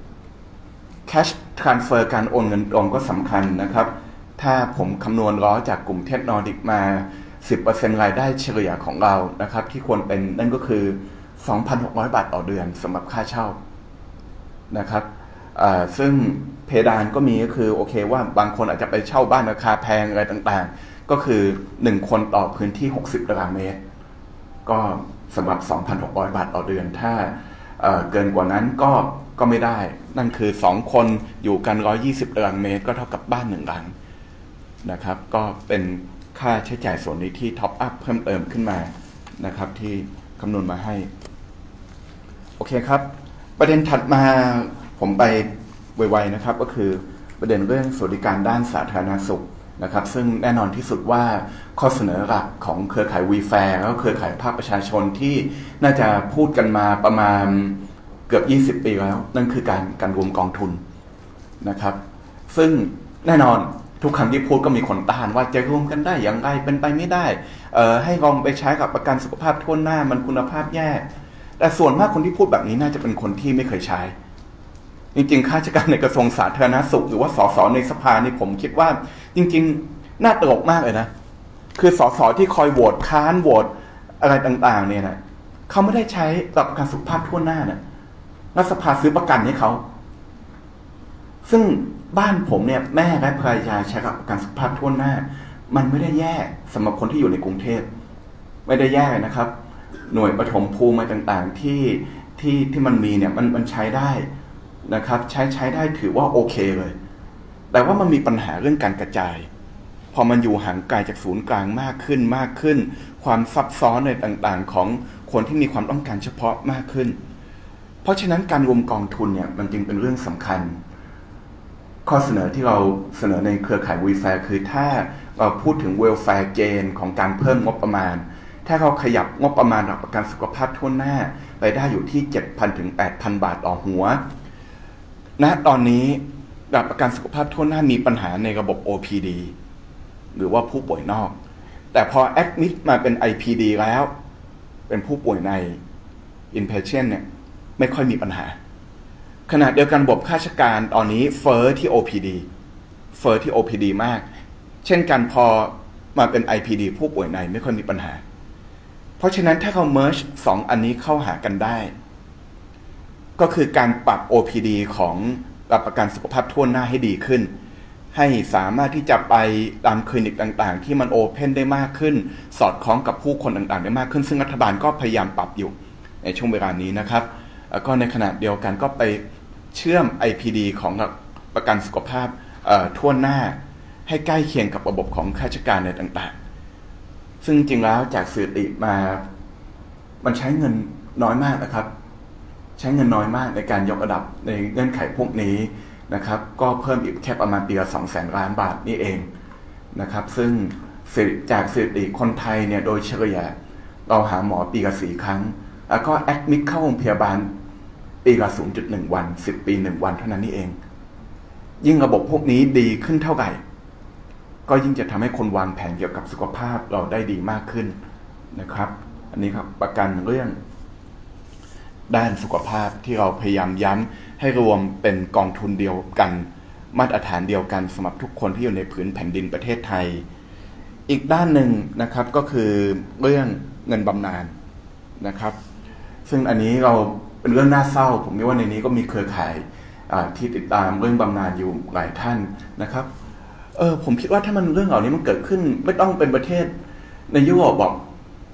cash transfer การโอนเงินตรงก็สำคัญนะครับถ้าผมคำนวณล้อจากกลุ่มเทสนอร์ดิกมา สิบเปอร์เซ็นต์ รายได้เฉลี่ยของเรานะครับที่ควรเป็นนั่นก็คือ สองพันหกร้อย บาทต่อเดือนสำหรับค่าเช่านะครับซึ่งเพดานก็มีก็คือโอเคว่าบางคนอาจจะไปเช่าบ้านราคาแพงอะไรต่างๆก็คือหนึ่งคนต่อพื้นที่หกสิบตารางเมตรก็สำหรับ สองพันหกร้อย บาทต่อเดือนถ้า เ, เกินกว่านั้นก็ก็ไม่ได้นั่นคือสองคนอยู่กันหนึ่งร้อยยี่สิบตารางเมตรก็เท่ากับบ้านหนึ่งหลังนะครับก็เป็นค่าใช้จ่ายส่วนนี้ที่ท็อปอัพเพิ่มเติมขึ้นมานะครับที่คำนวณมาให้โอเคครับประเด็นถัดมาผมไปไวๆนะครับก็คือประเด็นเรื่องสวัสดิการด้านสาธารณสุขนะครับซึ่งแน่นอนที่สุดว่าข้อเสนอหลักของเครือข่ายวีแฟร์แล้วก็เครือข่ายภาคประชาชนที่น่าจะพูดกันมาประมาณเกือบยี่สิบปีแล้วนั่นคือการการรวมกองทุนนะครับซึ่งแน่นอนทุกครั้งที่พูดก็มีคนต้านว่าจะรวมกันได้อย่างไรเป็นไปไม่ได้เอ่อให้ลองไปใช้กับประกันสุขภาพทั่วหน้ามันคุณภาพแย่แต่ส่วนมากคนที่พูดแบบนี้น่าจะเป็นคนที่ไม่เคยใช้จริงๆข้าราชการในกระทรวงสาธารณสุขหรือว่าสสในสภานี่ผมคิดว่าจริงๆน่าตลกมากเลยนะคือสสที่คอยโหวตค้านโหวตอะไรต่างๆเนี่ยนะเขาไม่ได้ใช้กับประกันสุขภาพทั่วหน้านะรัฐสภาซื้อประกันให้เขาซึ่งบ้านผมเนี่ยแม่และภรรยาใช้กับประกันสุขภาพทั่วหน้ามันไม่ได้แย่สำหรับคนที่อยู่ในกรุงเทพไม่ได้แย่นะครับหน่วยปฐมภูมิอะไรต่างๆที่ที่ที่มันมีเนี่ยมันมันใช้ได้นะครับใช้ใช้ได้ถือว่าโอเคเลยแต่ว่ามันมีปัญหาเรื่องการกระจายพอมันอยู่ห่างไกลจากศูนย์กลางมากขึ้นมากขึ้นความซับซ้อนในต่างๆของคนที่มีความต้องการเฉพาะมากขึ้นเพราะฉะนั้นการรวมกองทุนเนี่ยมันจึงเป็นเรื่องสำคัญข้อเสนอที่เราเสนอในเครือข่ายวีแฟร์คือถ้าเราพูดถึงเวลแฟร์เกนของการเพิ่มงบประมาณถ้าเราขยับงบประมาณหลักประกันสุขภาพทั่วหน้าไปได้อยู่ที่ เจ็ดพัน ถึง แปดพัน บาทต่อหัวณตอนนี้หลักประกันสุขภาพทั่วหน้ามีปัญหาในระบบ โอ พี ดี หรือว่าผู้ป่วยนอกแต่พอแอดมิดมาเป็น ไอ พี ดี แล้วเป็นผู้ป่วยใน inpatient เนี่ยไม่ค่อยมีปัญหาขณะเดียวกันระบบข้าราชการตอนนี้เฟอร์ที่ โอ พี ดี เฟอร์ที่ โอ พี ดี มากเช่นกันพอมาเป็น ไอ พี ดี ผู้ป่วยในไม่ค่อยมีปัญหาเพราะฉะนั้นถ้าเรา merge สองอันนี้เข้าหากันได้ก็คือการปรับ โอ พี ดี ของหลักประกันสุขภาพทั่วหน้าให้ดีขึ้นให้สามารถที่จะไปตามคลินิกต่างๆที่มันโอเพนได้มากขึ้นสอดคล้องกับผู้คนต่างๆได้มากขึ้นซึ่งรัฐบาลก็พยายามปรับอยู่ในช่วงเวลานี้นะครับแล้วก็ในขณะเดียวกันก็ไปเชื่อม ไอ พี ดี ของประกันสุขภาพทั่วหน้าให้ใกล้เคียงกับระบบของข้าราชการในต่างๆซึ่งจริงแล้วจากสถิติมามันใช้เงินน้อยมากนะครับใช้เงินน้อยมากในการยกระดับในเงื่อนไขพวกนี้นะครับก็เพิ่มอีกแค่ประมาณปีละสองแสนล้านบาทนี่เองนะครับซึ่งจากสถิติคนไทยเนี่ยโดยเฉลี่ยเราหาหมอปีละสี่ครั้งแล้วก็แอดมิดเข้าโรงพยาบาลปีละ ศูนย์จุดหนึ่ง วันสิบปีหนึ่งวันเท่านั้นนี่เองยิ่งระบบพวกนี้ดีขึ้นเท่าไหร่ก็ยิ่งจะทำให้คนวางแผนเกี่ยวกับสุขภาพเราได้ดีมากขึ้นนะครับอันนี้ครับประกันเรื่องด้านสุขภาพที่เราพยายามย้ำให้รวมเป็นกองทุนเดียวกันมาตรฐานเดียวกันสำหรับทุกคนที่อยู่ในผืนแผ่นดินประเทศไทยอีกด้านหนึ่งนะครับก็คือเรื่องเงินบำนาญนะครับซึ่งอันนี้เราเป็นเรื่องน่าเศร้าผมคิดว่าในนี้ก็มีเครือข่ายที่ติดตามเรื่องบำนาญอยู่หลายท่านนะครับเออผมคิดว่าถ้ามันเรื่องเหล่านี้มันเกิดขึ้นไม่ต้องเป็นประเทศในยุโรปบอก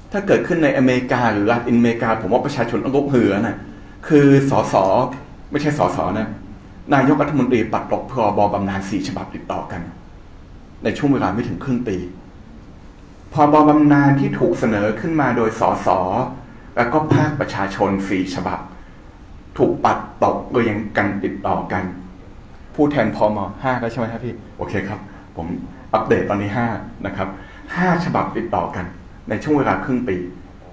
ถ้าเกิดขึ้นในอเมริกาหรือลาตินอเมริกาผมว่าประชาชนต้องลุกฮือนะคือสสไม่ใช่สสนะนายกรัฐมนตรีปัดตกพรบบำนาญสี่ฉบับติดต่อกันในช่วงเวลาไม่ถึงครึ่งปีพรบบำนาญที่ถูกเสนอขึ้นมาโดยสสแล้วก็ภาคประชาชนสี่ฉบับถูกปัดตกโดยยังกันติดต่อกันผู้แทนพมห้าก็ใช่ไหมครับพี่โอเคครับผมอัปเดตตอนนี้ห้านะครับห้าฉบับติดต่อกันในช่วงเวลาครึ่งปี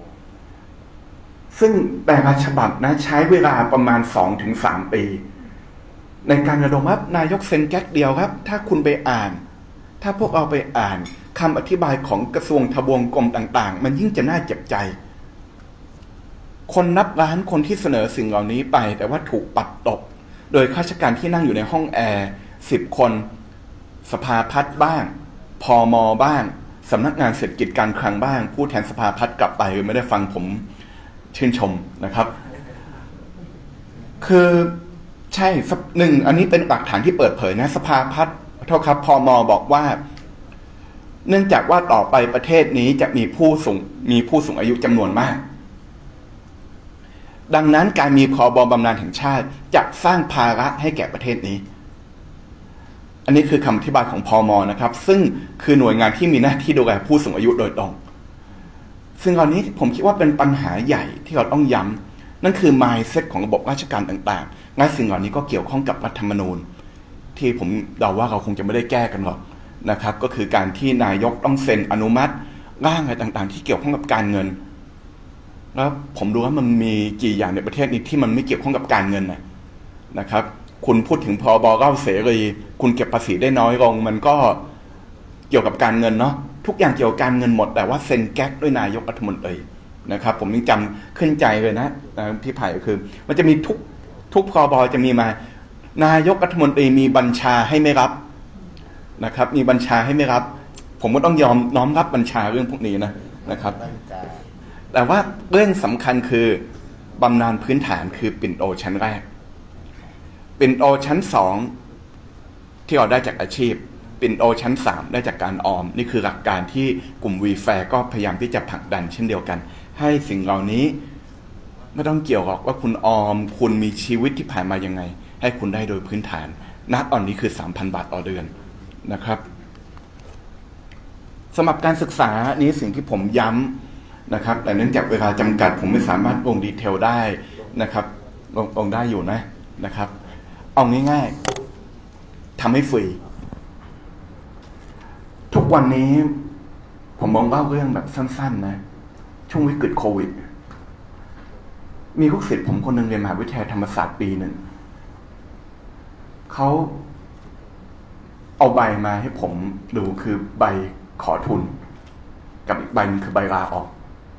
ซึ่งแต่ละฉบับนะใช้เวลาประมาณ สองถึงสาม ปีในการระดมครับนายกเซ็นแก๊กเดียวครับถ้าคุณไปอ่านถ้าพวกเราไปอ่านคำอธิบายของกระทรวงทบวงกรมต่างๆมันยิ่งจะน่าเจ็บใจคนนับล้านคนที่เสนอสิ่งเหล่านี้ไปแต่ว่าถูกปัดตกโดยข้าราชการที่นั่งอยู่ในห้องแอร์สิบคนสภาพัฒน์บ้างพมบ้างสำนักงานเศรษฐกิจการคลังบ้างผู้แทนสภาพัฒน์กลับไปไม่ได้ฟังผมชื่นชมนะครับคือใช่หนึ่งอันนี้เป็นหลักฐานที่เปิดเผยนะสภาพัฒน์เท่าครับพมบอกว่าเนื่องจากว่าต่อไปประเทศนี้จะมีผู้สูงมีผู้สูงอายุจำนวนมากดังนั้นการมีพรบบำนาญแห่งชาติจะสร้างภาระให้แก่ประเทศนี้อันนี้คือคำอธิบายของพมนะครับซึ่งคือหน่วยงานที่มีหน้าที่ดูแลผู้สูงอายุโดยตรงซึ่งตอนนี้ผมคิดว่าเป็นปัญหาใหญ่ที่เราต้องย้ำนั่นคือ mindset ของระบบราชการต่างๆและสิ่งเหล่านี้ก็เกี่ยวข้องกับรัฐธรรมนูญที่ผมเดาว่าเราคงจะไม่ได้แก้กันหรอกนะครับก็คือการที่นายกต้องเซ็นอนุมัติร่างอะไรต่างๆที่เกี่ยวข้องกับการเงินแล้วผมดูว่ามันมีกี่อย่างในประเทศนี้ที่มันไม่เกี่ยวข้องกับการเงินนะนะครับคุณพูดถึงพรบเหล้าเสรีคุณเก็บภาษีได้น้อยลงมันก็เกี่ยวกับการเงินเนาะทุกอย่างเกี่ยวกับการเงินหมดแต่ว่าเซ็นแก๊กด้วยนายกรัฐมนตรีนะครับผมยังจำขึ้นใจเลยนะพี่ไผ่คือมันจะมีทุกทุกพรบจะมีมานายกรัฐมนตรีมีบัญชาให้ไม่รับนะครับมีบัญชาให้ไม่รับผมก็ต้องยอมน้อมรับบัญชาเรื่องพวกนี้นะนะครับแต่ว่าเรื่องสำคัญคือบำนาญพื้นฐานคือปิ่นโตชั้นแรกปิ่นโตชั้นสองที่เราได้จากอาชีพปิ่นโตชั้นสามได้จากการออมนี่คือหลักการที่กลุ่มวีแฟร์ก็พยายามที่จะผลักดันเช่นเดียวกันให้สิ่งเหล่านี้ไม่ต้องเกี่ยวหรอกว่าคุณออมคุณมีชีวิตที่ผ่านมายังไงให้คุณได้โดยพื้นฐานณตอนนี้คือ สามพัน บาทต่อเดือนนะครับสำหรับการศึกษานี้สิ่งที่ผมย้ำนะครับแต่เนื่องจากเวลาจำกัดผมไม่สามารถลงดีเทลได้นะครับลงลงได้อยู่นะนะครับเอาง่ายๆทำให้ฟรีทุกวันนี้ผมมองเล่าเรื่องแบบสั้นๆนะช่วงวิกฤตโควิดมีลูกศิษย์ผมคนหนึ่งเรียนมหาวิทยาลัยธรรมศาสตร์ปีหนึ่งเขาเอาใบมาให้ผมดูคือใบขอทุนกับอีกใบนึงคือใบลาออก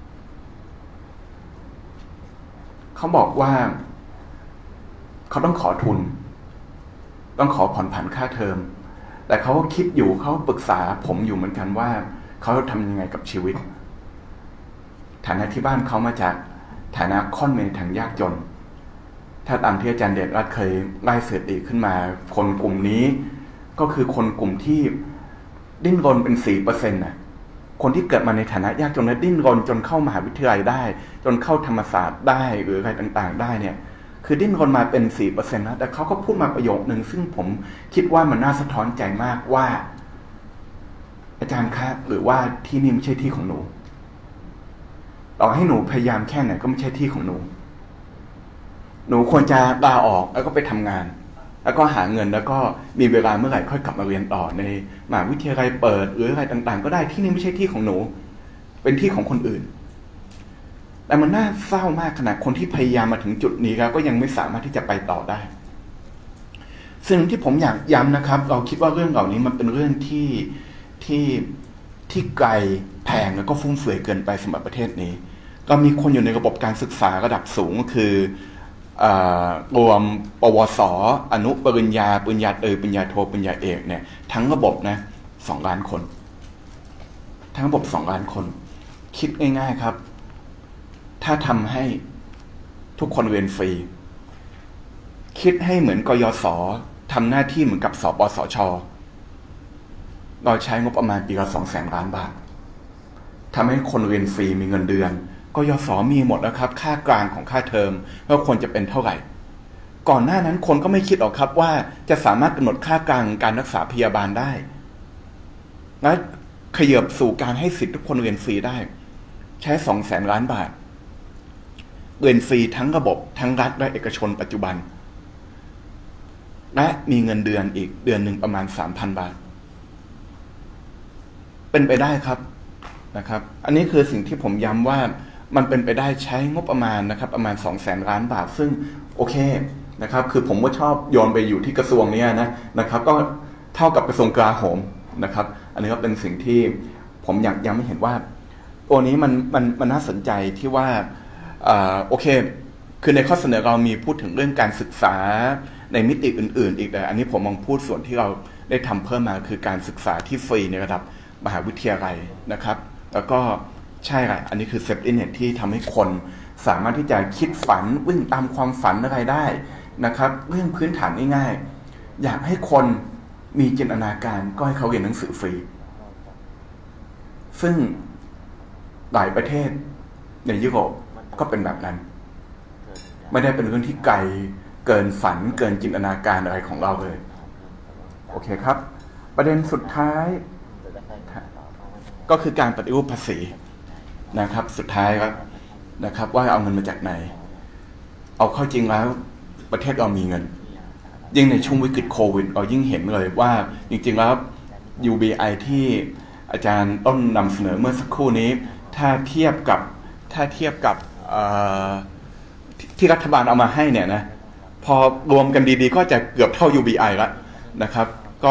เขาบอกว่าเขาต้องขอทุนต้องขอผ่อนผันค่าเทอมแต่เขาก็คิดอยู่เขาปรึกษาผมอยู่เหมือนกันว่าเขาทำยังไงกับชีวิตฐานะที่บ้านเขามาจากฐานะค่อนเมนทางยากจนถ้าตามที่อาจารย์เดชรัตน์เคยไล่เสถิติขึ้นมาคนกลุ่มนี้ก็คือคนกลุ่มที่ดิ้นรนเป็น สี่เปอร์เซ็นต์ นะคนที่เกิดมาในฐานะยากจนและดิ้นรนจนเข้ามหาวิทยาลัยได้จนเข้าธรรมศาสตร์ได้หรืออะไรต่างๆได้เนี่ยคือดิ้นรนมาเป็น สี่เปอร์เซ็นต์ นะแต่เขาก็พูดมาประโยคนึงซึ่งผมคิดว่ามันน่าสะท้อนใจมากว่าอาจารย์คะหรือว่าที่นี่ไม่ใช่ที่ของหนูต่อให้หนูพยายามแค่ไหนก็ไม่ใช่ที่ของหนูหนูควรจะลาออกแล้วก็ไปทำงานแล้วก็หาเงินแล้วก็มีเวลาเมื่อไหร่ค่อยกลับมาเรียนต่อในมหาวิทยาลัยเปิดหรืออะไรต่างๆก็ได้ที่นี่ไม่ใช่ที่ของหนูเป็นที่ของคนอื่นแต่มันน่าเศร้ามากขนาดคนที่พยายามมาถึงจุดนี้แล้วก็ยังไม่สามารถที่จะไปต่อได้สิ่งที่ผมอยากย้ำนะครับเราคิดว่าเรื่องเหล่านี้มันเป็นเรื่องที่ที่ที่ไกลแพงแล้วก็ฟุ่มเฟือยเกินไปสำหรับประเทศนี้ก็มีคนอยู่ในระบบการศึกษาระดับสูงก็คือรวมปวสอนุปริญญาปริญญาเอกปริญญาโทปริญญาเอกเนี่ยทั้งระบบนะสองล้านคนทั้งระบบสองล้านคนคิดง่ายๆครับถ้าทำให้ทุกคนเรียนฟรีคิดให้เหมือนกยศทำหน้าที่เหมือนกับสปสชเราใช้งบประมาณปีละสองแสนล้านบาททำให้คนเรียนฟรีมีเงินเดือนกยศมีหมดนะครับค่ากลางของค่าเทอมว่าควรจะเป็นเท่าไหร่ก่อนหน้านั้นคนก็ไม่คิดหรอกครับว่าจะสามารถกำหนดค่ากลางการรักษาพยาบาลได้และขยับสู่การให้สิทธิทุกคนเรียนฟรีได้ใช้สองแสนล้านบาทเรียนฟรีทั้งระบบทั้งรัฐและเอกชนปัจจุบันและมีเงินเดือนอีกเดือนหนึ่งประมาณ สามพัน บาทเป็นไปได้ครับนะครับอันนี้คือสิ่งที่ผมย้ำว่ามันเป็นไปได้ใช้งบประมาณนะครับประมาณ สองแสน ล้านบาทซึ่งโอเคนะครับคือผมก็ชอบโยนไปอยู่ที่กระทรวงนี้นะนะครับก็เท่ากับกระทรวงกลาโหมนะครับอันนี้ก็เป็นสิ่งที่ผมอยากย้ำให้เห็นว่าตัวนี้มันมันมันน่าสนใจที่ว่าโอเคคือในข้อเสนอเรามีพูดถึงเรื่องการศึกษาในมิติอื่นๆอีกแต่อันนี้ผมมองพูดส่วนที่เราได้ทำเพิ่มมาคือการศึกษาที่ฟรีในระดับมหาวิทยาลัยนะครับแล้วก็ใช่ค่ะอันนี้คือเซฟตี้เน็ตที่ทำให้คนสามารถที่จะคิดฝันวิ่งตามความฝันอะไรได้นะครับเรื่องพื้นฐานง่ายๆอยากให้คนมีจินตนาการก็ให้เขาเรียนหนังสือฟรีซึ่งหลายประเทศในยุโรปก็เป็นแบบนั้นไม่ได้เป็นเรื่องที่ไกลเกินฝันเกินจินตนาการอะไรของเราเลยโอเคครับประเด็นสุดท้ายก็คือการปฏิรูปภาษีนะครับสุดท้ายครับนะครับว่าเอาเงินมาจากไหนเอาเข้าจริงแล้วประเทศเรามีเงินยิ่งในช่วงวิกฤตโควิดเรายิ่งเห็นเลยว่าจริงๆแล้ว ยู บี ไอ ที่อาจารย์ต้นนำเสนอเมื่อสักครู่นี้ถ้าเทียบกับถ้าเทียบกับที่รัฐบาลเอามาให้เนี่ยนะพอรวมกันดีๆก็จะเกือบเท่า ยู บี ไอ แล้วนะครับก็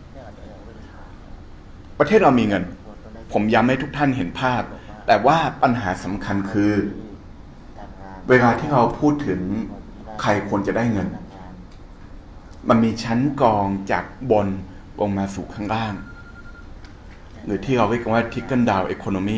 ประเทศเรามีเงินผมย้ำให้ทุกท่านเห็นภาพแต่ว่าปัญหาสำคัญคือเวลาที่เราพูดถึงใครควรจะได้เงินมันมีชั้นกองจากบนลงมาสู่ข้างล่างหรือที่เราเรียกว่า trickle down economy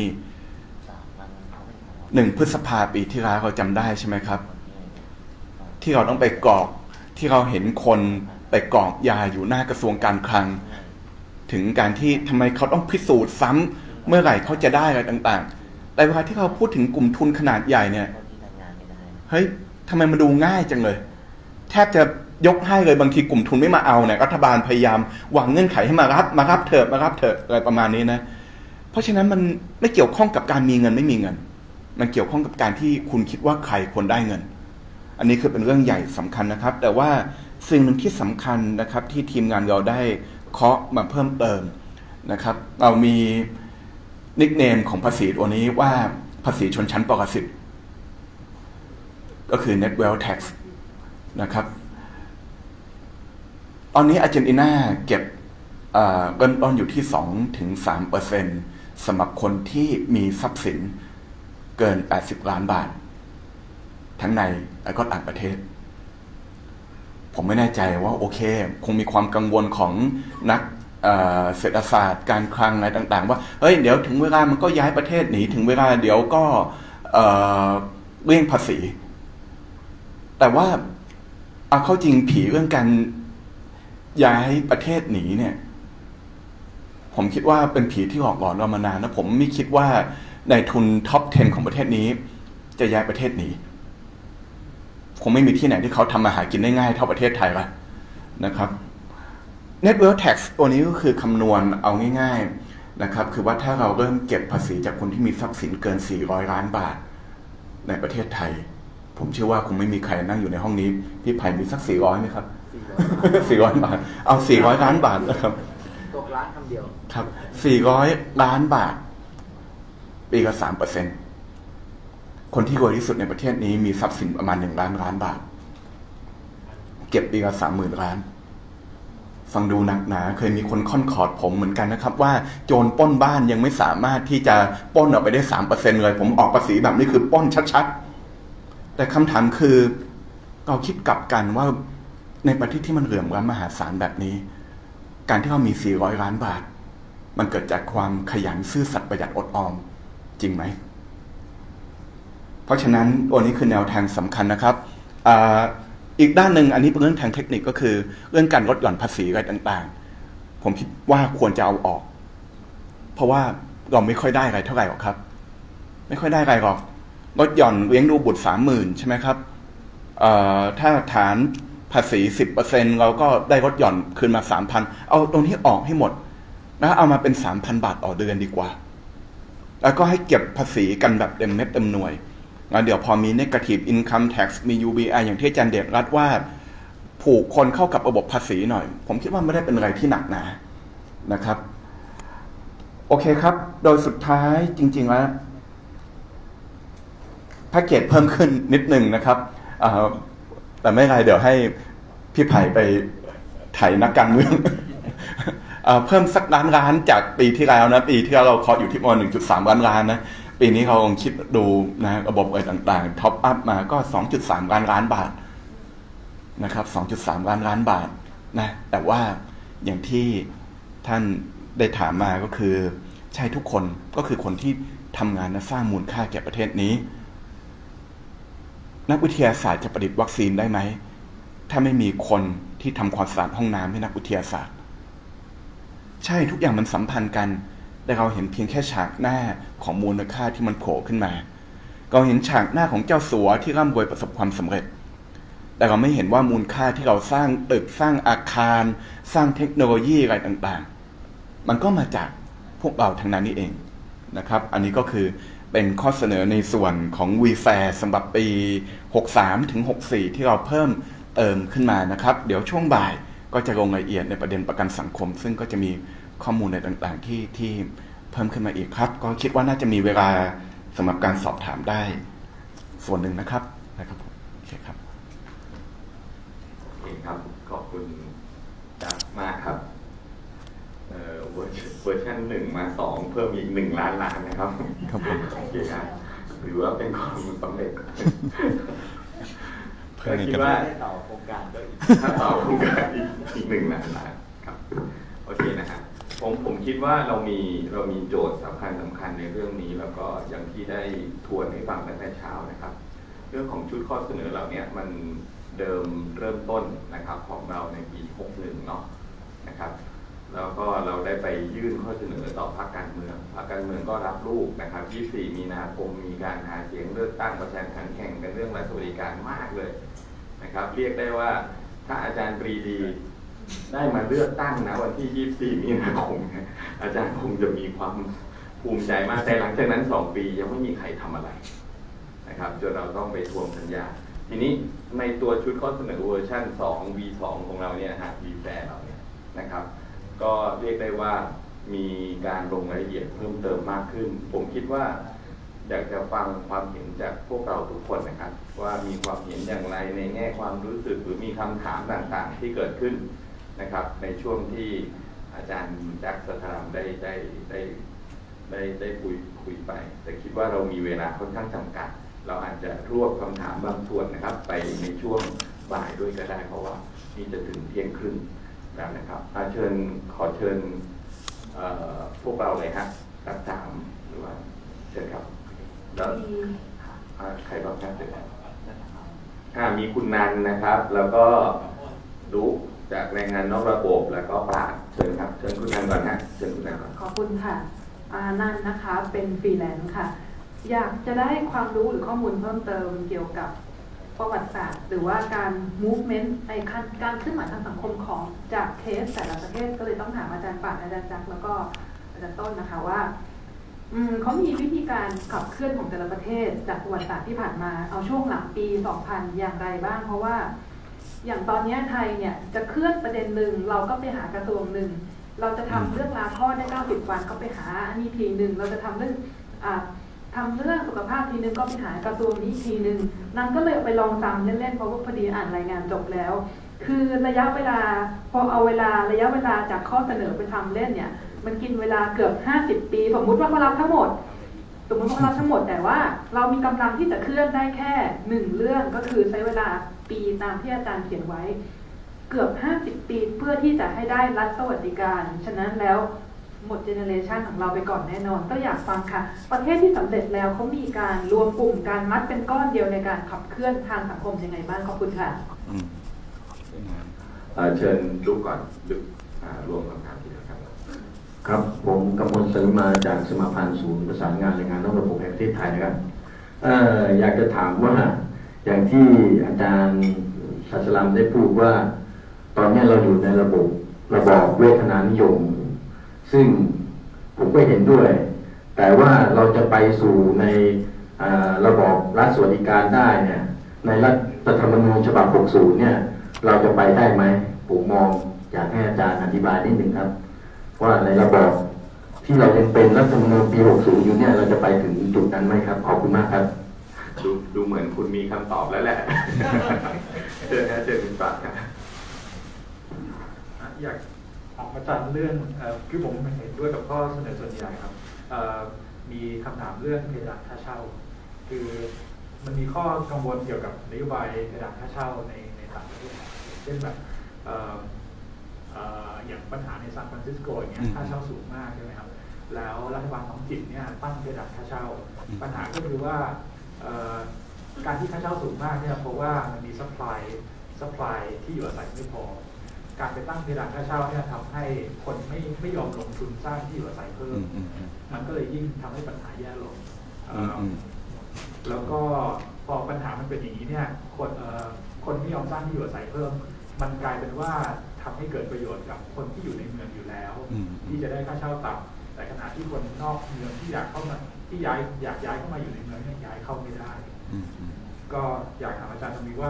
หนึ่งพฤษภาปีที่แล้วเราจำได้ใช่ไหมครับที่เราต้องไปกรอกที่เราเห็นคนไปกรอกยาอยู่หน้ากระทรวงการคลังถึงการที่ทำไมเขาต้องพิสูจน์ซ้ำเมื่อไหร่เขาจะได้อะไรต่างๆแต่เวลาที่เราพูดถึงกลุ่มทุนขนาดใหญ่เนี่ยเฮ้ยทำไมมันดูง่ายจังเลยแทบจะยกให้เลยบางทีกลุ่มทุนไม่มาเอาเนี่ยรัฐบาลพยายามวางเงื่อนไขให้มารับมารับเถอะมารับเถอะอะไรประมาณนี้นะเพราะฉะนั้นมันไม่เกี่ยวข้องกับการมีเงินไม่มีเงินมันเกี่ยวข้องกับการที่คุณคิดว่าใครควรได้เงินอันนี้คือเป็นเรื่องใหญ่สำคัญนะครับแต่ว่าสิ่งหนึ่งที่สำคัญนะครับที่ทีมงานเราได้เคาะมาเพิ่มเติมนะครับเรามีนิกเนมของภาษีตัวนี้ว่าภาษีชนชั้นปรสิตก็คือ net wealth tax นะครับตอนนี้อาร์เจนตินาเก็บเริ่มต้นอยู่ที่ สองถึงสามเปอร์เซ็นต์ สำหรับคนที่มีทรัพย์สินเกินแปดสิบล้านบาททั้งในและก็ต่างประเทศผมไม่แน่ใจว่าโอเคคงมีความกังวลของนักเศรษฐศาสตร์การคลังอะไรต่างๆว่าเฮ้ยเดี๋ยวถึงเวลามันก็ย้ายประเทศหนีถึงเวลาเดี๋ยวก็เลี่ยงภาษีแต่ว่าเอาเข้าจริงผีเรื่องการย้ายประเทศหนีเนี่ยผมคิดว่าเป็นผีที่หลอกหลอนเรามานานนะผมไม่คิดว่าในทุนท็อปสิบของประเทศนี้จะย้ายประเทศหนีคงไม่มีที่ไหนที่เขาทำมาหากินได้ง่ายเท่าประเทศไทยละนะครับ net wealth tax ตัวนี้ก็คือคำนวณเอาง่ายๆนะครับคือว่าถ้าเราเริ่มเก็บภาษีจากคนที่มีทรัพย์สินเกินสี่ร้อยล้านบาทในประเทศไทยผมเชื่อว่าคงไม่มีใครนั่งอยู่ในห้องนี้พี่ไผ่มีสักสี่ร้อยไหมครับสี่ร้อยบาทเอาสี่ร้อยล้านบาทนะครับตกล้านคำเดียวครับสี่ร้อยล้านบาทปีละสามเปอร์เซ็นต์คนที่รวยที่สุดในประเทศนี้มีทรัพย์สินประมาณหนึ่งล้านล้านบาทเก็บปีละสามหมื่นล้านฟังดูหนักหนาเคยมีคนค่อนขอดผมเหมือนกันนะครับว่าโจรปล้นบ้านยังไม่สามารถที่จะปล้นออกไปได้สามเปอร์เซ็นต์เลยผมออกภาษีแบบนี้คือปล้นชัดๆแต่คำถามคือเราคิดกลับกันว่าในประเทศที่มันเหลื่อมล้ำมหาศาลแบบนี้การที่เรามีสี่ร้อยล้านบาทมันเกิดจากความขยันซื่อสัตย์ประหยัดอดออมจริงไหมเพราะฉะนั้นตัวนี้คือแนวทางสำคัญนะครับ อ, อีกด้านหนึ่งอันนี้เป็นเรื่องทางเทคนิคก็คือเรื่องการลดหย่อนภาษีอะไรต่างๆผมคิดว่าควรจะเอาออกเพราะว่าเราไม่ค่อยได้อะไรเท่าไหร่หรอกครับไม่ค่อยได้อะไรหรอกลดหย่อนเลี้ยงดูบุตรสามหมื่นใช่ไหมครับถ้าฐานภาษีสิบเปอร์เซ็นต์เราก็ได้ลดหย่อนคืนมาสามพันเอาตรงนี้ออกให้หมดแล้วเอามาเป็นสามพันบาทต่อเดือนดีกว่าแล้วก็ให้เก็บภาษีกันแบบเต็มเม็ดเต็มหน่วยแล้วเดี๋ยวพอมี negative income tax มี ยู บี ไอ อย่างที่อาจารย์เดชรัตน์ว่าผูกคนเข้ากับระบบภาษีหน่อยผมคิดว่าไม่ได้เป็นอะไรที่หนักหนานะครับโอเคครับโดยสุดท้ายจริงๆแล้วแพ็กเกจเพิ่มขึ้นนิดนึงนะครับแต่ไม่ไรเดี๋ยวให้พี่ไผ่ไปไถนักการเมือง เพิ่มสักล้านล้านจากปีที่แล้วนะปีที่แล้วเราเคาะอยู่ที่ประมาณ หนึ่งจุดสาม ล้านล้านนะปีนี้เราลองคิดดูนะระบบอะไรต่างๆท็อปอัพมาก็ สองจุดสาม ล้านล้านบาทนะครับ สองจุดสาม ล้านล้านบาทนะแต่ว่าอย่างที่ท่านได้ถามมาก็คือใช่ทุกคนก็คือคนที่ทำงานและสร้างมูลค่าแก่ประเทศนี้นักวิทยาศาสตร์จะประดิษฐ์วัคซีนได้ไหมถ้าไม่มีคนที่ทำความสะอาดห้องน้ำให้นักวิทยาศาสตร์ใช่ทุกอย่างมันสัมพันธ์กันแต่เราเห็นเพียงแค่ฉากหน้าของมูลค่าที่มันโผล่ขึ้นมาเราเห็นฉากหน้าของเจ้าสัวที่ร่ำรวยประสบความสำเร็จแต่เราไม่เห็นว่ามูลค่าที่เราสร้างตึกสร้างอาคารสร้างเทคโนโลยีอะไรต่างๆมันก็มาจากพวกเราทั้งนั้นนี่เองนะครับอันนี้ก็คือเป็นข้อเสนอในส่วนของ วี แฟร์ สำหรับปีหกสามถึงหกสี่ที่เราเพิ่มเติมขึ้นมานะครับเดี๋ยวช่วงบ่ายก็จะลงรายละเอียดในประเด็นประกันสังคมซึ่งก็จะมีข้อมูลในต่างๆที่ที่เพิ่มขึ้นมาอีกครับก็คิดว่าน่าจะมีเวลาสำหรับการสอบถามได้ส่วนหนึ่งนะครับนะครับโอเคครับโอเคครับขอบคุณจักมากครับเอ่อเวอร์ชันหนึ่งมาสองเพิ่มอีกหนึ่งล้านล้านนะครับครับผมโอเคครับหรือว่าเป็นความสำเร็จเพื่อคิดว่าต่อโครงการก็อีกถ้าต่อโครงการอีกอีกหนึ่งล้านล้านครับโอเคนะฮะผมผมคิดว่าเรามีเรามีโจทย์สำคัญสำคัญในเรื่องนี้แล้วก็อย่างที่ได้ทวนให้ฟังตั้งแต่เช้านะครับเรื่องของชุดข้อเสนอเหล่านี้มันเดิมเริ่มต้นนะครับของเราในปีหกสิบเอ็ดเนาะนะครับแล้วก็เราได้ไปยื่นข้อเสนอต่อพรรคการเมืองพรรคการเมืองก็รับลูกนะครับยี่สิบสี่มีนาคมมีการหาเสียงเลือกตั้งประชันขันแข่งกันเรื่องรัฐสวัสดิการมากเลยนะครับเรียกได้ว่าถ้าอาจารย์ปรีดีได้มาเลือกตั้งนะวันที่ยี่สิบสี่มีนาคมเนี่ยอาจารย์คงจะมีความภูมิใจมากแต่หลังจากนั้นสองปียังไม่มีใครทำอะไรนะครับจนเราต้องไปทวงสัญญาทีนี้ในตัวชุดข้อเสนอเวอร์ชันสอง วี สอง ของเราเนี่ยฮะ วี แฟร์ เราเนี่ยนะครับก็เรียกได้ว่ามีการลงรายละเอียดเพิ่มเติมมากขึ้นผมคิดว่าอยากจะฟังความเห็นจากพวกเราทุกคนนะครับว่ามีความเห็นอย่างไรในแง่ความรู้สึกหรือมีคำถามต่างๆที่เกิดขึ้นนะครับในช่วงที่อาจารย์แจ็คสัทธรรมได้ได้ได้ได้ได้คุยคุยไปแต่คิดว่าเรามีเวลาค่อนข้างจำกัดเราอาจจะรวบคำถามบางส่วนนะครับไปในช่วงบ่ายด้วยก็ได้เพราะว่านี่จะถึงเที่ยงครึ่งแล้วนะครับเชิญขอเชิญพวกเราเลยฮะรับถามหรือว่าเชิญครับแล้วใครบ้างครับเชิญครับมีคุณนันนะครับแล้วก็ดุจากแรงงานนอกระบบแล้วก็ปราดเชิญครับเชิญคุณนันก่อนฮะเชิญคุณนันก่อนขอบคุณค่ะนันนะคะเป็นฟรีแลนซ์ค่ะอยากจะได้ความรู้หรือข้อมูลเพิ่มเติมเกี่ยวกับประวัติศาสตร์หรือว่าการ movement ในการเคลื่อนไหวทางสังคมของจากเคสแต่ละประเทศก็เลยต้องถามอาจารย์ปราดอาจารย์จักรแล้วก็อาจารย์ต้นนะคะว่าเขามีวิธีการขับเคลื่อนของแต่ละประเทศจากประวัติศาสตร์ที่ผ่านมาเอาช่วงหลังปีสองพันอย่างไรบ้างเพราะว่าอย่างตอนนี้ไทยเนี่ยจะเคลื่อนประเด็นหนึ่งเราก็ไปหากระทรวงหนึ่งเราจะทำเรื่องลาคลอดได้เก้าสิบวันก็ไปหาอันนี้ทีหนึ่งเราจะทำเรื่องอ่าทำเรื่องสุขภาพทีนึงก็ไปหากระทรวงนี้ทีนึงนั่นก็เลยไปลองทำเล่นๆเพราะว่าพอดีอ่านรายงานจบแล้วคือระยะเวลาพอเอาเวลาระยะเวลาจากข้อเสนอไปทำเล่นเนี่ยมันกินเวลาเกือบห้าสิบปีสมมุติว่าเขารับทั้งหมดสมมติว่าเขารับทั้งหมดแต่ว่าเรามีกำลังที่จะเคลื่อนได้แค่หนึ่งเรื่องก็คือใช้เวลาปีตามที่อาจารย์เขียนไว้เกือบห้าสิบปีเพื่อที่จะให้ได้รัฐสวัสดิการฉะนั้นแล้วหมดเจเนเรชันของเราไปก่อนแน่นอนก็อยากฟังค่ะประเทศที่สำเร็จแล้วเขามีการรวมกลุ่มการมัดเป็นก้อนเดียวในการขับเคลื่อนทางสังคมยังไงบ้างขอบคุณค่ะเชิญดูก่อนดูรวมคำถามที่ครับครับผมกำมล สลิมาจากสมาพันธ์ศูนย์ประสานงานแรงงานนอกระบบแห่งประเทศไทยนะครับเอ่ออยากจะถามว่าอย่างที่อาจารย์ศาสลัมได้พูดว่าตอนนี้เราอยู่ในระบบระบอบเวทนานิยมซึ่งผมก็เห็นด้วยแต่ว่าเราจะไปสู่ในระบอบรัฐสวัสดิการได้เนี่ยในรัฐธรรมนูญฉบับหกสิบเนี่ยเราจะไปได้ไหมผมมองอยากให้อาจารย์อธิบายนิดนึงครับว่าในระบอบที่เรายังเป็นรัฐธรรมนูญปีหกสิบอยู่เนี่ยเราจะไปถึงจุดนั้นไหมครับขอบคุณมากครับดูดูเหมือนคุณมีคำตอบแล้วแหละ เชิญนะเชิญคุณปราบครับอยากถามอาจารย์เรื่องคือผมเห็นด้วยกับข้อเสนอส่วนใหญ่ครับมีคำถามเรื่องเพดานค่าเช่าคือมันมีข้อกังวลเกี่ยวกับนโยบายเพดานค่าเช่าในในต่างประเทศเช่นแบบอย่างปัญหาในซานฟรานซิสโกอย่างเงี้ยค่าเช่าสูงมากใช่ไหมครับแล้วรัฐบาลท้องถิ่นเนี่ยตั้งเพดานค่าเช่าปัญหาก็คือว่าการที่ค่าเช่าสูงมากเนี่ยเพราะว่ามันมีซัพพลายซัพพลายที่อยู่อาศัยไม่พอการไปตั้งเพดานค่าเช่าเนี่ยทำให้คนไม่ไม่ยอมลงทุนสร้างที่อยู่อาศัยเพิ่มมันก็เลยยิ่งทำให้ปัญหาแย่ลงแล้วก็พอปัญหามันเป็นอย่างนี้เนี่ยคนคนไม่ยอมสร้างที่อยู่อาศัยเพิ่มมันกลายเป็นว่าทำให้เกิดประโยชน์กับคนที่อยู่ในเมืองอยู่แล้วที่จะได้ค่าเช่าต่ำแต่ขณะที่คนนอกเมืองที่อยากเข้ามาที่ย้ายอยากย้ายเข้ามาอยู่ในเมืองเนี่ยย้ายเข้าไม่ได้ก็อยากถามอาจารย์ตรงนี้ว่า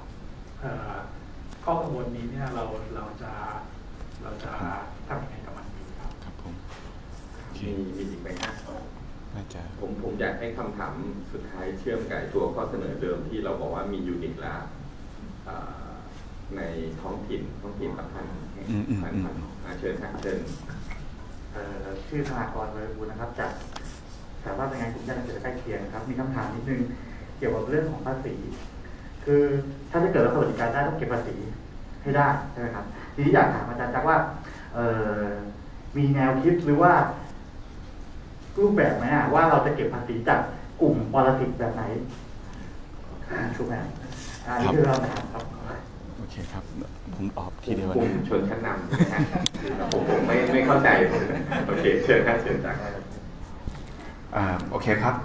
ข้อกังวลนี้เนี่ยเราเราจะเราจะทำยังไงกับมันดีครับครับผมมีมีอีกไหมครับผมผมอยากให้คำถามสุดท้ายเชื่อมกับตัวข้อเสนอเดิมที่เราบอกว่ามียูนิตแล้วในท้องถิ่นท้องถิ่นสำคัญพันพันเชิญครับเชิญชื่อธนากร วรบุญนะครับจากสถาบันงานกลุ่มญาติเกิดใกล้เคียงครับมีคำถามนิดนึงเกี่ยวกับเรื่องของภาษีคือถ้าจะเกิดรัฐสวัสดิการได้ต้องเก็บภาษีให้ได้ใช่ไหมครับทีนี้อยากถามอาจารย์จักว่ามีแนวคิดหรือว่ารูปแบบไหมว่าเราจะเก็บภาษีจากกลุ่มปรสิตแบบไหนถูกไหมอันนี้คือเราถามครับโอเคครับผมตอบทีเดียวกลุ่มชนชั้นนำผมผมไม่ไม่เข้าใจโอเคเชิญครับเชิญจากโอเคครับ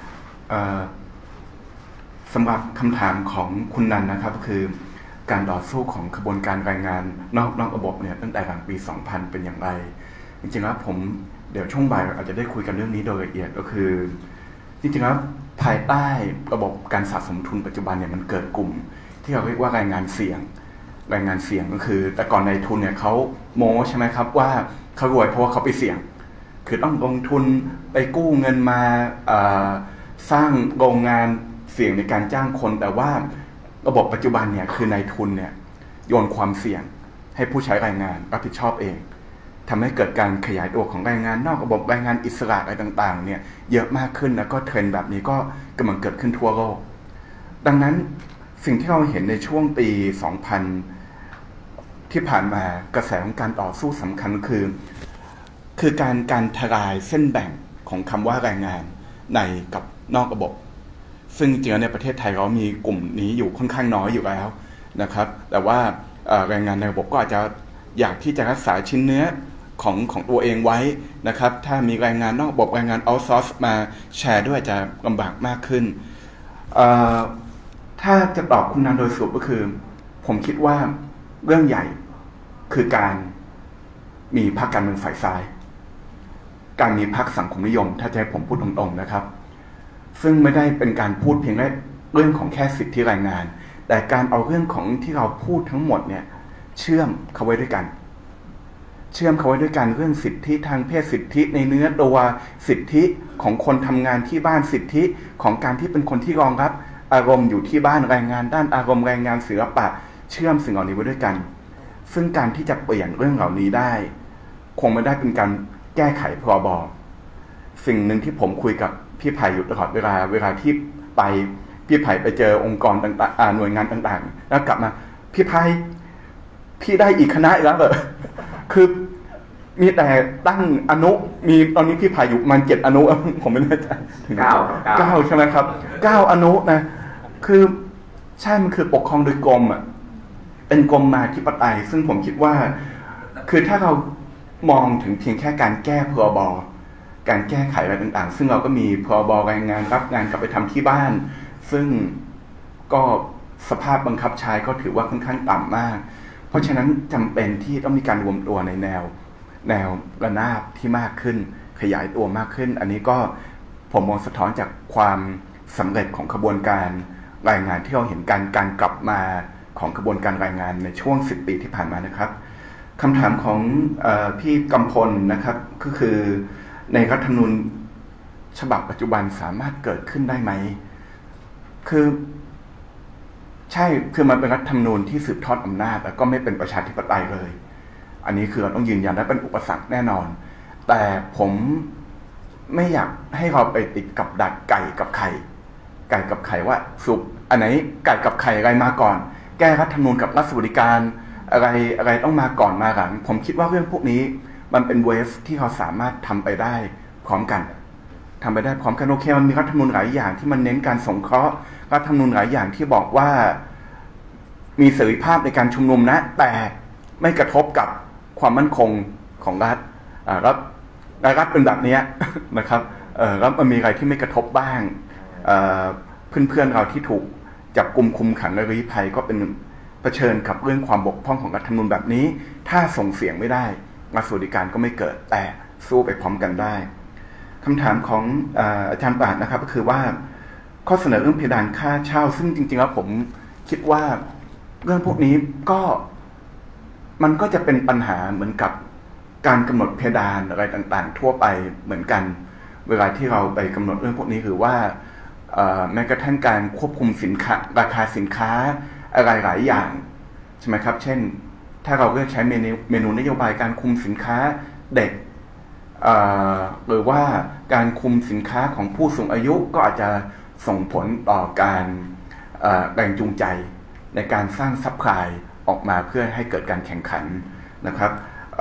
สำหรับคำถามของคุณนันนะครับคือการต่อสู้ของขบวนการแรงงานนอกนอกระบบเนี่ยตั้งแต่หลังปีสองพันเป็นอย่างไรจริงๆแล้วผมเดี๋ยวช่วงบ่ายอาจจะได้คุยกันเรื่องนี้โดยละเอียดก็คือจริงๆแล้วภายใต้ระบบการสะสมทุนปัจจุบันเนี่ยมันเกิดกลุ่มที่เราเรียกว่าแรงงานเสี่ยงแรงงานเสี่ยงก็คือแต่ก่อนในทุนเนี่ยเขาโม้ใช่ไหมครับว่าเขารวยเพราะว่าเขาไปเสี่ยงคือต้องลงทุนไปกู้เงินมาสร้างโรงงานเสี่ยงในการจ้างคนแต่ว่าระบบปัจจุบันเนี่ยคือนายทุนเนี่ยโยนความเสี่ยงให้ผู้ใช้แรงงานรับผิดชอบเองทำให้เกิดการขยายตัวของแรงงานนอกระบบแรงงานอิสระอะไรต่างๆเนี่ยเยอะมากขึ้นแล้วก็เทรนด์แบบนี้ก็กำลังเกิดขึ้นทั่วโลกดังนั้นสิ่งที่เราเห็นในช่วงปีสองพันที่ผ่านมากระแสของการต่อสู้สำคัญคือคือการการทลายเส้นแบ่งของคำว่าแรงงานในกับนอกระบบซึ่งจริงๆในประเทศไทยเรามีกลุ่มนี้อยู่ค่อนข้างน้อยอยู่แล้วนะครับแต่ว่าแรงงานในระบบก็อาจจะอยากที่จะรักษาชิ้นเนื้อของของตัวเองไว้นะครับถ้ามีแรงงานนอกระบบแรงงานเอาท์ซอร์สมาแชร์ด้วยจะลำบากมากขึ้นถ้าจะตอบคุณนันโดยสรุปก็คือผมคิดว่าเรื่องใหญ่คือการมีพรรคการเมืองฝ่ายซ้ายการมีพรรคสังคมนิยมถ้าจะให้ผมพูดตรงๆนะครับซึ่งไม่ได้เป็นการพูดเพียงแค่เรื่องของแค่สิทธิแรงงานแต่การเอาเรื่องของที่เราพูดทั้งหมดเนี่ยเชื่อมเขาไว้ด้วยกันเชื่อมเขาไว้ด้วยกันเรื่องสิทธิทางเพศสิทธิในเนื้อตัวสิทธิของคนทำงานที่บ้านสิทธิของการที่เป็นคนที่รองรับอารมณ์อยู่ที่บ้านแรงงานด้านอารมณ์แรงงานศิลปะเชื่อมสิ่งเหล่านี้ไว้ด้วยกันซึ่งการที่จะเปลี่ยนเรื่องเหล่านี้ได้คงไม่ได้เป็นการแก้ไขพรบสิ่งหนึ่งที่ผมคุยกับพี่ไผ่อยู่ตลอดเวลาเวลาที่ไปพี่ไผ่ไปเจอองค์กรต่างๆหน่วยงานต่างๆแล้วกลับมาพี่ไผ่พี่ได้อีกคณะอีกแล้วเหรอคือมีแต่ตั้งอนุมีตอนนี้พี่ไผ่อยู่มันเจ็ดอนุผมไม่แน่ใจถึงเก้าเก้าใช่ไหมครับเก้าอนุนะคือใช่มันคือปกครองโดยกรมอ่ะเป็นกรมมาธิปไตยซึ่งผมคิดว่าคือถ้าเรามองถึงเพียงแค่การแก้พรบการแก้ไขอะไรต่างๆซึ่งเราก็มีพรบแรงงานรับงานกลับไปทำที่บ้านซึ่งก็สภาพบังคับใช้ก็ถือว่าค่อนข้างต่ำมากเพราะฉะนั้นจำเป็นที่ต้องมีการรวมตัวในแนวแนวระนาบที่มากขึ้นขยายตัวมากขึ้นอันนี้ก็ผมมองสะท้อนจากความสำเร็จของขบวนการรายงานที่เราเห็นการการกลับมาของขบวนการรายงานในช่วงสิบปีที่ผ่านมานะครับคำถามของเอ่อพี่กำพลนะครับก็คือในรัฐธรรมนูญฉบับปัจจุบันสามารถเกิดขึ้นได้ไหมคือใช่คือมันเป็นรัฐธรรมนูญที่สืบทอดอำนาจแล้วก็ไม่เป็นประชาธิปไตยเลยอันนี้คือเราต้องยืนยันและเป็นอุปสรรคแน่นอนแต่ผมไม่อยากให้เราไปติดกับดักไก่กับไข่ไก่กับไข่ว่าสุกอันไหนไก่กับไข่อะไรมาก่อนแก้รัฐธรรมนูญกับรัฐสวัสดิการอะไรอะไรต้องมาก่อนมาหลังผมคิดว่าเรื่องพวกนี้มันเป็นเวฟที่เราสามารถทำไปได้พร้อมกันทำไปได้พร้อมกันโอเคมันมีรัฐธรรมนูญหลายอย่างที่มันเน้นการสงเคราะห์รัฐธรรมนูญหลายอย่างที่บอกว่ามีเสรีภาพในการชุมนุมนะแต่ไม่กระทบกับความมั่นคงของรัฐอ่ารัฐรัฐเป็นแบบนี้นะครับเอ่อแล้วมันมีอะไรที่ไม่กระทบบ้างเอ่อเพื่อนๆเราที่ถูกจับกุมคุมขังในลี้ภัยก็เป็นเผชิญกับเรื่องความบกพร่องของรัฐธรรมนูญแบบนี้ถ้าส่งเสียงไม่ได้รัฐสวัสดิการก็ไม่เกิดแต่สู้ไปพร้อมกันได้คำถามของอ่าอาจารย์ปราดนะครับก็คือว่าข้อเสนอเรื่องเพดานค่าเช่าซึ่งจริงๆแล้วผมคิดว่าเรื่องพวกนี้ก็มันก็จะเป็นปัญหาเหมือนกับการกำหนดเพดานอะไรต่างๆทั่วไปเหมือนกันเวลาที่เราไปกำหนดเรื่องพวกนี้คือว่าแม้กระทั่งการควบคุมสินค้าราคาสินค้าอะไรหลายอย่างใช่ไหมครับเช่นถ้าเราเลือกใช้เมนูเมนูนโยบายการคุมสินค้าเด็กหรือว่าการคุมสินค้าของผู้สูงอายุก็อาจจะส่งผลต่อการแรงจูงใจในการสร้างซัพพลายออกมาเพื่อให้เกิดการแข่งขันนะครับ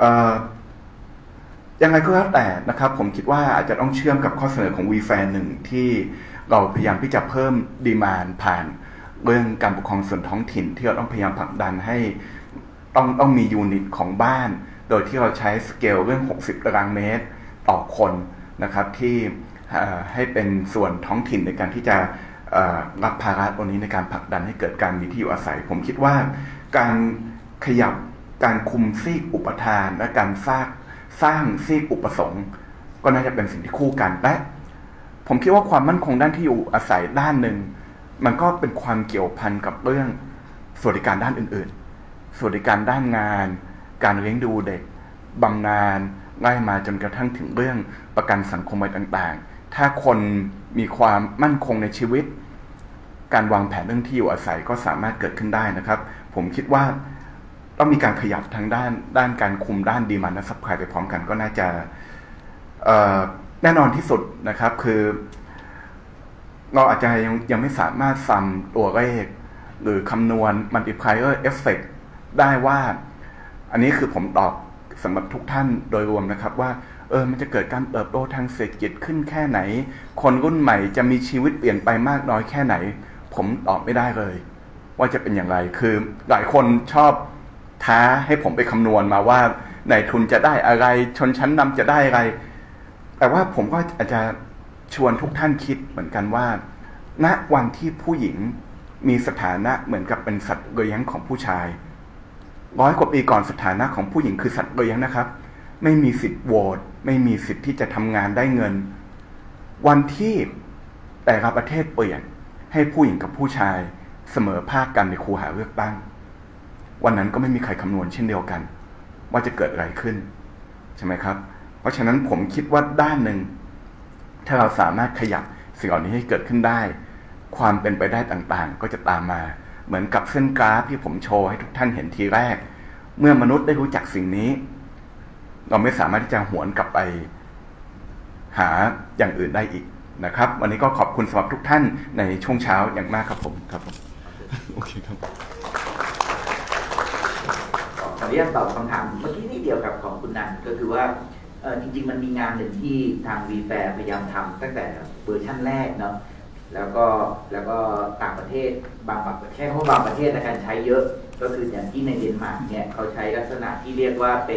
ยังไงก็แล้วแต่นะครับผมคิดว่าอาจจะต้องเชื่อมกับข้อเสนอของ วี แฟร์ หนึ่งที่เราพยายามที่จะเพิ่มดีมานด์ผ่านเรื่องการปกครองส่วนท้องถิ่นที่เราต้องพยายามผลักดันให้ต้องต้องมียูนิตของบ้านโดยที่เราใช้สเกลเรื่องหกสิบตารางเมตรต่อคนนะครับที่ให้เป็นส่วนท้องถิ่นในการที่จะรับภาระตรงนี้ในการผลักดันให้เกิดการมีที่อยู่อาศัยผมคิดว่าการขยับการคุมซีกอุปทานและการสร้างสร้างซีกอุปสงค์ก็น่าจะเป็นสิ่งที่คู่กันและผมคิดว่าความมั่นคงด้านที่อยู่อาศัยด้านหนึ่งมันก็เป็นความเกี่ยวพันกับเรื่องสวัสดิการด้านอื่นๆสวัสดิการด้านงานการเลี้ยงดูเด็กบำนาญไล่มาจนกระทั่งถึงเรื่องประกันสังคมอะไรต่างๆถ้าคนมีความมั่นคงในชีวิตการวางแผนเรื่องที่อยู่อาศัยก็สามารถเกิดขึ้นได้นะครับผมคิดว่าต้องมีการขยับทางด้านด้านการคุมด้านดีมานด์และซัพพลายไปพร้อมกันก็น่าจะแน่นอนที่สุดนะครับคือเราอาจจะยังยังไม่สามารถซัมตัวเลขหรือคำนวณ multiplier effect ได้ว่าอันนี้คือผมตอบสำหรับทุกท่านโดยรวมนะครับว่าเออมันจะเกิดการเติบโตทางเศรษฐกิจขึ้นแค่ไหนคนรุ่นใหม่จะมีชีวิตเปลี่ยนไปมากน้อยแค่ไหนผมตอบไม่ได้เลยว่าจะเป็นอย่างไรคือหลายคนชอบท้าให้ผมไปคำนวณมาว่านายทุนจะได้อะไรชนชั้นนำจะได้อะไรแต่ว่าผมก็อาจจะชวนทุกท่านคิดเหมือนกันว่าณวันที่ผู้หญิงมีสถานะเหมือนกับเป็นสัตว์เลี้ยงของผู้ชายร้อยกว่าปีก่อนสถานะของผู้หญิงคือสัตว์เลี้ยงนะครับไม่มีสิทธิ์โหวตไม่มีสิทธิ์ที่จะทำงานได้เงินวันที่แต่ละประเทศเปลี่ยนให้ผู้หญิงกับผู้ชายเสมอภาคกันในคูหาเลือกตั้งวันนั้นก็ไม่มีใครคำนวณเช่นเดียวกันว่าจะเกิดอะไรขึ้นใช่ไหมครับเพราะฉะนั้นผมคิดว่าด้านหนึ่งถ้าเราสามารถขยับสิ่งเหล่านี้ให้เกิดขึ้นได้ความเป็นไปได้ต่างๆก็จะตามมาเหมือนกับเส้นกราฟที่ผมโชว์ให้ทุกท่านเห็นทีแรกเมื่อมนุษย์ได้รู้จักสิ่งนี้เราไม่สามารถที่จะหวนกลับไปหาอย่างอื่นได้อีกนะครับวันนี้ก็ขอบคุณสำหรับทุกท่านในช่วงเช้าอย่างมากครับผมครับผมโอเคครับขออนุญาตตอบคำถามเมื่อกี้นิดเดียวกับของคุณนันก็คือว่าเออจริงๆมันมีงานหนึ่งที่ทาง วี แฟร์ พยายามทำตั้งแต่เวอร์ชั่นแรกเนาะแล้วก็แล้วก็ต่างประเทศบางประเทศเพราะบางประเทศในการใช้เยอะก็คืออย่างที่ในเดนมาร์กเนี่ยเขาใช้ลักษณะที่เรียกว่าเป็น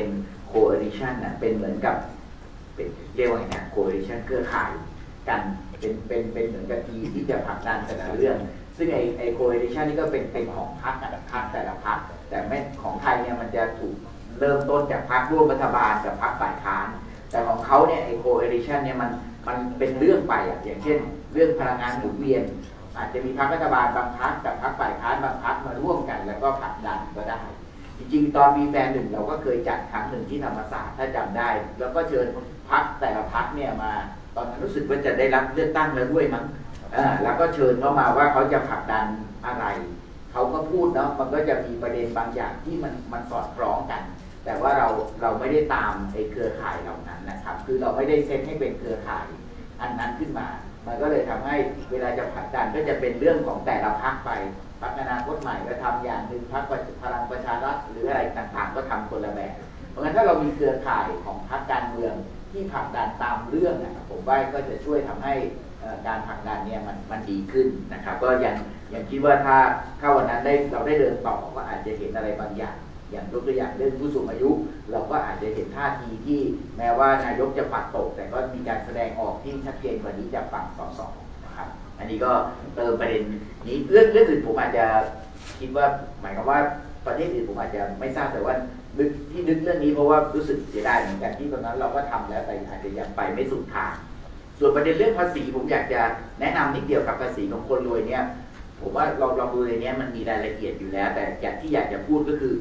coalition นะเป็นเหมือนกับเรียกว่าไงนะ coalition เครือข่ายกันเป็นเป็นเป็นเหมือนกับทีที่จะผลักดันแต่ละเรื่องซึ่งไอไอ coalition นี่ก็เป็นเป็นของพรรคแต่ละพรรคแต่ละพรรคแต่ไม่ของไทยเนี่ยมันจะถูกเริ่มต้นจากพรรคร่วมรัฐบาลกับพรรคฝ่ายค้านแต่ของเขาเนี่ยไอ coalition เนี่ยมันมันเป็นเรื่องไปอ่ะอย่างเช่นเรื่องพลังงานหมุนเวียนอาจจะมีพรรครัฐบาลบางพรรคกับพรรคฝ่ายค้านบางพรรคมาร่วมกันแล้วก็ผลักดันก็ได้จริงๆตอนมีแฟนหนึ่งเราก็เคยจัดครั้งหนึ่งที่ธรรมศาสตร์ถ้าจำได้แล้วก็เชิญพรรคแต่ละพรรคเนี่ยมาตอนนั้นรู้สึกว่าจะได้รับเลือกตั้งแล้วด้วยมั้งแล้วก็เชิญเขามาว่าเขาจะผลักดันอะไรเขาก็พูดเนาะมันก็จะมีประเด็นบางอย่างที่มันมันสอดคล้องกันแต่ว่าเราเราไม่ได้ตามไอ้เครือข่ายเหล่านั้นนะครับคือเราไม่ได้เซตให้เป็นเครือข่ายอันนั้นขึ้นมามันก็เลยทำให้เวลาจะผลักดันก็จะเป็นเรื่องของแต่ละพรรคไปพรรคอนาคตใหม่ก็ทำอย่างหนึ่งพรรคพลังประชารัฐหรืออะไรต่างๆก็ทำคนละแบบเพราะงั้นถ้าเรามีเครือข่ายของพรรคการเมืองที่ผลักดันตามเรื่องนะครับผมว่าก็จะช่วยทำให้การผลักดันเนี่ยมันมันดีขึ้นนะครับก็ยังยังคิดว่าถ้าถ้าวันนั้นได้เราได้เดินต่อก็อาจจะเห็นอะไรบางอย่างอย่างยกตัวอย่างเรื่องผู้สูงอายุเราก็อาจจะเห็นท่าทีที่แม้ว่านายกจะปัดตกแต่ก็มีการแสดงออกที่ชัดเจนกว่านี้จากฝั่งสสนะครับอันนี้ก็เติมประเด็นนี้เรื่องเรื่องอื่นผมอาจจะคิดว่าหมายความว่าประเทศอื่นผมอาจจะไม่ทราบแต่ว่านึกที่นึกเรื่องนี้เพราะว่ารู้สึกเสียดายเหมือนกันที่ตอนนั้นเราก็ทำแล้วแต่อาจจะยังไปไม่สุดทางส่วนประเด็นเรื่องภาษีผมอยากจะแนะนำนิดเดียวกับภาษีของคนรวยเนี่ยผมว่าเราลองดูในนี้มันมีรายละเอียดอยู่แล้วแต่อย่างที่อยากจะพูดก็คือ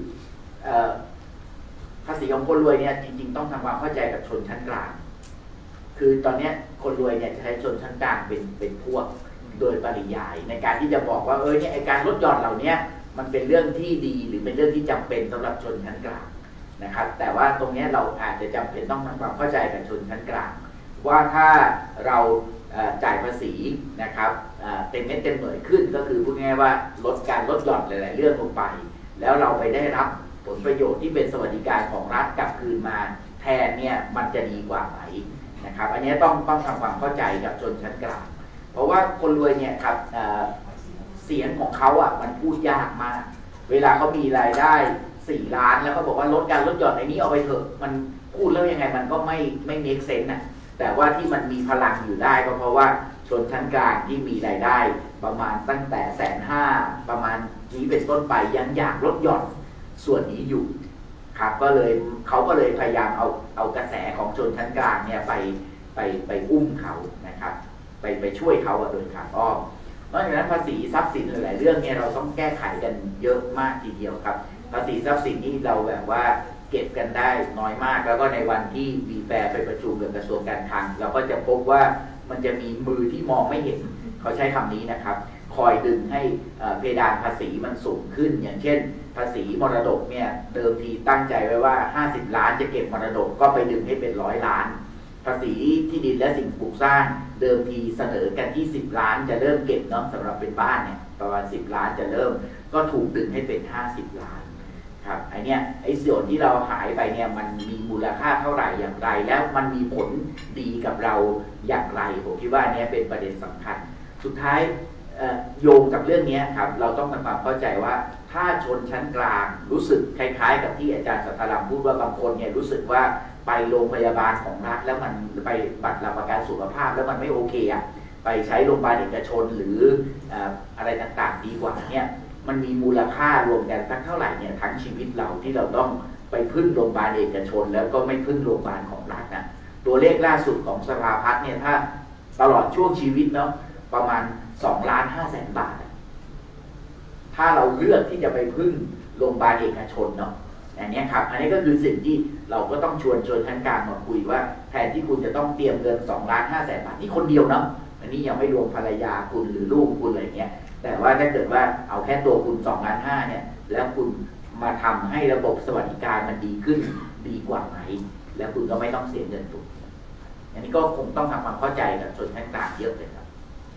ภาษีของคนรวยเนี่ยจริงๆต้องทำความเข้าใจกับชนชั้นกลางคือตอนนี้คนรวยเนี่ยจะใช้ชนชั้นกลางเป็นเป็นพวกโดยปริยายในการที่จะบอกว่าเออเนี่ยไอการลดหย่อนเหล่านี้มันเป็นเรื่องที่ดีหรือเป็นเรื่องที่จำเป็นสำหรับชนชั้นกลางนะครับแต่ว่าตรงนี้เราอาจจะจำเป็นต้องทำความเข้าใจกับชนชั้นกลางว่าถ้าเราจ่ายภาษีนะครับเต็มเม็ดเต็มหน่วยขึ้นก็คือพูดง่ายๆว่าลดการลดหย่อนหลายๆเรื่องลงไปแล้วเราไปได้รับผลประโยชน์ที่เป็นสวัสดิการของรัฐกลับคืนมาแทนเนี่ยมันจะดีกว่าไหมนะครับอันนี้ต้องต้องทำความเข้าใจกับชนชั้นกลางเพราะว่าคนรวยเนี่ยครับเสียงของเขาอ่ะมันพูดยากมากเวลาเขามีรายได้สี่ล้านแล้วเขาบอกว่าลดการลดหย่อนในนี้เอาไปเถอะมันพูดแล้วยังไงมันก็ไม่ไม่เมคเซนส์นะแต่ว่าที่มันมีพลังอยู่ได้ก็เพราะว่าชนชั้นกลางที่มีรายได้ประมาณตั้งแต่แสนห้าประมาณนี้เป็นต้นไปยังอยากลดหย่อนส่วนนี้อยู่ครับก็เลยเขาก็เลยพยายามเอาเอากระแสของชนชั้นกลางเนี่ยไปไปไปอุ้มเขานะครับไปไปช่วยเขาโดยทางอ้อมเพราะฉะนั้นภาษีทรัพย์สินหลายๆเรื่องเนี่ยเราต้องแก้ไขกันเยอะมากทีเดียวครับภาษีทรัพย์สินนี่เราแบบว่าเก็บกันได้น้อยมากแล้วก็ในวันที่วีแฟร์ไปประชุมกับกระทรวงการคลังเราก็จะพบว่ามันจะมีมือที่มองไม่เห็นเขาใช้คำนี้นะครับคอยดึงให้เพดานภาษีมันสูงขึ้นอย่างเช่นภาษีมรดกเนี่ยเดิมทีตั้งใจไว้ว่าห้าสิบล้านจะเก็บมรดกก็ไปดึงให้เป็นร้อยล้านภาษีที่ดินและสิ่งปลูกสร้างเดิมทีเสนอกันที่สิบล้านจะเริ่มเก็บเนาะสำหรับเป็นบ้านเนี่ยประมาณสิบล้านจะเริ่มก็ถูกดึงให้เป็นห้าสิบล้านครับไอเนี้ยไอส่วนที่เราหายไปเนี่ยมันมีมูลค่าเท่าไหร่อย่างไรแล้วมันมีผลดีกับเราอย่างไรผมคิดว่านี้เป็นประเด็นสำคัญสุดท้ายโยงกับเรื่องนี้ครับเราต้องทำความเข้าใจว่าถ้าชนชั้นกลางรู้สึกคล้ายๆกับที่อาจารย์สัทธารามพูดว่าบางคนเนี่ยรู้สึกว่าไปโรงพยาบาลของรัฐแล้วมันไปบัตรหลักประกันสุขภาพแล้วมันไม่โอเคอ่ะไปใช้โรงพยาบาลเอกชนหรืออะไรต่างๆดีกว่าเนี่ยมันมีมูลค่ารวมกันสักเท่าไหร่เนี่ยทั้งชีวิตเราที่เราต้องไปพึ่งโรงพยาบาลเอกชนแล้วก็ไม่พึ่งโรงพยาบาลของรัฐนะตัวเลขล่าสุดของสภาพัฒน์เนี่ยถ้าตลอดช่วงชีวิตเนาะประมาณสองล้านห้าแสนบาทถ้าเราเลือกที่จะไปพึ่งโรงพยาบาลเอกชนเนาะอันนี้ครับอันนี้ก็คือสิ่งที่เราก็ต้องชวนชวนทางการมาคุยว่าแทนที่คุณจะต้องเตรียมเงินสองล้านห้าแสนบาทนี่คนเดียวเนาะอันนี้ยังไม่รวมภรรยาคุณหรือลูกคุณอะไรเงี้ยแต่ว่าถ้าเกิดว่าเอาแค่ตัวคุณสองล้านห้าเนี่ยแล้วคุณมาทำให้ระบบสวัสดิการมันดีขึ้นดีกว่าไหมแล้วคุณก็ไม่ต้องเสียเงินตรงนี้อันนี้ก็คงต้องทำความเข้าใจกับชนชั้นกลางเยอะเลยครับ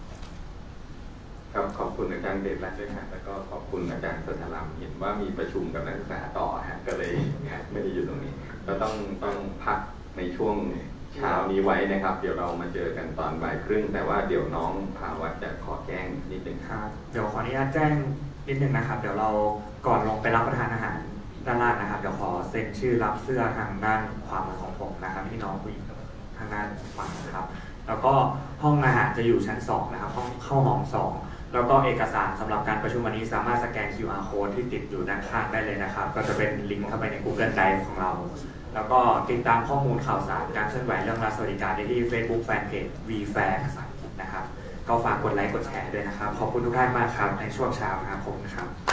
ครับขอบคุณอาจารย์เดชรัตน์ด้วยครับแล้วก็ขอบคุณอาจารย์สัทธารามเห็นว่ามีประชุมกับนักศึกษาต่อฮะก็เลยไม่ได้อยู่ตรงนี้ก็ต้องต้องพักในช่วงเช้านี้ไว้นะครับเดี๋ยวเรามาเจอกันตอนบ่ายครึ่งแต่ว่าเดี๋ยวน้องภาวัฒน์จะขอแจ้งนิดนึงครับเดี๋ยวขออนุญาตแจ้งนิดนึงนะครับเดี๋ยวเราก่อนลงไปรับประทานอาหารด้านล่างนะครับเดี๋ยวขอเซ็นชื่อรับเสื้อทางด้านขวามือของผมนะครับพี่น้องผู้หญิงทางด้านขวานะครับแล้วก็ห้องอาหารจะอยู่ชั้นสองนะครับห้องเข้าห้องสองแล้วก็เอกสารสำหรับการประชุมวันนี้สามารถสแกน คิว อาร์ code ที่ติดอยู่ด้านข้างได้เลยนะครับก็จะเป็นลิงก์เข้าไปใน Google Drive ของเราแล้วก็ติดตามข้อมูลข่าวสารการเคลื่อนไหวเรื่องรัฐสวัสดิการได้ที่ Facebook Fanpage วี แฟร์ ภาษาอังกฤษนะครับก็ฝากกดไลค์กดแชร์ด้วยนะครับขอบคุณทุกท่านมากครับในช่วงเช้านะครับผมครับ